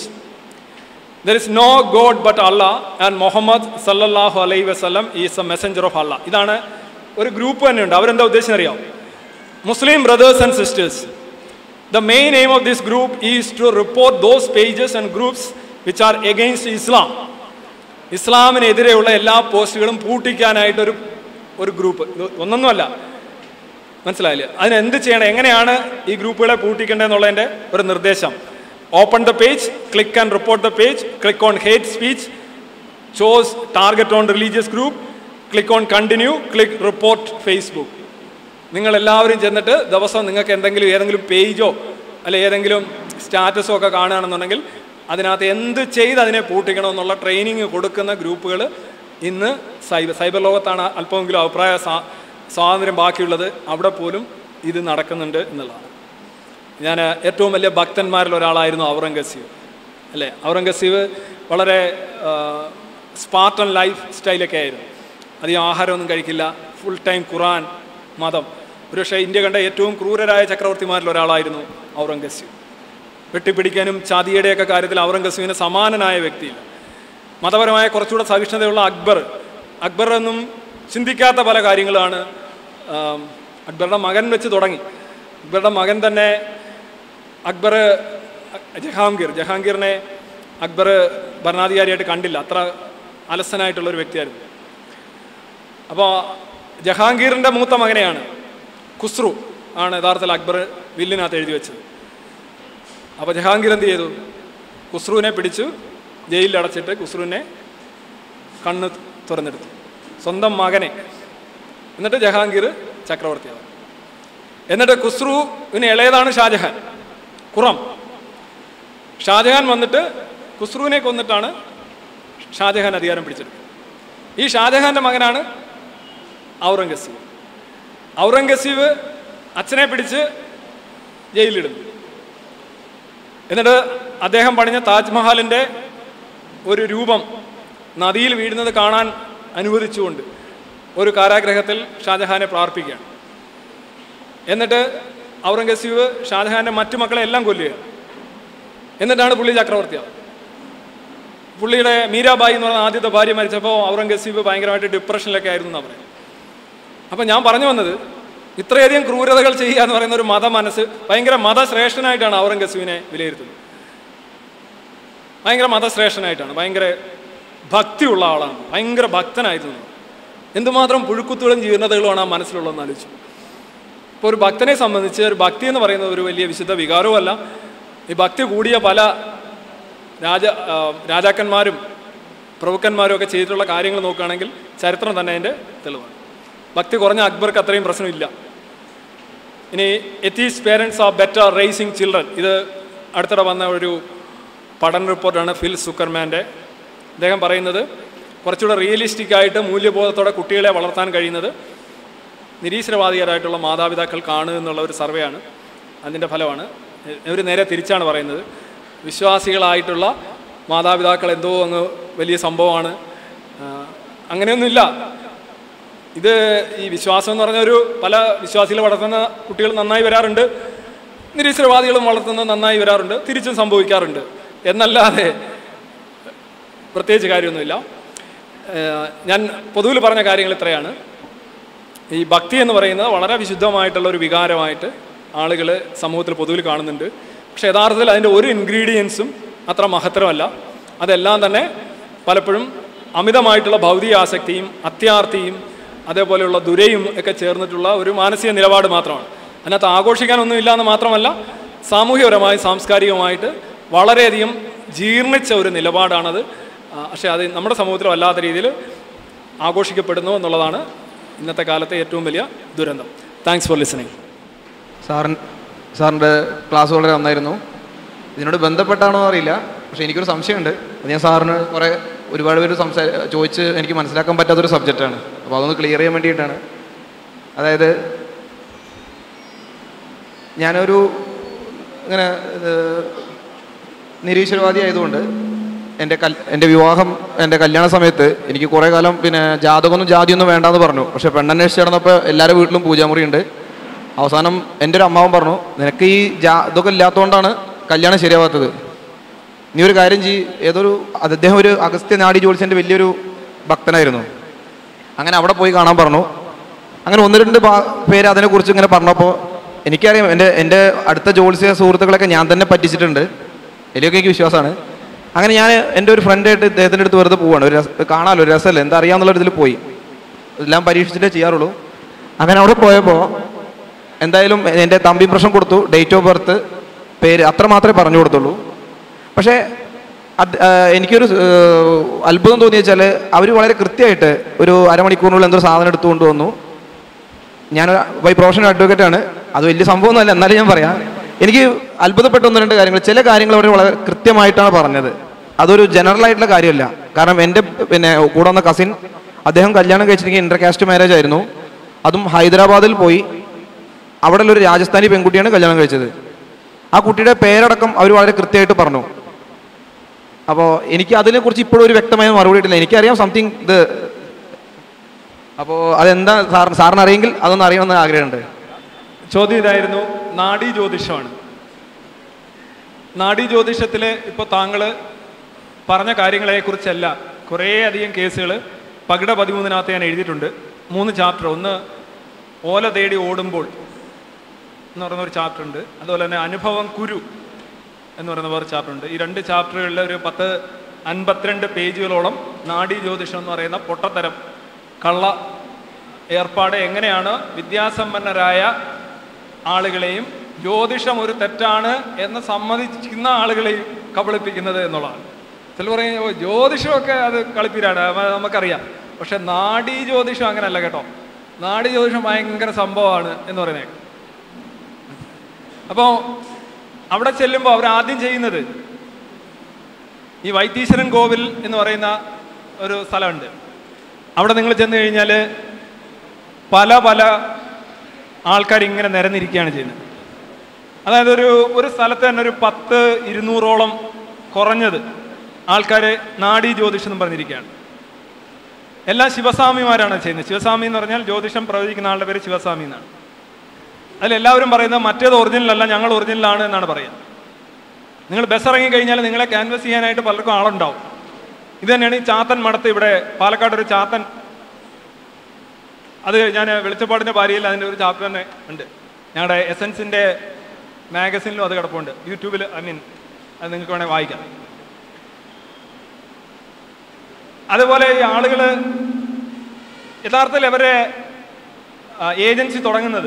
There is no God but Allah and Muhammad sallallahu alaihi wasallam is a messenger of Allah. ഇതാണ് ഒരു ഗ്രൂപ്പ് തന്നെയുണ്ട്. അവരെന്താ ഉദ്ദേശം അറിയാം? Muslim brothers and sisters, the main aim of this group is to report those pages and groups which are against Islam. ഇസ്ലാമിനെതിരെയുള്ള എല്ലാ പോസ്റ്റുകളും പൂട്ടിക്കാനായിട്ടൊരു ഒരു group. ഒന്നൊന്നുമല്ല, മനസ്സിലായില്ലേ? അതിന് എന്ത് ചെയ്യണം, എങ്ങനെയാണ് ഈ ഗ്രൂപ്പുകളെ പൂട്ടിക്കേണ്ടതെന്നുള്ളതിൻ്റെ ഒരു നിർദ്ദേശം. Open the page, click and report the page, click on hate speech, choose target on religious group, click on continue, click report Facebook. നിങ്ങൾ എല്ലാവരും ചെന്നിട്ട് ദിവസം നിങ്ങൾക്ക് എന്തെങ്കിലും ഏതെങ്കിലും പേജോ അല്ലെ ഏതെങ്കിലും സ്റ്റാറ്റസോ ഒക്കെ കാണുകയാണെന്നുണ്ടെങ്കിൽ അതിനകത്ത് എന്ത് ചെയ്ത് അതിനെ പൂട്ടിക്കണമെന്നുള്ള ട്രെയിനിങ് കൊടുക്കുന്ന ഗ്രൂപ്പുകൾ ഇന്ന് സൈബർ സൈബർ ലോകത്താണ് അല്പമെങ്കിലും അഭിപ്രായ സ്വാതന്ത്ര്യം ബാക്കിയുള്ളത്. അവിടെ പോലും ഇത് നടക്കുന്നുണ്ട് എന്നുള്ളതാണ്. ഞാൻ ഏറ്റവും വലിയ ഭക്തന്മാരിൽ ഒരാളായിരുന്നു ഔറംഗസീബ് അല്ലേ. ഔറംഗസീബ് വളരെ സ്പാർട്ടൻ ലൈഫ് സ്റ്റൈലൊക്കെ ആയിരുന്നു. അധികം ആഹാരമൊന്നും കഴിക്കില്ല, ഫുൾ ടൈം ഖുറാൻ, മതം. ഒരുപക്ഷെ ഇന്ത്യ കണ്ട ഏറ്റവും ക്രൂരരായ ചക്രവർത്തിമാരിൽ ഒരാളായിരുന്നു ഔറംഗസീബ്. വെട്ടിപ്പിടിക്കാനും ചാതിയുടെയൊക്കെ കാര്യത്തിൽ ഔറംഗസീബിന് സമാനനായ വ്യക്തിയില്ല. മതപരമായ കുറച്ചുകൂടെ സഹിഷ്ണുതയുള്ള അക്ബർ, അക്ബർ എന്നും ചിന്തിക്കാത്ത പല കാര്യങ്ങളാണ് അക്ബറുടെ മകൻ വെച്ച് തുടങ്ങി. അക്ബറുടെ മകൻ തന്നെ അക്ബർ ജഹാംഗീർ ജഹാംഗീറിനെ അക്ബർ ഭരണാധികാരിയായിട്ട് കണ്ടില്ല, അത്ര അലസനായിട്ടുള്ളൊരു വ്യക്തിയായിരുന്നു. അപ്പോൾ ജഹാംഗീറിൻ്റെ മൂത്ത മകനെയാണ് ഖുസ്രു ആണ് യഥാർത്ഥത്തിൽ അക്ബർ വില്ലിനകത്ത് എഴുതി വെച്ചത്. അപ്പോൾ ജഹാംഗീർ എന്ത് ചെയ്തു? ഖുസ്രുവിനെ പിടിച്ചു ജയിലിൽ അടച്ചിട്ട് ഖുസ്രുവിനെ കണ്ണ് തുറന്നെടുത്തു, സ്വന്തം മകനെ. എന്നിട്ട് ജഹാംഗീർ ചക്രവർത്തിയാവും. എന്നിട്ട് ഖുസ്രുവിന് ഇളയതാണ് ഷാജഹാൻ, ഖുറം. ഷാജഹാൻ വന്നിട്ട് ഖുസ്രുവിനെ കൊന്നിട്ടാണ് ഷാജഹാൻ അധികാരം പിടിച്ചെടുത്തത്. ഈ ഷാജഹാൻ്റെ മകനാണ് ഔറംഗസീബ്. ഔറംഗസീബ് അച്ഛനെ പിടിച്ച് ജയിലിലിടുന്നു. എന്നിട്ട് അദ്ദേഹം പണിഞ്ഞ താജ്മഹലിൻ്റെ ഒരു രൂപം നദിയിൽ വീഴുന്നത് കാണാൻ അനുവദിച്ചുകൊണ്ട് ഒരു കാരാഗ്രഹത്തിൽ ഷാജഹാനെ പ്രാർത്ഥിക്കുകയാണ്. എന്നിട്ട് ഔറംഗസീബ് ഷാജഹാൻ്റെ മറ്റു മക്കളെ എല്ലാം കൊല്ലുകയാണ്. എന്നിട്ടാണ് പുള്ളി ചക്രവർത്തിയാവും. പുള്ളിയുടെ മീരാബായി എന്ന് പറഞ്ഞ ആദ്യത്തെ ഭാര്യ മരിച്ചപ്പോൾ ഔറംഗസീബ് ഭയങ്കരമായിട്ട് ഡിപ്രഷനിലൊക്കെ ആയിരുന്നു എന്നാണ് പറയുന്നത്. അപ്പം ഞാൻ പറഞ്ഞു വന്നത്, ഇത്രയധികം ക്രൂരതകൾ ചെയ്യുക എന്ന് പറയുന്ന ഒരു മത മനസ്സ്, ഭയങ്കര മതശ്രേഷ്ഠനായിട്ടാണ് ഔറംഗസീബിനെ വിലയിരുത്തുന്നത്. ഭയങ്കര മതശ്രേഷ്ഠനായിട്ടാണ്, ഭയങ്കര ഭക്തിയുള്ള ആളാണ്, ഭയങ്കര ഭക്തനായിരുന്നു. എന്തുമാത്രം പുഴുക്കുത്തുകളും ജീർണതകളുമാണ് ആ മനസ്സിലുള്ളതെന്ന് ആലോചിച്ചു. ഇപ്പോൾ ഒരു ഭക്തനെ സംബന്ധിച്ച് ഒരു ഭക്തി എന്ന് പറയുന്നത് ഒരു വലിയ വിശുദ്ധ വികാരവുമല്ല. ഈ ഭക്തി കൂടിയ പല രാജ രാജാക്കന്മാരും പ്രഭുക്കന്മാരും ഒക്കെ ചെയ്തിട്ടുള്ള കാര്യങ്ങൾ നോക്കുകയാണെങ്കിൽ ചരിത്രം തന്നെ അതിൻ്റെ തെളിവാണ്. ഭക്തി കുറഞ്ഞ അക്ബർക്ക് അത്രയും പ്രശ്നമില്ല. ഇനി atheist parents are better raising children, ഇത് അടുത്തിടെ വന്ന ഒരു പഠന റിപ്പോർട്ടാണ് ഫിൽ സുക്കർമാൻ്റെ. അദ്ദേഹം പറയുന്നത് കുറച്ചുകൂടെ റിയലിസ്റ്റിക് ആയിട്ട് മൂല്യബോധത്തോടെ കുട്ടികളെ വളർത്താൻ കഴിയുന്നത് നിരീശ്വരവാദികരായിട്ടുള്ള മാതാപിതാക്കൾക്കാണ് എന്നുള്ള ഒരു സർവേയാണ്. അതിൻ്റെ ഫലമാണ്. ഇവർ നേരെ തിരിച്ചാണ് പറയുന്നത്. വിശ്വാസികളായിട്ടുള്ള മാതാപിതാക്കൾ എന്തോ അങ്ങ് വലിയ സംഭവമാണ്, അങ്ങനെയൊന്നുമില്ല. ഇത് ഈ വിശ്വാസം എന്ന് പറഞ്ഞൊരു പല വിശ്വാസികൾ വളർത്തുന്ന കുട്ടികൾ നന്നായി വരാറുണ്ട്, നിരീശ്വരവാദികളും വളർത്തുന്നത് നന്നായി വരാറുണ്ട്, തിരിച്ചും സംഭവിക്കാറുണ്ട് എന്നല്ലാതെ പ്രത്യേകിച്ച് കാര്യമൊന്നുമില്ല. ഞാൻ പൊതുവിൽ പറഞ്ഞ കാര്യങ്ങൾ ഇത്രയാണ്. ഈ ഭക്തി എന്ന് പറയുന്നത് വളരെ വിശുദ്ധമായിട്ടുള്ള ഒരു വികാരമായിട്ട് ആളുകൾ സമൂഹത്തിൽ പൊതുവിൽ കാണുന്നുണ്ട്. പക്ഷേ യഥാർത്ഥത്തിൽ അതിൻ്റെ ഒരു ഇൻഗ്രീഡിയൻസും അത്ര മഹത്തരമല്ല. അതെല്ലാം തന്നെ പലപ്പോഴും അമിതമായിട്ടുള്ള ഭൗതിക ആസക്തിയും അത്യാർത്തിയും അതേപോലെയുള്ള ദുരയും ഒക്കെ ചേർന്നിട്ടുള്ള ഒരു മാനസിക നിലപാട് മാത്രമാണ്. അതിനകത്ത് ആഘോഷിക്കാനൊന്നുമില്ല എന്ന് മാത്രമല്ല, സാമൂഹികപരമായി സാംസ്കാരികമായിട്ട് വളരെയധികം ജീർണിച്ച ഒരു നിലപാടാണത്. പക്ഷേ അത് നമ്മുടെ സമൂഹത്തിൽ വല്ലാത്ത രീതിയിൽ ആഘോഷിക്കപ്പെടുന്നു എന്നുള്ളതാണ് ഇന്നത്തെ കാലത്തെ ഏറ്റവും വലിയ ദുരന്തം. Thanks for listening.
സാറിൻ സാറിൻ്റെ ക്ലാസ് വളരെ നന്നായിരുന്നു. ഇതിനോട് ബന്ധപ്പെട്ടാണോ അറിയില്ല, പക്ഷേ എനിക്കൊരു സംശയമുണ്ട്. അത് ഞാൻ സാറിന് കുറേ ഒരുപാട് പേര് സംസാ ചോദിച്ച് എനിക്ക് മനസ്സിലാക്കാൻ പറ്റാത്തൊരു സബ്ജക്റ്റാണ്. അപ്പോൾ അതൊന്ന് ക്ലിയർ ചെയ്യാൻ വേണ്ടിയിട്ടാണ്. അതായത് ഞാനൊരു ഇങ്ങനെ നിരീശ്വരവാദി ആയതുകൊണ്ട് എൻ്റെ കൽ എൻ്റെ വിവാഹം എൻ്റെ കല്യാണ സമയത്ത് എനിക്ക് കുറേ കാലം പിന്നെ ജാതകമൊന്നും ജാതിയൊന്നും വേണ്ടാന്ന് പറഞ്ഞു. പക്ഷേ പെണ്ണന്വേഷിച്ച് നടന്നപ്പോൾ എല്ലാവരുടെ വീട്ടിലും പൂജാമുറി ഉണ്ട്. അവസാനം എൻ്റെ ഒരു അമ്മാവൻ പറഞ്ഞു, നിനക്ക് ഈ ജാ ഇതൊക്കെ ഇല്ലാത്തതുകൊണ്ടാണ് കല്യാണം ശരിയാവാത്തത്. നീ ഒരു കാര്യം ചെയ്യ്, ഏതൊരു അദ്ദേഹം ഒരു അഗസ്ത്യ നാഡി ജ്യോത്സ്യൻ്റെ വലിയൊരു ഭക്തനായിരുന്നു. അങ്ങനെ അവിടെ പോയി കാണാൻ പറഞ്ഞു. അങ്ങനെ ഒന്ന് രണ്ട് പേര് അതിനെക്കുറിച്ച് ഇങ്ങനെ പറഞ്ഞപ്പോൾ എനിക്കറിയാം, എൻ്റെ എൻ്റെ അടുത്ത ജ്യോത്സ്യ സുഹൃത്തുക്കളൊക്കെ ഞാൻ തന്നെ പറ്റിച്ചിട്ടുണ്ട്, ഇതിലൊക്കെ എനിക്ക് വിശ്വാസമാണ്. അങ്ങനെ ഞാൻ എൻ്റെ ഒരു ഫ്രണ്ടായിട്ട് ഇദ്ദേഹത്തിൻ്റെ അടുത്ത് വെറുതെ പോവുകയാണ്, ഒരു കാണാമല്ലോ, ഒരു രസമല്ലേ, എന്താ അറിയാമെന്നുള്ള ഇതിൽ പോയി, എല്ലാം പരീക്ഷിച്ചിട്ടേ ചെയ്യാറുള്ളൂ. അങ്ങനെ അവിടെ പോയപ്പോൾ എന്തായാലും എൻ്റെ തമ്പി പ്രശ്നം കൊടുത്തു, ഡേറ്റ് ഓഫ് ബർത്ത്, പേര്, അത്ര മാത്രമേ പറഞ്ഞു കൊടുത്തുള്ളൂ. പക്ഷേ അത് എനിക്കൊരു അത്ഭുതം തോന്നി വെച്ചാൽ അവർ വളരെ കൃത്യമായിട്ട് ഒരു അരമണിക്കൂറിനുള്ളിൽ എന്തൊരു സാധനം എടുത്തുകൊണ്ട് വന്നു. ഞാൻ ബൈ പ്രൊഫഷണൽ അഡ്വക്കേറ്റാണ്, അത് വലിയ സംഭവമൊന്നുമല്ല, എന്നാലും ഞാൻ പറയാം, എനിക്ക് അത്ഭുതപ്പെട്ട ഒന്ന് രണ്ട് കാര്യങ്ങൾ, ചില കാര്യങ്ങൾ അവർ വളരെ കൃത്യമായിട്ടാണ് പറഞ്ഞത്. അതൊരു ജനറൽ ആയിട്ടുള്ള കാര്യമല്ല. കാരണം എൻ്റെ പിന്നെ കൂടെ വന്ന കസിൻ, അദ്ദേഹം കല്യാണം കഴിച്ചിട്ടുണ്ടെങ്കിൽ ഇന്റർ കാസ്റ്റ് മാരേജ് ആയിരുന്നു, അതും ഹൈദരാബാദിൽ പോയി, അവിടെ ഒരു രാജസ്ഥാനി പെൺകുട്ടിയാണ് കല്യാണം കഴിച്ചത്. ആ കുട്ടിയുടെ പേരടക്കം അവർ വളരെ കൃത്യമായിട്ട് പറഞ്ഞു. അപ്പോൾ എനിക്ക് അതിനെക്കുറിച്ച് ഇപ്പോഴും ഒരു വ്യക്തമായ മറുപടി ഇട്ടില്ല. എനിക്കറിയാം സംതിങ് ഇത്, അപ്പോൾ അതെന്താ സാർ സാറിന് അറിയെങ്കിൽ അതൊന്നും അറിയണമെന്ന് ആഗ്രഹമുണ്ട്.
ചോദ്യം ഇതായിരുന്നു, നാഡീ ജ്യോതിഷമാണ്. നാഡീ ജ്യോതിഷത്തിൽ ഇപ്പോൾ താങ്കൾ പറഞ്ഞ കാര്യങ്ങളെക്കുറിച്ചല്ല കുറേ അധികം കേസുകൾ പകിട പതിമൂന്നിനകത്ത് ഞാൻ എഴുതിയിട്ടുണ്ട്. മൂന്ന് ചാപ്റ്റർ, ഒന്ന് ഓല തേടി ഓടുമ്പോൾ എന്ന് പറയുന്ന ഒരു ചാപ്റ്റർ ഉണ്ട്, അതുപോലെ തന്നെ അനുഭവം കുരു എന്ന് പറയുന്ന വേറെ ചാപ്റ്റർ ഉണ്ട്. ഈ രണ്ട് ചാപ്റ്ററുകളിൽ ഒരു പത്ത് അൻപത്തിരണ്ട് പേജുകളോളം നാഡീ ജ്യോതിഷം എന്ന് പറയുന്ന പൊട്ടത്തരം കള്ള ഏർപ്പാട് എങ്ങനെയാണ് വിദ്യാസമ്പന്നരായ ആളുകളെയും ജ്യോതിഷം ഒരു തെറ്റാണ് എന്ന് സമ്മതിക്കുന്ന ആളുകളെയും കബളിപ്പിക്കുന്നത് എന്നുള്ളതാണ്. ചില പറയും ജ്യോതിഷമൊക്കെ അത് കളിപ്പീരാണ്, നമുക്കറിയാം. പക്ഷെ നാഡീ ജ്യോതിഷം അങ്ങനെയല്ല കേട്ടോ. നാഡീ ജ്യോതിഷം ഭയങ്കര സംഭവമാണ് എന്ന് പറയുന്നത്. അപ്പോൾ അവിടെ ചെല്ലുമ്പോൾ അവർ ആദ്യം ചെയ്യുന്നത്, ഈ വൈത്തീശ്വരൻ കോവിൽ എന്ന് പറയുന്ന ഒരു സ്ഥലമുണ്ട്, അവിടെ നിങ്ങൾ ചെന്ന് കഴിഞ്ഞാൽ പല പല ആൾക്കാർ ഇങ്ങനെ നിരന്നിരിക്കുകയാണ് ചെയ്യുന്നത്. അതായത് ഒരു ഒരു സ്ഥലത്ത് തന്നെ ഒരു പത്ത് ഇരുന്നൂറോളം കുറഞ്ഞത് ആൾക്കാർ നാഡീ ജ്യോതിഷം എന്ന് പറഞ്ഞിരിക്കുകയാണ്. എല്ലാ ശിവസ്വാമിമാരാണ് ചെയ്യുന്നത്. ശിവസ്വാമി എന്ന് പറഞ്ഞാൽ ജ്യോതിഷം പ്രവചിക്കുന്ന ആളുടെ പേര് ശിവസ്വാമി എന്നാണ്. അതിലെല്ലാവരും പറയുന്നത് മറ്റേത് ഒറിജിനലല്ല, ഞങ്ങൾ ഒറിജിനലാണ് എന്നാണ് പറയുക. നിങ്ങൾ ബസ് ഇറങ്ങി കഴിഞ്ഞാൽ നിങ്ങളെ ക്യാൻവസ് ചെയ്യാനായിട്ട് പലർക്കും ആളുണ്ടാവും. ഇത് തന്നെയാണ് ഈ ചാത്തൻ മഠത്ത് ഇവിടെ പാലക്കാട് ഒരു ചാത്തൻ, അത് ഞാൻ വെളിച്ചപ്പാടിൻ്റെ ഭാര്യയിൽ അതിൻ്റെ ഒരു ചാപ്റ്റർ തന്നെ ഉണ്ട്. ഞങ്ങളുടെ എസെൻസിൻ്റെ മാഗസിനിലും അത് കിടപ്പുണ്ട്, യൂട്യൂബിൽ, ഐ മീൻ അത് നിങ്ങൾക്ക് വേണമെങ്കിൽ വായിക്കാം. അതുപോലെ ഈ ആളുകൾ യഥാർത്ഥത്തിൽ അവരെ ഏജൻസി തുടങ്ങുന്നത്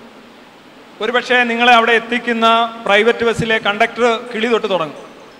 ഒരു പക്ഷേ നിങ്ങളെ അവിടെ എത്തിക്കുന്ന പ്രൈവറ്റ് ബസ്സിലെ കണ്ടക്ടർ കിളി തൊട്ട് തുടങ്ങും.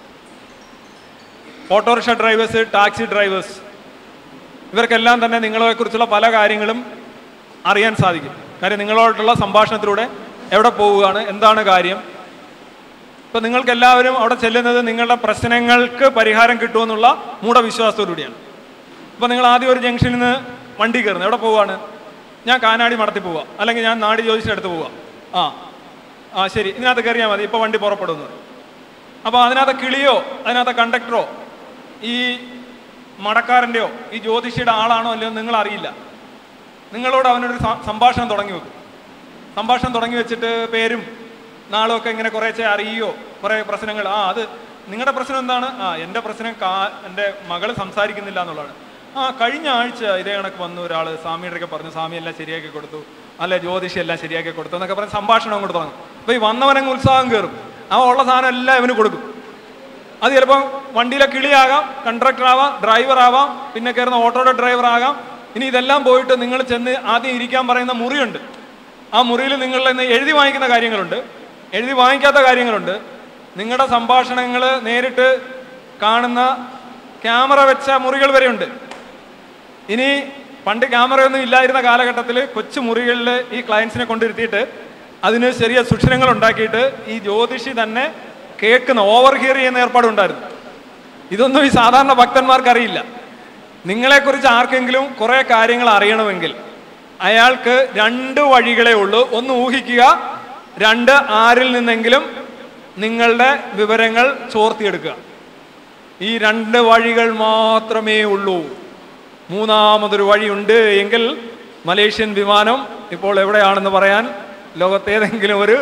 ഓട്ടോറിക്ഷ ഡ്രൈവേഴ്സ്, ടാക്സി ഡ്രൈവേഴ്സ്, ഇവർക്കെല്ലാം തന്നെ നിങ്ങളെക്കുറിച്ചുള്ള പല കാര്യങ്ങളും അറിയാൻ സാധിക്കും. കാര്യം നിങ്ങളോടുള്ള സംഭാഷണത്തിലൂടെ എവിടെ പോവുകയാണ്, എന്താണ് കാര്യം. ഇപ്പം നിങ്ങൾക്കെല്ലാവരും അവിടെ ചെല്ലുന്നത് നിങ്ങളുടെ പ്രശ്നങ്ങൾക്ക് പരിഹാരം കിട്ടുമെന്നുള്ള മൂഢവിശ്വാസത്തോടുകൂടിയാണ്. അപ്പോൾ നിങ്ങൾ ആദ്യം ഒരു ജംഗ്ഷനിൽ നിന്ന് വണ്ടി കയറുന്നത്, എവിടെ പോവുകയാണ്, ഞാൻ കാനാടി മഠത്തിൽ പോവുക, അല്ലെങ്കിൽ ഞാൻ നാഡീ ജ്യോതിഷൻ്റെ അടുത്ത് പോവുക. ആ ആ ശരി, ഇതിനകത്ത് കയറിയാൽ മതി, ഇപ്പോൾ വണ്ടി പുറപ്പെടുന്നു. അപ്പോൾ അതിനകത്ത് കിളിയോ അതിനകത്ത് കണ്ടക്ടറോ ഈ മടക്കാരൻ്റെയോ ഈ ജ്യോതിഷിയുടെ ആളാണോ അല്ലയോ നിങ്ങൾ അറിയില്ല. നിങ്ങളോട് അവനൊരു സംഭാഷണം തുടങ്ങി വെക്കും. സംഭാഷണം തുടങ്ങി വെച്ചിട്ട് പേരും നാളും ഒക്കെ ഇങ്ങനെ കുറേശ്ശെ അറിയോ, കുറേ പ്രശ്നങ്ങൾ. ആ അത് നിങ്ങളുടെ പ്രശ്നം എന്താണ്? ആ എൻ്റെ പ്രശ്നം കാ എൻ്റെ മകൾ സംസാരിക്കുന്നില്ല എന്നുള്ളതാണ്. ആ കഴിഞ്ഞ ആഴ്ച ഇതേ കണക്ക് വന്നു ഒരാൾ സ്വാമിയുടെയൊക്കെ പറഞ്ഞു, സ്വാമി എല്ലാം ശരിയാക്കി കൊടുത്തു, അല്ലെ ജ്യോതിഷി എല്ലാം ശരിയാക്കി കൊടുത്തു എന്നൊക്കെ പറഞ്ഞ് സംഭാഷണം അങ്ങോട്ട് തുടങ്ങും. അപ്പോൾ ഈ വന്നവനങ്ങ് ഉത്സാഹം കയറും, ആ ഉള്ള സാധനം എല്ലാം ഇവന് കൊടുക്കും. അത് ചിലപ്പം വണ്ടിയിലെ കിളിയാകാം, കണ്ടക്ടർ ആവാം, ഡ്രൈവർ ആവാം, പിന്നെ കയറുന്ന ഓട്ടോയുടെ ഡ്രൈവർ ആകാം. ഇനി ഇതെല്ലാം പോയിട്ട് നിങ്ങൾ ചെന്ന് ആദ്യം ഇരിക്കാൻ പറയുന്ന മുറിയുണ്ട്. ആ മുറിയിൽ നിങ്ങളിൽ നിന്ന് എഴുതി വാങ്ങിക്കുന്ന കാര്യങ്ങളുണ്ട്, എഴുതി വാങ്ങിക്കാത്ത കാര്യങ്ങളുണ്ട്. നിങ്ങളുടെ സംഭാഷണങ്ങൾ നേരിട്ട് കാണുന്ന ക്യാമറ വെച്ച മുറികൾ വരെയുണ്ട്. ഇനി പണ്ട് ക്യാമറയൊന്നും ഇല്ലായിരുന്ന കാലഘട്ടത്തിൽ കൊച്ചു മുറികളിൽ ഈ ക്ലയൻസിനെ കൊണ്ടിരുത്തിയിട്ട് അതിന് ചെറിയ സുഷിരങ്ങൾ ഉണ്ടാക്കിയിട്ട് ഈ ജ്യോതിഷി തന്നെ കേൾക്കുന്ന, ഓവർ ഹിയർ ചെയ്യുന്ന ഏർപ്പാടുണ്ടായിരുന്നു. ഇതൊന്നും ഈ സാധാരണ ഭക്തന്മാർക്ക് അറിയില്ല. നിങ്ങളെക്കുറിച്ച് ആർക്കെങ്കിലും കുറേ കാര്യങ്ങൾ അറിയണമെങ്കിൽ അയാൾക്ക് രണ്ട് വഴികളേ ഉള്ളൂ. ഒന്ന് ഊഹിക്കുക, രണ്ട് ആരിൽ നിന്നെങ്കിലും നിങ്ങളുടെ വിവരങ്ങൾ ചോർത്തിയെടുക്കുക. ഈ രണ്ട് വഴികൾ മാത്രമേ ഉള്ളൂ. മൂന്നാമതൊരു വഴിയുണ്ട് എങ്കിൽ മലേഷ്യൻ വിമാനം ഇപ്പോൾ എവിടെയാണെന്ന് പറയാൻ
ലോകത്തേതെങ്കിലും ഒരു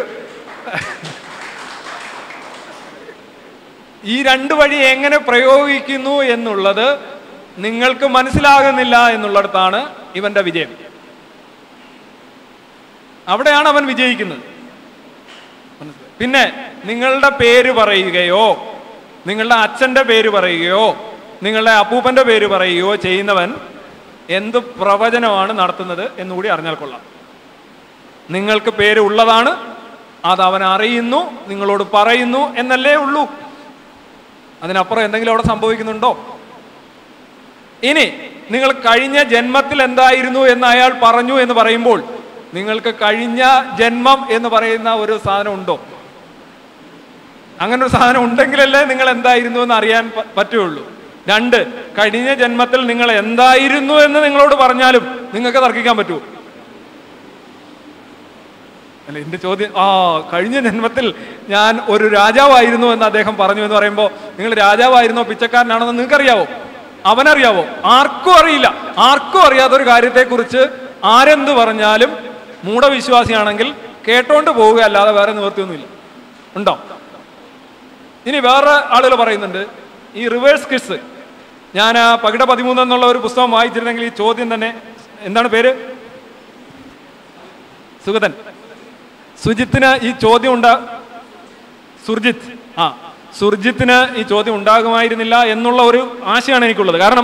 ഈ രണ്ട് വഴി എങ്ങനെ പ്രയോഗിക്കുന്നു എന്നുള്ളത് നിങ്ങൾക്ക് മനസ്സിലാകുന്നില്ല എന്നുള്ളിടത്താണ് ഇവന്റെ വിജയം. അവിടെയാണ് അവൻ വിജയിക്കുന്നത്. പിന്നെ നിങ്ങളുടെ പേര് പറയുകയോ നിങ്ങളുടെ അച്ഛൻ്റെ പേര് പറയുകയോ നിങ്ങളുടെ അപ്പൂപ്പൻ്റെ പേര് പറയുകയോ ചെയ്യുന്നവൻ എന്ത് പ്രവചനമാണ് നടത്തുന്നത് എന്നുകൂടി അറിഞ്ഞാൽ കൊള്ളാം. നിങ്ങൾക്ക് പേര് ഉള്ളതാണ്, അത് അവൻ അറിയുന്നു, നിങ്ങളോട് പറയുന്നു എന്നല്ലേ ഉള്ളൂ. അതിനപ്പുറം എന്തെങ്കിലും അവിടെ സംഭവിക്കുന്നുണ്ടോ? ഇനി നിങ്ങൾ കഴിഞ്ഞ ജന്മത്തിൽ എന്തായിരുന്നു എന്ന് അയാൾ പറഞ്ഞു എന്ന് പറയുമ്പോൾ നിങ്ങൾക്ക് കഴിഞ്ഞ ജന്മം എന്ന് പറയുന്ന ഒരു സാധനം ഉണ്ടോ? അങ്ങനെ ഒരു സാധനം ഉണ്ടെങ്കിലല്ലേ നിങ്ങൾ എന്തായിരുന്നു എന്ന് അറിയാൻ പറ്റുള്ളൂ. രണ്ട്, കഴിഞ്ഞ ജന്മത്തിൽ നിങ്ങൾ എന്തായിരുന്നു എന്ന് നിങ്ങളോട് പറഞ്ഞാലും നിങ്ങൾക്ക് തർക്കിക്കാൻ പറ്റുമോ? അല്ല, എന്റെ ചോദ്യം, ആ കഴിഞ്ഞ ജന്മത്തിൽ ഞാൻ ഒരു രാജാവായിരുന്നു എന്ന് അദ്ദേഹം പറഞ്ഞു എന്ന് പറയുമ്പോൾ നിങ്ങൾ രാജാവായിരുന്നോ പിച്ചക്കാരനാണോ എന്ന് നിങ്ങൾക്കറിയാവോ? അവനറിയാവോ? ആർക്കും അറിയില്ല. ആർക്കും അറിയാത്തൊരു കാര്യത്തെക്കുറിച്ച് ആരെന്ത് പറഞ്ഞാലും മൂഢവിശ്വാസിയാണെങ്കിൽ കേട്ടോണ്ട് പോവുക അല്ലാതെ വേറെ നിവൃത്തിയൊന്നുമില്ല. ഉണ്ടോ? ഇനി വേറെ ആളുകൾ പറയുന്നുണ്ട് ഈ റിവേഴ്സ് കിസ്. ഞാൻ ആ പകിട പതിമൂന്ന് എന്നുള്ള ഒരു പുസ്തകം വായിച്ചിരുന്നെങ്കിൽ ഈ ചോദ്യം തന്നെ, എന്താണ് പേര്? സുഗതൻ. സുജിത്തിന് ഈ ചോദ്യം ഉണ്ടാ സുർജിത്ത് ആ സുർജിത്തിന് ഈ ചോദ്യം ഉണ്ടാകുമായിരുന്നില്ല എന്നുള്ള ഒരു ആശയാണ് എനിക്കുള്ളത്. കാരണം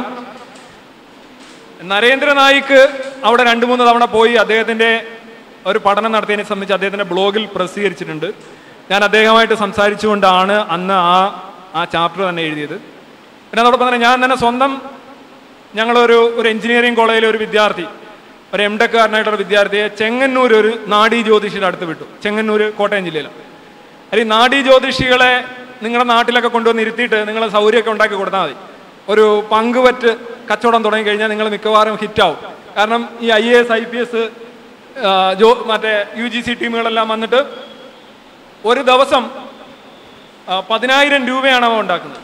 നരേന്ദ്രനായിക്ക് അവിടെ രണ്ട് മൂന്ന് തവണ പോയി അദ്ദേഹത്തിൻ്റെ ഒരു പഠനം നടത്തിയതിനെ സംബന്ധിച്ച് അദ്ദേഹത്തിൻ്റെ ബ്ലോഗിൽ പ്രസിദ്ധീകരിച്ചിട്ടുണ്ട്. ഞാൻ അദ്ദേഹമായിട്ട് സംസാരിച്ചുകൊണ്ടാണ് അന്ന് ആ ആ ചാപ്റ്റർ തന്നെ എഴുതിയത്. പിന്നെ അതോടൊപ്പം തന്നെ ഞാൻ തന്നെ സ്വന്തം ഞങ്ങളൊരു ഒരു എഞ്ചിനീയറിംഗ് കോളേജിലെ ഒരു വിദ്യാർത്ഥി, ഒരു എം ടെക്കാരനായിട്ടുള്ള വിദ്യാർത്ഥിയെ ചെങ്ങന്നൂർ ഒരു നാഡീ ജ്യോതിഷിയുടെ അടുത്ത് വിട്ടു. ചെങ്ങന്നൂർ കോട്ടയം ജില്ലയിലാണ്. അല്ലെങ്കിൽ നാഡീ ജ്യോതിഷികളെ നിങ്ങളുടെ നാട്ടിലൊക്കെ കൊണ്ടുവന്ന് ഇരുത്തിയിട്ട് നിങ്ങൾ സൗകര്യമൊക്കെ ഉണ്ടാക്കി കൊടുത്താൽ മതി. ഒരു പങ്കുവറ്റ് കച്ചവടം തുടങ്ങിക്കഴിഞ്ഞാൽ നിങ്ങൾ മിക്കവാറും ഹിറ്റാവും. കാരണം ഈ I A S I P S ജോ മറ്റേ യു ജി സി ടീമുകളെല്ലാം വന്നിട്ട് ഒരു ദിവസം പതിനായിരം രൂപയാണ് അവൻ ഉണ്ടാക്കുന്നത്.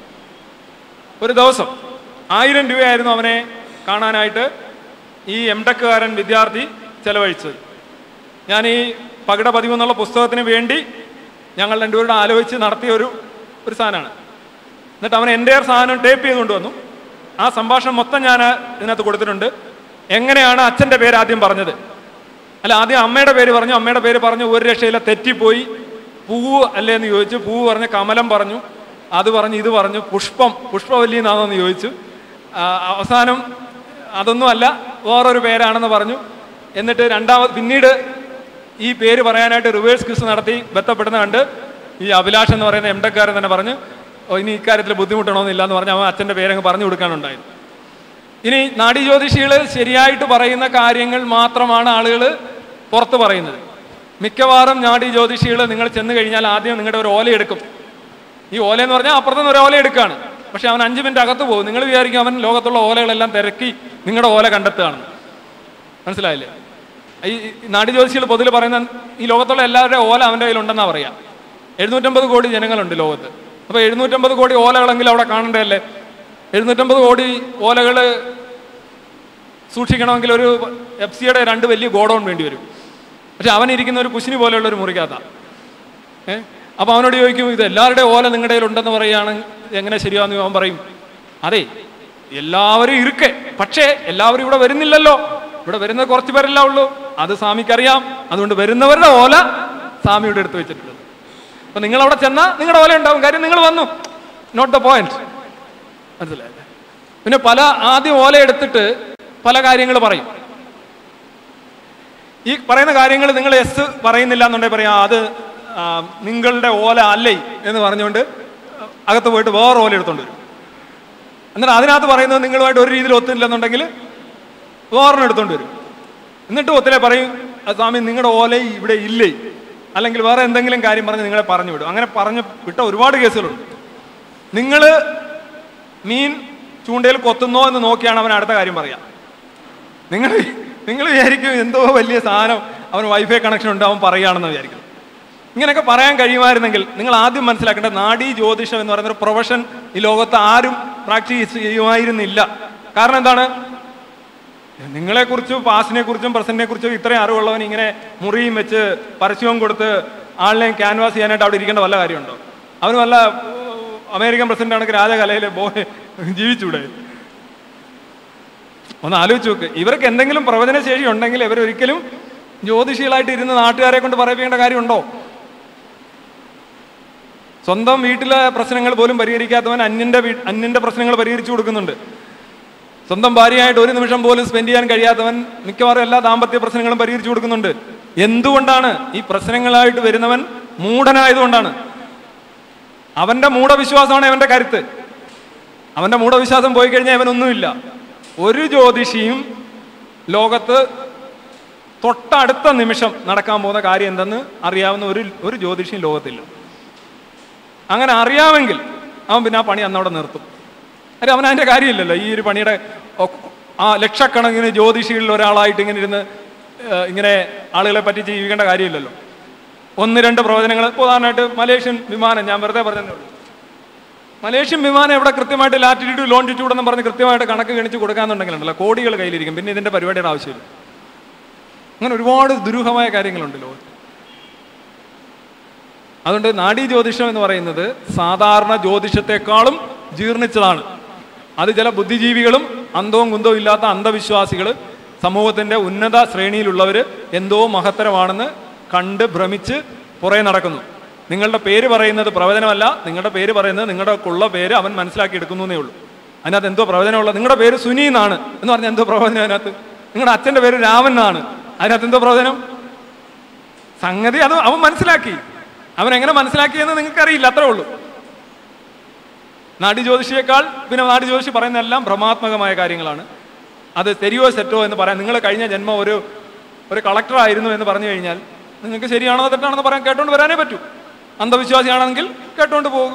ഒരു ദിവസം ആയിരം രൂപയായിരുന്നു അവനെ കാണാനായിട്ട് ഈ എം ടെക്കുകാരൻ വിദ്യാർത്ഥി ചെലവഴിച്ചത്. ഞാൻ ഈ പകിട പതിമൂന്നുള്ള പുസ്തകത്തിന് വേണ്ടി ഞങ്ങൾ രണ്ടുപേരുടെ ആലോചിച്ച് നടത്തിയ ഒരു ഒരു സാധനമാണ്. എന്നിട്ട് അവൻ എൻ്റെ സാധനം ടേപ്പ് ചെയ്ത് കൊണ്ടുവന്നു. ആ സംഭാഷണം മൊത്തം ഞാൻ ഇതിനകത്ത് കൊടുത്തിട്ടുണ്ട്. എങ്ങനെയാണ് അച്ഛൻ്റെ പേര് ആദ്യം പറഞ്ഞത്, അല്ല ആദ്യം അമ്മയുടെ പേര് പറഞ്ഞു, അമ്മയുടെ പേര് പറഞ്ഞു, ഒരു രക്ഷയില്ല, തെറ്റിപ്പോയി. പൂവ് അല്ലേ എന്ന് ചോദിച്ചു, പൂവ് പറഞ്ഞ് കമലം പറഞ്ഞു, അത് പറഞ്ഞു, ഇത് പറഞ്ഞു, പുഷ്പം പുഷ്പവല്ലി എന്നാണെന്ന് ചോദിച്ചു. അവസാനം അതൊന്നും അല്ല വേറൊരു പേരാണെന്ന് പറഞ്ഞു. എന്നിട്ട് രണ്ടാമത് പിന്നീട് ഈ പേര് പറയാനായിട്ട് റിവേഴ്സ് ക്വിസ് നടത്തി ബന്ധപ്പെടുന്ന കണ്ട് ഈ അഭിലാഷ് എന്ന് പറയുന്ന എം ടെക്കാരൻ തന്നെ പറഞ്ഞു, ഇനി ഇക്കാര്യത്തിൽ ബുദ്ധിമുട്ടണമെന്നില്ല എന്ന് പറഞ്ഞ് അവൻ അച്ഛൻ്റെ പേരങ്ങ് പറഞ്ഞു കൊടുക്കാനുണ്ടായത്. ഇനി നാഡീ ജ്യോതിഷികൾ ശരിയായിട്ട് പറയുന്ന കാര്യങ്ങൾ മാത്രമാണ് ആളുകൾ പുറത്ത് പറയുന്നത്. മിക്കവാറും നാഡീ ജ്യോതിഷികൾ നിങ്ങൾ ചെന്ന് കഴിഞ്ഞാൽ ആദ്യം നിങ്ങളുടെ ഒരു ഓല എടുക്കും. ഈ ഓല എന്ന് പറഞ്ഞാൽ അപ്പുറത്തുനിന്ന് ഒരു ഓല എടുക്കുകയാണ്. പക്ഷെ അവൻ അഞ്ച് മിനിറ്റ് അകത്ത് പോകും. നിങ്ങൾ വിചാരിക്കും അവൻ ലോകത്തുള്ള ഓലകളെല്ലാം തിരക്കി നിങ്ങളുടെ ഓല കണ്ടെത്തുകയാണ്. മനസ്സിലായില്ലേ? ഈ നാഡീ ജ്യോതിഷികൾ പൊതുവെ പറയുന്ന ഈ ലോകത്തുള്ള എല്ലാവരുടെയും ഓല അവൻ്റെ കയ്യിലുണ്ടെന്നാണ് പറയാം. എഴുന്നൂറ്റമ്പത് കോടി ജനങ്ങളുണ്ട് ലോകത്ത്. അപ്പോൾ എഴുന്നൂറ്റമ്പത് കോടി ഓലകളെങ്കിലും അവിടെ കാണണ്ടല്ലേ? എഴുന്നൂറ്റമ്പത് കോടി ഓലകൾ സൂക്ഷിക്കണമെങ്കിൽ ഒരു എഫ് സിയുടെ രണ്ട് വലിയ ഗോഡൗൺ വേണ്ടി വരും. പക്ഷെ അവനിരിക്കുന്ന ഒരു കുശിനി പോലെയുള്ള ഒരു മുറിക്കകത്താണ്. ഏഹ് അപ്പോൾ അവനോട് ചോദിക്കും, ഇത് എല്ലാവരുടെയും ഓല നിങ്ങളുടെ കയ്യിലുണ്ടെന്ന് പറയുകയാണ്, എങ്ങനെ ശരിയാന്ന് അവൻ പറയും, അതെ എല്ലാവരും ഇരിക്കെ, പക്ഷേ എല്ലാവരും ഇവിടെ വരുന്നില്ലല്ലോ, ഇവിടെ വരുന്നത് കുറച്ച് പേരല്ല ഉള്ളൂ, അത് സ്വാമിക്കറിയാം, അതുകൊണ്ട് വരുന്നവരുടെ ഓല സ്വാമിയുടെ എടുത്ത് വെച്ചിട്ടുള്ളത്. അപ്പൊ നിങ്ങൾ അവിടെ ചെന്നാൽ നിങ്ങളുടെ ഓല ഉണ്ടാവും, കാര്യം നിങ്ങൾ വന്നു, നോട്ട് ദ പോയിന്റ്. മനസ്സിലായില്ലേ? പിന്നെ പല ആദ്യം ഓല എടുത്തിട്ട് പല കാര്യങ്ങൾ പറയും. ഈ പറയുന്ന കാര്യങ്ങൾ നിങ്ങൾ എസ് പറയുന്നില്ല എന്നുണ്ടെങ്കിൽ പറയാം അത് നിങ്ങളുടെ ഓല അല്ലേ എന്ന് പറഞ്ഞുകൊണ്ട് അകത്ത് പോയിട്ട് വേറെ ഓല എടുത്തോണ്ട് വരും. എന്നിട്ട് അതിനകത്ത് പറയുന്നത് നിങ്ങളുമായിട്ട് ഒരു രീതിയിൽ ഒത്തില്ലെന്നുണ്ടെങ്കിൽ വേറൊന്നും എടുത്തോണ്ട് വരും. എന്നിട്ട് ഒത്തിലെ പറയും, സ്വാമി നിങ്ങളുടെ ഓല ഇവിടെ ഇല്ലേ, അല്ലെങ്കിൽ വേറെ എന്തെങ്കിലും കാര്യം പറഞ്ഞ് നിങ്ങളെ പറഞ്ഞു വിടും. അങ്ങനെ പറഞ്ഞു വിട്ട ഒരുപാട് കേസുകളുണ്ട്. നിങ്ങൾ മീൻ ചൂണ്ടയിൽ കൊത്തുന്നോ എന്ന് നോക്കിയാണ് അവൻ അടുത്ത കാര്യം പറയാം. നിങ്ങൾ നിങ്ങൾ വിചാരിക്കും എന്തോ വലിയ സാധനം, അവന് വൈഫൈ കണക്ഷൻ ഉണ്ട്, അവൻ പറയുകയാണെന്ന് വിചാരിക്കും. ഇങ്ങനെയൊക്കെ പറയാൻ കഴിയുമായിരുന്നെങ്കിൽ നിങ്ങൾ ആദ്യം മനസ്സിലാക്കേണ്ട, നാഡീ ജ്യോതിഷം എന്ന് പറയുന്ന ഒരു പ്രൊഫഷൻ ഈ ലോകത്ത് ആരും പ്രാക്ടീസ് ചെയ്യുമായിരുന്നില്ല. കാരണം എന്താണ്? നിങ്ങളെക്കുറിച്ചും പാസ്റ്റിനെ കുറിച്ചും പ്രസന്റിനെ കുറിച്ചും ഇത്രയും അറിവുള്ളവൻ ഇങ്ങനെ മുറിയും വെച്ച് പരസ്യവും കൊടുത്ത് ആളിനെയും ക്യാൻവാസ് ചെയ്യാനായിട്ട് അവിടെ ഇരിക്കേണ്ട വല്ല കാര്യമുണ്ടോ? അവന് വല്ല അമേരിക്കൻ പ്രസിഡന്റ് ആണെങ്കിൽ രാജകലയിൽ പോയി ജീവിച്ചൂടെ? ഒന്ന് ആലോചിച്ച് നോക്ക്. ഇവർക്ക് എന്തെങ്കിലും പ്രവചനശേഷി ഉണ്ടെങ്കിൽ ഇവരൊരിക്കലും ജ്യോതിഷികളായിട്ട് ഇരുന്ന് നാട്ടുകാരെ കൊണ്ട് പറയിപ്പിക്കേണ്ട കാര്യമുണ്ടോ? സ്വന്തം വീട്ടിലെ പ്രശ്നങ്ങൾ പോലും പരിഹരിക്കാത്തവൻ അന്യന്റെ വീ അന്യന്റെ പ്രശ്നങ്ങൾ പരിഹരിച്ചു കൊടുക്കുന്നുണ്ട്. സ്വന്തം ഭാര്യയായിട്ട് ഒരു നിമിഷം പോലും സ്പെൻഡ് ചെയ്യാൻ കഴിയാത്തവൻ മിക്കവാറും എല്ലാ ദാമ്പത്യ പ്രശ്നങ്ങളും പരിഹരിച്ചു കൊടുക്കുന്നുണ്ട്. എന്തുകൊണ്ടാണ്? ഈ പ്രശ്നങ്ങളായിട്ട് വരുന്നവൻ മൂഢനായതുകൊണ്ടാണ്. അവന്റെ മൂഢവിശ്വാസമാണ് അവന്റെ കരുത്ത്. അവന്റെ മൂഢവിശ്വാസം പോയി കഴിഞ്ഞാൽ അവനൊന്നുമില്ല. ഒരു ജ്യോതിഷിയും ലോകത്ത് തൊട്ടടുത്ത നിമിഷം നടക്കാൻ പോകുന്ന കാര്യം എന്തെന്ന് അറിയാവുന്ന ഒരു ഒരു ജ്യോതിഷിയും ലോകത്തില്ല. അങ്ങനെ അറിയാമെങ്കിൽ അവൻ പിന്നെ ആ പണി അന്നവിടെ നിർത്തും. അല്ല, അവൻ അതിൻ്റെ കാര്യമില്ലല്ലോ. ഈ ഒരു പണിയുടെ ആ ലക്ഷക്കണക്കിന് ജ്യോതിഷികളിൽ ഒരാളായിട്ട് ഇങ്ങനെ ഇരുന്ന് ഇങ്ങനെ ആളുകളെ പറ്റി ജീവിക്കേണ്ട കാര്യമില്ലല്ലോ. ഒന്ന് രണ്ട് പ്രവചനങ്ങൾ, ഉദാഹരണമായിട്ട് മലേഷ്യൻ വിമാനം, ഞാൻ വെറുതെ പറഞ്ഞതേ ഉള്ളൂ. മലേഷ്യൻ വിമാനം എവിടെ കൃത്യമായിട്ട് ലാറ്റിറ്റ്യൂഡ് ലോഞ്ചിറ്റ്യൂഡ് എന്ന് പറഞ്ഞ് കൃത്യമായിട്ട് കണക്ക് ഗണിച്ച് കൊടുക്കാന്നുണ്ടെങ്കിലുണ്ടല്ലോ കോടികൾ കയ്യിലിരിക്കും. പിന്നെ ഇതിൻ്റെ പരിപാടിയുടെ ആവശ്യമില്ല. അങ്ങനെ ഒരുപാട് ദുരൂഹമായ കാര്യങ്ങളുണ്ട് ലോകത്ത്. അതുകൊണ്ട് നാഡീ ജ്യോതിഷം എന്ന് പറയുന്നത് സാധാരണ ജ്യോതിഷത്തെക്കാളും ജീർണിച്ചതാണ്. അത് ചില ബുദ്ധിജീവികളും അന്തവും കുന്തവും ഇല്ലാത്ത അന്ധവിശ്വാസികൾ, സമൂഹത്തിൻ്റെ ഉന്നത ശ്രേണിയിലുള്ളവർ എന്തോ മഹത്തരമാണെന്ന് കണ്ട് ഭ്രമിച്ച് പുറകെ നടക്കുന്നു. നിങ്ങളുടെ പേര് പറയുന്നത് പ്രവചനമല്ല, നിങ്ങളുടെ പേര് പറയുന്നത് നിങ്ങളുടെ ഉള്ള പേര് അവൻ മനസ്സിലാക്കി എടുക്കുന്നേ ഉള്ളൂ. അതിനകത്ത് എന്തോ പ്രവചനമുള്ള, നിങ്ങളുടെ പേര് സുനി എന്നാണ് എന്ന് പറഞ്ഞാൽ എന്തോ പ്രവചനം അതിനകത്ത്? നിങ്ങളുടെ അച്ഛൻ്റെ പേര് രാമൻ എന്നാണ്, അതിനകത്ത് എന്തോ പ്രവചനം? സംഗതി അത് അവൻ മനസ്സിലാക്കി. അവൻ എങ്ങനെ മനസ്സിലാക്കിയെന്ന് നിങ്ങൾക്കറിയില്ല, അത്രേ ഉള്ളൂ. നാഡി ജ്യോതിഷിയേക്കാൾ പിന്നെ നാഡി ജ്യോതിഷി പറയുന്ന എല്ലാം ഭ്രമാത്മകമായ കാര്യങ്ങളാണ്. അത് തെരിയോ സെറ്റോ എന്ന് പറയാൻ, നിങ്ങൾ കഴിഞ്ഞ ജന്മം ഒരു ഒരു കളക്ടറായിരുന്നു എന്ന് പറഞ്ഞു കഴിഞ്ഞാൽ നിങ്ങൾക്ക് ശരിയാണോ തെറ്റാണെന്ന് പറയാൻ കേട്ടോണ്ട് വരാനേ പറ്റൂ. അന്ധവിശ്വാസിയാണെങ്കിൽ കേട്ടോണ്ട് പോകും.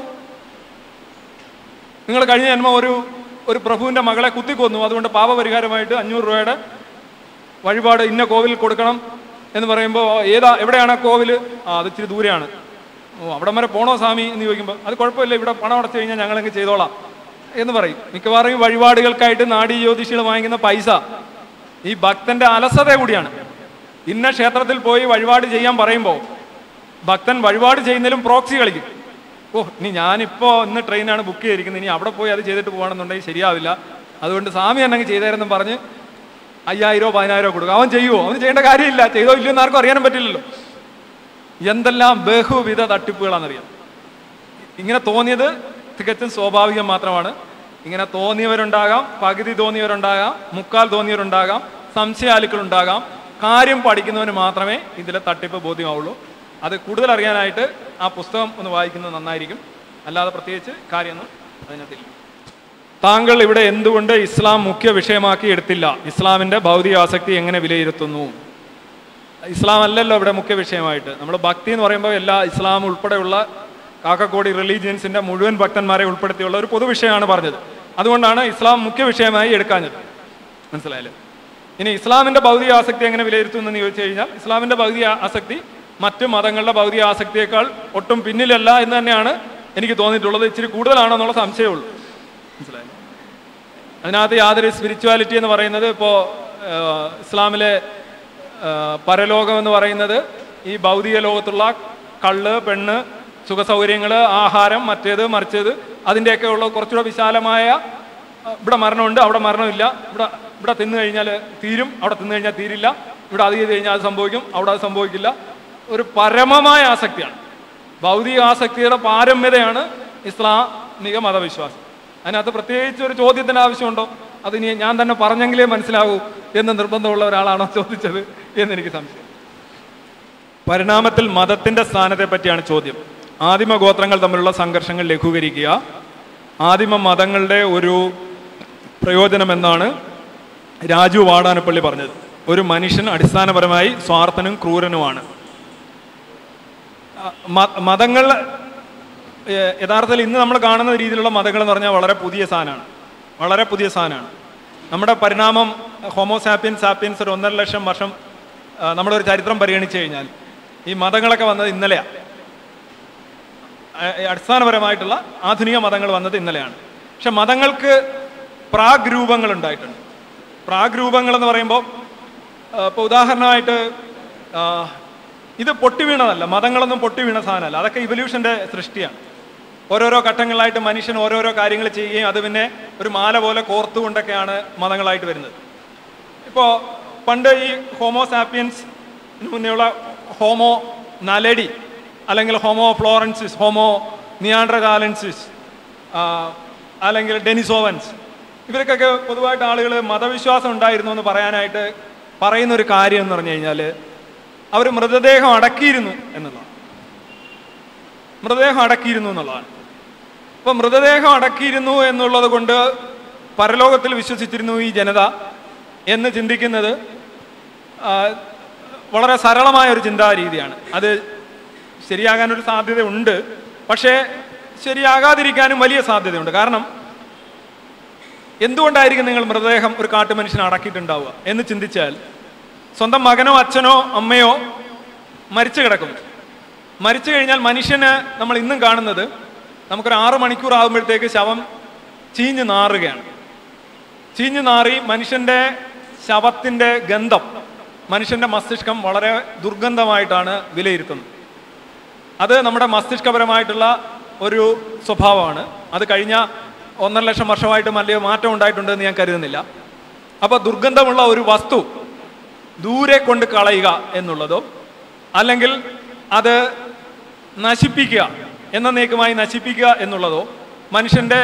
നിങ്ങൾ കഴിഞ്ഞ ജന്മം ഒരു ഒരു പ്രഭുവിൻ്റെ മകളെ കുത്തിക്കൊന്നു, അതുകൊണ്ട് പാപപരിഹാരമായിട്ട് അഞ്ഞൂറ് രൂപയുടെ വഴിപാട് ഇന്ന കോവിൽ കൊടുക്കണം എന്ന് പറയുമ്പോൾ ഏതാ എവിടെയാണ് കോവിൽ? ആ അത് ഇച്ചിരി ദൂരെയാണ്. ഓ അവിടം വരെ പോണോ സ്വാമി എന്ന് ചോദിക്കുമ്പോൾ അത് കുഴപ്പമില്ല, ഇവിടെ പണം അടച്ചു കഴിഞ്ഞാൽ ഞങ്ങളെങ്കിൽ ചെയ്തോളാം എന്ന് പറയും. മിക്കവാറും ഈ വഴിപാടുകൾക്കായിട്ട് നാഡീ ജ്യോതിഷികൾ വാങ്ങിക്കുന്ന പൈസ ഈ ഭക്തന്റെ അലസത കൂടിയാണ്. ഇന്ന ക്ഷേത്രത്തിൽ പോയി വഴിപാട് ചെയ്യാൻ പറയുമ്പോൾ ഭക്തൻ വഴിപാട് ചെയ്യുന്നതിലും പ്രോക്സി കളിക്കും. ഓ ഇനി ഞാനിപ്പോൾ ഇന്ന് ട്രെയിനാണ് ബുക്ക് ചെയ്തിരിക്കുന്നത്, ഇനി അവിടെ പോയി അത് ചെയ്തിട്ട് പോകണമെന്നുണ്ടെങ്കിൽ ശരിയാവില്ല, അതുകൊണ്ട് സ്വാമി എന്നെങ്കിൽ ചെയ്തേരെന്നും പറഞ്ഞ് അയ്യായിരോ പതിനായിരോ കൊടുക്കും. അവൻ ചെയ്യുമോ? അവന് ചെയ്യേണ്ട കാര്യമില്ല. ചെയ്തോ ഇല്ലയോ എന്ന് ആർക്കും അറിയാനും പറ്റില്ലല്ലോ. എന്തെല്ലാം ബഹുവിധ തട്ടിപ്പുകളാണെന്നറിയാം. ഇങ്ങനെ തോന്നിയത് തികച്ചും സ്വാഭാവികം മാത്രമാണ്. ഇങ്ങനെ തോന്നിയവരുണ്ടാകാം, പകുതി തോന്നിയവരുണ്ടാകാം, മുക്കാൽ തോന്നിയവരുണ്ടാകാം, സംശയാലുക്കളുണ്ടാകാം. കാര്യം പഠിക്കുന്നവന് മാത്രമേ ഇതിലെ തട്ടിപ്പ് ബോധ്യമാവുള്ളൂ. അത് കൂടുതൽ അറിയാനായിട്ട് ആ പുസ്തകം ഒന്ന് വായിക്കുന്നത് നന്നായിരിക്കും. അല്ലാതെ പ്രത്യേകിച്ച് കാര്യമൊന്നും അതിനകത്തില്ല. താങ്കൾ ഇവിടെ എന്തുകൊണ്ട് ഇസ്ലാം മുഖ്യ വിഷയമാക്കി എടുത്തില്ല? ഇസ്ലാമിൻ്റെ ഭൗതിക ആസക്തി എങ്ങനെ വിലയിരുത്തുന്നു? ഇസ്ലാം അല്ലല്ലോ ഇവിടെ മുഖ്യ വിഷയമായിട്ട്. നമ്മൾ ഭക്തി എന്ന് പറയുമ്പോൾ എല്ലാ ഇസ്ലാം ഉൾപ്പെടെയുള്ള കാക്കക്കോടി റിലീജിയൻസിൻ്റെ മുഴുവൻ ഭക്തന്മാരെ ഉൾപ്പെടുത്തിയുള്ള ഒരു പൊതുവിഷയമാണ് പറഞ്ഞത്. അതുകൊണ്ടാണ് ഇസ്ലാം മുഖ്യ വിഷയമായി എടുക്കാഞ്ഞത്. മനസ്സിലായല്ലേ? ഇനി ഇസ്ലാമിൻ്റെ ഭൗതിക ആസക്തി എങ്ങനെ വിലയിരുത്തുമെന്ന് ചോദിച്ചു കഴിഞ്ഞാൽ ഇസ്ലാമിൻ്റെ ഭൗതിക ആസക്തി മറ്റ് മതങ്ങളുടെ ഭൗതിക ആസക്തിയേക്കാൾ ഒട്ടും പിന്നിലല്ല എന്ന് തന്നെയാണ് എനിക്ക് തോന്നിയിട്ടുള്ളത്. ഇച്ചിരി കൂടുതലാണോ എന്നുള്ള സംശയമുള്ളൂ. മനസ്സിലായല്ലേ? അതിനകത്ത് യാതൊരു സ്പിരിച്വാലിറ്റി എന്ന് പറയുന്നത് ഇപ്പോൾ ഇസ്ലാമിലെ പരലോകം എന്ന് പറയുന്നത് ഈ ഭൗതിക ലോകത്തുള്ള കള്ള്, പെണ്ണ്, സുഖസൗകര്യങ്ങൾ, ആഹാരം, മറ്റേത് മറിച്ചത്, അതിൻ്റെയൊക്കെ ഉള്ള കുറച്ചുകൂടെ വിശാലമായ, ഇവിടെ മരണമുണ്ട് അവിടെ മരണമില്ല, ഇവിടെ ഇവിടെ തിന്നു കഴിഞ്ഞാൽ തീരും അവിടെ തിന്നു കഴിഞ്ഞാൽ തീരില്ല, ഇവിടെ അത് ചെയ്ത് കഴിഞ്ഞാൽ അത് സംഭവിക്കും അവിടെ അത് സംഭവിക്കില്ല, ഒരു പരമമായ ആസക്തിയാണ്. ഭൗതിക ആസക്തിയുടെ പാരമ്യതയാണ് ഇസ്ലാമിക മതവിശ്വാസം. അതിനകത്ത് പ്രത്യേകിച്ച് ഒരു ചോദ്യത്തിൻ്റെ ആവശ്യമുണ്ടോ? അതിനി ഞാൻ തന്നെ പറഞ്ഞെങ്കിലേ മനസ്സിലാവൂ എന്ന് നിർബന്ധമുള്ള ഒരാളാണോ ചോദിച്ചത് എന്നെനിക്ക് സംശയം. പരിണാമത്തിൽ മതത്തിൻ്റെ സ്ഥാനത്തെ പറ്റിയാണ് ചോദ്യം. ആദിമ ഗോത്രങ്ങൾ തമ്മിലുള്ള സംഘർഷങ്ങൾ ലഘൂകരിക്കുക ആദിമ മതങ്ങളുടെ ഒരു പ്രയോജനം എന്നാണ് രാജു വാടാനപ്പള്ളി പറഞ്ഞത്. ഒരു മനുഷ്യൻ അടിസ്ഥാനപരമായി സ്വാർത്ഥനും ക്രൂരനുമാണ്. മതങ്ങൾ യഥാർത്ഥത്തിൽ ഇന്ന് നമ്മൾ കാണുന്ന രീതിയിലുള്ള മതങ്ങൾ എന്ന് പറഞ്ഞാൽ വളരെ പുതിയ സാധനമാണ്, വളരെ പുതിയ സാധനമാണ്. നമ്മുടെ പരിണാമം ഹോമോസാപ്പിയൻ സാപ്പിയൻസ് ഒരു ഒന്നര ലക്ഷം വർഷം നമ്മുടെ ഒരു ചരിത്രം പരിഗണിച്ചു കഴിഞ്ഞാൽ ഈ മതങ്ങളൊക്കെ വന്നത് ഇന്നലെയാണ്. അടിസ്ഥാനപരമായിട്ടുള്ള ആധുനിക മതങ്ങൾ വന്നത് ഇന്നലെയാണ്. പക്ഷെ മതങ്ങൾക്ക് പ്രാഗ് രൂപങ്ങൾ ഉണ്ടായിട്ടുണ്ട്. പ്രാഗ്രൂപങ്ങളെന്ന് പറയുമ്പോൾ ഇപ്പോൾ ഉദാഹരണമായിട്ട് ഇത് പൊട്ടി വീണതല്ല, മതങ്ങളൊന്നും പൊട്ടി വീണ സാധനമല്ല, അതൊക്കെ ഇവല്യൂഷൻ്റെ സൃഷ്ടിയാണ്. ഓരോരോ ഘട്ടങ്ങളിലായിട്ട് മനുഷ്യൻ ഓരോരോ കാര്യങ്ങൾ ചെയ്യുകയും അത് പിന്നെ ഒരു മാല പോലെ കോർത്തുകൊണ്ടൊക്കെയാണ് മതങ്ങളായിട്ട് വരുന്നത്. ഇപ്പോൾ പണ്ട് ഈ ഹോമോ സാപ്പിയൻസ് മുന്നേയുള്ള ഹോമോ നലഡി അല്ലെങ്കിൽ ഹോമോ ഫ്ലോറൻസിസ്, ഹോമോ നിയാൻഡർതാലൻസിസ് അല്ലെങ്കിൽ ഡെനിസോവൻസ്, ഇവർക്കൊക്കെ പൊതുവായിട്ട് ആളുകൾ മതവിശ്വാസം ഉണ്ടായിരുന്നു എന്ന് പറയാനായിട്ട് പറയുന്ന ഒരു കാര്യം എന്ന് പറഞ്ഞു കഴിഞ്ഞാൽ അവർ മൃതദേഹം അടക്കിയിരുന്നു എന്നുള്ളതാണ്. മൃതദേഹം അടക്കിയിരുന്നു എന്നുള്ളതാണ്. അപ്പോൾ മൃതദേഹം അടക്കിയിരുന്നു എന്നുള്ളത് കൊണ്ട് പരലോകത്തിൽ വിശ്വസിച്ചിരുന്നു ഈ ജനത എന്ന് ചിന്തിക്കുന്നത് വളരെ സരളമായ ഒരു ചിന്താരീതിയാണ്. അത് ശരിയാകാനൊരു സാധ്യതയുണ്ട്, പക്ഷേ ശരിയാകാതിരിക്കാനും വലിയ സാധ്യതയുണ്ട്. കാരണം എന്തുകൊണ്ടായിരിക്കും നിങ്ങൾ മൃതദേഹം ഒരു കാട്ടുമനുഷ്യനെ അടക്കിയിട്ടുണ്ടാവുക എന്ന് ചിന്തിച്ചാൽ, സ്വന്തം മകനോ അച്ഛനോ അമ്മയോ മരിച്ചു കിടക്കുന്നു. മരിച്ചു കഴിഞ്ഞാൽ മനുഷ്യന് നമ്മൾ ഇന്നും കാണുന്നത് നമുക്കൊരു ആറു മണിക്കൂർ ആകുമ്പോഴത്തേക്ക് ശവം ചീഞ്ഞു നാറുകയാണ്. ചീഞ്ഞു നാറി മനുഷ്യൻ്റെ ശവത്തിൻ്റെ ഗന്ധം മനുഷ്യൻ്റെ മസ്തിഷ്കം വളരെ ദുർഗന്ധമായിട്ടാണ് വിലയിരുത്തുന്നത്. അത് നമ്മുടെ മസ്തിഷ്കപരമായിട്ടുള്ള ഒരു സ്വഭാവമാണ്. അത് കഴിഞ്ഞ ഒന്നര ലക്ഷം വർഷമായിട്ട് വലിയ മാറ്റം ഉണ്ടായിട്ടുണ്ടെന്ന് ഞാൻ കരുതുന്നില്ല. അപ്പോൾ ദുർഗന്ധമുള്ള ഒരു വസ്തു ദൂരെ കൊണ്ട് കളയുക എന്നുള്ളതോ അല്ലെങ്കിൽ അത് നശിപ്പിക്കുക, എന്നേക്കുമായി നശിപ്പിക്കുക എന്നുള്ളതോ മനുഷ്യൻ്റെ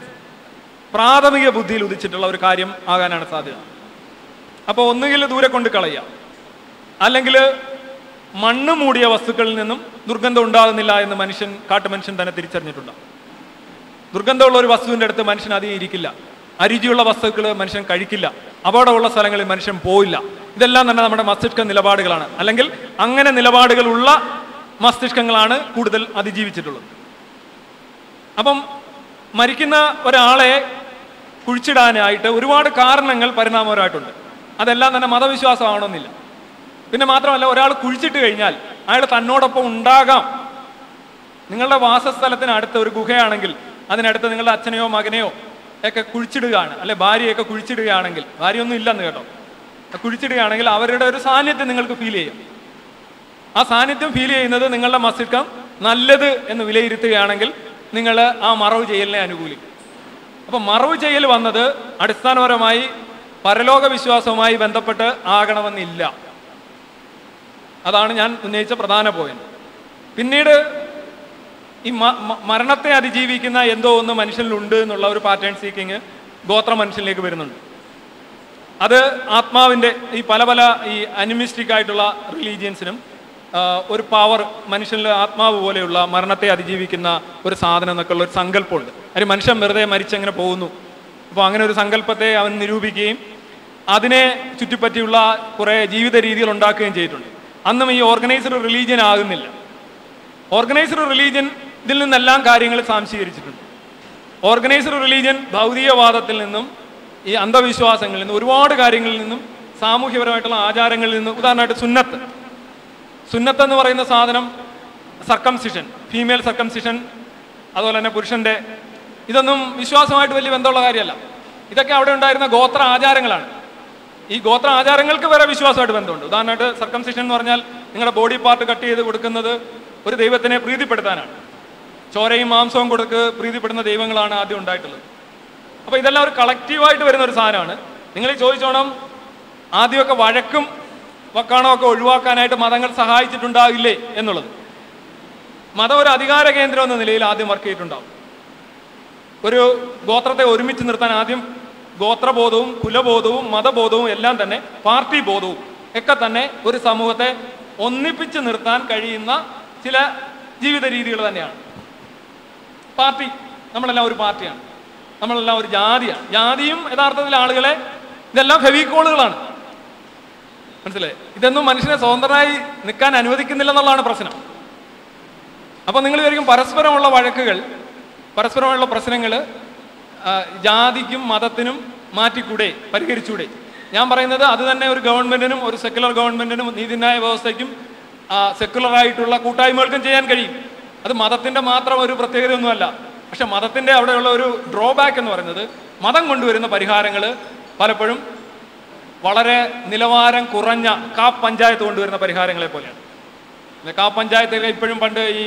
പ്രാഥമിക ബുദ്ധിയിൽ ഉദിച്ചിട്ടുള്ള ഒരു കാര്യം ആകാനാണ് സാധ്യത. അപ്പോൾ ഒന്നുകിൽ ദൂരെ കൊണ്ട് കളയുക, അല്ലെങ്കിൽ മണ്ണ് മൂടിയ വസ്തുക്കളിൽ നിന്നും ദുർഗന്ധം ഉണ്ടാകുന്നില്ല എന്ന് മനുഷ്യൻ കാട്ടുമനുഷ്യൻ തന്നെ തിരിച്ചറിഞ്ഞിട്ടുണ്ടാകും. ദുർഗന്ധമുള്ള ഒരു വസ്തുവിൻ്റെ അടുത്ത് മനുഷ്യൻ അധികം ഇരിക്കില്ല. അരുചിയുള്ള വസ്തുക്കൾ മനുഷ്യൻ കഴിക്കില്ല. അപകടമുള്ള സ്ഥലങ്ങളിൽ മനുഷ്യൻ പോയില്ല. ഇതെല്ലാം തന്നെ നമ്മുടെ മസ്തിഷ്ക നിലപാടുകളാണ്. അല്ലെങ്കിൽ അങ്ങനെ നിലപാടുകളുള്ള മസ്തിഷ്കങ്ങളാണ് കൂടുതൽ അതിജീവിച്ചിട്ടുള്ളത്. അപ്പം മരിക്കുന്ന ഒരാളെ കുഴിച്ചിടാനായിട്ട് ഒരുപാട് കാരണങ്ങൾ പരിണാമപരമായിട്ടുണ്ട്. അതെല്ലാം തന്നെ മതവിശ്വാസമാണെന്നില്ല. പിന്നെ മാത്രമല്ല, ഒരാൾ കുഴിച്ചിട്ട് കഴിഞ്ഞാൽ അയാൾ തന്നോടൊപ്പം ഉണ്ടാകാം. നിങ്ങളുടെ വാസസ്ഥലത്തിനടുത്ത് ഒരു ഗുഹയാണെങ്കിൽ അതിനടുത്ത് നിങ്ങളുടെ അച്ഛനെയോ മകനെയോ ഒക്കെ കുഴിച്ചിടുകയാണ്, അല്ലെ ഭാര്യയൊക്കെ കുഴിച്ചിടുകയാണെങ്കിൽ, ഭാര്യയൊന്നും ഇല്ലെന്ന് കേട്ടോ, കുഴിച്ചിടുകയാണെങ്കിൽ അവരുടെ ഒരു സാന്നിധ്യം നിങ്ങൾക്ക് ഫീൽ ചെയ്യും. ആ സാന്നിധ്യം ഫീൽ ചെയ്യുന്നത് നിങ്ങളുടെ മസ്തിഷ്കം നല്ലത് എന്ന് വിലയിരുത്തുകയാണെങ്കിൽ നിങ്ങൾ ആ മറവ് ചെയ്യലിനെ അനുകൂലിക്കും. അപ്പം മറവ് ചെയ്യൽ വന്നത് അടിസ്ഥാനപരമായി പരലോക വിശ്വാസവുമായി ബന്ധപ്പെട്ട് ആകണമെന്നില്ല. അതാണ് ഞാൻ ഉന്നയിച്ച പ്രധാന പോയിന്റ്. പിന്നീട് ഈ മരണത്തെ അതിജീവിക്കുന്ന എന്തോ ഒന്ന് മനുഷ്യനിലുണ്ട് എന്നുള്ള ഒരു പാറ്റേൺ സീക്കിങ് ഗോത്ര മനുഷ്യനിലേക്ക് വരുന്നുണ്ട്. അത് ആത്മാവിൻ്റെ ഈ പല പല ഈ അനിമിസ്റ്റിക് ആയിട്ടുള്ള റിലീജിയൻസിനും ഒരു പവർ, മനുഷ്യനിലെ ആത്മാവ് പോലെയുള്ള മരണത്തെ അതിജീവിക്കുന്ന ഒരു സാധനം എന്നൊക്കെ ഉള്ള ഒരു സങ്കല്പമുണ്ട്. അതിന് മനുഷ്യൻ വെറുതെ മരിച്ചങ്ങനെ പോകുന്നു. അപ്പോൾ അങ്ങനെ ഒരു സങ്കല്പത്തെ അവൻ നിരൂപിക്കുകയും അതിനെ ചുറ്റിപ്പറ്റിയുള്ള കുറേ ജീവിത രീതികൾ ഉണ്ടാക്കുകയും ചെയ്തിട്ടുണ്ട്. അന്നും ഈ ഓർഗനൈസ്ഡ് റിലീജിയൻ ആകുന്നില്ല. ഓർഗനൈസ്ഡ് റിലീജിയൻ ഇതിൽ നിന്നെല്ലാം കാര്യങ്ങൾ സാംശീകരിച്ചിട്ടുണ്ട്. ഓർഗനൈസ്ഡ് റിലീജിയൻ ഭൗതികവാദത്തിൽ നിന്നും ഈ അന്ധവിശ്വാസങ്ങളിൽ നിന്നും ഒരുപാട് കാര്യങ്ങളിൽ നിന്നും സാമൂഹ്യപരമായിട്ടുള്ള ആചാരങ്ങളിൽ നിന്നും, ഉദാഹരണമായിട്ട് സുന്നത്ത് സുന്നത്ത് എന്ന് പറയുന്ന സാധനം, സർക്കംസിഷൻ, ഫീമെയിൽ സർക്കംസിഷൻ, അതുപോലെ തന്നെ പുരുഷൻ്റെ, ഇതൊന്നും വിശ്വാസമായിട്ട് വലിയ ബന്ധമുള്ള കാര്യമല്ല. ഇതൊക്കെ അവിടെ ഉണ്ടായിരുന്ന ഗോത്ര ആചാരങ്ങളാണ്. ഈ ഗോത്ര ആചാരങ്ങൾക്ക് വേറെ വിശ്വാസമായിട്ട് ബന്ധമുണ്ട്. ഉദാഹരണമായിട്ട് സർക്കംസിഷൻ എന്ന് പറഞ്ഞാൽ നിങ്ങളുടെ ബോഡി പാർട്ട് കട്ട് ചെയ്ത് കൊടുക്കുന്നത് ഒരു ദൈവത്തിനെ പ്രീതിപ്പെടുത്താനാണ്. ചോരയും മാംസവും കൊടുക്ക് പ്രീതിപ്പെടുന്ന ദൈവങ്ങളാണ് ആദ്യം ഉണ്ടായിട്ടുള്ളത്. അപ്പോൾ ഇതെല്ലാം ഒരു കളക്റ്റീവായിട്ട് വരുന്ന ഒരു സാധനമാണ്. നിങ്ങൾ ചോദിച്ചോണം, ആദ്യമൊക്കെ വഴക്കും വക്കാണമൊക്കെ ഒഴിവാക്കാനായിട്ട് മതങ്ങൾ സഹായിച്ചിട്ടുണ്ടാകില്ലേ എന്നുള്ളത്. മതം ഒരു അധികാര കേന്ദ്രം എന്ന നിലയിൽ ആദ്യം വർക്ക് ചെയ്തിട്ടുണ്ടാവും. ഒരു ഗോത്രത്തെ ഒരുമിച്ച് നിർത്താൻ ആദ്യം ഗോത്രബോധവും കുലബോധവും മതബോധവും എല്ലാം തന്നെ പാർട്ടി ബോധവും ഒക്കെ തന്നെ ഒരു സമൂഹത്തെ ഒന്നിപ്പിച്ച് നിർത്താൻ കഴിയുന്ന ചില ജീവിത രീതികൾ തന്നെയാണ്. പാർട്ടി, നമ്മളെല്ലാം ഒരു പാർട്ടിയാണ്, നമ്മളെല്ലാം ഒരു ജാതിയാണ്. ജാതിയും യഥാർത്ഥത്തിൽ ആളുകളെ, ഇതെല്ലാം ഫെവിക്കോളുകളാണ്. മനസ്സിലായി? ഇതൊന്നും മനുഷ്യനെ സ്വതന്ത്രമായി നിൽക്കാൻ അനുവദിക്കുന്നില്ലെന്നുള്ളതാണ് പ്രശ്നം. അപ്പോൾ നിങ്ങൾ വിചാരിക്കും പരസ്പരമുള്ള വഴക്കുകൾ, പരസ്പരമുള്ള പ്രശ്നങ്ങൾ ജാതിക്കും മതത്തിനും മാറ്റിക്കൂടെ, പരിഹരിച്ചൂടെ? ഞാൻ പറയുന്നത് അത് തന്നെ ഒരു ഗവൺമെന്റിനും ഒരു സെക്യുലർ ഗവൺമെന്റിനും നീതിന്യായ വ്യവസ്ഥയ്ക്കും സെക്യുലറായിട്ടുള്ള കൂട്ടായ്മകൾക്കും ചെയ്യാൻ കഴിയും. അത് മതത്തിൻ്റെ മാത്രം ഒരു പ്രത്യേകതയൊന്നുമല്ല. പക്ഷെ മതത്തിൻ്റെ അവിടെയുള്ള ഒരു ഡ്രോബാക്ക് എന്ന് പറയുന്നത് മതം കൊണ്ടുവരുന്ന പരിഹാരങ്ങൾ പലപ്പോഴും വളരെ നിലവാരം കുറഞ്ഞ കാപ്പ് പഞ്ചായത്ത് കൊണ്ടുവരുന്ന പരിഹാരങ്ങളെ പോലെയാണ്. കാപ്പ് പഞ്ചായത്തിലെ ഇപ്പോഴും പണ്ട് ഈ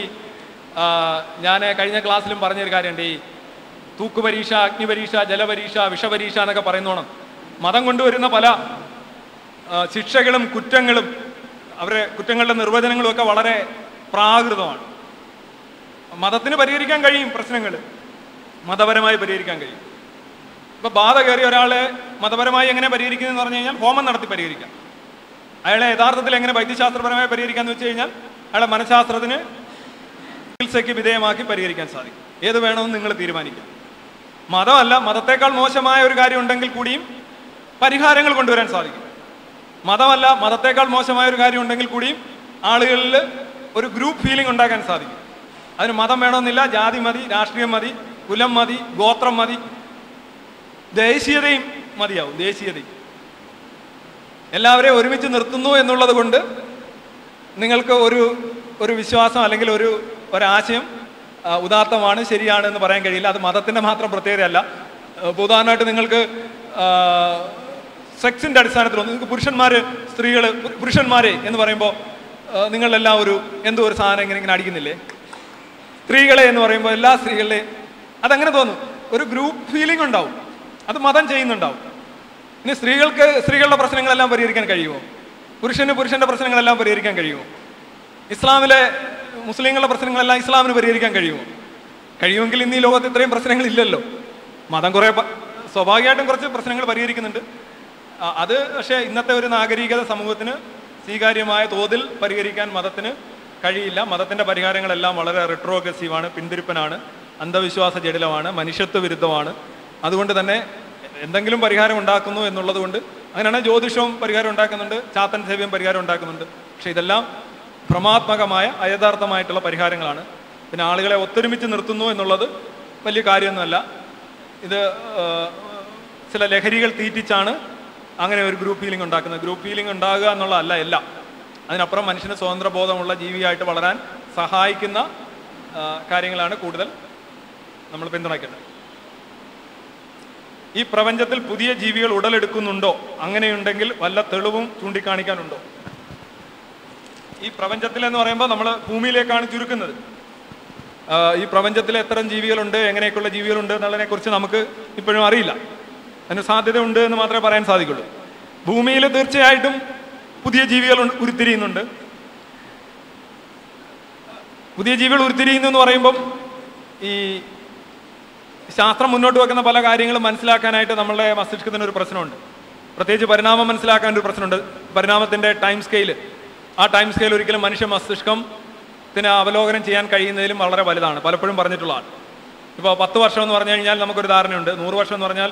ഞാൻ കഴിഞ്ഞ ക്ലാസ്സിലും പറഞ്ഞൊരു കാര്യമുണ്ട്, ഈ തൂക്കുപരീക്ഷ, അഗ്നിപരീക്ഷ, ജലപരീക്ഷ, വിഷപരീക്ഷ എന്നൊക്കെ പറയുന്നോണം മതം കൊണ്ടുവരുന്ന പല ശിക്ഷകളും കുറ്റങ്ങളും അവരുടെ കുറ്റങ്ങളുടെ നിർവചനങ്ങളും ഒക്കെ വളരെ പ്രാകൃതമാണ്. മതത്തിന് പരിഹരിക്കാൻ കഴിയും പ്രശ്നങ്ങൾ, മതപരമായി പരിഹരിക്കാൻ കഴിയും. ഇപ്പൊ ബാധ കയറിയ ഒരാളെ മതപരമായി എങ്ങനെ പരിഹരിക്കുന്നതെന്ന് പറഞ്ഞു കഴിഞ്ഞാൽ ഹോമം നടത്തി പരിഹരിക്കാം. അയാളെ യഥാർത്ഥത്തിൽ എങ്ങനെ വൈദ്യശാസ്ത്രപരമായി പരിഹരിക്കാന്ന് വെച്ച് കഴിഞ്ഞാൽ അയാളെ മനഃശാസ്ത്രത്തിന് ചികിത്സയ്ക്ക് വിധേയമാക്കി പരിഹരിക്കാൻ സാധിക്കും. ഏത് വേണമെന്ന് നിങ്ങൾ തീരുമാനിക്കാം. മതമല്ല, മതത്തെക്കാൾ മോശമായ ഒരു കാര്യം ഉണ്ടെങ്കിൽ കൂടിയും പരിഹാരങ്ങൾ കൊണ്ടുവരാൻ സാധിക്കും. മതമല്ല, മതത്തെക്കാൾ മോശമായ ഒരു കാര്യം ഉണ്ടെങ്കിൽ കൂടിയും ആളുകളിൽ ഒരു ഗ്രൂപ്പ് ഫീലിംഗ് ഉണ്ടാക്കാൻ സാധിക്കും. അതിന് മതം വേണമെന്നില്ല, ജാതി മതി, രാഷ്ട്രീയം മതി, കുലം മതി, ഗോത്രം മതി, ദേശീയതയും മതിയാവും. ദേശീയതയും എല്ലാവരെയും ഒരുമിച്ച് നിർത്തുന്നു എന്നുള്ളത് കൊണ്ട് നിങ്ങൾക്ക് ഒരു ഒരു വിശ്വാസം അല്ലെങ്കിൽ ഒരു ഒരാശയം ഉദാത്തമാണ്, ശരിയാണ് എന്ന് പറയാൻ കഴിയില്ല. അത് മതത്തിൻ്റെ മാത്രം പ്രത്യേകതയല്ല. ഉദാഹരണമായിട്ട് നിങ്ങൾക്ക് സെക്സിൻ്റെ അടിസ്ഥാനത്തിൽ നിങ്ങൾക്ക് പുരുഷന്മാർ, സ്ത്രീകൾ, പുരുഷന്മാരെ എന്ന് പറയുമ്പോൾ നിങ്ങളെല്ലാം ഒരു എന്തോ ഒരു സാധനം ഇങ്ങനെ ഇങ്ങനെ അടിക്കുന്നില്ലേ? സ്ത്രീകളെ എന്ന് പറയുമ്പോൾ എല്ലാ സ്ത്രീകളെയും അതങ്ങനെ തോന്നും, ഒരു ഗ്രൂപ്പ് ഫീലിംഗ് ഉണ്ടാവും. അത് മതം ചെയ്യുന്നുണ്ടാവും. ഇനി സ്ത്രീകൾക്ക് സ്ത്രീകളുടെ പ്രശ്നങ്ങളെല്ലാം പരിഹരിക്കാൻ കഴിയുമോ? പുരുഷന് പുരുഷന്റെ പ്രശ്നങ്ങളെല്ലാം പരിഹരിക്കാൻ കഴിയുമോ? ഇസ്ലാമിലെ മുസ്ലിങ്ങളുടെ പ്രശ്നങ്ങളെല്ലാം ഇസ്ലാമിന് പരിഹരിക്കാൻ കഴിയുമോ? കഴിയുമെങ്കിൽ ഇന്ന് ഈ ലോകത്ത് ഇത്രയും പ്രശ്നങ്ങളില്ലല്ലോ. മതം കുറേ സ്വാഭാവികമായിട്ടും കുറച്ച് പ്രശ്നങ്ങൾ പരിഹരിക്കുന്നുണ്ട്. അത് പക്ഷേ ഇന്നത്തെ ഒരു നാഗരികത സമൂഹത്തിന് സ്വീകാര്യമായ തോതിൽ പരിഹരിക്കാൻ മതത്തിന് കഴിയില്ല. മതത്തിൻ്റെ പരിഹാരങ്ങളെല്ലാം വളരെ റിട്രോഗ്രസീവാണ്, പിന്തിരിപ്പനാണ്, അന്ധവിശ്വാസ ജടിലമാണ്, മനുഷ്യത്വ വിരുദ്ധമാണ്. അതുകൊണ്ട് തന്നെ എന്തെങ്കിലും പരിഹാരം ഉണ്ടാക്കുന്നു എന്നുള്ളത് കൊണ്ട് അങ്ങനെയാണ് ജ്യോതിഷവും പരിഹാരം ഉണ്ടാക്കുന്നുണ്ട്, ചാത്തൻ സേവ്യം പരിഹാരം ഉണ്ടാക്കുന്നുണ്ട്. പക്ഷെ ഇതെല്ലാം ഭ്രമാത്മകമായ അയഥാർത്ഥമായിട്ടുള്ള പരിഹാരങ്ങളാണ്. പിന്നെ ആളുകളെ ഒത്തൊരുമിച്ച് നിർത്തുന്നു എന്നുള്ളത് വലിയ കാര്യമൊന്നുമല്ല. ഇത് ചില ലഹരികൾ തീറ്റിച്ചാണ് അങ്ങനെ ഒരു ഗ്രൂപ്പ് ഫീലിംഗ് ഉണ്ടാക്കുന്നത്. ഗ്രൂപ്പ് ഫീലിംഗ് ഉണ്ടാകുക എന്നുള്ളതല്ല എല്ലാം. അതിനപ്പുറം മനുഷ്യന് സ്വതന്ത്രബോധമുള്ള ജീവിയായിട്ട് വളരാൻ സഹായിക്കുന്ന കാര്യങ്ങളാണ് കൂടുതൽ നമ്മൾ പിന്തുണയ്ക്കേണ്ടത്. ഈ പ്രപഞ്ചത്തിൽ പുതിയ ജീവികൾ ഉടലെടുക്കുന്നുണ്ടോ? അങ്ങനെയുണ്ടെങ്കിൽ വല്ല തെളിവും ചൂണ്ടിക്കാണിക്കാനുണ്ടോ? ഈ പ്രപഞ്ചത്തിൽ എന്ന് പറയുമ്പോൾ നമ്മൾ ഭൂമിയിലേക്കാണ് ചുരുക്കുന്നത്. ഈ പ്രപഞ്ചത്തിൽ എത്ര ജീവികളുണ്ട്, എങ്ങനെയൊക്കെയുള്ള ജീവികളുണ്ട് എന്നുള്ളതിനെ കുറിച്ച് നമുക്ക് ഇപ്പോഴും അറിയില്ല. അതിന് സാധ്യത ഉണ്ട് എന്ന് മാത്രമേ പറയാൻ സാധിക്കുള്ളൂ. ഭൂമിയിൽ തീർച്ചയായിട്ടും പുതിയ ജീവികൾ ഉരുത്തിരിയുന്നുണ്ട്. പുതിയ ജീവികൾ ഉരുത്തിരിയുന്നു എന്ന് പറയുമ്പം ഈ ശാസ്ത്രം മുന്നോട്ട് വെക്കുന്ന പല കാര്യങ്ങളും മനസ്സിലാക്കാനായിട്ട് നമ്മളുടെ മസ്തിഷ്കത്തിന് ഒരു പ്രശ്നമുണ്ട്. പ്രത്യേകിച്ച് പരിണാമം മനസ്സിലാക്കാൻ ഒരു പ്രശ്നമുണ്ട്. പരിണാമത്തിൻ്റെ ടൈം സ്കെയിൽ, ആ ടൈം സ്കെയിൽ ഒരിക്കലും മനുഷ്യ മസ്തിഷ്കത്തിന് അവലോകനം ചെയ്യാൻ കഴിയുന്നതിലും വളരെ വലുതാണ്. പലപ്പോഴും പറഞ്ഞിട്ടുള്ളതാണ്. ഇപ്പോൾ പത്ത് വർഷം എന്ന് പറഞ്ഞു കഴിഞ്ഞാൽ നമുക്കൊരു ധാരണയുണ്ട്. നൂറ് വർഷം എന്ന് പറഞ്ഞാൽ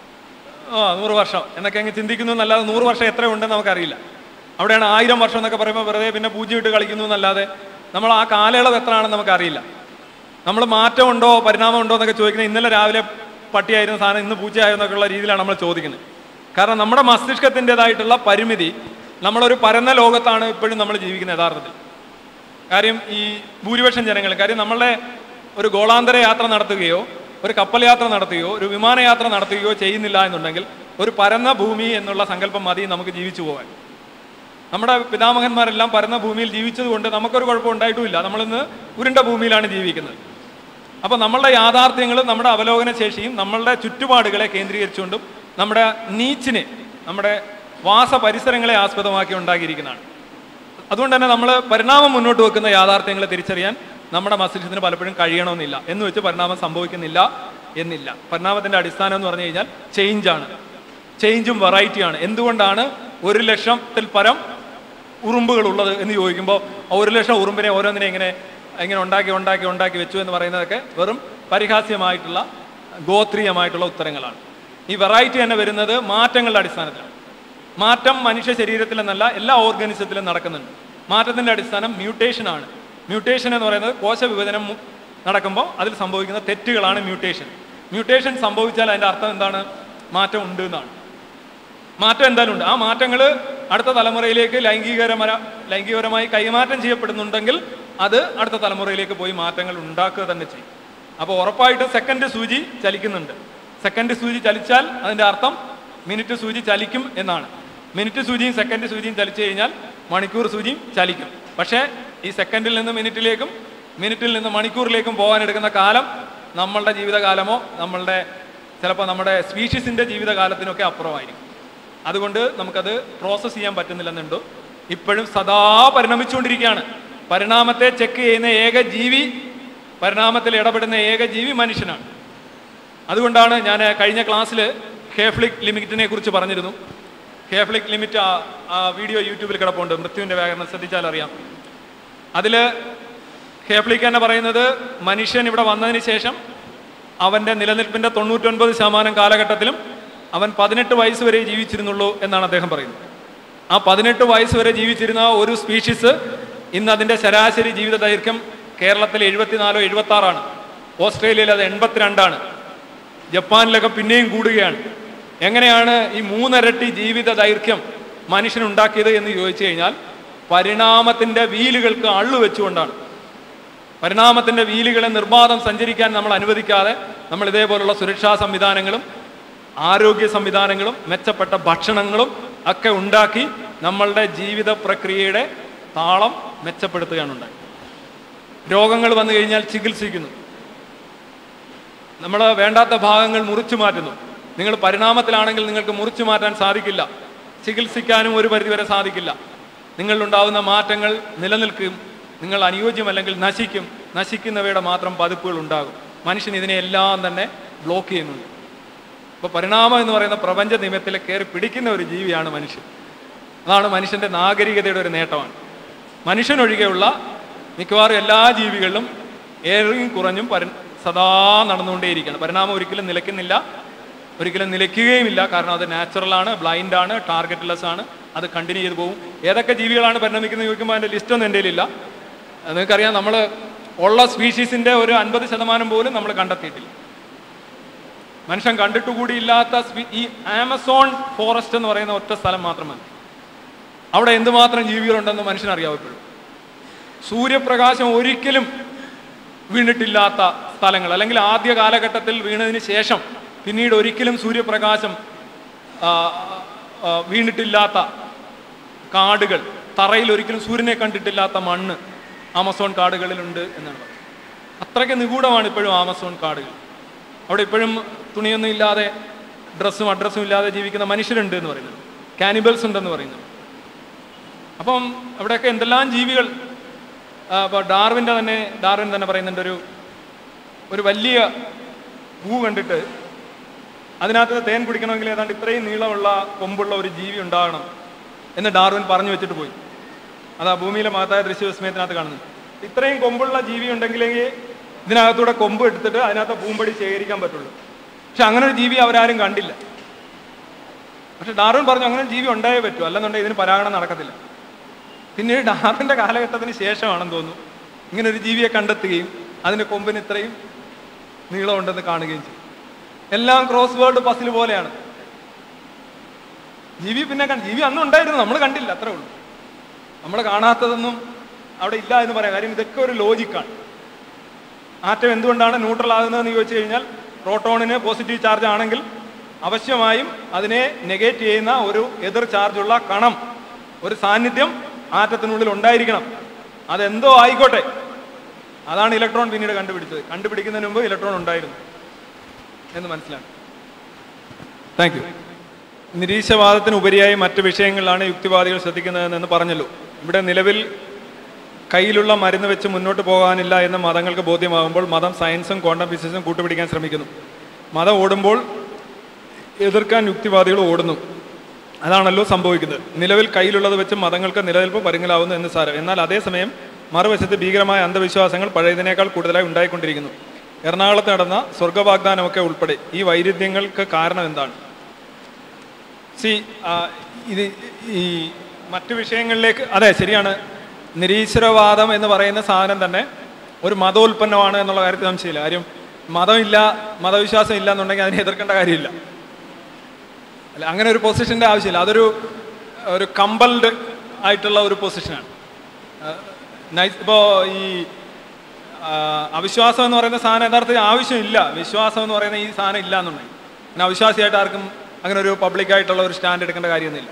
ആ നൂറ് വർഷം എന്നൊക്കെ അങ്ങ് ചിന്തിക്കുന്നു എന്നല്ലാതെ നൂറ് വർഷം എത്ര ഉണ്ടെന്ന് നമുക്കറിയില്ല. അവിടെയാണ് ആയിരം വർഷം എന്നൊക്കെ പറയുമ്പോൾ വെറുതെ പിന്നെ പൂജ്യം ഇട്ട് കളിക്കുന്നു എന്നല്ലാതെ നമ്മൾ ആ കാലയളവ് എത്രയാണെന്ന് നമുക്കറിയില്ല. നമ്മൾ മാറ്റമുണ്ടോ പരിണാമം ഉണ്ടോ എന്നൊക്കെ ചോദിക്കുന്നത് ഇന്നലെ രാവിലെ പട്ടിയായിരുന്ന സാധനം ഇന്ന് പൂച്ചയായെന്നൊക്കെയുള്ള രീതിയിലാണ് നമ്മൾ ചോദിക്കുന്നത്. കാരണം നമ്മുടെ മസ്തിഷ്കത്തിൻ്റെതായിട്ടുള്ള പരിമിതി, നമ്മളൊരു പരന്ന ലോകത്താണ് ഇപ്പോഴും നമ്മൾ ജീവിക്കുന്നത് യഥാർത്ഥത്തിൽ. കാര്യം ഈ ഭൂരിപക്ഷം ജനങ്ങൾ, കാര്യം നമ്മളുടെ ഒരു ഗോളാന്തര യാത്ര നടത്തുകയോ ഒരു കപ്പൽ യാത്ര നടത്തുകയോ ഒരു വിമാനയാത്ര നടത്തുകയോ ചെയ്യുന്നില്ല എന്നുണ്ടെങ്കിൽ ഒരു പരന്ന ഭൂമി എന്നുള്ള സങ്കല്പം മതി നമുക്ക് ജീവിച്ചു പോകാൻ. നമ്മുടെ പിതാമഹന്മാരെല്ലാം പരന്ന ഭൂമിയിൽ ജീവിച്ചതുകൊണ്ട് നമുക്കൊരു കുഴപ്പം ഉണ്ടായിട്ടുമില്ല. നമ്മളിന്ന് ഉരുണ്ട ഭൂമിയിലാണ് ജീവിക്കുന്നത്. അപ്പോൾ നമ്മളുടെ യാഥാർത്ഥ്യങ്ങളും നമ്മുടെ അവലോകന ശേഷിയും നമ്മളുടെ ചുറ്റുപാടുകളെ കേന്ദ്രീകരിച്ചുകൊണ്ടും നമ്മുടെ നീച്ചിനെ, നമ്മുടെ വാസ പരിസരങ്ങളെ ആസ്പദമാക്കി ഉണ്ടാക്കിയിരിക്കുന്നതാണ്. അതുകൊണ്ട് തന്നെ നമ്മൾ പരിണാമം മുന്നോട്ട് വെക്കുന്ന യാഥാർത്ഥ്യങ്ങളെ തിരിച്ചറിയാൻ നമ്മുടെ മസ്തിഷ്കത്തിന് പലപ്പോഴും കഴിയണമെന്നില്ല. എന്ന് വെച്ച് പരിണാമം സംഭവിക്കുന്നില്ല എന്നില്ല. പരിണാമത്തിൻ്റെ അടിസ്ഥാനം എന്ന് പറഞ്ഞു കഴിഞ്ഞാൽ ചേഞ്ചാണ്, ചേഞ്ചും വെറൈറ്റിയാണ്. എന്തുകൊണ്ടാണ് ഒരു ലക്ഷത്തിൽ പരം ഉറുമ്പുകളുള്ളത് എന്ന് ചോദിക്കുമ്പോൾ ഒരു ലക്ഷം ഉറുമ്പിനെ ഓരോന്നിനെ ഇങ്ങനെ ഇങ്ങനെ ഉണ്ടാക്കി ഉണ്ടാക്കി ഉണ്ടാക്കി വെച്ചു എന്ന് പറയുന്നതൊക്കെ വെറും പരിഹാസ്യമായിട്ടുള്ള ഗോത്രീയമായിട്ടുള്ള ഉത്തരങ്ങളാണ്. ഈ വെറൈറ്റി തന്നെ വരുന്നത് മാറ്റങ്ങളുടെ അടിസ്ഥാനത്തിലാണ്. മാറ്റം മനുഷ്യ ശരീരത്തിലെന്നല്ല എല്ലാ ഓർഗാനിസത്തിലും നടക്കുന്നുണ്ട്. മാറ്റത്തിൻ്റെ അടിസ്ഥാനം മ്യൂട്ടേഷനാണ്. മ്യൂട്ടേഷൻ എന്ന് പറയുന്നത് കോശവിഭജനം നടക്കുമ്പോൾ അതിൽ സംഭവിക്കുന്ന തെറ്റുകളാണ് മ്യൂട്ടേഷൻ. മ്യൂട്ടേഷൻ സംഭവിച്ചാൽ അതിൻ്റെ അർത്ഥം എന്താണ്? മാറ്റം ഉണ്ട് എന്നാണ്. മാറ്റം എന്തായാലും ഉണ്ട്. ആ മാറ്റങ്ങൾ അടുത്ത തലമുറയിലേക്ക് ലൈംഗികപരമായ ലൈംഗികപരമായി കൈമാറ്റം ചെയ്യപ്പെടുന്നുണ്ടെങ്കിൽ അത് അടുത്ത തലമുറയിലേക്ക് പോയി മാറ്റങ്ങൾ ഉണ്ടാക്കുക തന്നെ ചെയ്യും. അപ്പോൾ ഉറപ്പായിട്ടും സെക്കൻഡ് സൂചി ചലിക്കുന്നുണ്ട്. സെക്കൻഡ് സൂചി ചലിച്ചാൽ അതിൻ്റെ അർത്ഥം മിനിറ്റ് സൂചി ചലിക്കും എന്നാണ്. മിനിറ്റ് സൂചിയും സെക്കൻഡ് സൂചിയും ചലിച്ചു കഴിഞ്ഞാൽ മണിക്കൂർ സൂചിയും ചലിക്കും. പക്ഷേ ഈ സെക്കൻഡിൽ നിന്ന് മിനിറ്റിലേക്കും മിനിറ്റിൽ നിന്ന് മണിക്കൂറിലേക്കും പോകാൻ എടുക്കുന്ന കാലം നമ്മളുടെ ജീവിതകാലമോ നമ്മളുടെ ചിലപ്പോൾ നമ്മുടെ സ്പീഷീസിൻ്റെ ജീവിതകാലത്തിനൊക്കെ അപ്പുറമായിരിക്കും. അതുകൊണ്ട് നമുക്കത് പ്രോസസ്സ് ചെയ്യാൻ പറ്റുന്നില്ലെന്നുണ്ട്. ഇപ്പോഴും സദാ പരിണമിച്ചുകൊണ്ടിരിക്കുകയാണ്. പരിണാമത്തെ ചെക്ക് ചെയ്യുന്ന ഏക ജീവി, പരിണാമത്തിൽ ഇടപെടുന്ന ഏക ജീവി മനുഷ്യനാണ്. അതുകൊണ്ടാണ് ഞാൻ കഴിഞ്ഞ ക്ലാസ്സിൽ ഹേഫ്ലിക് ലിമിറ്റിനെ കുറിച്ച് പറഞ്ഞിരുന്നു. ഹേഫ്ലിക് ലിമിറ്റ് ആ വീഡിയോ യൂട്യൂബിൽ കിടപ്പുണ്ട്, മൃത്യുവിൻ്റെ വ്യാകരണം ശ്രദ്ധിച്ചാൽ അറിയാം. അതിൽ ഹേഫ്ലിക് തന്നെ പറയുന്നത് മനുഷ്യൻ ഇവിടെ വന്നതിന് ശേഷം അവൻ്റെ നിലനിൽപ്പിൻ്റെ തൊണ്ണൂറ്റൊൻപത് ശതമാനം കാലഘട്ടത്തിലും അവൻ പതിനെട്ട് വയസ്സ് വരെ ജീവിച്ചിരുന്നുള്ളൂ എന്നാണ് അദ്ദേഹം പറയുന്നത്. ആ പതിനെട്ട് വയസ്സ് വരെ ജീവിച്ചിരുന്ന ഒരു സ്പീഷീസ് ഇന്ന് അതിൻ്റെ ശരാശരി ജീവിത ദൈർഘ്യം കേരളത്തിൽ എഴുപത്തിനാലോ എഴുപത്തി ആറാണ്, ഓസ്ട്രേലിയയിൽ അത് എൺപത്തിരണ്ടാണ്, ജപ്പാനിലൊക്കെ പിന്നെയും കൂടുകയാണ്. എങ്ങനെയാണ് ഈ മൂന്നിരട്ടി ജീവിത ദൈർഘ്യം മനുഷ്യനുണ്ടാക്കിയത് എന്ന് ചോദിച്ചു കഴിഞ്ഞാൽ പരിണാമത്തിൻ്റെ വീലുകൾക്ക് അള്ളു വെച്ചുകൊണ്ടാണ്. പരിണാമത്തിൻ്റെ വീലുകളെ നിർബാധം സഞ്ചരിക്കാൻ നമ്മൾ അനുവദിക്കാതെ നമ്മൾ ഇതേപോലുള്ള സുരക്ഷാ സംവിധാനങ്ങളും ആരോഗ്യ സംവിധാനങ്ങളും മെച്ചപ്പെട്ട ഭക്ഷണങ്ങളും ഒക്കെ ഉണ്ടാക്കി നമ്മളുടെ ജീവിത പ്രക്രിയയുടെ താളം മെച്ചപ്പെടുത്തുകയാണ് ഉണ്ടായി. രോഗങ്ങൾ വന്നു കഴിഞ്ഞാൽ ചികിത്സിക്കുന്നു, നമ്മൾ വേണ്ടാത്ത ഭാഗങ്ങൾ മുറിച്ചു മാറ്റുന്നു. നിങ്ങൾ പരിണാമത്തിലാണെങ്കിൽ നിങ്ങൾക്ക് മുറിച്ചു മാറ്റാൻ സാധിക്കില്ല, ചികിത്സിക്കാനും ഒരു പരിധിവരെ സാധിക്കില്ല. നിങ്ങളിലുണ്ടാവുന്ന മാറ്റങ്ങൾ നിലനിൽക്കും, നിങ്ങൾ അനുയോജ്യമല്ലെങ്കിൽ നശിക്കും. നശിക്കുന്നവയുടെ മാത്രം പതിപ്പുകൾ ഉണ്ടാകും. മനുഷ്യൻ ഇതിനെല്ലാം തന്നെ ബ്ലോക്ക് ചെയ്യുന്നുണ്ട്. അപ്പോൾ പരിണാമം എന്ന് പറയുന്ന പ്രപഞ്ച നിയമത്തിൽ കയറി പിടിക്കുന്ന ഒരു ജീവിയാണ് മനുഷ്യൻ. അതാണ് മനുഷ്യൻ്റെ നാഗരികതയുടെ ഒരു നേട്ടമാണ്. മനുഷ്യനൊഴികെയുള്ള മിക്കവാറും എല്ലാ ജീവികളിലും ഏറെയും കുറഞ്ഞും പരി സദാ നടന്നുകൊണ്ടേയിരിക്കുകയാണ്. പരിണാമം ഒരിക്കലും നിലയ്ക്കുന്നില്ല, ഒരിക്കലും നിലയ്ക്കുകയുമില്ല. കാരണം അത് നാച്ചുറലാണ്, ബ്ലൈൻഡാണ്, ടാർഗറ്റ്ലെസ് ആണ്, അത് കണ്ടിന്യൂ ചെയ്ത് പോകും. ഏതൊക്കെ ജീവികളാണ് പരിണമിക്കുന്നത് ചോദിക്കുമ്പോൾ അതിൻ്റെ ലിസ്റ്റൊന്നും എൻ്റെ കയ്യിലില്ല. നിങ്ങൾക്കറിയാം, നമ്മൾ ഉള്ള സ്പീഷീസിൻ്റെ ഒരു അൻപത് ശതമാനം പോലും നമ്മൾ കണ്ടെത്തിയിട്ടില്ല. മനുഷ്യൻ കണ്ടിട്ടുകൂടിയില്ലാത്ത ഈ ആമസോൺ ഫോറസ്റ്റ് എന്ന് പറയുന്ന ഒറ്റ സ്ഥലം മാത്രമാണ്. അവിടെ എന്തുമാത്രം ജീവികളുണ്ടെന്ന് മനുഷ്യനറിയാവും. ഇപ്പോഴും സൂര്യപ്രകാശം ഒരിക്കലും വീണിട്ടില്ലാത്ത സ്ഥലങ്ങൾ, അല്ലെങ്കിൽ ആദ്യ കാലഘട്ടത്തിൽ വീണതിന് ശേഷം പിന്നീട് ഒരിക്കലും സൂര്യപ്രകാശം വീണിട്ടില്ലാത്ത കാടുകൾ, തറയിൽ ഒരിക്കലും സൂര്യനെ കണ്ടിട്ടില്ലാത്ത മണ്ണ് ആമസോൺ കാടുകളിലുണ്ട് എന്നാണ് പറയുന്നത്. അത്രയ്ക്ക് നിഗൂഢമാണ് ഇപ്പോഴും ആമസോൺ കാടുകൾ. അവിടെ ഇപ്പോഴും തുണിയൊന്നും ഇല്ലാതെ ഡ്രസ്സും അഡ്രസ്സും ഇല്ലാതെ ജീവിക്കുന്ന മനുഷ്യരുണ്ട് എന്ന് പറയുന്നത്, കാനിബൽസ് ഉണ്ടെന്ന് പറയുന്നത്. അപ്പം അവിടെയൊക്കെ എന്തെല്ലാം ജീവികൾ. അപ്പോൾ ഡാർവിൻ്റെ തന്നെ ഡാർവിൻ തന്നെ പറയുന്നുണ്ട്, ഒരു ഒരു വലിയ പൂ കണ്ടിട്ട് അതിനകത്ത് തേൻ കുടിക്കണമെങ്കിൽ ഏതാണ്ട് ഇത്രയും നീളമുള്ള കൊമ്പുള്ള ഒരു ജീവി ഉണ്ടാകണം എന്ന് ഡാർവിൻ പറഞ്ഞു വെച്ചിട്ട് പോയി. അതാ ഭൂമിയിലെ മഹത്തായ ദൃശ്യവിസ്മയത്തിനകത്ത് കാണുന്നത്. ഇത്രയും കൊമ്പുള്ള ജീവി ഉണ്ടെങ്കിലേ ഇതിനകത്തൂടെ കൊമ്പ് എടുത്തിട്ട് അതിനകത്ത് പൂമ്പടി ശേഖരിക്കാൻ പറ്റുള്ളൂ. പക്ഷെ അങ്ങനെ ഒരു ജീവി അവരാരും കണ്ടില്ല. പക്ഷെ ഡാർവിൻ പറഞ്ഞു അങ്ങനെ ഒരു ജീവി ഉണ്ടായേ പറ്റൂ, അല്ലെന്നുണ്ടെങ്കിൽ ഇതിന് പരാഗണം നടക്കത്തില്ല. പിന്നീട് ഡാർവിൻ്റെ കാലഘട്ടത്തിന് ശേഷമാണെന്ന് തോന്നുന്നു ഇങ്ങനെ ഒരു ജീവിയെ കണ്ടെത്തുകയും അതിൻ്റെ കൊമ്പിന് ഇത്രയും നീളമുണ്ടെന്ന് കാണുകയും ചെയ്യും. എല്ലാം ക്രോസ് വേർഡ് പസിൽ പോലെയാണ്. ജീവി പിന്നെ ജീവി അന്നും ഉണ്ടായിരുന്നു, നമ്മൾ കണ്ടില്ല, അത്രേ ഉള്ളൂ. നമ്മൾ കാണാത്തതൊന്നും അവിടെ ഇല്ല എന്ന് പറയാം. കാര്യം ഇതൊക്കെ ഒരു ലോജിക്കാണ്. ആറ്റം എന്തുകൊണ്ടാണ് ന്യൂട്രൽ ആകുന്നതെന്ന് ചോദിച്ചു കഴിഞ്ഞാൽ പ്രോട്ടോണിന് പോസിറ്റീവ് ചാർജ് ആണെങ്കിൽ അവശ്യമായും അതിനെ നെഗേറ്റ് ചെയ്യുന്ന ഒരു എതിർ ചാർജുള്ള കണം, ഒരു സാന്നിധ്യം ആറ്റത്തിനുള്ളിൽ ഉണ്ടായിരിക്കണം. അതെന്തോ ആയിക്കോട്ടെ. അതാണ് ഇലക്ട്രോൺ പിന്നീട് കണ്ടുപിടിച്ചത്. കണ്ടുപിടിക്കുന്നതിന് മുമ്പ് ഇലക്ട്രോൺ ഉണ്ടായിരുന്നു എന്ന് മനസ്സിലാക്കി. Thank you. നിരീശ്വരവാദത്തിന് ഉപരിയായി മറ്റ് വിഷയങ്ങളിലാണ് യുക്തിവാദികൾ ശ്രദ്ധിക്കുന്നതെന്ന് പറഞ്ഞല്ലോ. ഇവിടെ നിലവിൽ കയ്യിലുള്ള മരുന്ന് വെച്ച് മുന്നോട്ട് പോകാനില്ല എന്ന് മതങ്ങൾക്ക് ബോധ്യമാകുമ്പോൾ മതം സയൻസും ക്വാണ്ടം ഫിസിക്സും കൂട്ടുപിടിക്കാൻ ശ്രമിക്കുന്നു. മതം ഓടുമ്പോൾ എതിർക്കാൻ യുക്തിവാദികൾ ഓടുന്നു. അതാണല്ലോ സംഭവിക്കുന്നത്. നിലവിൽ കയ്യിലുള്ളത് വെച്ച് മതങ്ങൾക്ക് നിലനിൽപ്പ് പരുങ്ങലാവുന്നു എന്ന് സാരം. എന്നാൽ അതേസമയം മറുവശത്ത് ഭീകരമായ അന്ധവിശ്വാസങ്ങൾ പഴയതിനേക്കാൾ കൂടുതലായി ഉണ്ടായിക്കൊണ്ടിരിക്കുന്നു. എറണാകുളത്ത് നടന്ന സ്വർഗവാഗ്ദാനമൊക്കെ ഉൾപ്പെടെ ഈ വൈരുദ്ധ്യങ്ങൾക്ക് കാരണം എന്താണ്? സി ഇത് ഈ മറ്റു വിഷയങ്ങളിലേക്ക്, അതെ ശരിയാണ്, നിരീശ്വരവാദം എന്ന് പറയുന്ന സാധനം തന്നെ ഒരു മതോൽപ്പന്നമാണ് എന്നുള്ള കാര്യത്തിൽ സംശയമില്ല. കാര്യം മതമില്ല, മതവിശ്വാസം ഇല്ല എന്നുണ്ടെങ്കിൽ അതിനെ എതിർക്കേണ്ട കാര്യമില്ല. അല്ല, അങ്ങനെ ഒരു പൊസിഷൻ്റെ ആവശ്യമില്ല. അതൊരു ഒരു കമ്പൽഡ് ആയിട്ടുള്ള ഒരു പൊസിഷനാണ്. നൈസ്. ഇപ്പോൾ ഈ അവിശ്വാസം എന്ന് പറയുന്ന സാധനം യഥാർത്ഥത്തിൽ ആവശ്യമില്ല. വിശ്വാസം എന്ന് പറയുന്ന ഈ സാധനം ഇല്ല എന്നുണ്ടെങ്കിൽ പിന്നെ അവിശ്വാസിയായിട്ട് ആർക്കും അങ്ങനെ ഒരു പബ്ലിക്കായിട്ടുള്ള ഒരു സ്റ്റാൻഡ് എടുക്കേണ്ട കാര്യമൊന്നുമില്ല.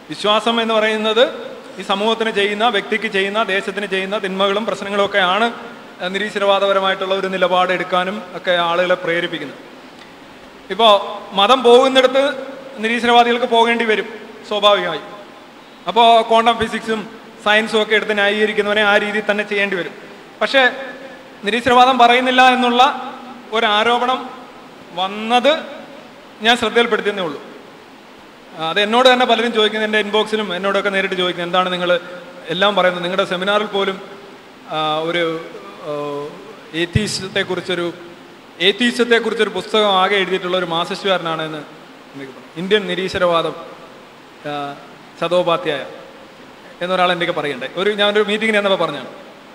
വിശ്വാസം എന്ന് പറയുന്നത് ഈ സമൂഹത്തിന് ചെയ്യുന്ന, വ്യക്തിക്ക് ചെയ്യുന്ന, ദേശത്തിന് ചെയ്യുന്ന തിന്മകളും പ്രശ്നങ്ങളും ഒക്കെയാണ് നിരീശ്വരവാദപരമായിട്ടുള്ള ഒരു നിലപാട് എടുക്കാനും ഒക്കെ ആളുകളെ പ്രേരിപ്പിക്കുന്നത്. ഇപ്പോൾ മതം പോകുന്നിടത്ത് നിരീശ്വരവാദികൾക്ക് പോകേണ്ടി വരും സ്വാഭാവികമായി. അപ്പോൾ ക്വാണ്ടം ഫിസിക്സും സയൻസും ഒക്കെ എടുത്ത് ന്യായീകരിക്കുന്നവനെ ആ രീതിയിൽ തന്നെ ചെയ്യേണ്ടി വരും. പക്ഷേ നിരീശ്വരവാദം പറയുന്നില്ല എന്നുള്ള ഒരു ആരോപണം വന്നത് ഞാൻ ശ്രദ്ധയിൽപ്പെടുത്തിയെന്നേ ഉള്ളൂ. അത് എന്നോട് തന്നെ പലരും ചോദിക്കുന്നത്, എൻ്റെ ഇൻബോക്സിലും എന്നോടൊക്കെ നേരിട്ട് ചോദിക്കുന്നത്, എന്താണ് നിങ്ങൾ എല്ലാം പറയുന്നത്, നിങ്ങളുടെ സെമിനാറിൽ പോലും ഒരു ഏത്തീസത്തെക്കുറിച്ചൊരു ഏത്തീസത്തെക്കുറിച്ചൊരു പുസ്തകം ആകെ എഴുതിയിട്ടുള്ള ഒരു മാർക്സിസ്റ്റുകാരനാണ് എന്ന് ഇന്ത്യൻ നിരീശ്വരവാദം ചതോപാധ്യായ എന്നൊരാൾ എൻ്റെ പറയണ്ടേ. ഒരു ഞാനൊരു മീറ്റിങ്ങിന് എന്നപ്പോൾ പറഞ്ഞാണ്.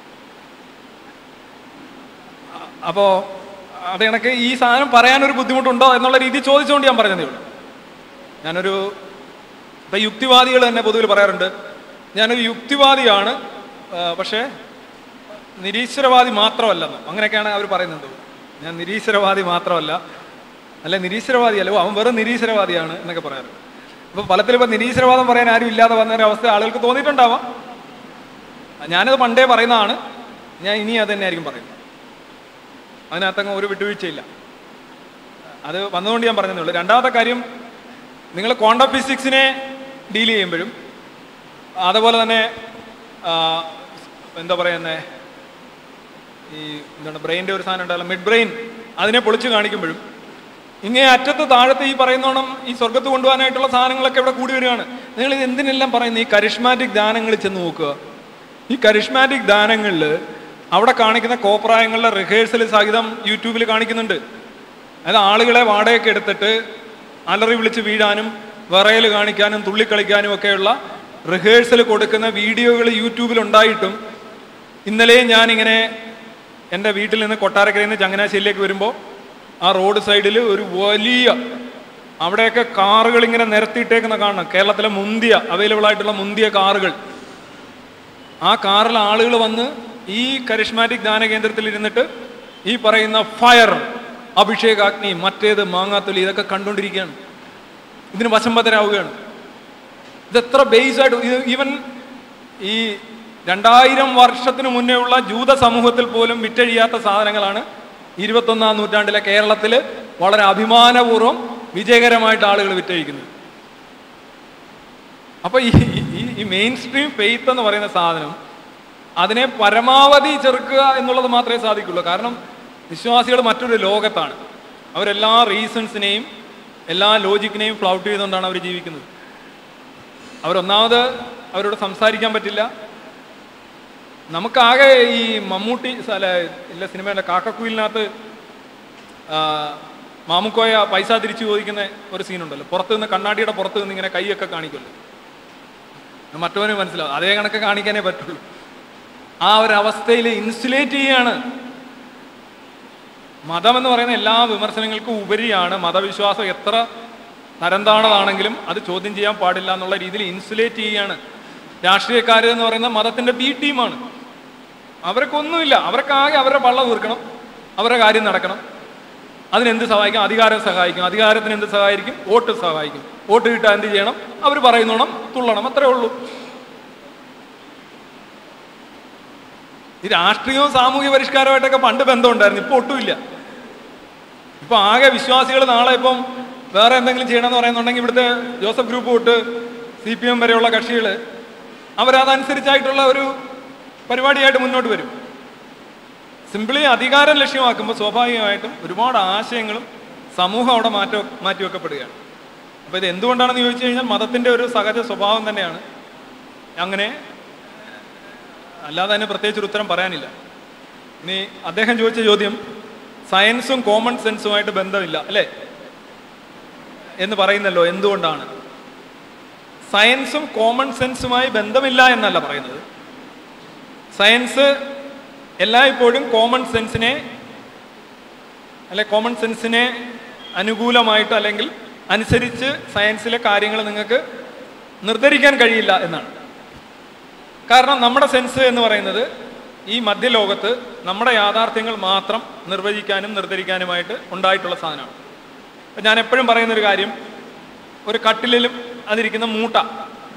അപ്പോൾ അത് കണക്ക് ഈ സാധനം പറയാനൊരു ബുദ്ധിമുട്ടുണ്ടോ എന്നുള്ള രീതി ചോദിച്ചുകൊണ്ട് ഞാൻ പറഞ്ഞതേ ഉള്ളൂ. ഞാനൊരു ഇപ്പം യുക്തിവാദികൾ തന്നെ പൊതുവിൽ പറയാറുണ്ട്, ഞാനൊരു യുക്തിവാദിയാണ് പക്ഷേ നിരീശ്വരവാദി മാത്രമല്ലെന്നോ അങ്ങനെയൊക്കെയാണ് അവർ പറയുന്നത്. ഞാൻ നിരീശ്വരവാദി മാത്രമല്ല, അല്ല നിരീശ്വരവാദിയല്ലോ, അവൻ വെറും നിരീശ്വരവാദിയാണ് എന്നൊക്കെ പറയാറുണ്ട്. അപ്പോൾ ഫലത്തിൽ ഇപ്പം നിരീശ്വരവാദം പറയാൻ ആരും ഇല്ലാതെ വന്നൊരവസ്ഥ ആളുകൾക്ക് തോന്നിയിട്ടുണ്ടാവാം. ഞാനത് പണ്ടേ പറയുന്നതാണ്, ഞാൻ ഇനി അത് തന്നെ ആയിരിക്കും പറയുന്നത്. അതിനകത്തങ്ങ് ഒരു വിട്ടുവീഴ്ചയില്ല. അത് വന്നുകൊണ്ട് ഞാൻ പറഞ്ഞതേ ഉള്ളൂ. രണ്ടാമത്തെ കാര്യം, നിങ്ങൾ ക്വാണ്ടം ഫിസിക്സിനെ ഡീൽ ചെയ്യുമ്പോഴും അതുപോലെ തന്നെ എന്താ പറയുന്നത്, ഈ എന്താണ് ബ്രെയിൻ്റെ ഒരു സാധനം ഉണ്ടല്ലോ, മിഡ് ബ്രെയിൻ, അതിനെ പൊളിച്ച് കാണിക്കുമ്പോഴും ഇങ്ങേ അറ്റത്ത് താഴത്ത് ഈ പറയുന്നോണം ഈ സ്വർഗത്ത് കൊണ്ടുപോകാനായിട്ടുള്ള സാധനങ്ങളൊക്കെ ഇവിടെ കൂടി വരികയാണ്. നിങ്ങൾ ഇത് എന്തിനെല്ലാം പറയുന്നത്? ഈ കരിഷ്മാറ്റിക് ദാനങ്ങളിൽ ചെന്ന് നോക്കുക. ഈ കരിഷ്മാറ്റിക് ദാനങ്ങളിൽ അവിടെ കാണിക്കുന്ന കോപ്രായങ്ങളുടെ റിഹേഴ്സൽ സഹിതം യൂട്യൂബിൽ കാണിക്കുന്നുണ്ട്. അതായത് ആളുകളെ വാടകയ്ക്ക് എടുത്തിട്ട് അലറി വിളിച്ച് വീഴാനും വിറയൽ കാണിക്കാനും തുള്ളിക്കളിക്കാനും ഒക്കെയുള്ള റിഹേഴ്സൽ കൊടുക്കുന്ന വീഡിയോകൾ യൂട്യൂബിലുണ്ടായിട്ടും ഇന്നലെ ഞാനിങ്ങനെ എൻ്റെ വീട്ടിൽ നിന്ന് കൊട്ടാരക്കരയിൽ നിന്ന് ചങ്ങനാശ്ശേരിയിലേക്ക് വരുമ്പോൾ ആ റോഡ് സൈഡിൽ ഒരു വലിയ അവിടെയൊക്കെ കാറുകൾ ഇങ്ങനെ നിരത്തിയിട്ടേക്കുന്ന കാണണം. കേരളത്തിലെ മുന്തിയ അവൈലബിൾ ആയിട്ടുള്ള മുന്തിയ കാറുകൾ. ആ കാറിൽ ആളുകൾ വന്ന് ഈ കരിഷ്മാറ്റിക് ദാന കേന്ദ്രത്തിൽ ഇരുന്നിട്ട് ഈ പറയുന്ന ഫയർ, അഭിഷേകാഗ്നി, മറ്റേത് മാങ്ങാത്തൊലി, ഇതൊക്കെ കണ്ടുകൊണ്ടിരിക്കുകയാണ്. ഇതിന് വശംബദ്ധരാവുകയാണ്. ഇതെത്ര ബേസ് ആയിട്ട് ഇത് ഈവൻ ഈ രണ്ടായിരം വർഷത്തിന് മുന്നേ ഉള്ള ജൂത സമൂഹത്തിൽ പോലും വിറ്റഴിയാത്ത സാധനങ്ങളാണ് ഇരുപത്തൊന്നാം നൂറ്റാണ്ടിലെ കേരളത്തിൽ വളരെ അഭിമാനപൂർവ്വം വിജയകരമായിട്ട് ആളുകൾ വിറ്റഴിക്കുന്നത്. അപ്പൊ ഈ ഈ മെയിൻ സ്ട്രീം ഫെയ്ത്ത് എന്ന് പറയുന്ന സാധനം, അതിനെ പരമാവധി ചെറുക്കുക എന്നുള്ളത് മാത്രമേ സാധിക്കുള്ളൂ. കാരണം വിശ്വാസികൾ മറ്റൊരു ലോകത്താണ്. അവരെല്ലാ റീസൺസിനെയും എല്ലാ ലോജിക്കിനെയും ഫ്ലൗട്ട് ചെയ്തുകൊണ്ടാണ് അവർ ജീവിക്കുന്നത്. അവരൊന്നാമത് അവരോട് സംസാരിക്കാൻ പറ്റില്ല. നമുക്കാകെ ഈ മമ്മൂട്ടി അല്ല ഇല്ല സിനിമയുടെ കാക്കക്കുയിലിനകത്ത് മാമുക്കോയ പൈസ തിരിച്ചു ചോദിക്കുന്ന ഒരു സീനുണ്ടല്ലോ, പുറത്ത് നിന്ന് കണ്ണാടിയുടെ പുറത്ത് നിന്ന് ഇങ്ങനെ കൈയൊക്കെ കാണിക്കുമല്ലോ, മറ്റവന് മനസ്സിലാവും. അതേ കണക്ക് കാണിക്കാനേ പറ്റുള്ളൂ. ആ ഒരവസ്ഥയിൽ ഇൻസുലേറ്റ് ചെയ്യാണ്. മതം എന്ന് പറയുന്ന എല്ലാ വിമർശനങ്ങൾക്കും ഉപരിയാണ്. മതവിശ്വാസം എത്ര തരംതാണതാണെങ്കിലും അത് ചോദ്യം ചെയ്യാൻ പാടില്ല എന്നുള്ള രീതിയിൽ ഇൻസുലേറ്റ് ചെയ്യാണ്. രാഷ്ട്രീയക്കാർ എന്ന് പറയുന്ന മതത്തിൻ്റെ ബി ടീമാണ്. അവർക്കൊന്നുമില്ല, അവർക്കാകെ അവരുടെ പള്ള തീർക്കണം, അവരുടെ കാര്യം നടക്കണം. അതിനെന്ത് സഹായിക്കും? അധികാരം സഹായിക്കും. അധികാരത്തിന് എന്ത് സഹായിക്കും? വോട്ട് സഹായിക്കും. വോട്ട് കിട്ടാൻ എന്ത് ചെയ്യണം? അവർ പറയുന്നോണം തുള്ളണം, അത്രേ ഉള്ളൂ. ഈ രാഷ്ട്രീയവും സാമൂഹ്യ പരിഷ്കാരമായിട്ടൊക്കെ പണ്ട് ബന്ധമുണ്ടായിരുന്നു, ഇപ്പോൾ ഒട്ടുമില്ല. ഇപ്പൊ ആകെ വിശ്വാസികൾ നാളെ ഇപ്പം വേറെ എന്തെങ്കിലും ചെയ്യണമെന്ന് പറയുന്നുണ്ടെങ്കിൽ ഇവിടുത്തെ ജോസഫ് ഗ്രൂപ്പ് തൊട്ട് സി പി എം വരെയുള്ള കക്ഷികൾ അവരതനുസരിച്ചായിട്ടുള്ള ഒരു പരിപാടിയായിട്ട് മുന്നോട്ട് വരും. സിംപിളി അധികാരം ലക്ഷ്യമാക്കുമ്പോൾ സ്വാഭാവികമായിട്ടും ഒരുപാട് ആശയങ്ങളും സമൂഹം അവിടെ മാറ്റ മാറ്റിവെക്കപ്പെടുകയാണ്. അപ്പോൾ ഇത് എന്തുകൊണ്ടാണെന്ന് ചോദിച്ചു കഴിഞ്ഞാൽ മതത്തിൻ്റെ ഒരു സഹജ സ്വഭാവം തന്നെയാണ് അങ്ങനെ, അല്ലാതെ അതിന് പ്രത്യേകിച്ചൊരു ഉത്തരം പറയാനില്ല. ഇനി അദ്ദേഹം ചോദിച്ച ചോദ്യം സയൻസും കോമൺ സെൻസുമായിട്ട് ബന്ധമില്ല അല്ലേ എന്ന് പറയുന്നല്ലോ, എന്തുകൊണ്ടാണ്? സയൻസും കോമൺ സെൻസുമായി ബന്ധമില്ല എന്നല്ല പറയുന്നത്. സയൻസ് എല്ലായ്പ്പോഴും കോമൺ സെൻസിനെ അല്ലെ കോമൺ സെൻസിനെ അനുകൂലമായിട്ട് അല്ലെങ്കിൽ അനുസരിച്ച് സയൻസിലെ കാര്യങ്ങൾ നിങ്ങൾക്ക് നിർദ്ധരിക്കാൻ കഴിയില്ല എന്നാണ്. കാരണം നമ്മുടെ സെൻസ് എന്ന് പറയുന്നത് ഈ മധ്യലോകത്ത് നമ്മുടെ യാഥാർത്ഥ്യങ്ങൾ മാത്രം നിർവചിക്കാനും നിർദ്ധരിക്കാനുമായിട്ട് ഉണ്ടായിട്ടുള്ള സാധനമാണ്. ഞാൻ എപ്പോഴും പറയുന്നൊരു കാര്യം, ഒരു കട്ടിലിലും അതിരിക്കുന്ന മൂട്ട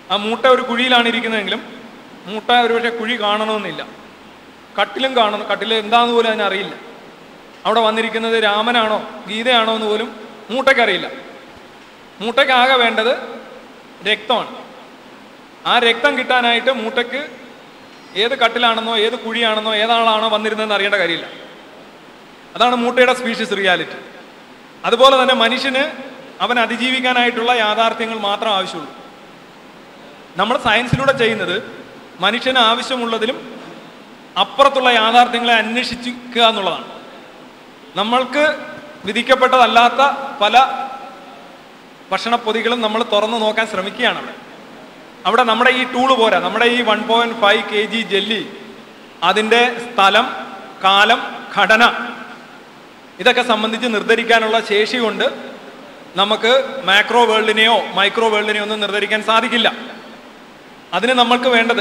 ആ മൂട്ട ഒരു കുഴിയിലാണ് ഇരിക്കുന്നതെങ്കിലും മൂട്ട ഒരുപക്ഷെ കുഴി കാണണമെന്നില്ല. കട്ടിലും കാണുന്നു, കട്ടിൽ എന്താണെന്ന് പോലും അതിനറിയില്ല. അവിടെ വന്നിരിക്കുന്നത് രാമനാണോ ഗീതയാണോ എന്ന് പോലും മൂട്ടയ്ക്കറിയില്ല. മൂട്ടയ്ക്കാകെ വേണ്ടത് രക്തമാണ്. ആ രക്തം കിട്ടാനായിട്ട് മൂട്ടയ്ക്ക് ഏത് കട്ടിലാണെന്നോ ഏത് കുഴിയാണെന്നോ ഏതാളാണോ വന്നിരുന്നതെന്ന് അറിയേണ്ട കാര്യമില്ല. അതാണ് മൂട്ടയുടെ സ്പീഷീസ് റിയാലിറ്റി. അതുപോലെ തന്നെ മനുഷ്യന് അവൻ അതിജീവിക്കാനായിട്ടുള്ള യാഥാർത്ഥ്യങ്ങൾ മാത്രം ആവശ്യമുള്ളൂ. നമ്മൾ സയൻസിലൂടെ ചെയ്യുന്നത് മനുഷ്യന് ആവശ്യമുള്ളതിലും അപ്പുറത്തുള്ള യാഥാർത്ഥ്യങ്ങളെ അന്വേഷിക്കുക എന്നുള്ളതാണ്. നമ്മൾക്ക് വിധിക്കപ്പെട്ടതല്ലാത്ത പല ഭക്ഷണപ്പൊതികളും നമ്മൾ തുറന്നു നോക്കാൻ ശ്രമിക്കുകയാണ്. അവിടെ അവിടെ നമ്മുടെ ഈ ടൂള് പോരാ. നമ്മുടെ ഈ one point five K G jelly, അതിൻ്റെ സ്ഥലം, കാലം, ഘടന ഇതൊക്കെ സംബന്ധിച്ച് നിർദ്ധരിക്കാനുള്ള ശേഷി കൊണ്ട് നമുക്ക് മാക്രോ വേൾഡിനെയോ മൈക്രോ വേൾഡിനെയോ ഒന്നും നിർദ്ധരിക്കാൻ സാധിക്കില്ല. അതിന് നമ്മൾക്ക് വേണ്ടത്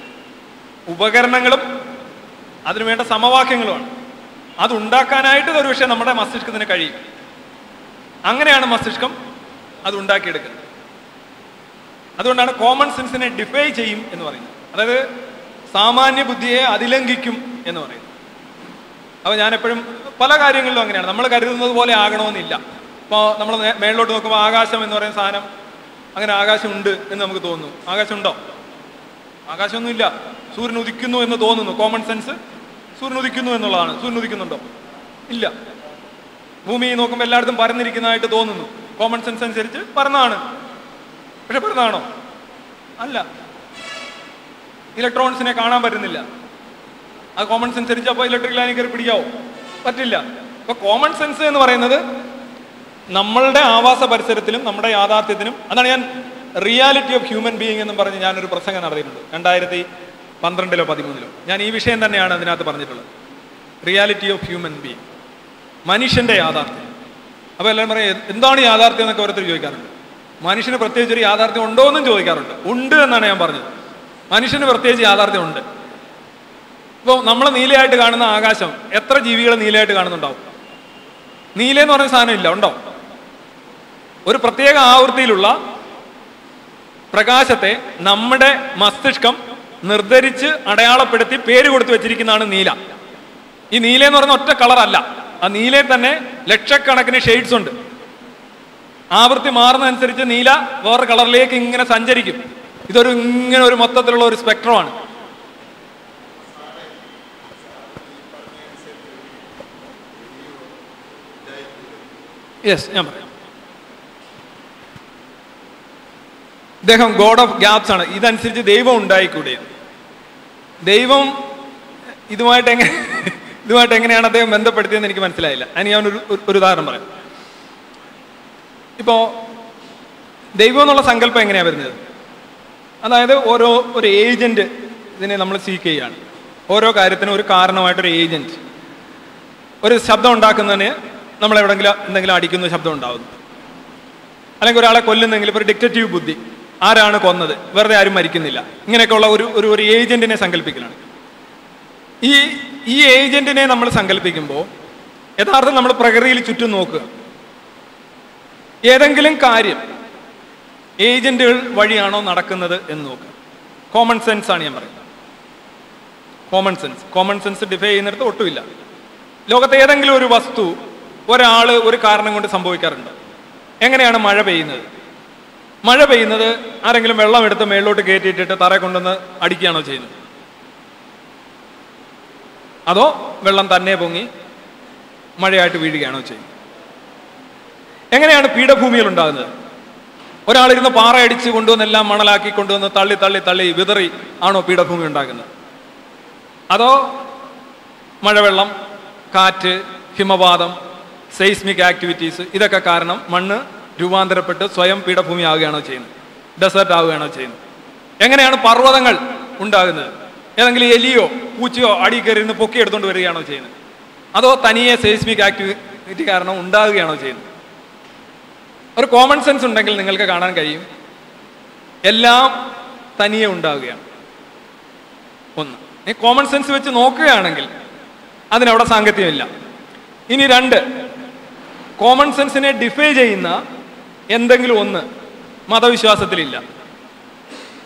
ഉപകരണങ്ങളും അതിനുവേണ്ട സമവാക്യങ്ങളുമാണ്. അതുണ്ടാക്കാനായിട്ട് ഒരു പക്ഷേ നമ്മുടെ മസ്തിഷ്കത്തിന് കഴിയും. അങ്ങനെയാണ് മസ്തിഷ്കം അത് ഉണ്ടാക്കിയെടുക്കുന്നത്. അതുകൊണ്ടാണ് കോമൺ സെൻസിനെ ഡിഫൈ ചെയ്യും എന്ന് പറയുന്നത്. അതായത് സാമാന്യ ബുദ്ധിയെ അതിലംഘിക്കും എന്ന് പറയുന്നത്. അപ്പോൾ ഞാൻ എപ്പോഴും പല കാര്യങ്ങളിലും അങ്ങനെയാണ്. നമ്മൾ കരുതുന്നത് പോലെ ആകണമെന്നില്ല. ഇപ്പോൾ നമ്മൾ മേളിലോട്ട് നോക്കുമ്പോൾ ആകാശം എന്ന് പറയുന്ന സാധനം, അങ്ങനെ ആകാശം ഉണ്ട് എന്ന് നമുക്ക് തോന്നുന്നു. ആകാശം ഉണ്ടോ? ആകാശമൊന്നുമില്ല. സൂര്യൻ ഉദിക്കുന്നു എന്ന് തോന്നുന്നു. കോമൺ സെൻസ് സൂര്യൻ ഉദിക്കുന്നു എന്നുള്ളതാണ്. സൂര്യൻ ഉദിക്കുന്നുണ്ടോ? ഇല്ല. ഭൂമി നോക്കുമ്പോൾ എല്ലായിടത്തും പരന്നിരിക്കുന്നതായിട്ട് തോന്നുന്നു. കോമൺ സെൻസ് അനുസരിച്ച് പരന്നാണ്. പക്ഷെ പരന്നാണോ? അല്ല. ഇലക്ട്രോൺസിനെ കാണാൻ പറ്റുന്നില്ല. അത് കോമൺ സെൻസ് അനുസരിച്ച് അപ്പോൾ ഇലക്ട്രിക് ലൈനിൽ കയറി പിടിക്കാവോ? പറ്റില്ല. അപ്പൊ കോമൺ സെൻസ് എന്ന് പറയുന്നത് നമ്മളുടെ ആവാസ പരിസരത്തിലും നമ്മുടെ യാഥാർത്ഥ്യത്തിനും, അതാണ് ഞാൻ റിയാലിറ്റി ഓഫ് ഹ്യൂമൻ ബീയിങ് എന്നും പറഞ്ഞ് ഞാനൊരു പ്രസംഗം നടത്തിയിട്ടുണ്ട് രണ്ടായിരത്തി പന്ത്രണ്ടിലോ പതിമൂന്നിലോ. ഞാൻ ഈ വിഷയം തന്നെയാണ് അതിനകത്ത് പറഞ്ഞിട്ടുള്ളത്. റിയാലിറ്റി ഓഫ് ഹ്യൂമൻ ബീയിങ്, മനുഷ്യന്റെ യാഥാർത്ഥ്യം. അപ്പോൾ എല്ലാവരും പറയും എന്താണ് യാഥാർത്ഥ്യം എന്നൊക്കെ ഓരോരുത്തർ ചോദിക്കാറുണ്ട്. മനുഷ്യന് പ്രത്യേകിച്ച് ഒരു യാഥാർത്ഥ്യം ഉണ്ടോ എന്നും ചോദിക്കാറുണ്ട്. ഉണ്ട് എന്നാണ് ഞാൻ പറഞ്ഞത്. മനുഷ്യന് പ്രത്യേകിച്ച് യാഥാർത്ഥ്യം ഉണ്ട്. ഇപ്പോൾ നമ്മൾ നീലയായിട്ട് കാണുന്ന ആകാശം എത്ര ജീവികൾ നീലയായിട്ട് കാണുന്നുണ്ടാവും? നീലെന്ന് പറയുന്ന സാധനം ഇല്ല, ഉണ്ടോ? ഒരു പ്രത്യേക ആവൃത്തിയിലുള്ള പ്രകാശത്തെ നമ്മുടെ മസ്തിഷ്കം നിർദ്ധരിച്ച് അടയാളപ്പെടുത്തി പേര് കൊടുത്തു വെച്ചിരിക്കുന്നതാണ് നീല. ഈ നീല എന്ന് പറയുന്ന ഒറ്റ കളറല്ല. ആ നീലയിൽ തന്നെ ലക്ഷക്കണക്കിന് ഷെയ്ഡ്സ് ഉണ്ട്. ആവൃത്തി മാറുന്നതനുസരിച്ച് നീല വേറെ കളറിലേക്ക് ഇങ്ങനെ സഞ്ചരിക്കും. ഇതൊരു ഇങ്ങനെ ഒരു മൊത്തത്തിലുള്ള ഒരു സ്പെക്ട്രമാണ്. യെസ്, ഞാൻ പറയാം. അദ്ദേഹം ഗോഡ് ഓഫ് ഗ്യാപ്സ് ആണ്. ഇതനുസരിച്ച് ദൈവം ഉണ്ടായിക്കൂടെ? ദൈവം ഇതുമായിട്ട് എങ്ങനെ ഇതുമായിട്ട് എങ്ങനെയാണ് അദ്ദേഹം ബന്ധപ്പെടുത്തിയെന്ന് എനിക്ക് മനസ്സിലായില്ല. അതിന് ഞാൻ ഒരു ഒരു ഉദാഹരണം പറയാം. ഇപ്പോൾ ദൈവം എന്നുള്ള സങ്കല്പം എങ്ങനെയാണ് വരുന്നത്? അതായത് ഓരോ ഒരു ഏജന്റ് ഇതിനെ നമ്മൾ സീക്ക് ചെയ്യുകയാണ്. ഓരോ കാര്യത്തിനും ഒരു കാരണമായിട്ടൊരു ഏജന്റ്. ഒരു ശബ്ദം ഉണ്ടാക്കുന്നതിന് നമ്മൾ എവിടെയെങ്കിലും എന്തെങ്കിലും അടിക്കുന്ന ശബ്ദം ഉണ്ടാകുന്നു, അല്ലെങ്കിൽ ഒരാളെ കൊല്ലുന്നെങ്കിൽ ഇപ്പോൾ ഒരു ഡിക്റ്റേറ്റീവ് ബുദ്ധി, ആരാണ് കൊന്നത്, വെറുതെ ആരും മരിക്കുന്നില്ല, ഇങ്ങനെയൊക്കെയുള്ള ഒരു ഒരു ഒരു ഏജന്റിനെ സങ്കല്പിക്കലാണ്. ഈ ഈ ഏജന്റിനെ നമ്മൾ സങ്കല്പിക്കുമ്പോൾ യഥാർത്ഥം നമ്മൾ പ്രകൃതിയിൽ ചുറ്റും നോക്കുക. ഏതെങ്കിലും കാര്യം ഏജന്റുകൾ വഴിയാണോ നടക്കുന്നത് എന്ന് നോക്കുക. കോമൺ സെൻസ് ആണ് ഞാൻ പറയുന്നത്. Common sense common sense defy ചെയ്യുന്നിടത്ത് ഒട്ടുമില്ല. ലോകത്തെ ഏതെങ്കിലും ഒരു വസ്തു ഒരാൾ ഒരു കാരണം കൊണ്ട് സംഭവിക്കാറുണ്ട്. എങ്ങനെയാണ് മഴ പെയ്യുന്നത്? മഴ പെയ്യുന്നത് ആരെങ്കിലും വെള്ളം എടുത്ത് മേളിലോട്ട് കയറ്റിയിട്ടിട്ട് തറ കൊണ്ടുവന്ന് അടിക്കുകയാണോ ചെയ്യുന്നത്? അതോ വെള്ളം തന്നെ പൊങ്ങി മഴയായിട്ട് വീഴുകയാണോ ചെയ്യുന്നത്? എങ്ങനെയാണ് പീഠഭൂമികൾ ഉണ്ടാകുന്നത്? ഒരാളിരുന്ന് പാറയടിച്ച് കൊണ്ടുവന്ന് എല്ലാം മണലാക്കി കൊണ്ടുവന്ന് തള്ളി തള്ളി തള്ളി വിതറി ആണോ പീഠഭൂമി ഉണ്ടാക്കുന്നത്? അതോ മഴവെള്ളം, കാറ്റ്, ഹിമപാതം, സെയ്സ്മിക് ആക്ടിവിറ്റീസ് ഇതൊക്കെ കാരണം മണ്ണ് രൂപാന്തരപ്പെട്ട് സ്വയം പീഠഭൂമി ആവുകയാണോ ചെയ്യുന്നത്? ഡെസേർട്ട് ആവുകയാണോ ചെയ്യുന്നത്? എങ്ങനെയാണ് പർവ്വതങ്ങൾ ഉണ്ടാകുന്നത്? ഏതെങ്കിലും എലിയോ പൂച്ചയോ അടി കയറി നിന്ന് പൊക്കി എടുത്തുകൊണ്ട് വരികയാണോ ചെയ്യുന്നത്? അതോ തനിയെ സെയ്സ്മിക് ആക്ടിവിറ്റി കാരണം ഉണ്ടാകുകയാണോ ചെയ്യുന്നത്? ഒരു കോമൺ സെൻസ് ഉണ്ടെങ്കിൽ നിങ്ങൾക്ക് കാണാൻ കഴിയും എല്ലാം തനിയെ ഉണ്ടാവുകയാണ്. ഒന്ന്, ഈ കോമൺ സെൻസ് വെച്ച് നോക്കുകയാണെങ്കിൽ അതിനവിടെ സാങ്കത്യമില്ല. ഇനി രണ്ട്, കോമൺ സെൻസിനെ ഡിഫൈ ചെയ്യുന്ന എന്തെങ്കിലും ഒന്ന് മതവിശ്വാസത്തിലില്ല.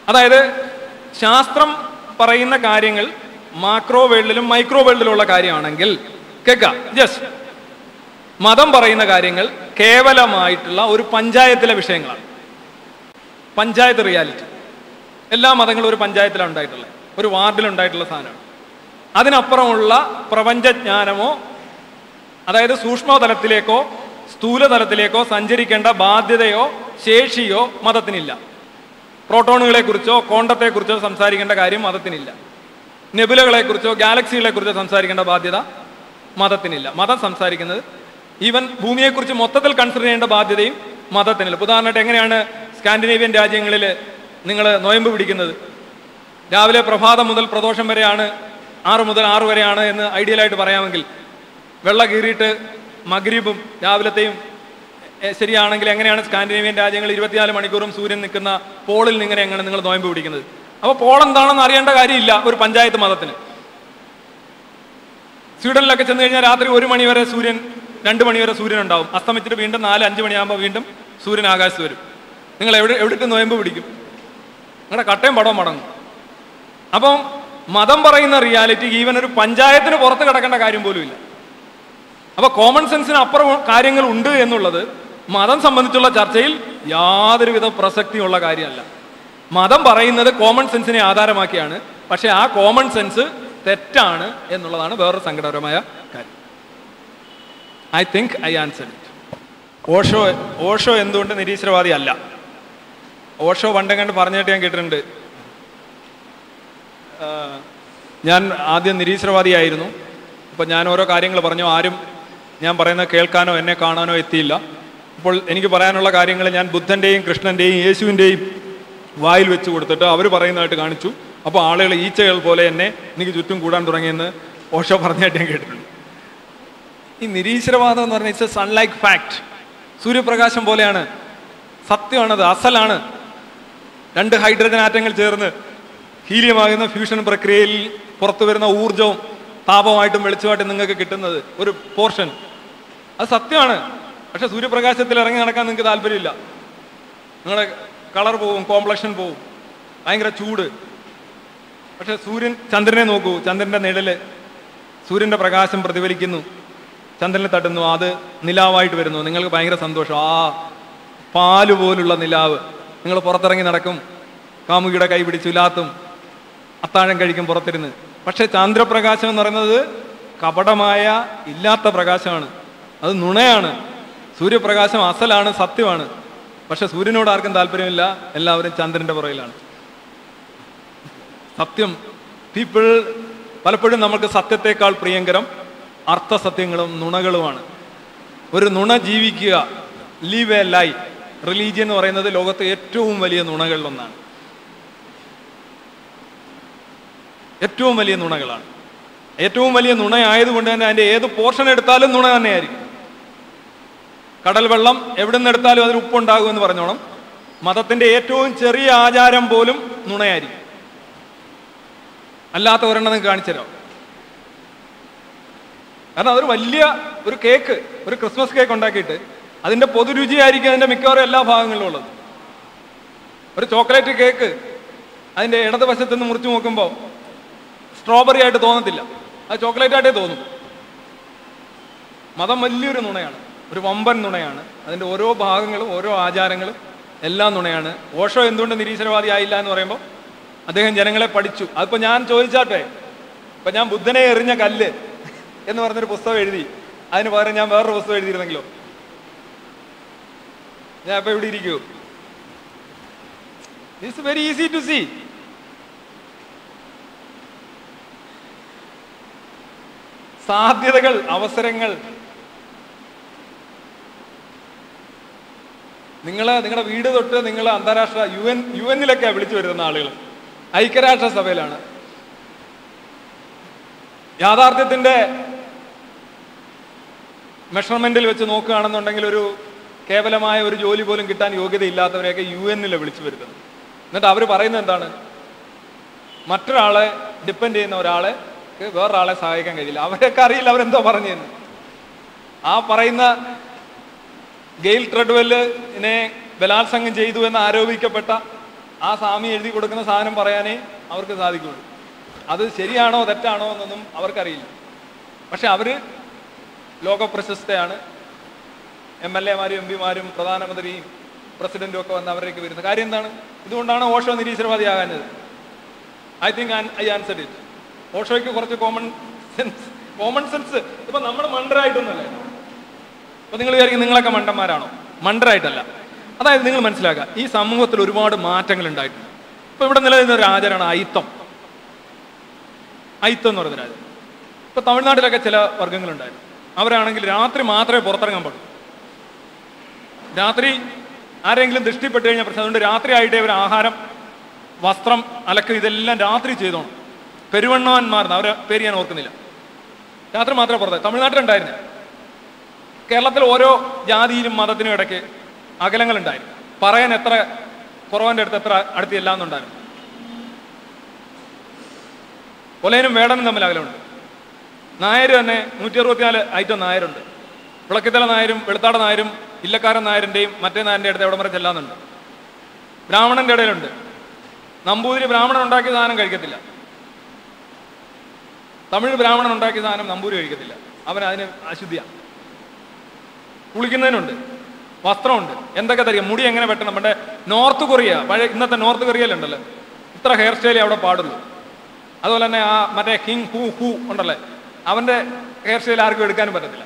അതായത് ശാസ്ത്രം പറയുന്ന കാര്യങ്ങൾ മാക്രോ വേൾഡിലും മൈക്രോ വേൾഡിലുള്ള കാര്യമാണെങ്കിൽ കേൾക്കാം. ജസ്റ്റ് മതം പറയുന്ന കാര്യങ്ങൾ കേവലമായിട്ടുള്ള ഒരു പഞ്ചായത്തിലെ വിഷയങ്ങളാണ്. പഞ്ചായത്ത് റിയാലിറ്റി. എല്ലാ മതങ്ങളും ഒരു പഞ്ചായത്തിലാണ് ഉണ്ടായിട്ടുള്ളത്, ഒരു വാർഡിലുണ്ടായിട്ടുള്ള സാധനമാണ്. അതിനപ്പുറമുള്ള പ്രപഞ്ചജ്ഞാനമോ അതായത് സൂക്ഷ്മതലത്തിലേക്കോ സ്ഥൂലതലത്തിലേക്കോ സഞ്ചരിക്കേണ്ട ബാധ്യതയോ ശേഷിയോ മതത്തിനില്ല. പ്രോട്ടോണുകളെക്കുറിച്ചോ ക്വാണ്ടത്തെക്കുറിച്ചോ സംസാരിക്കേണ്ട കാര്യം മതത്തിനില്ല. നെബുലകളെക്കുറിച്ചോ ഗാലക്സികളെക്കുറിച്ചോ സംസാരിക്കേണ്ട ബാധ്യത മതത്തിനില്ല. മതം സംസാരിക്കുന്നത് ഈവൻ ഭൂമിയെക്കുറിച്ച് മൊത്തത്തിൽ കൺസിഡർ ചെയ്യേണ്ട ബാധ്യതയും മതത്തിനില്ല. ഉദാഹരണമായിട്ട് എങ്ങനെയാണ് സ്കാൻഡിനേവിയൻ രാജ്യങ്ങളിൽ നിങ്ങൾ നോയമ്പ് പിടിക്കുന്നത്? രാവിലെ പ്രഭാതം മുതൽ പ്രദോഷം വരെയാണ്, ആറ് മുതൽ ആറ് വരെയാണ് എന്ന് ഐഡിയലായിട്ട് പറയാമെങ്കിൽ, വെള്ള കീറിയിട്ട് മഗ്രിബും രാവിലത്തെയും ശരിയാണെങ്കിൽ എങ്ങനെയാണ് സ്കാൻഡിനേവിയൻ രാജ്യങ്ങൾ ഇരുപത്തിനാല് മണിക്കൂറും സൂര്യൻ നിൽക്കുന്ന പോളിൽ നിന്ന് ഇങ്ങനെ എങ്ങനെ നിങ്ങൾ നോയമ്പ് പിടിക്കുന്നത്? അപ്പോൾ പോൾ എന്താണെന്ന് അറിയേണ്ട കാര്യമില്ല ഒരു പഞ്ചായത്ത് മതത്തിന്. സ്വീഡനിലൊക്കെ ചെന്ന് കഴിഞ്ഞാൽ രാത്രി ഒരു മണിവരെ സൂര്യൻ, രണ്ട് മണിവരെ സൂര്യൻ ഉണ്ടാവും. അസ്തമിച്ചിട്ട് വീണ്ടും നാല് അഞ്ച് മണിയാകുമ്പോൾ വീണ്ടും സൂര്യൻ ആകാശത്ത് വരും. നിങ്ങൾ എവിടെ എവിടേക്ക് നോയമ്പ് പിടിക്കും? നിങ്ങളുടെ കട്ടയും പടവും മടങ്ങും. അപ്പം മതം പറയുന്ന റിയാലിറ്റി ഈവൻ ഒരു പഞ്ചായത്തിന് പുറത്ത് കിടക്കേണ്ട കാര്യം പോലും ഇല്ല. അപ്പൊ കോമൺ സെൻസിന് അപ്പുറം കാര്യങ്ങൾ ഉണ്ട് എന്നുള്ളത് മതം സംബന്ധിച്ചുള്ള ചർച്ചയിൽ യാതൊരുവിധ പ്രസക്തിയുള്ള കാര്യമല്ല. മതം പറയുന്നത് കോമൺ സെൻസിനെ ആധാരമാക്കിയാണ്. പക്ഷെ ആ കോമൺ സെൻസ് തെറ്റാണ് എന്നുള്ളതാണ് വേറൊരു സങ്കടകരമായ കാര്യം. I think I answer it. Osho Osho എന്തുകൊണ്ട് നിരീശ്വരവാദി അല്ല? ഓഷോ പണ്ടെങ്ങാണ്ട് പറഞ്ഞിട്ട് ഞാൻ കേട്ടിട്ടുണ്ട്. ഞാൻ ആദ്യം നിരീശ്വരവാദിയായിരുന്നു. അപ്പോൾ ഞാൻ ഓരോ കാര്യങ്ങൾ പറഞ്ഞു. ആരും ഞാൻ പറയുന്നത് കേൾക്കാനോ എന്നെ കാണാനോ എത്തിയില്ല. അപ്പോൾ എനിക്ക് പറയാനുള്ള കാര്യങ്ങൾ ഞാൻ ബുദ്ധൻ്റെയും കൃഷ്ണൻ്റെയും യേശുവിൻ്റെയും വായിൽ വെച്ച് കൊടുത്തിട്ട് അവർ പറയുന്നതായിട്ട് കാണിച്ചു. അപ്പോൾ ആളുകൾ ഈച്ചകൾ പോലെ എന്നെ എനിക്ക് ചുറ്റും കൂടാൻ തുടങ്ങിയെന്ന് ഓഷോ പറഞ്ഞായിട്ട് ഞാൻ കേട്ടിട്ടുണ്ട്. ഈ നിരീശ്വരവാദം എന്ന് പറഞ്ഞാൽ ഇറ്റ്സ് എ സൺലൈക്ക് ഫാക്ട്. സൂര്യപ്രകാശം പോലെയാണ്, സത്യമാണത്, അസലാണ്. രണ്ട് ഹൈഡ്രജൻ ആറ്റങ്ങൾ ചേർന്ന് ഹീലിയമാകുന്ന ഫ്യൂഷൻ പ്രക്രിയയിൽ പുറത്തു വരുന്ന ഊർജവും താപമായിട്ടും വെളിച്ചമായിട്ടും നിങ്ങൾക്ക് കിട്ടുന്നത് ഒരു പോർഷൻ, അത് സത്യമാണ്. പക്ഷെ സൂര്യപ്രകാശത്തിൽ ഇറങ്ങി നടക്കാൻ നിങ്ങൾക്ക് താല്പര്യമില്ല. നിങ്ങളുടെ കളർ പോവും, കോംപ്ലക്ഷൻ പോവും, ഭയങ്കര ചൂട്. പക്ഷെ സൂര്യൻ, ചന്ദ്രനെ നോക്കൂ, ചന്ദ്രൻ്റെ നിഴല് സൂര്യൻ്റെ പ്രകാശം പ്രതിഫലിക്കുന്നു, ചന്ദ്രനെ തട്ടുന്നു, അത് നിലാവായിട്ട് വരുന്നു. നിങ്ങൾക്ക് ഭയങ്കര സന്തോഷം. ആ പാല് പോലുള്ള നിലാവ്. നിങ്ങൾ പുറത്തിറങ്ങി നടക്കും, കാമുകിയുടെ കൈ പിടിച്ചുലാത്തും, അത്താഴം കഴിക്കും പുറത്തിരുന്ന്. പക്ഷെ ചന്ദ്രപ്രകാശം എന്ന് പറയുന്നത് കപടമായ ഇല്ലാത്ത പ്രകാശമാണ്, അത് നുണയാണ്. സൂര്യപ്രകാശം അസലാണ്, സത്യമാണ്. പക്ഷെ സൂര്യനോട് ആർക്കും താല്പര്യമില്ല, എല്ലാവരും ചന്ദ്രന്റെ പുറയിലാണ്. സത്യം, പീപ്പിൾ പലപ്പോഴും നമുക്ക് സത്യത്തെക്കാൾ പ്രിയങ്കരം അർത്ഥസത്യങ്ങളും നുണകളുമാണ്. ഒരു നുണ ജീവിക്കുക, ലീവ് എ ലൈ. റിലീജിയൻ എന്ന് പറയുന്നത് ലോകത്തെ ഏറ്റവും വലിയ നുണകളിലൊന്നാണ്. ഏറ്റവും വലിയ നുണകളാണ്. ഏറ്റവും വലിയ നുണയായതുകൊണ്ട് തന്നെ അതിൻ്റെ ഏത് പോർഷൻ എടുത്താലും നുണ തന്നെയായിരിക്കും. കടൽ വെള്ളം എവിടെ നിന്ന് എടുത്താലും അതിൽ ഉപ്പുണ്ടാകും എന്ന് പറഞ്ഞോണം. മതത്തിൻ്റെ ഏറ്റവും ചെറിയ ആചാരം പോലും നുണയായിരിക്കും. അല്ലാത്ത ഒരെണ്ണം നിങ്ങൾക്ക് കാണിച്ചു തരാം. കാരണം അതൊരു വലിയ ഒരു കേക്ക്, ഒരു ക്രിസ്മസ് കേക്ക് ഉണ്ടാക്കിയിട്ട് അതിൻ്റെ പൊതുരുചിയായിരിക്കും അതിൻ്റെ മിക്കവാറും എല്ലാ ഭാഗങ്ങളിലും ഉള്ളത്. ഒരു ചോക്ലേറ്റ് കേക്ക് അതിൻ്റെ ഇടതുവശത്ത് നിന്ന് മുറിച്ചു നോക്കുമ്പോൾ സ്ട്രോബെറി ആയിട്ട് തോന്നത്തില്ല, അത് ചോക്ലേറ്റ് ആയിട്ടേ തോന്നും. മതം വലിയൊരു നുണയാണ്, ഒരു വമ്പൻ നുണയാണ്. അതിൻ്റെ ഓരോ ഭാഗങ്ങളും ഓരോ ആചാരങ്ങളും എല്ലാം നുണയാണ്. ഓഷോ എന്തുകൊണ്ട് നിരീശ്വരവാദി ആയില്ല എന്ന് പറയുമ്പോൾ അദ്ദേഹം ജനങ്ങളെ പഠിച്ചു. അതിപ്പോൾ ഞാൻ ചോദിച്ചാട്ടെ, ഇപ്പം ഞാൻ ബുദ്ധനെ എറിഞ്ഞ കല്ല് എന്ന് പറഞ്ഞൊരു പുസ്തകം എഴുതി, അതിന് പകരം ഞാൻ വേറൊരു പുസ്തകം എഴുതിയിരുന്നെങ്കിലോ? ഞാൻ ഇപ്പം ഇവിടെ ഇരിക്കൂ. It's very easy to see. സാധ്യതകൾ, അവസരങ്ങൾ. നിങ്ങൾ നിങ്ങളുടെ വീട് തൊട്ട് നിങ്ങൾ അന്താരാഷ്ട്ര യു എൻ യു എന്നിലൊക്കെയാണ് വിളിച്ചു വരുന്ന ആളുകൾ, ഐക്യരാഷ്ട്രസഭയിലാണ്. യാഥാർത്ഥ്യത്തിൻ്റെ മെഷർമെന്റിൽ വെച്ച് നോക്കുകയാണെന്നുണ്ടെങ്കിൽ ഒരു കേവലമായ ഒരു ജോലി പോലും കിട്ടാൻ യോഗ്യതയില്ലാത്തവരെയൊക്കെ യു എന്നിൽ വിളിച്ചു വരുന്നത്. എന്നിട്ട് അവർ പറയുന്നത് എന്താണ്? മറ്റൊരാളെ ഡിപ്പെൻഡ് ചെയ്യുന്ന ഒരാളെ വേറൊരാളെ സഹായിക്കാൻ കഴിയില്ല. അവരൊക്കെ അറിയില്ല അവരെന്തോ പറഞ്ഞെന്ന്. ആ പറയുന്ന ഗെയിൽ ട്രെഡ്വെല്ലിനെ ബലാത്സംഗം ചെയ്തു എന്ന് ആരോപിക്കപ്പെട്ട ആ സ്വാമി എഴുതി കൊടുക്കുന്ന സാധനം പറയാനേ അവർക്ക് സാധിക്കുള്ളൂ. അത് ശരിയാണോ തെറ്റാണോ എന്നൊന്നും അവർക്കറിയില്ല. പക്ഷെ അവർ ലോകപ്രശസ്തയാണ്. എം എൽ എമാരും എം പിമാരും പ്രധാനമന്ത്രിയും പ്രസിഡന്റും ഒക്കെ വന്ന് അവരേക്ക് വരുന്നത്. കാര്യം എന്താണ്? ഇതുകൊണ്ടാണ് ഓഷോ നിരീശ്വരവാദിയാകാഞ്ഞത്. I think I answered it. ഓഷോയ്ക്ക് കുറച്ച് കോമൺ സെൻസ് കോമൺ സെൻസ് ഇപ്പം നമ്മൾ മണ്ടരായിട്ടൊന്നുമല്ല. അപ്പം നിങ്ങൾ വിചാരിക്കും നിങ്ങളൊക്കെ മണ്ടന്മാരാണോ? മണ്ടരായിട്ടല്ല. അതായത് നിങ്ങൾ മനസ്സിലാക്കുക, ഈ സമൂഹത്തിൽ ഒരുപാട് മാറ്റങ്ങൾ ഉണ്ടായിട്ടുണ്ട്. ഇപ്പം ഇവിടെ നിലനിന്ന ഒരു ആചാരമാണ് അയിത്തം. അയിത്തം എന്ന് പറയുന്ന രാജ്യം. ഇപ്പം തമിഴ്നാട്ടിലൊക്കെ ചില വർഗ്ഗങ്ങളുണ്ടായിരുന്നു. അവരാണെങ്കിൽ രാത്രി മാത്രമേ പുറത്തിറങ്ങാൻ പാടുള്ളൂ. രാത്രി ആരെങ്കിലും ദൃഷ്ടിപ്പെട്ട് കഴിഞ്ഞാൽ പ്രശ്നം. അതുകൊണ്ട് രാത്രി ആയിട്ടേ അവർ ആഹാരം, വസ്ത്രം, അലക്കം ഇതെല്ലാം രാത്രി ചെയ്തോണം. പെരുവണ്ണവാന്മാർന്ന് അവരെ പേര് ഞാൻ ഓർക്കുന്നില്ല. രാത്രി മാത്രമേ പുറത്ത്. തമിഴ്നാട്ടിലുണ്ടായിരുന്നു. കേരളത്തിൽ ഓരോ ജാതിയിലും മതത്തിനും ഇടയ്ക്ക് അകലങ്ങളുണ്ടായിരുന്നു. പറയാൻ എത്ര കുറവൻ്റെ അടുത്ത് എത്ര അടുത്തില്ല എന്നുണ്ടായിരുന്നു. കൊലയനും വേടനും തമ്മിൽ അകലമുണ്ട്. നായർ തന്നെ നൂറ്റി അറുപത്തിനാല് ഐറ്റം നായരുണ്ട്. വിളക്കിത്തല നായരും വെളുത്താട നായരും ഇല്ലക്കാരൻ നായരിൻ്റെയും മറ്റേ നായരുടെ അടുത്ത് എവിടെ വരെ ചെല്ലാന്നുണ്ട്. ബ്രാഹ്മണന്റെ ഇടയിലുണ്ട്. നമ്പൂതിരി ബ്രാഹ്മണൻ ഉണ്ടാക്കിയ സാധനം കഴിക്കത്തില്ല. തമിഴ് ബ്രാഹ്മണൻ ഉണ്ടാക്കിയ സാധനം നമ്പൂരി കഴിക്കത്തില്ല. അവൻ അതിന് അശുദ്ധിയാണ്. കുളിക്കുന്നതിനുണ്ട്, വസ്ത്രമുണ്ട്, എന്തൊക്കെ തരിക, മുടി എങ്ങനെ വെട്ടണം. പണ്ടേ നോർത്ത് കൊറിയ, പഴയ ഇന്നത്തെ നോർത്ത് കൊറിയയിലുണ്ടല്ലോ, ഇത്ര ഹെയർ സ്റ്റൈലേ അവിടെ പാടുള്ളൂ. അതുപോലെ തന്നെ ആ മറ്റേ കിങ് ഹൂ ഹൂ ഉണ്ടല്ലേ, അവൻ്റെ ഹെയർ സ്റ്റൈൽ ആർക്കും എടുക്കാനും പറ്റത്തില്ല.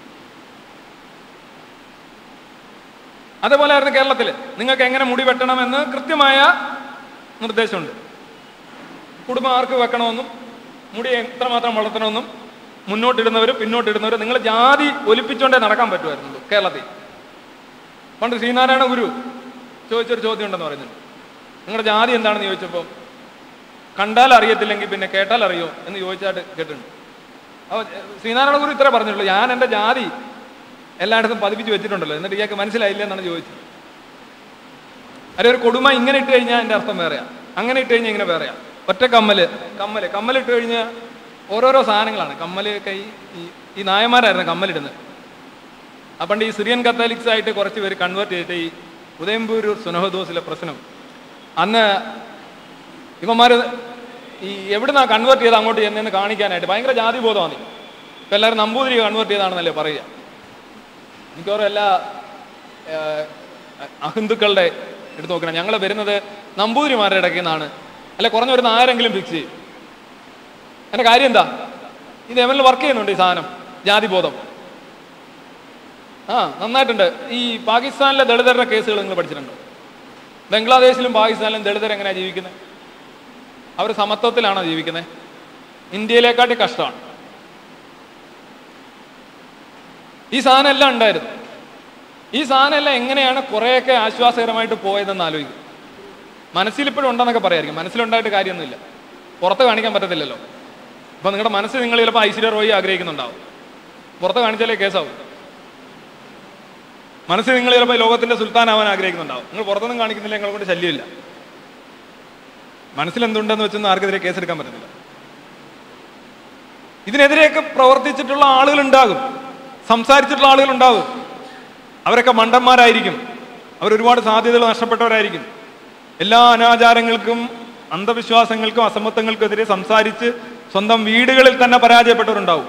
അതേപോലെയായിരുന്നു കേരളത്തിൽ. നിങ്ങൾക്ക് എങ്ങനെ മുടി വെട്ടണമെന്ന് കൃത്യമായ നിർദ്ദേശമുണ്ട്. കുടുംബം ആർക്ക് വെക്കണമെന്നും മുടി എത്രമാത്രം വളർത്തണമെന്നും മുന്നോട്ടിടുന്നവരും പിന്നോട്ടിടുന്നവരും നിങ്ങൾ ജാതി ഒലിപ്പിച്ചുകൊണ്ടേ നടക്കാൻ പറ്റുമായിരുന്നുള്ളൂ കേരളത്തിൽ. പണ്ട് ശ്രീനാരായണ ഗുരു ചോദിച്ചൊരു ചോദ്യം ഉണ്ടെന്ന് പറയുന്നുണ്ട്. നിങ്ങളുടെ ജാതി എന്താണെന്ന് ചോദിച്ചപ്പോൾ കണ്ടാൽ അറിയത്തില്ലെങ്കിൽ പിന്നെ കേട്ടാൽ അറിയോ എന്ന് ചോദിച്ചായിട്ട് കേട്ടിട്ടുണ്ട്. അപ്പോൾ ശ്രീനാരായണ ഗുരു ഇത്ര പറഞ്ഞിട്ടുള്ളൂ, ഞാൻ എൻ്റെ ജാതി എല്ലായിടത്തും പതിപ്പിച്ച് വെച്ചിട്ടുണ്ടല്ലോ, എന്നിട്ട് ഇയാൾക്ക് മനസ്സിലായില്ല എന്നാണ് ചോദിച്ചത്. അല്ലെ ഒരു കൊടുമ ഇങ്ങനെ ഇട്ട് കഴിഞ്ഞാൽ എൻ്റെ അർത്ഥം വേറെയാ, അങ്ങനെ ഇട്ട് കഴിഞ്ഞാൽ ഇങ്ങനെ വേറെയാ. ഒറ്റ കമ്മല് കമ്മല് കമ്മലിട്ട് കഴിഞ്ഞാൽ ഓരോരോ സാധനങ്ങളാണ്. കമ്മല് കൈ ഈ ഈ നായന്മാരായിരുന്നു കമ്മലിടുന്നത്. പണ്ട് ഈ സിറിയൻ കത്തോലിക്സ് ആയിട്ട് കുറച്ച് പേര് കൺവേർട്ട് ചെയ്തിട്ട് ഈ ഉദയംപൂരൂർ സുനഹദോസിലെ പ്രശ്നം അന്ന് ഇവന്മാർ ഈ എവിടുന്നാ കൺവേർട്ട് ചെയ്ത് അങ്ങോട്ട് ചെന്നെന്ന് കാണിക്കാനായിട്ട് ഭയങ്കര ജാതി ബോധമാണ്. ഇപ്പം എല്ലാവരും നമ്പൂതിരി കൺവേർട്ട് ചെയ്താണെന്നല്ലേ പറയുക. മിക്കവാറും എല്ലാ അഹിന്ദുക്കളുടെ എടുത്ത് നോക്കണം, ഞങ്ങൾ വരുന്നത് നമ്പൂതിരിമാരുടെ ഇടയ്ക്ക് നിന്നാണ്, അല്ലെ കുറഞ്ഞ ഒരു നായരെങ്കിലും ഫിക്സ് ചെയ്യും. എൻ്റെ കാര്യം എന്താ? ഈ ലെവലിൽ വർക്ക് ചെയ്യുന്നുണ്ട് ഈ സാധനം, ജാതിബോധം. ആ നന്നായിട്ടുണ്ട്. ഈ പാകിസ്ഥാനിലെ ദളിതരുടെ കേസുകൾ നിങ്ങൾ പഠിച്ചിട്ടുണ്ടോ? ബംഗ്ലാദേശിലും പാകിസ്ഥാനിലും ദളിതർ എങ്ങനെയാണ് ജീവിക്കുന്നത്? അവർ സമത്വത്തിലാണോ ജീവിക്കുന്നത്? ഇന്ത്യയിലേക്കാട്ടി കഷ്ടമാണ്. ഈ സാധനം എല്ലാം ഉണ്ടായിരുന്നു. ഈ സാധനം എല്ലാം എങ്ങനെയാണ് കുറേയൊക്കെ ആശ്വാസകരമായിട്ട് പോയതെന്ന് ആലോചിക്കും. മനസ്സിലിപ്പോഴും ഉണ്ടെന്നൊക്കെ പറയായിരിക്കും. മനസ്സിലുണ്ടായിട്ട് കാര്യമൊന്നുമില്ല, പുറത്ത് കാണിക്കാൻ പറ്റത്തില്ലല്ലോ. അപ്പം നിങ്ങളുടെ മനസ്സ് നിങ്ങൾ ചിലപ്പോൾ ഐശ്വര്യ റോയി ആഗ്രഹിക്കുന്നുണ്ടാവും, പുറത്ത് കാണിച്ചാലേ കേസാവും. മനസ്സ് നിങ്ങൾ ചിലപ്പോൾ ലോകത്തിൻ്റെ സുൽത്താനാവാൻ ആഗ്രഹിക്കുന്നുണ്ടാവും, നിങ്ങൾ പുറത്തൊന്നും കാണിക്കുന്നില്ല, നിങ്ങളെ കൊണ്ട് ശല്യമില്ല. മനസ്സിലെന്തുണ്ടെന്ന് വെച്ചൊന്നും ആർക്കെതിരെ കേസെടുക്കാൻ പറ്റത്തില്ല. ഇതിനെതിരെയൊക്കെ പ്രവർത്തിച്ചിട്ടുള്ള ആളുകളുണ്ടാകും, സംസാരിച്ചിട്ടുള്ള ആളുകളുണ്ടാകും. അവരൊക്കെ മണ്ടന്മാരായിരിക്കും, അവരൊരുപാട് സാധ്യതകൾ നഷ്ടപ്പെട്ടവരായിരിക്കും. എല്ലാ അനാചാരങ്ങൾക്കും അന്ധവിശ്വാസങ്ങൾക്കും അസമത്വങ്ങൾക്കും എതിരെ സംസാരിച്ച് സ്വന്തം വീടുകളിൽ തന്നെ പരാജയപ്പെട്ടവരുണ്ടാവും,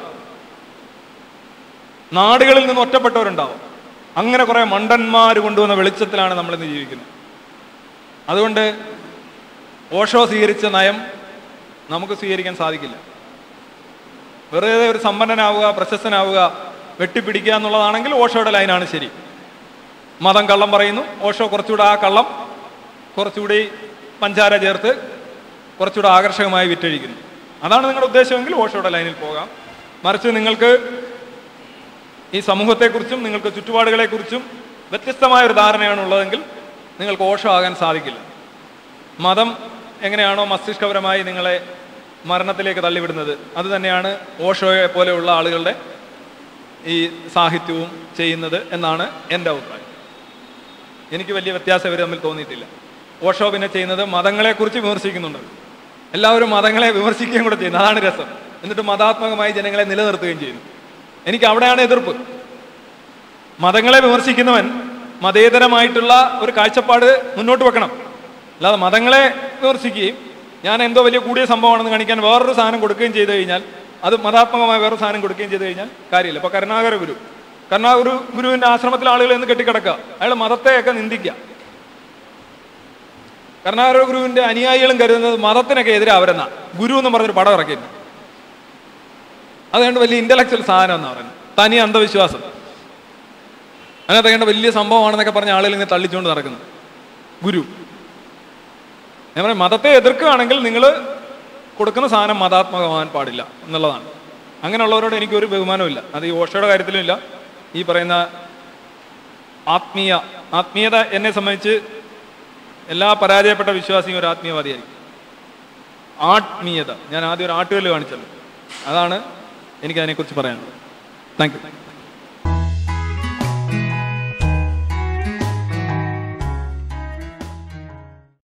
നാടുകളിൽ നിന്ന് ഒറ്റപ്പെട്ടവരുണ്ടാവും. അങ്ങനെ കുറെ മണ്ടന്മാർ കൊണ്ടുവന്ന വെളിച്ചത്തിലാണ് നമ്മളിന്ന് ജീവിക്കുന്നത്. അതുകൊണ്ട് ഓഷോ സ്വീകരിച്ച നയം നമുക്ക് സ്വീകരിക്കാൻ സാധിക്കില്ല. വെറുതെ ഒരു സമ്പന്നനാവുക, പ്രശസ്തനാവുക, വെട്ടിപ്പിടിക്കുക എന്നുള്ളതാണെങ്കിൽ ഓഷോയുടെ ലൈനാണ് ശരി. മതം കള്ളം പറയുന്നു, ഓഷോ കുറച്ചുകൂടെ ആ കള്ളം കുറച്ചുകൂടി പഞ്ചാര ചേർത്ത് കുറച്ചുകൂടെ ആകർഷകമായി വിറ്റഴിക്കുന്നു. അതാണ് നിങ്ങളുടെ ഉദ്ദേശമെങ്കിൽ ഓഷോയുടെ ലൈനിൽ പോകാം. മറിച്ച് നിങ്ങൾക്ക് ഈ സമൂഹത്തെക്കുറിച്ചും നിങ്ങൾക്ക് ചുറ്റുപാടുകളെക്കുറിച്ചും വ്യത്യസ്തമായ ഒരു ധാരണയാണ് ഉള്ളതെങ്കിൽ നിങ്ങൾക്ക് ഓഷോ ആകാൻ സാധിക്കില്ല. മതം എങ്ങനെയാണോ മസ്തിഷ്കപരമായി നിങ്ങളെ മരണത്തിലേക്ക് തള്ളിവിടുന്നത്, അത് തന്നെയാണ് ഓഷോയെ പോലെയുള്ള ആളുകളുടെ ഈ സാഹിത്യവും ചെയ്യുന്നത് എന്നാണ് എൻ്റെ അഭിപ്രായം. എനിക്ക് വലിയ വ്യത്യാസം ഇവർ തമ്മിൽ തോന്നിയിട്ടില്ല. ഓഷോ പിന്നെ ചെയ്യുന്നത് മതങ്ങളെക്കുറിച്ച് വിമർശിക്കുന്നുണ്ട്. എല്ലാവരും മതങ്ങളെ വിമർശിക്കുകയും കൂടെ ചെയ്യുന്നു, അതാണ് രസം. എന്നിട്ട് മതാത്മകമായി ജനങ്ങളെ നിലനിർത്തുകയും ചെയ്യുന്നു. എനിക്ക് അവിടെയാണ് എതിർപ്പ്. മതങ്ങളെ വിമർശിക്കുന്നവൻ മതേതരമായിട്ടുള്ള ഒരു കാഴ്ചപ്പാട് മുന്നോട്ട് വെക്കണം. അല്ലാതെ മതങ്ങളെ വിമർശിക്കുകയും ഞാൻ എന്തോ വലിയ കൂടിയ സംഭവമാണെന്ന് കാണിക്കാൻ വേറൊരു സാധനം കൊടുക്കുകയും ചെയ്തു കഴിഞ്ഞാൽ, അത് മതാത്മകമായ വേറൊരു സാധനം കൊടുക്കുകയും ചെയ്തു കഴിഞ്ഞാൽ കാര്യമില്ല. ഇപ്പോൾ കരുണാകര ഗുരു കരുണാകര ഗുരുവിൻ്റെ ആശ്രമത്തിലെ ആളുകൾ എന്ന് കെട്ടിക്കിടക്കുക, അയാൾ മതത്തെയൊക്കെ നിന്ദിക്കുക. കരുണാകര ഗുരുവിൻ്റെ അനുയായികളും കരുതുന്നത് മതത്തിനൊക്കെ എതിരെ അവരെന്നാ ഗുരു എന്ന് പറഞ്ഞൊരു പടം ഇറക്കിയിരുന്നു. അതുകൊണ്ട് വലിയ ഇന്റലക്ച്വൽ സാധനം എന്നാ പറയുന്നത്, തനി അന്ധവിശ്വാസം. അതിനകത്ത് കണ്ട വലിയ സംഭവമാണെന്നൊക്കെ പറഞ്ഞ ആളുകൾ ഇങ്ങനെ തള്ളിച്ചുകൊണ്ട് നടക്കുന്നു ഗുരു. ഞാൻ പറയാം, മതത്തെ എതിർക്കുകയാണെങ്കിൽ നിങ്ങൾ കൊടുക്കുന്ന സാധനം മതാത്മകമാകാൻ പാടില്ല എന്നുള്ളതാണ്. അങ്ങനെയുള്ളവരോട് എനിക്കൊരു ബഹുമാനമില്ല. അത് ഈ ഓഷയുടെ കാര്യത്തിലും ഇല്ല. ഈ പറയുന്ന ആത്മീയ ആത്മീയത എന്നെ സംബന്ധിച്ച് എല്ലാ പരാജയപ്പെട്ട വിശ്വാസിയും ഒരു ആത്മീയവാദിയായിരിക്കും. ആത്മീയത ഞാൻ ആദ്യം ഒരു ആട്ടുകല്ല് കാണിച്ചല്ലോ, അതാണ് എനിക്കതിനെക്കുറിച്ച് പറയാനുള്ളത്. Thank U.